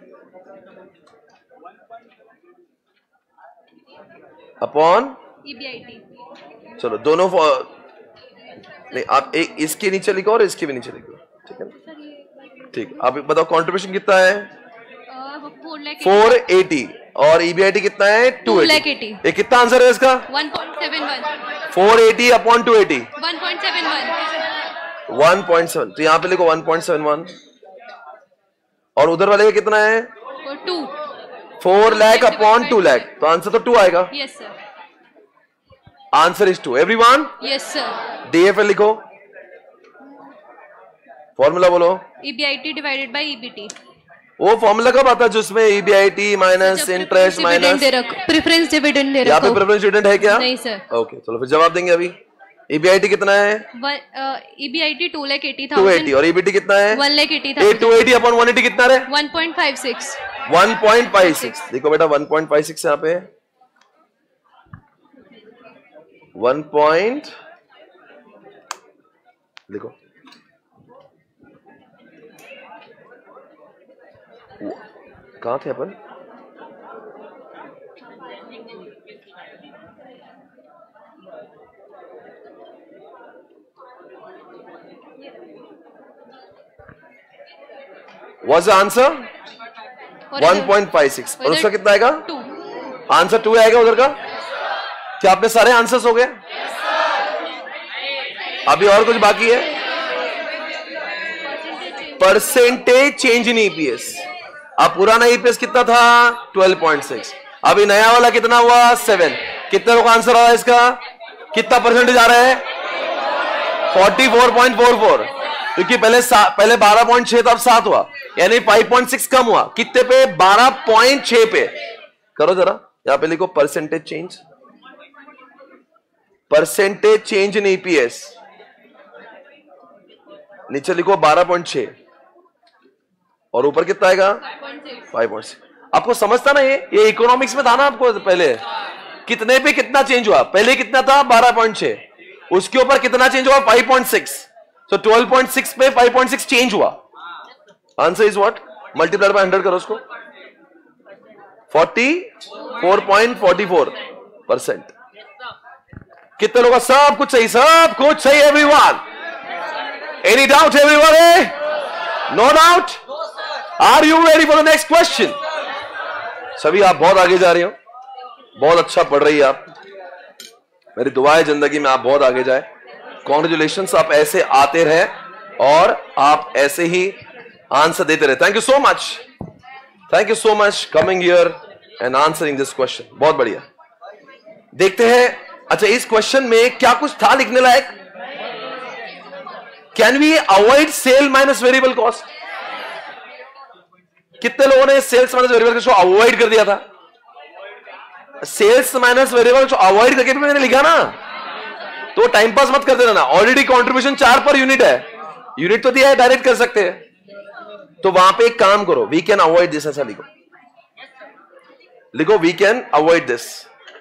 Upon EBIT. चलो दोनों नहीं, आप एक इसके नीचे लिखो और इसके भी नीचे लिखो, ठीक है ना? ठीक। आप बताओ कंट्रीब्यूशन कितना है? फोर एटी और ईबीआईटी कितना है? Two eighty. ये कितना आंसर है इसका? One point seven one. Four eighty upon two eighty one point seven one. One point seven. तो यहां पे लिखो वन पॉइंट सेवन वन। और उधर वाले का कितना है? Two. Four lakh upon two lakh, तो आंसर तो टू आएगा। Yes sir. Answer is two. Everyone yes sir. DFL लिखो, फॉर्मूला बोलो। EBIT divided by EBT. वो फॉर्मूला कब आता है जिसमें EBIT minus interest minus preference dividend दे रखा। यहाँ पे प्रेफरेंस डिविडेंड है क्या? नहीं सर। ओके चलो फिर जवाब देंगे। अभी ईबीआईटी कितना है? EBIT two lakh eighty two thousand. Eighty और ईबीटी कितना है? One lakh eighty a thousand. Two eighty upon one eighty कितना रहे? One point five six. One point five six. देखो बेटा वन पॉइंट फाइव सिक्स यहाँ पे वन पॉइंट लिखो। कहां थे अपन? What's the answer? One point five six. और उसका कितना आएगा? आंसर टू आएगा उधर का। क्या आपने सारे आंसर्स हो गए? अभी और कुछ बाकी है? Percentage change in EPS. अब पुराना ईपीएस कितना था? Twelve point six. अभी नया वाला कितना हुआ? सेवन। कितने लोग आंसर आ रहा है इसका? कितना परसेंटेज आ रहा है? Forty four point four four. क्योंकि पहले पहले बारह पॉइंट छह था, अब सात हुआ, यानी फाइव पॉइंट सिक्स कम हुआ। कितने पे? बारह पॉइंट छह पे। करो जरा, यहां पे लिखो percentage change. Percentage change in EPS नीचे लिखो बारह पॉइंट छह और ऊपर कितना आएगा? Five point six. आपको समझता ना ये ये इकोनॉमिक्स में था ना आपको पहले, कितने पे कितना चेंज हुआ? पहले कितना था? बारह पॉइंट छह। उसके ऊपर कितना चेंज हुआ? Five point six. तो ट्वेल्व पॉइंट सिक्स पे फाइव पॉइंट सिक्स चेंज हुआ। Answer is what? Multiplied by hundred करो उसको। Forty four point forty four percent. कितने लोगों का सब कुछ सही? सब कुछ सही everyone. Any doubt everyone? No doubt? Are you ready for the next question? सभी आप बहुत आगे जा रहे हो, बहुत अच्छा पढ़ रही है आप। मेरी दुआ है जिंदगी में आप बहुत आगे जाए। कॉन्ग्रेचुलेशंस, आप ऐसे आते रहे और आप ऐसे ही आंसर देते रहे। Thank you so much, thank you so much coming here and answering this question. बहुत बढ़िया। देखते हैं, अच्छा इस क्वेश्चन में क्या कुछ था लिखने लायक? Can we avoid sale minus variable cost? कितने लोगों ने सेल्स माइनस वेरिएबल कॉस्ट को अवॉइड कर दिया था? सेल्स माइनस वेरिएबल को अवॉइड करके भी मैंने लिखा ना, तो टाइम पास मत कर देना ना। ऑलरेडी कंट्रीब्यूशन चार पर यूनिट है, यूनिट तो दिया है, डायरेक्ट कर सकते हैं। तो वहां पे एक काम करो, वी कैन अवॉइड दिस, ऐसा लिखो, लिखो we can avoid this,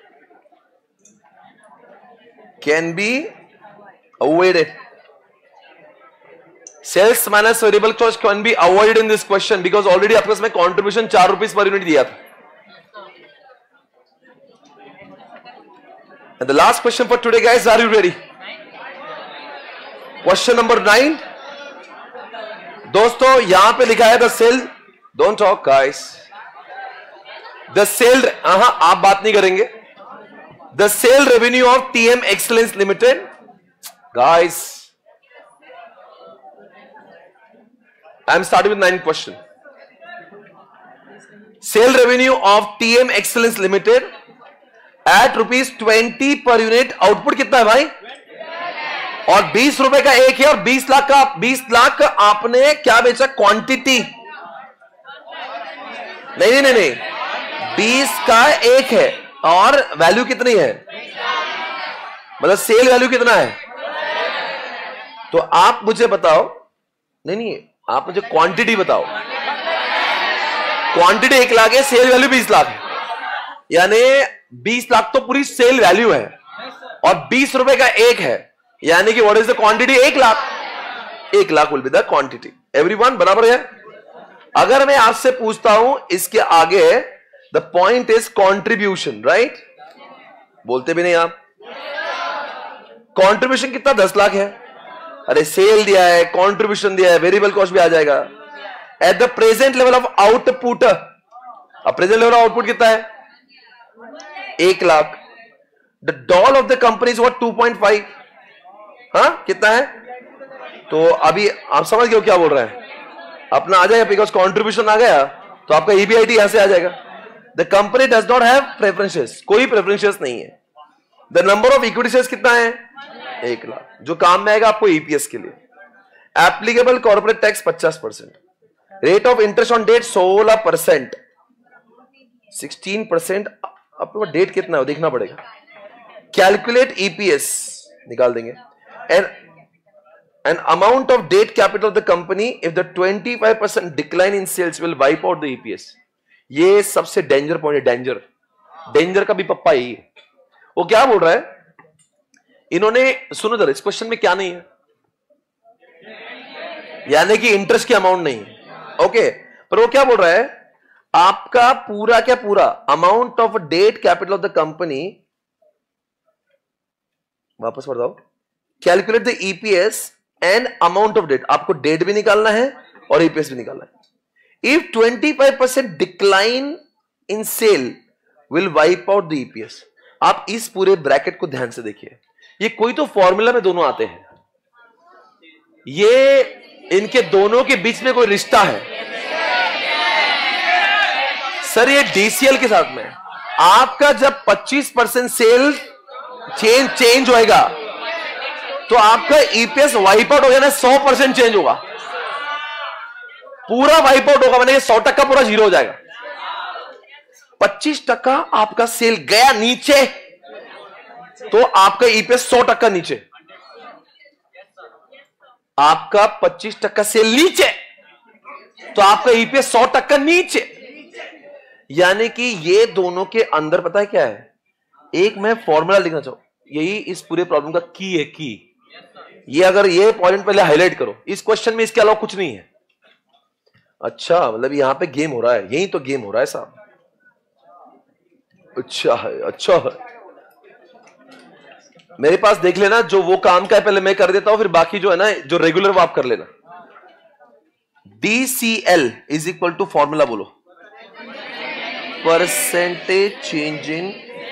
can be avoided. Sales minus variable cost can be avoided in this question because already आपके इसमें कंट्रीब्यूशन चार रुपीज पर यूनिट दिया था। And the last question for today, guys, are you ready? Question number nine. दोस्तों यहां पे लिखा है the sale, don't talk guys. The sale, हाँ आप बात नहीं करेंगे. The sale revenue of T M Excellence Limited, guys. I'm starting with nine question. Sale revenue of T M Excellence Limited at rupees twenty per unit, output कितना है भाई? और बीस रुपए का एक है, और बीस लाख का बीस लाख आपने क्या बेचा? क्वांटिटी। नहीं नहीं नहीं नहीं, बीस का एक है और वैल्यू कितनी है? मतलब सेल वैल्यू कितना है? तो आप मुझे बताओ, नहीं नहीं आप मुझे क्वांटिटी बताओ। क्वांटिटी एक लाख है, सेल वैल्यू बीस लाख है, यानी बीस लाख तो पूरी सेल वैल्यू है और बीस रुपए का एक है, यानी कि व्हाट इज द क्वांटिटी? एक लाख। एक लाख will be the quantity. Everyone बराबर है? अगर मैं आपसे पूछता हूं इसके आगे, the point is contribution, right? बोलते भी नहीं आप। कॉन्ट्रीब्यूशन कितना? दस लाख है। अरे सेल दिया है, कॉन्ट्रीब्यूशन दिया है, वेरिएबल कॉस्ट भी आ जाएगा। At the present level of output, अब प्रेजेंट लेवल ऑफ आउटपुट कितना है? एक लाख। The DOL of the company is what? Two point five. हाँ कितना है? तो अभी आप समझ गए क्या बोल रहे हैं? अपना आ जाएगा बिकॉज कंट्रीब्यूशन आ गया, तो आपका ईबीआईटी यहां से आ जाएगा। The company does not have preferences, कोई प्रेफरेंसेस नहीं है। The number of equity shares कितना है? एक लाख, जो काम में आएगा आपको ईपीएस के लिए। एप्लीकेबल कॉर्पोरेट टैक्स पचास percent, rate of interest on debt सोलह परसेंट, सिक्सटीन परसेंट। आपको डेट कितना है देखना पड़ेगा। कैलकुलेट ईपीएस निकाल देंगे। And an amount of debt capital of the company if the twenty five percent decline in sales will wipe out the EPS. ये सबसे डेंजर पॉइंट है, डेंजर डेंजर का भी पप्पा यही है। वो क्या बोल रहा है? इन्होंने, सुनो जरा, इस क्वेश्चन में क्या नहीं है, यानी कि इंटरेस्ट की अमाउंट नहीं है, ओके। पर वो क्या बोल रहा है? आपका पूरा क्या पूरा amount of debt capital of the company, वापस बताओ, calculate the EPS and amount of debt. आपको डेट भी निकालना है और ईपीएस भी निकालना है। If twenty five percent decline in sale will wipe out the EPS. आप इस पूरे ब्रैकेट को ध्यान से देखिए, ये कोई तो फॉर्मूला में दोनों आते हैं, ये इनके दोनों के बीच में कोई रिश्ता है सर। ये डीसीएल के साथ में आपका जब पच्चीस परसेंट सेल चेंज चेंज होएगा तो आपका ईपीएस वाइप आउट हो गया ना, सौ परसेंट चेंज होगा, पूरा वाइप आउट होगा, मैंने सौ टक्का पूरा जीरो हो जाएगा। पच्चीस टक्का आपका सेल गया नीचे तो आपका ईपीएस सौ टक्का नीचे। आपका पच्चीस टक्का सेल नीचे तो आपका ईपीएस सौ टक्का नीचे। यानी कि ये दोनों के अंदर पता है क्या है? एक मैं फॉर्मूला लिखना चाहूं, यही इस पूरे प्रॉब्लम का की है। की ये अगर ये पॉइंट पहले हाईलाइट करो, इस क्वेश्चन में इसके अलावा कुछ नहीं है। अच्छा, मतलब यहां पे गेम हो रहा है, यही तो गेम हो रहा है साहब। अच्छा है, अच्छा है। मेरे पास देख लेना, जो वो काम का है पहले मैं कर देता हूं, फिर बाकी जो है ना, जो रेगुलर वो आप कर लेना। DCL is equal to formula बोलो, परसेंटेज चेंज इन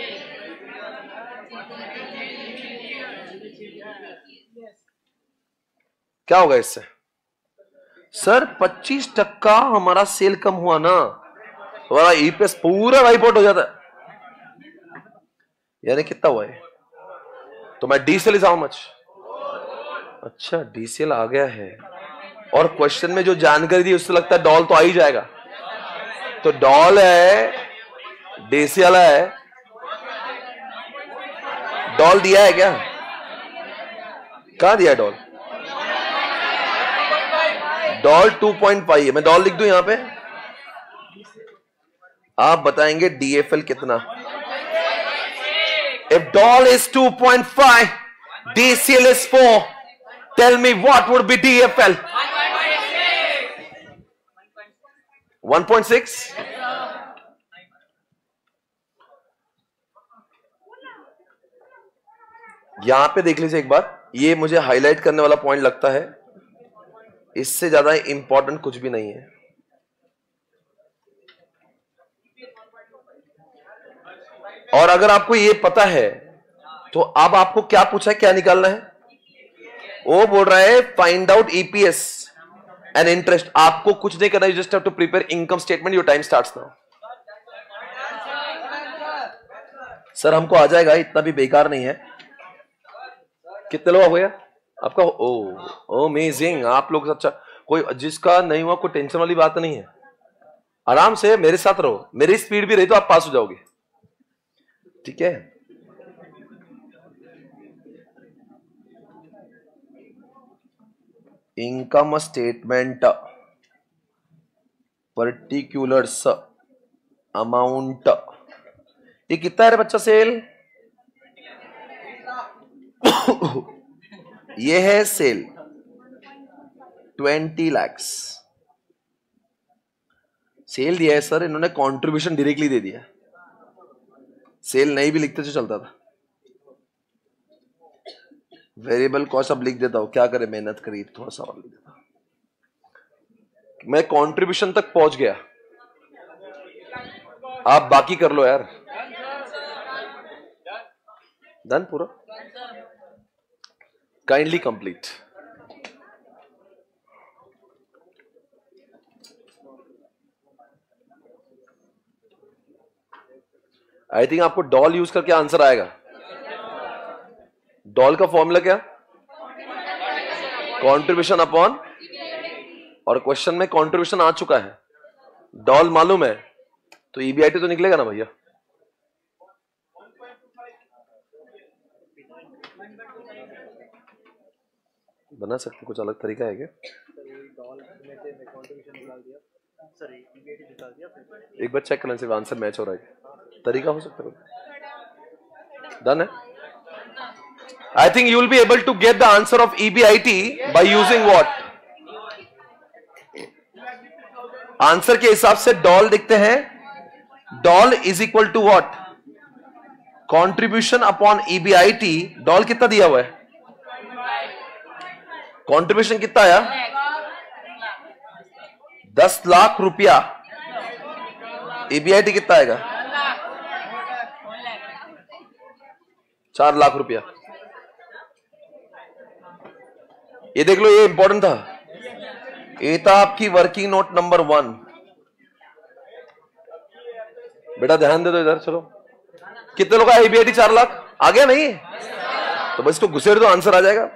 क्या होगा इससे? सर पच्चीस टक्का हमारा सेल कम हुआ ना, हमारा ईपीएस पूरा वाइप आउट हो जाता है। यानी कितना हुआ है? तो मैं D sale is how much? अच्छा डीसीएल आ गया है और क्वेश्चन में जो जानकारी दी उससे लगता है डॉल तो आ ही जाएगा। तो डॉल है, डीसीएल है, डॉल दिया है क्या? कहां दिया है DOL? DOL two point five है। मैं डॉल लिख दूं यहां पे, आप बताएंगे डीएफएल कितना? If DOL is two point five, DCL is four, tell me what would be DFL? One point six. यहां पे देख लीजिए एक बार, ये मुझे हाईलाइट करने वाला पॉइंट लगता है, इससे ज्यादा इंपॉर्टेंट कुछ भी नहीं है। और अगर आपको ये पता है तो अब आपको क्या पूछा है, क्या निकालना है? वो बोल रहा है find out EPS and interest. आपको कुछ नहीं करना, you just have to prepare income statement. Your time starts now. Sir हमको आ जाएगा, इतना भी बेकार नहीं है। कितने लोग हो गया आपका? ओ अमेजिंग, आप लोग अच्छा। कोई जिसका नहीं हुआ, कोई टेंशन वाली बात नहीं है। आराम से मेरे साथ रहो, मेरी स्पीड भी रही तो आप पास हो जाओगे, ठीक है? इनकम स्टेटमेंट, पर्टिकुलर्स, अमाउंट, ये कितना है रे बच्चा? सेल ये है सेल ट्वेंटी लैक्स सेल दिया है सर, इन्होंने कंट्रीब्यूशन डायरेक्टली दे दिया। सेल नहीं भी लिखते तो चलता था। वेरिएबल कॉस्ट अब लिख देता हूं, क्या करे, मेहनत करी थोड़ा सा और लिख देता। मैं कंट्रीब्यूशन तक पहुंच गया, आप बाकी कर लो यार। डन पूरा? Kindly complete. आई थिंक आपको डॉल यूज करके आंसर आएगा। डॉल का फॉर्मूला क्या? कंट्रीब्यूशन अपॉन, और क्वेश्चन में कंट्रीब्यूशन आ चुका है, डॉल मालूम है, तो ईबीआईटी तो निकलेगा ना भैया। बना सकते, कुछ अलग तरीका है क्या? एक बार चेक करना, सिर्फ आंसर मैच हो रहा है, तरीका हो सकता है। डन है? I think you will be able to get the answer of E B I T by using what? Answer के हिसाब से डॉल दिखते हैं। DOL is equal to what? Contribution upon E B I T। DOL कितना दिया हुआ है? कॉन्ट्रीब्यूशन कितना आया? दस लाख रुपया। E B I T कितना आएगा? चार लाख रुपया। ये देख लो, ये इंपॉर्टेंट था। ये था आपकी वर्किंग नोट नंबर वन। बेटा ध्यान दे दो इधर। चलो, कितने लोग का E B I T? चार लाख आ गया नहीं? तो बस इसको घुसेड़ दो, आंसर आ जाएगा।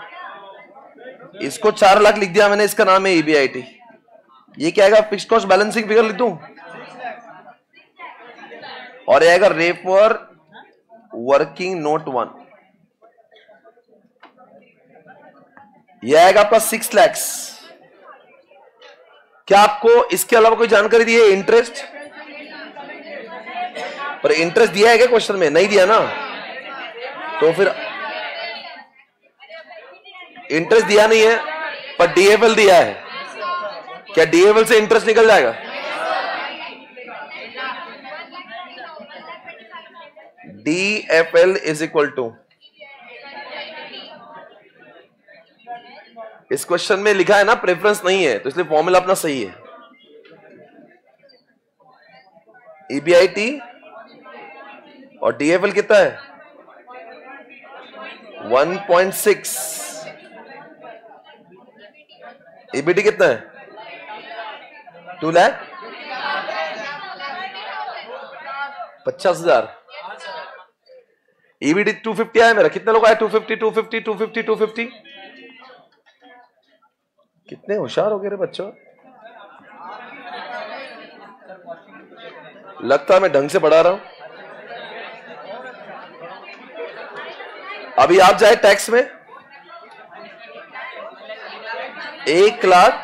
इसको चार लाख लिख दिया मैंने, इसका नाम है E B I T। ये क्या आएगा? फिक्स्ड कॉस्ट बैलेंसिंग फिगर लिख दूं, और ये आएगा रेफर वर्किंग नोट वन। यह आएगा आपका सिक्स लैक्स। क्या आपको इसके अलावा कोई जानकारी दी है? इंटरेस्ट, पर इंटरेस्ट दिया है क्या क्वेश्चन में? नहीं दिया ना, तो फिर इंटरेस्ट दिया नहीं है, पर डीएफएल दिया है। क्या डीएफएल से इंटरेस्ट निकल जाएगा? डीएफएल इज इक्वल टू, इस क्वेश्चन में लिखा है ना प्रेफरेंस नहीं है, तो इसलिए फॉर्मूला अपना सही है। E B I T और डीएफएल कितना है? One point six. E B T कितना है? टू लाख पचास हजार। E B T two fifty आया मेरा। कितने लोग आए? Two fifty, two fifty, two fifty, two fifty. कितने होशियार हो गए रे बच्चों, लगता है मैं ढंग से पढ़ा रहा हूं। अभी आप जाए टैक्स में, एक लाख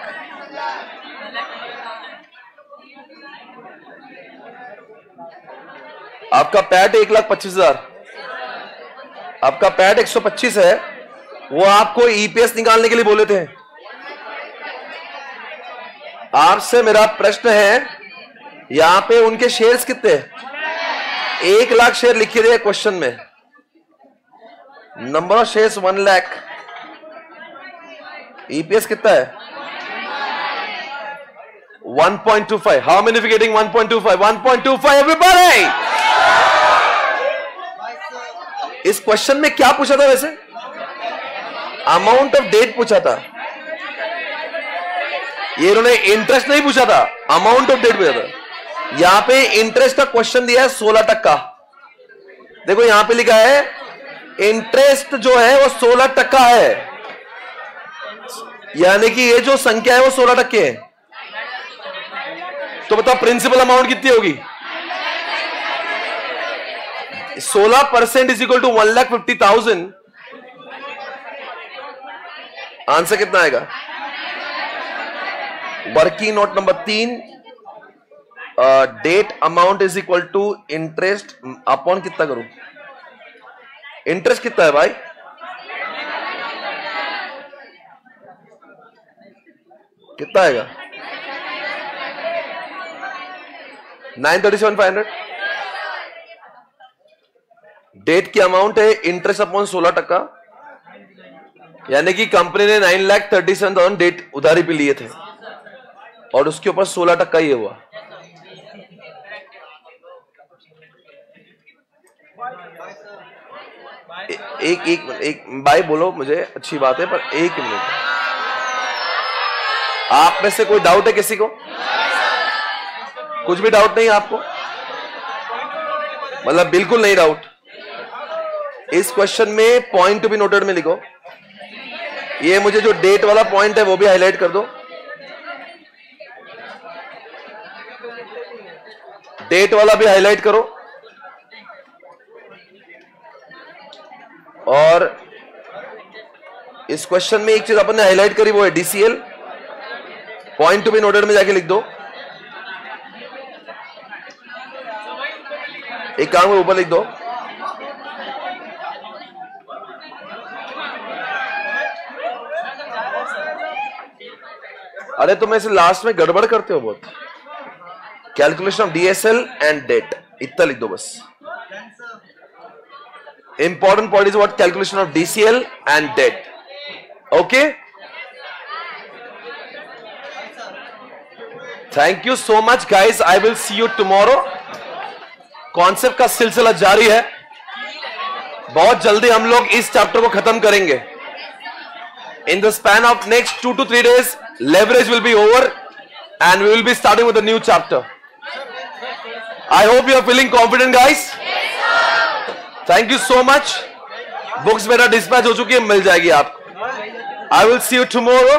आपका पैट एक लाख पच्चीस हजार, आपका पैट एक सौ पच्चीस है, वो आपको ईपीएस निकालने के लिए बोले थे। आपसे मेरा प्रश्न है, यहां पे उनके शेयर्स कितने हैं? एक लाख शेयर लिखे थे क्वेश्चन में, number of shares one lakh, EPS कितना है? One point two five. How many getting one point two five? One point two five everybody. इस क्वेश्चन में क्या पूछा था वैसे? अमाउंट ऑफ डेट पूछा था, ये इन्होंने इंटरेस्ट नहीं पूछा था, अमाउंट ऑफ डेट पूछा था। यहां पे इंटरेस्ट का क्वेश्चन दिया है सोलह टक्का। देखो यहां पे लिखा है इंटरेस्ट जो है वो सोलह टक्का है, यानी कि ये जो संख्या है वो सोलह टक्के है। तो बताओ प्रिंसिपल अमाउंट कितनी होगी? सोलह percent is equal to one lakh fifty thousand. Answer कितना आएगा? वर्किंग नोट नंबर तीन, debt amount is equal to interest upon कितना करूं? इंटरेस्ट कितना है भाई? कितना आएगा? Nine thirty seven five hundred. Debt की अमाउंट है इंटरेस्ट अपॉन सोलह टक्का, यानी कि कंपनी ने nine lakh thirty seven thousand debt उधारी पे लिए थे और उसके ऊपर सोलह टक्का ये हुआ। ए, एक एक एक भाई बोलो, मुझे अच्छी बात है, पर एक मिनट, आप में से कोई डाउट है किसी को? कुछ भी डाउट नहीं आपको? मतलब बिल्कुल नहीं डाउट? इस क्वेश्चन में पॉइंट टू बी नोटेड में लिखो, ये मुझे जो डेट वाला पॉइंट है वो भी हाईलाइट कर दो। डेट वाला भी हाईलाइट करो, और इस क्वेश्चन में एक चीज अपन ने हाईलाइट करी वो है DCL. Point to be noted में जाके लिख दो, एक काम में ऊपर लिख दो, अरे तुम ऐसे लास्ट में गड़बड़ करते हो बहुत। Calculation of DSL and debt, इतना लिख दो बस। Important point is what? Calculation of DCL and debt. Okay, thank you so much guys, I will see you tomorrow. Concept का सिलसिला जारी है, बहुत जल्दी हम लोग इस चैप्टर को खत्म करेंगे। In the span of next two two three days leverage will be over and we will be starting with a new chapter. I hope you are feeling confident guys. Thank you so much. Books मेरा dispatch हो चुकी है, मिल जाएगी आपको। I will see you tomorrow.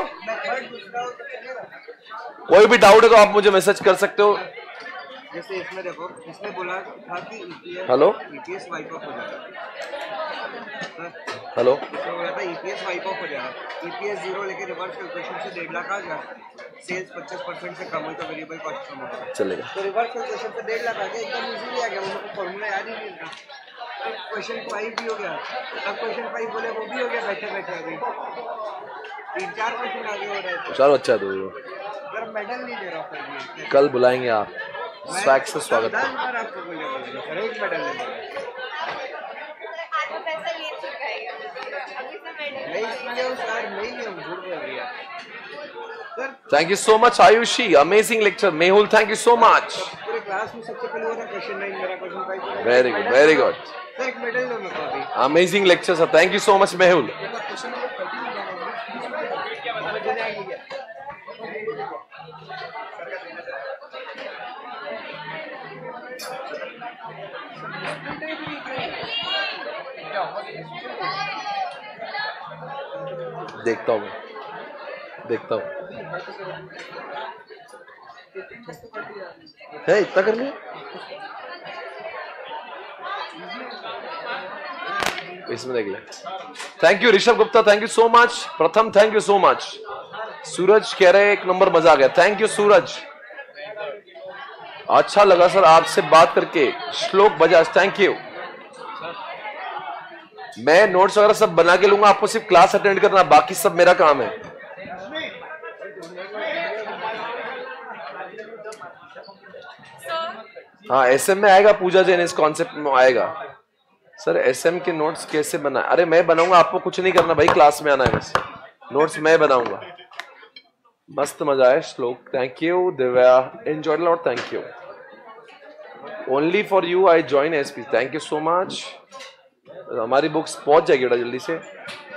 कोई भी डाउट है तो आप मुझे मैसेज कर सकते हो। जैसे इसमें देखो, इसमें बोला था कि EPS hello EPS wipe off हो जाता। हेलो, इसमें बोला था ईपीएस वाइप ऑफ हो जाएगा। ईपीएस जीरो लेके रिवर्स कैलकुलेशन से डेढ़ लाख आ गया, सेल्स पच्चीस परसेंट से कम हुई तो वेरिएबल कॉस्ट कम होगा, चलेगा। तो रिवर्स कैलकुलेशन से डेढ़ लाख आ गया, एकदम इजीली आ गया, वो मेरे को फॉर्मूला याद ही नहीं था। क्वेश्चन फाइव भी हो गया, अब क्वेश्चन फाइव बोले वो भी हो गया बैठे बैठे। अभी तीन चार क्वेश्चन आगे हो रहे थे। चलो अच्छा, तो सर मेडल नहीं दे रहा फिर, कल बुलाएंगे आप, स्वैग से स्वागत है। आपको सर एक मेडल नहीं, Thank you so much Ayushi, amazing lecture. Mehul, thank you so much. पूरे क्लास में सबसे पहले वो था क्वेश्चन नाइन, मेरा question five. Very good, very good. Sir एक मेडल दो मेरे को अभी। Amazing lecture sir, thank you so much Mehul. देखता हूँ मैं। देखता हूँ है इतना कर लिया इसमें देख ले। Thank you Rishabh Gupta, thank you so much. Pratham thank you so much. Suraj कह रहे एक नंबर मजा आ गया, थैंक यू सूरज। अच्छा लगा सर आपसे बात करके। Shlok Bajaj thank you. मैं नोट्स वगैरह सब बना के लूंगा, आपको सिर्फ क्लास अटेंड करना, बाकी सब मेरा काम है। हाँ एसएम में आएगा, पूजा जैन इस कॉन्सेप्ट में आएगा। सर एसएम के नोट्स कैसे बना? अरे मैं बनाऊंगा, आपको कुछ नहीं करना भाई, क्लास में आना है बस, नोट्स मैं बनाऊंगा। मस्त मजा है। Shlok thank you. Divya enjoy lot thank you. Only for you I join SP thank you so much. हमारी बुक्स पहुंच जाएगी बेटा जल्दी से।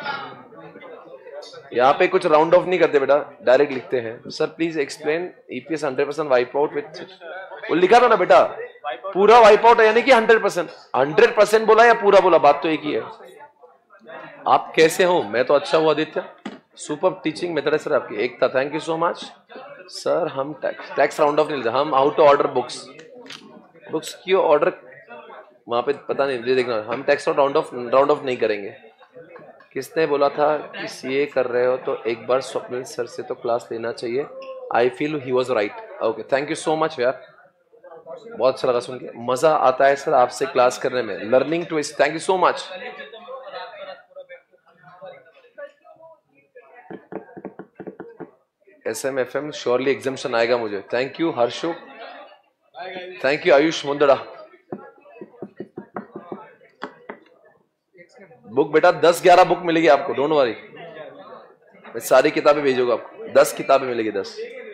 यहाँ पे कुछ राउंड ऑफ नहीं करते बेटा, डायरेक्ट लिखते हैं। Sir please explain EPS hundred percent wipe out with, वो लिखा था ना बेटा पूरा वाइप आउट है यानी कि हंड्रेड परसेंट। हंड्रेड परसेंट बोला या पूरा बोला, बात तो एक ही है। आप कैसे हो? मैं तो अच्छा हूँ आदित्य। सुपर टीचिंग मेथड है सर आपकी। Ekta thank you so much. Sir हम टैक्स टैक्स राउंड ऑफ नहीं लेते, हम how to order books books की ऑर्डर वहां पे पता नहीं, ये देखना हम tax round off round off नहीं करेंगे। किसने बोला था कि सीए कर रहे हो तो एक बार स्वप्निल सर से तो क्लास लेना चाहिए। I feel he was right. Okay thank you so much यार, बहुत अच्छा लगा सुन के। मजा आता है सर आपसे क्लास करने में, learning twist thank you so much. S M F M surely examination आएगा मुझे। Thank you Harshu, thank you Ayush Mundra. Book बेटा दस ग्यारह बुक मिलेगी आपको, डोंट वरी। मैं सारी किताबें भेजूंगा आपको, दस किताबें मिलेगी, दस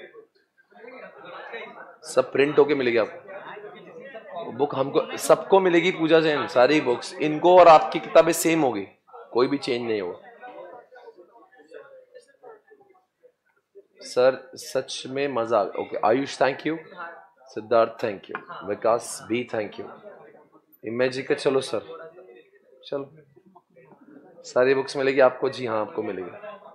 सब प्रिंट होके मिलेगी आपको। बुक हमको सबको मिलेगी पूजा जैन, सारी बुक्स इनको और आपकी किताबें सेम होगी, कोई भी चेंज नहीं होगा। सर सच में मजा। Okay Ayush thank you, Siddharth thank you, Vikas भी थैंक यू। इमेजी का चलो सर, चलो सारी बुक्स मिलेगी आपको। जी हाँ आपको मिलेगी,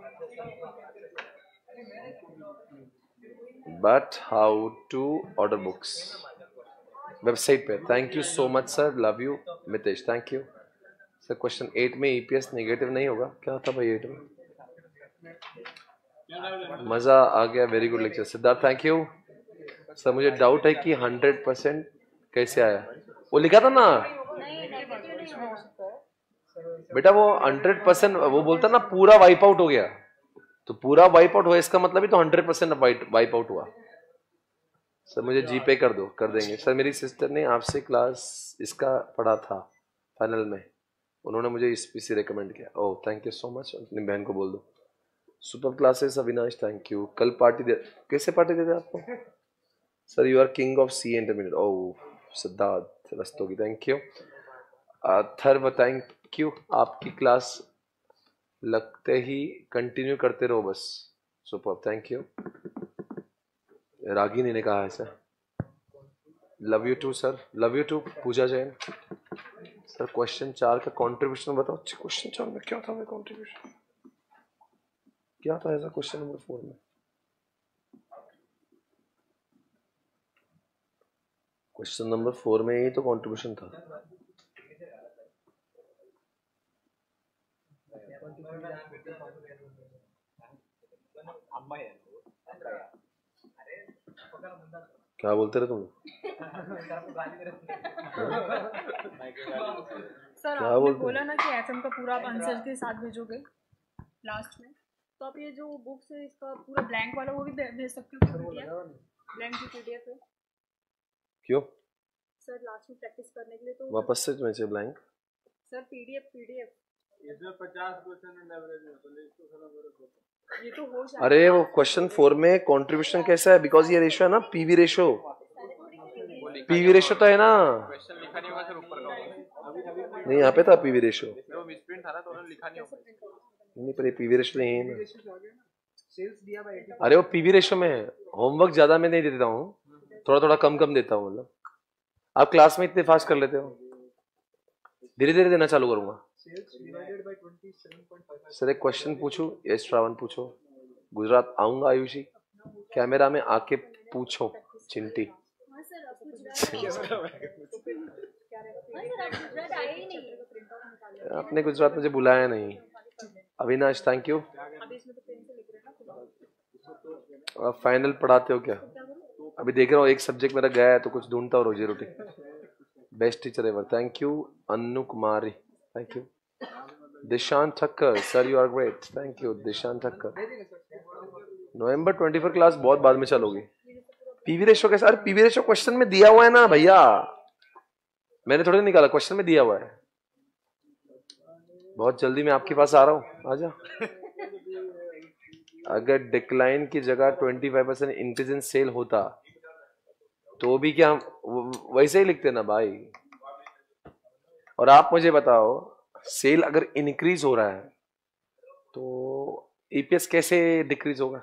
but how to order books website पे। Thank you so much sir, love you. Mitesh thank you. Sir question eight में ईपीएस नेगेटिव नहीं होगा क्या था भाई? एट में मजा आ गया, very good lecture. Siddharth thank you. Sir मुझे डाउट है कि हंड्रेड परसेंट कैसे आया, वो लिखा था ना बेटा, वो हंड्रेड परसेंट वो बोलता ना पूरा वाइप आउट हो गया, तो पूरा वाइप आउट हुआ इसका मतलब ही तो हंड्रेड परसेंट वाइप आउट हुआ। सर मुझे जीपे कर दो, कर देंगे। सर मेरी सिस्टर ने आपसे क्लास इसका पढ़ा था फाइनल में, उन्होंने मुझे इस पीसी रेकमेंड किया। Oh thank you so much, अपनी बहन को बोल दो। Super classes Avinash thank you. कल पार्टी दे, कैसे पार्टी देते आपको? Sir you are king of C intermediate. Oh Siddharth Rastogi thank you. Tharv thank you. आपकी क्लास लगते ही कंटिन्यू करते रहो बस। Super thank you. रागिनी ने कहा है sir, love you too sir, love you too Pooja Jain. Sir question चार का कंट्रीब्यूशन बताओ। क्वेश्चन चार में क्या था? मैं कंट्रीब्यूशन क्या था ऐसा क्वेश्चन नंबर फोर में? क्वेश्चन नंबर फोर में ही तो कंट्रीब्यूशन था। क्या बोलते रहे तुम? सर क्या आपने बोलते बोला ना कि एफएम का पूरा आप आंसर के साथ भेजोगे लास्ट में, तो आप ये जो बुक्स है इसका पूरा ब्लैंक वाला वो भी भे- भेज सकते हो पीडीएफ, ब्लैंक जो पीडीएफ है क्यों? सर लास्ट में प्रैक्टिस करने के लिए। तो वापस से मैं चाहिए ब्लैंक। सर पीडीएफ पीडीएफ इसमें पचास क्वेश्चन एंड एवरेज है, तो इसको थोड़ा बड़ा ये तो हो जाएगा। अरे वो क्वेश्चन फोर में कंट्रीब्यूशन कैसा है? बिकॉज ये रेशियो है ना, पीवी रेशियो। पीवी रेशियो तो है ना, क्वेश्चन लिखा नहीं हुआ सर ऊपर का। नहीं यहाँ पे था पीवी रेशियो। वो मिसप्रिंट था ना, तो उन्होंने लिखा नहीं होगा। नहीं पर ये पीवी रेशियो नहीं है ना। सेल्स दिया भाई। अरे वो पीवी रेशियो में है। होमवर्क ज्यादा मैं नहीं देता हूँ, थोड़ा थोड़ा कम कम देता हूँ। मतलब आप क्लास में इतने फास्ट कर लेते हो, धीरे धीरे देना चालू करूंगा। सर एक क्वेश्चन पूछूं? यस श्रावण पूछो। गुजरात आऊंगा आयुषी, कैमरा में आके पूछो चिंटी। आपने गुजरात मुझे बुलाया नहीं। Avinash thank you. आप फाइनल पढ़ाते हो क्या? अभी देख रहा हूँ एक सब्जेक्ट मेरा गया है तो कुछ ढूंढता हूँ रोजी रोटी। Best teacher ever, thank you. Annu Kumari thank you. Dishant Thakkar sir you are great, thank you Dishant Thakkar. November twenty four class बहुत बाद में चलोगी। पीवी रेशो कैसा? अरे पीवी रेशो क्वेश्चन में दिया हुआ है ना भैया, मैंने थोड़ी निकाला, क्वेश्चन में दिया हुआ है। बहुत जल्दी मैं आपके पास आ रहा हूँ, आजा। अगर डिक्लाइन की जगह पच्चीस परसेंट इंक्रीज इन सेल होता तो भी क्या हम वैसे ही लिखते ना भाई। और आप मुझे बताओ सेल अगर इंक्रीज हो रहा है तो ईपीएस कैसे डिक्रीज होगा?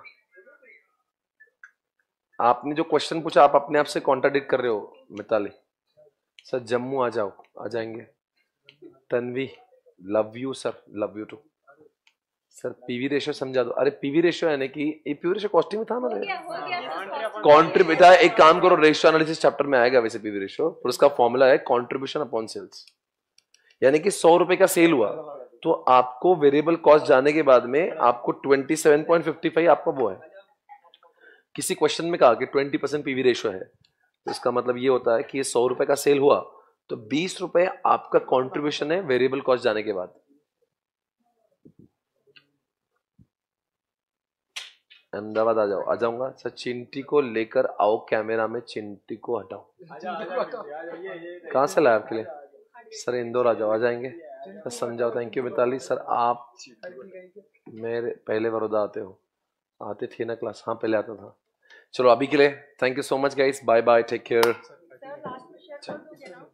आपने जो क्वेश्चन पूछा आप अपने आप से कॉन्ट्राडिक्ट कर रहे हो मिताली। सर जम्मू आ जाओ, आ जाएंगे। Tanvi love you sir, love you too sir. PV ratio समझा दो। अरे पीवी रेशियो यानी कि ये पीवी रेशियो कॉस्टिंग में था ना, कॉन्ट्रीब्यूट। एक काम करो, रेशियो एनालिसिस चैप्टर में आएगा वैसे पीवी रेशियो, और उसका फॉर्मूला है कॉन्ट्रीब्यूशन अपॉन सेल्स। यानी कि सौ रुपए का सेल हुआ तो आपको वेरिएबल कॉस्ट जाने के बाद में आपको twenty seven point fifty five आपका वो है। किसी क्वेश्चन में कहा कि ट्वेंटी परसेंट पीवी रेशियो है तो इसका मतलब ये होता है कि ये सौ रुपए का सेल हुआ तो बीस रुपए आपका कॉन्ट्रीब्यूशन है वेरिएबल कॉस्ट जाने के बाद। अहमदाबाद आ जाओ, आ जाऊंगा सर। चिंटी को लेकर आओ कैमरा में, चिंटी को हटाओ। कहाँ से लाया आपके लिए? सर इंदौर आ जाओ, आ जाएंगे सर। समझाओ, थैंक यू मिताली। सर आप मेरे पहले बड़ौदा आते हो? आते थे ना क्लास? हाँ पहले आता था। चलो अभी के लिए thank you so much guys, bye bye, take care.